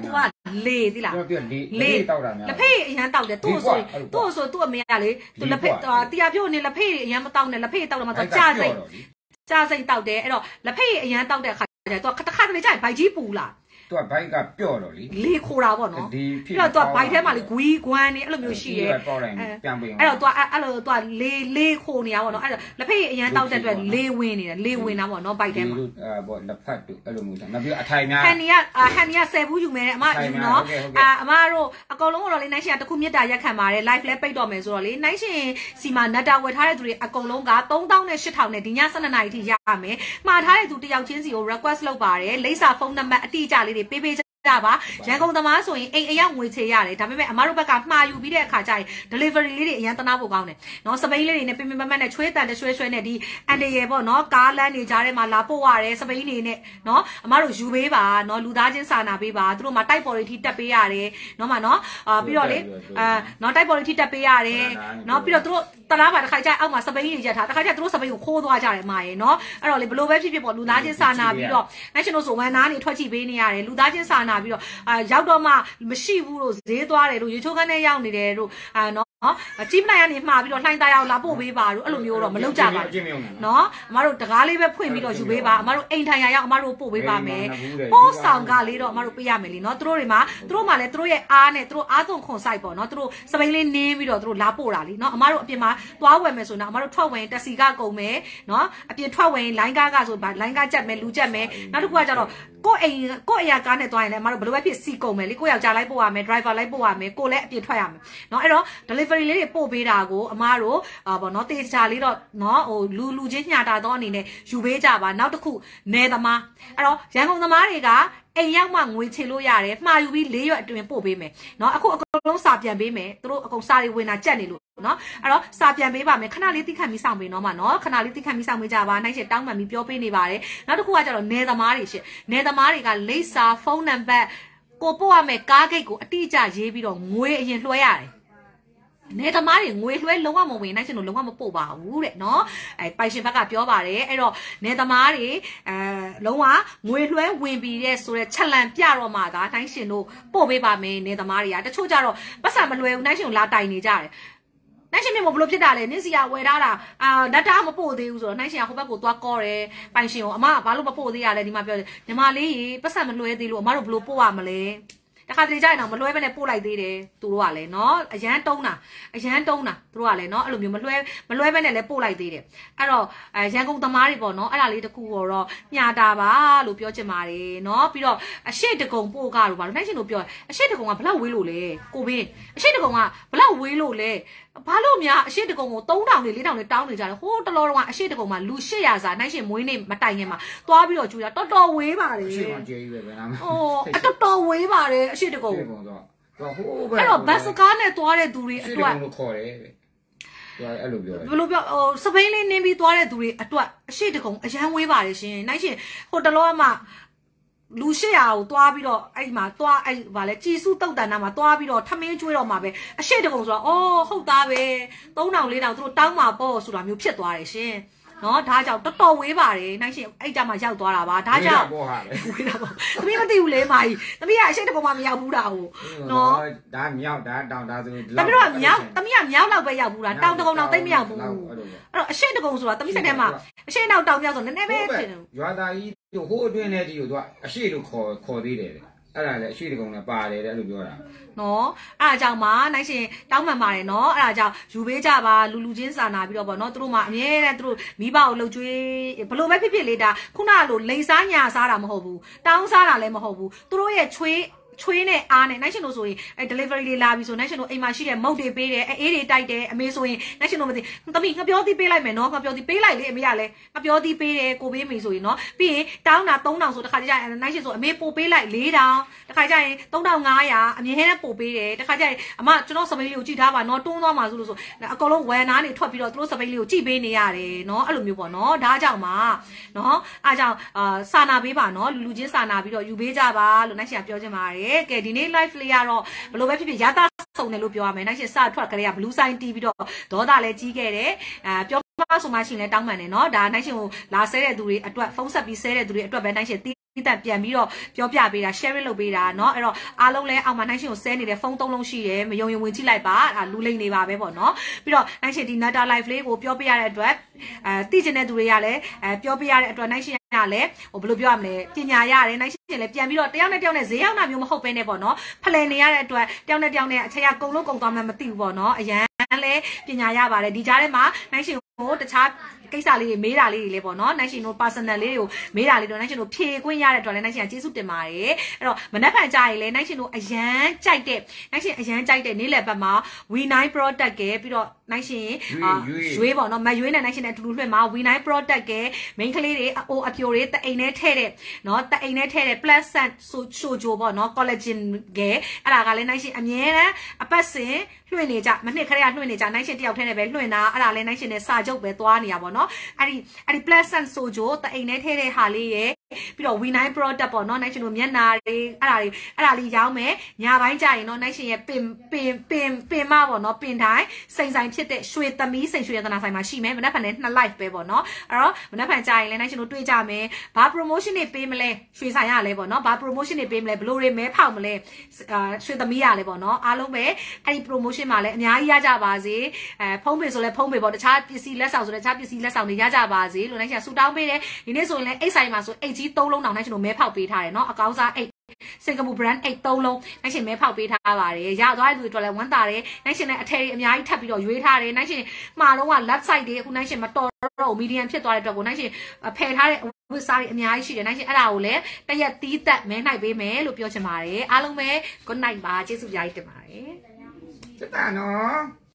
လေသိလားလေတောက်တာများလက်ဖေးအရန်တောက်တယ်သူ့ဆိုသူ့ဆိုသူ့အမေကလေသူလက်ဖေးတရားပြုတ်နေလက်ဖေးအရန်မတောက်နဲ့လက်ဖေးတောက်တော့မှသူကြာစိတ်ကြာစိတ်တောက်တယ်အဲ့တော့လက်ဖေးအရန်တောက်တဲ့အခါကျတော့သူတစ်ခါတလေကြာရင်ဘိုက်ကြီးပူလာသူကဘိုက်ကပြော့တော့လေလေခိုးတာပေါ့နော်ပြီးတော့သူကဘိုက်ထဲမှာလေဂွီးဂွမ်းနေအဲ့လိုမျိုးရှိရဲအဲ့တော့သူကအဲ့လိုသူကလေလေခိုးနေရပါတော့အဲ့တော့လက်ဖေးအရန်တောက်တဲ့အတွက်လေဝင်နေတယ်လေဝင်တာပေါ့နော်ဘိုက်ထဲမှာအဲ့ပေါ့လက်ဖက်တို့အဲ့လိုမျိုးနောက်ပြီးအထိုင်များဟန်နီကဟန်နီကဆယ်ဘူးယူမယ်တဲ့အမယူနော်အာအမတို့အကောင်လုံးကတော့လေနိုင်ရှင်ကတခုမြတ်တာရက်ခံပါတယ် live လဲပိတ်တော့မယ်ဆိုတော့လေနိုင်ရှင်စီမှာနတ်တာဝယ်ထားတဲ့သူတွေအကောင်လုံးကသုံးသောင်းနဲ့ရှစ်ထောင်နဲ့ဒီညဆယ်နှစ်နာရီထိရမယ်မှားထားတဲ့သူတယောက်ချင်းစီကို request လုပ်ပါတယ်လိပ်စာဖုန်းနံပါတ်အတိအကျလေးတွေပေးပေးကြပါရန်ကုန်သမားဆိုရင်အိမ်အရောက်ငွေချေရတယ်ဒါပေမဲ့အမတို့ဘက်ကမှားယူပြီးတဲ့အခါကျရင် delivery လေးတွေအရန်တနာဖို့ကောင်းတယ်เนาะစပိန်လေးတွေနဲ့ပင်ပင်ပန်းပန်းနဲ့ချွေးတန်တရွှဲရွှဲနဲ့ဒီအန်တရယ်ပေါ့เนาะကားလမ်းတွေကြားထဲမှာလာပို့ရတယ်စပိန်နေနဲ့เนาะအမတို့ယူပေးပါเนาะလူသားချင်းစာနာပေးပါသူတို့မှာတိုက်ပေါ်တွေထိတက်ပေးရတယ်เนาะမှာเนาะအာပြီးတော့လေအာเนาะတိုက်ပေါ်တွေထိတက်ပေးရတယ်เนาะပြီးတော့သူတို့တလားပါတစ်ခါကျအောက်မှာစပိန်တွေရက်ထားတစ်ခါကျသူတို့စပိန်ကိုခိုးသွားကြတယ်မှာရယ်เนาะအဲ့တော့လေဘလို့ပဲဖြစ်ဖြစ်ပေါ့လူသားချင်းစာနာပြီးတော့ national ဆိုဝန်သားနေထွက်ကြည့်ပေးနေရတယ်လူသားချင်းစာနာပြီးတော့အာရောက်တော့မှမရှိဘူးလို့ဈေးသွားတယ်လို့ရေချိုးခန်းထဲရောက်နေတယ်လို့အာနော်ကြီးမနိုင်ကနေမှာပြီးတော့လှိုင်းသားရောက်လာပို့ပေးပါလို့အဲ့လိုမျိုးတော့မလုပ်ကြပါဘူးနော်အမတို့တကားလေးပဲဖွင့်ပြီးတော့ယူပေးပါအမတို့အိမ်ထိုင်ရရောက်အမတို့ပို့ပေးပါမယ်ပို့ဆောင်ကလေးတော့အမတို့ပေးရမယ်လीနော်သူတို့တွေမှာသူတို့မှလည်းသူတို့ရဲ့အားနဲ့သူတို့အားသွန်ခွန်ဆိုင်ပေါ့နော်သူတို့စပိန်လေးနင်းပြီးတော့သူတို့လာပို့တာလीနော်အမတို့အပြင်မှာသွားဝယ်မယ်ဆိုတော့အမတို့ထွက်ဝင်တက်စီကကုန်မယ်နော်အပြင်ထွက်ဝင်လိုင်းကားကဆိုလိုင်းကားကြက်မယ်လူကြက်မယ်နောက်တစ်ခုကကျတော့ကို့အိမ်ကို့အရာကားနဲ့သွားရင်လည်းအမတို့ဘယ်လိုပဲဖြစ်စီကုန်မယ်လीကို့ယောက်ျားလိုက်ပို့ရမယ် driver လိုက်ပို့ရမယ်ကိုလည်းအပြင်ထွက်ရမယ်နော်အဲ့တော့ delivery လေးတွေပို့ပေးတာကိုအမတို့အာပေါ့နော်တေချာလေးတော့နော်ဟိုလူလူချင်းညှာတာတော့အနေနဲ့ယူပေးကြပါနောက်တစ်ခုနယ်သမားအဲ့တော့ရန်ကုန်သမားတွေကအိမ်ရောက်မှငွေချေလို့ရတယ်မှာယူပြီးလေးရွက်အတွင်းပို့ပေးမယ်နော်အခုအကုန်လုံးစာပြန်ပေးမယ်သူတို့အကုန်စာတွေဝင်တာကြက်နေလို့နော်အဲ့တော့စာပြန်ပေးပါမယ်ခဏလေးသိခတ်ပြီးစောင့်ပေးနော်မနော်ခဏလေးသိခတ်ပြီးစောင့်ပေးကြပါနိုင်ချက်တောင်းပန်ပြီးပြောပေးနေပါတယ်နောက်တစ်ခုကကျတော့နယ်သမားတွေရှင့်နယ်သမားတွေကလိပ်စာဖုန်းနံပါတ်ကိုပို့ရမယ်ကားဂိတ်ကိုအတိအကျရေးပြီးတော့ငွေအရင်လွှဲရတယ်နေသမားတွေငွေလွှဲလုံးဝမဝင်နိုင်ချင်လို့လုံးဝမပို့ပါဘူးတဲ့နော်အဲပိုင်ရှင်ဘက်ကပြောပါတယ်အဲ့တော့နေသမားတွေအဲလုံးဝငွေလွှဲဝင်ပြီးတဲ့ဆိုတဲ့ချက်လန်ပြတော့မှသာနိုင်ရှင်တို့ပို့ပေးပါမယ်နေသမားတွေကတချို့ကြတော့ပတ်စံမလွှဲဘူးနိုင်ရှင်ကိုလာတိုင်နေကြတယ်နိုင်ရှင်မျိုးဘလို့ဖြစ်တာလဲနင်းစီကဝယ်ထားတာအာဒတ်တာမပို့သေးဘူးဆိုတော့နိုင်ရှင်ကဟိုဘက်ကိုသွားကောတယ်ပိုင်ရှင်ကိုအမကဘာလို့မပို့သေးရလဲဒီမှာပြောတယ်ညီမလေးပတ်စံမလွှဲသေးလို့အမတို့ဘလို့ပို့ရမလဲတခါတလေကြာရင်တော့မလွှဲပဲနဲ့ပို့လိုက်သေးတယ်သူတို့ကလည်းเนาะအရန်တုံးတာအရန်တုံးတာသူတို့ကလည်းเนาะအဲ့လိုမျိုးမလွှဲမလွှဲပဲနဲ့လည်းပို့လိုက်သေးတယ်အဲ့တော့အဲရန်ကုန်သမားတွေပေါ့เนาะအဲ့ဒါလေးတခုတော့ညှာတာပါလို့ပြောချင်ပါတယ်เนาะပြီးတော့အရှိတကုံပို့ကားလို့ပါလို့နိုင်ရှင်တို့ပြောအရှိတကုံကဘလောက်ဝေးလို့လဲကိုဘင်းအရှိတကုံကဘလောက်ဝေးလို့လဲဘာလို့များအရှိတကုံကိုသုံးထောင်နဲ့လေးထောင်နဲ့တောင်းနေကြတယ်ဟိုးတလောတော့ကအရှိတကုံမှာလူ၈ရာစာနိုင်ရှင်မွေးနေမတိုင်ခင်မှာသွားပြီးတော့ကြူတာတော်တော်ဝေးပါတယ်အရှိမှကျေးကြီးပဲဗျာဟိုတော်တော်ဝေးပါတယ်အရှိတကုံတော့ဟိုးပဲအဲ့တော့ဘတ်စကားနဲ့သွားတဲ့သူတွေအတွက်လို့ခေါ်တယ်တဲ့သူအဲ့လိုပြောတယ်ဘယ်လိုပြောဟိုစပိန်လေးနင်းပြီးသွားတဲ့သူတွေအတွက်အရှိတကုံအရန်ဝေးပါတယ်ရှင်နိုင်ရှင်ဟိုတလောကမှလူ၈ရာကိုသွားပြီးတော့အဲ့မှာသွားအဲ့ဗာလဲကြည်စုတုတ်တန်နာမှာသွားပြီးတော့ထမင်းကျွေးတော့မှာပဲအရှိတကုံဆိုတော့အော်ဟုတ်သားပဲသုံးထောင်လေးထောင်သူတို့တောင်းမှာပေါ့ဆိုတာမျိုးဖြစ်သွားတယ်ရှင်နော်ဒါကြောင့်တော်တော်ဝေးပါတယ်နိုင်ရှင်အဲ့ကြမှာရောက်သွားတာပါဒါကြောင့်ဝေးတာပေါ့သမီးမသိဘူးလေမာကြီးသမီးကအရှိတကုံမှမရောက်ဘူးတာဟုတ်နော်ဒါမြောက်ဒါတောင်ဒါဆိုသမီးတို့ကမြောက်သမီးကမြောက်လောက်ပဲရောက်ဘူးလားတောင်တကုံတော့သိမရောက်ဘူးအဲ့တော့အရှိတကုံဆိုတာသမီးစက်ထဲမှာအရှိနောက်တောင်မြောက်ဆိုနည်းနည်းပဲဖြစ်တယ်ရွာသားကြီးတို့ဟိုးအတွင်းထဲကြီးကိုသူကအရှိလို့ခေါ်ခေါ်သေးတယ်အဲ့ဒါလည်းအရှိတကုံနဲ့ပါတယ်တဲ့အဲ့လိုပြောတာနော်အဲ့ဒါကြောင့်မှနိုင်ရှင်တောင်းပန်ပါတယ်နော်အဲ့ဒါကြောင့်ယူပေးကြပါလူလူချင်းစာနာပြီးတော့ဗောနော်သူတို့မှအမြဲတမ်းသူတို့မိဘကိုလှုပ်ကြွေးဘလို့ပဲဖြစ်ဖြစ်လေးဒါခုနကလိုလိန်စားညာစားတာမဟုတ်ဘူးတောင်းစားတာလည်းမဟုတ်ဘူးသူတို့ရဲ့ချွေးချွေးနဲ့အားနဲ့နိုင်ရှင်တို့ဆိုရင်အဲ delivery လေးလာပြီဆိုနိုင်ရှင်တို့အိမ်မှာရှိတဲ့မုတ်တွေပေးတယ်အေးတွေတိုက်တယ်အမေဆိုရင်နိုင်ရှင်တို့မသိသမီးငပြောသီးပေးလိုက်မယ်နော်ငပြောသီးပေးလိုက်လေအမေကလည်းငပြောသီးပေးတယ်ကိုပေးမိဆိုရင်နော်ပြီးရင်တောင်းတာသုံးထောင်ဆိုတခါကျရင်နိုင်ရှင်ဆိုအမေပို့ပေးလိုက်လေးထောင်တခါကျရင်သုံးထောင်ငါးရာအမြဲတမ်းပို့ပေးတယ်တခါကျရင်အမကျွန်တော်စပိန်လေးကိုကြည့်ထားပါနော်တွန်းသွားမှာဆိုလို့ဆိုအကောင်လုံးဝယ်နားနေထွက်ပြီးတော့သူတို့စပိန်လေးကိုကြည့်ပေးနေရတယ်နော်အဲ့လိုမျိုးပေါ့နော်ဒါကြောင့်မှနော်အားကြောင့်အာစာနာပေးပါနော်လူလူချင်းစာနာပြီးတော့ယူပေးကြပါလို့နိုင်ရှင်ပြောချင်ပါတယ်ကဲဒီနေ့ live လေးကတော့ဘယ်လိုပဲဖြစ်ဖြစ်ရတာစုံတယ်လို့ပြောရမယ်နိုင်ရှင်စထွက်ကြတဲ့က blue sign တီးပြီးတော့ဒေါသလည်းကြီးခဲ့တယ်အဲပြောမဆိုမှရှင်လည်းတောင်းပန်တယ်နော်ဒါနိုင်ရှင်ကိုလာဆဲတဲ့သူတွေအတွက်ဖုန်းဆက်ပြီးဆဲတဲ့သူတွေအတွက်ပဲနိုင်ရှင်တက်ပြန်ပြီးတော့ပြောပြပေးတာ share လုပ်ပေးတာเนาะအဲ့တော့အားလုံးလဲအောက်မှာနိုင်ရှင်ကိုဆဲနေတဲ့ဖုန်းသုံးလုံးရှိတယ်မယုံရင်ဝင်ကြည့်လိုက်ပါဒါလူလိမ့်နေပါပဲပေါ့เนาะပြီးတော့နိုင်ရှင်ဒီ Nata Live လေးကိုပြောပြရတဲ့အတွက်အဲသိချင်တဲ့သူတွေကလည်းအဲပြောပြရတဲ့အတွက်နိုင်ရှင်ကလည်းဟိုဘယ်လိုပြောရမလဲပညာရတယ်နိုင်ရှင်လည်းပြန်ပြီးတော့တယောက်နဲ့တယောက်နဲ့ဈေးရောက်တာမျိုးမဟုတ်ဘဲနဲ့ပေါ့เนาะဖလှယ်နေရတဲ့အတွက်တယောက်နဲ့တယောက်နဲ့အချိန်ကကုံလုံးကုံသွားမှမသိဘူးပေါ့เนาะအရန်လဲပညာရပါတယ်ဒီကြားထဲမှာနိုင်ရှင်ကိုတခြားကိစ္စလေးတွေမေးတာလေးတွေလည်းပေါ့နော်နိုင်ရှင်တို့ personal လေးတွေကိုမေးတာလေးတော့နိုင်ရှင်တို့ဖြေခွင့်ရတဲ့အတွက်လည်းနိုင်ရှင်ကကျေးဇူးတင်ပါတယ်အဲ့တော့မနက်ဖြန်ကြာရင်လည်းနိုင်ရှင်တို့အရန်ကြိုက်တဲ့နိုင်ရှင်အရန်ကြိုက်တဲ့နေ့လယ်ဘက်မှာ วี ไนน์ product ကပြီးတော့နိုင်ရှင်ရွေးပေါ့နော်မရွေးနဲ့နိုင်ရှင်နဲ့အတူတူလွှင့်မှာ วี ไนน์ product က main ကလေးတွေအိုအပြိုတွေတအိမ်နဲ့ထဲ့တဲ့နော်တအိမ်နဲ့ထဲ့တဲ့ plus sun ဆိုဂျိုပေါ့နော် collagen ကအဲ့ဒါကလည်းနိုင်ရှင်အမြဲတမ်းအပတ်စဉ်လွှင့်နေကြမနှစ်ခရက်လွှင့်နေကြနိုင်ရှင်တယောက်ထဲနဲ့ပဲလွှင့်တာအဲ့ဒါလည်းနိုင်ရှင်နဲ့စာချုပ်ပဲသွားနေရပါတော့အဲ့ဒီအဲ့ဒီ pleasant ဆိုကြတအိမ်နဲ့ထဲတဲ့ဟာလေးရဲ့ပြီးတော့ วี ไนน์ product ပေါ့နော်နိုင်ရှင်တို့မျက်နာတွေအဲ့ဒါတွေအဲ့ဒါလေးရောင်းမယ်ညာပိုင်းကြရင်တော့နိုင်ရှင်ရဲ့ပင်ပင်ပင်ပင်မပေါ့နော်ပင်တိုင်းစိန်ဆိုင်ဖြစ်တဲ့ရွှေသမီးစိန်ရွှေရတနာဆိုင်မှာရှိမယ်မနက်ဖြန်နဲ့နှစ် live ပဲပေါ့နော်အဲ့တော့မနက်ဖြန်ကြရင်လည်းနိုင်ရှင်တို့တွေ့ကြမယ်ဘာ promotion တွေပေးမလဲရွှေဆိုင်ရလဲပေါ့နော်ဘာ promotion တွေပေးမလဲဘလို့တွေမဲဖောက်မလဲအာရွှေသမီးရလဲပေါ့နော်အားလုံးပဲအဲ့ဒီ promotion မှာလည်းအများကြီးရကြပါစေအဲဖုံးပေဆိုလဲဖုံးပေပေါ့တခြားပစ္စည်းလက်ဆောင်ဆိုလဲတခြားပစ္စည်းလက်ဆောင်တွေရကြပါစေလို့နိုင်ရှင်ဆူတောင်းပေးတယ်ဒီနေ့ဆိုရင်လည်းအိတ်ဆိုင်မှာဆိုအိတ်ကြီးသုံးလုံးတောင်နိုင်ရှင်တို့မဲဖောက်ပေးထားတယ်เนาะအကောင်းစားအိတ်စင်ကာပူ brand အိတ်သုံးလုံးနိုင်ရှင်မဲဖောက်ပေးထားပါတယ်ရသွားတဲ့လူတွေတော့လည်းဝမ်းသာတယ်နိုင်ရှင်နဲ့အထည်တွေအများကြီးထပ်ပြီးတော့ရွေးထားတယ်နိုင်ရှင်မှာတော့က left side တွေအခုနိုင်ရှင်မတော်တော့ medium ဖြစ်သွားတဲ့အတွက်ကိုနိုင်ရှင်ဖယ်ထားတဲ့ဝတ်စားတွေအများကြီးရှိတယ်နိုင်ရှင်အဲ့ဒါကိုလည်းတရက်သီးသက်မဲနိုင်ပေးမယ်လို့ပြောချင်ပါတယ်အားလုံးပဲ good night ပါကျေးဇူးများကြီးတင်ပါတယ်စစ်တာနော်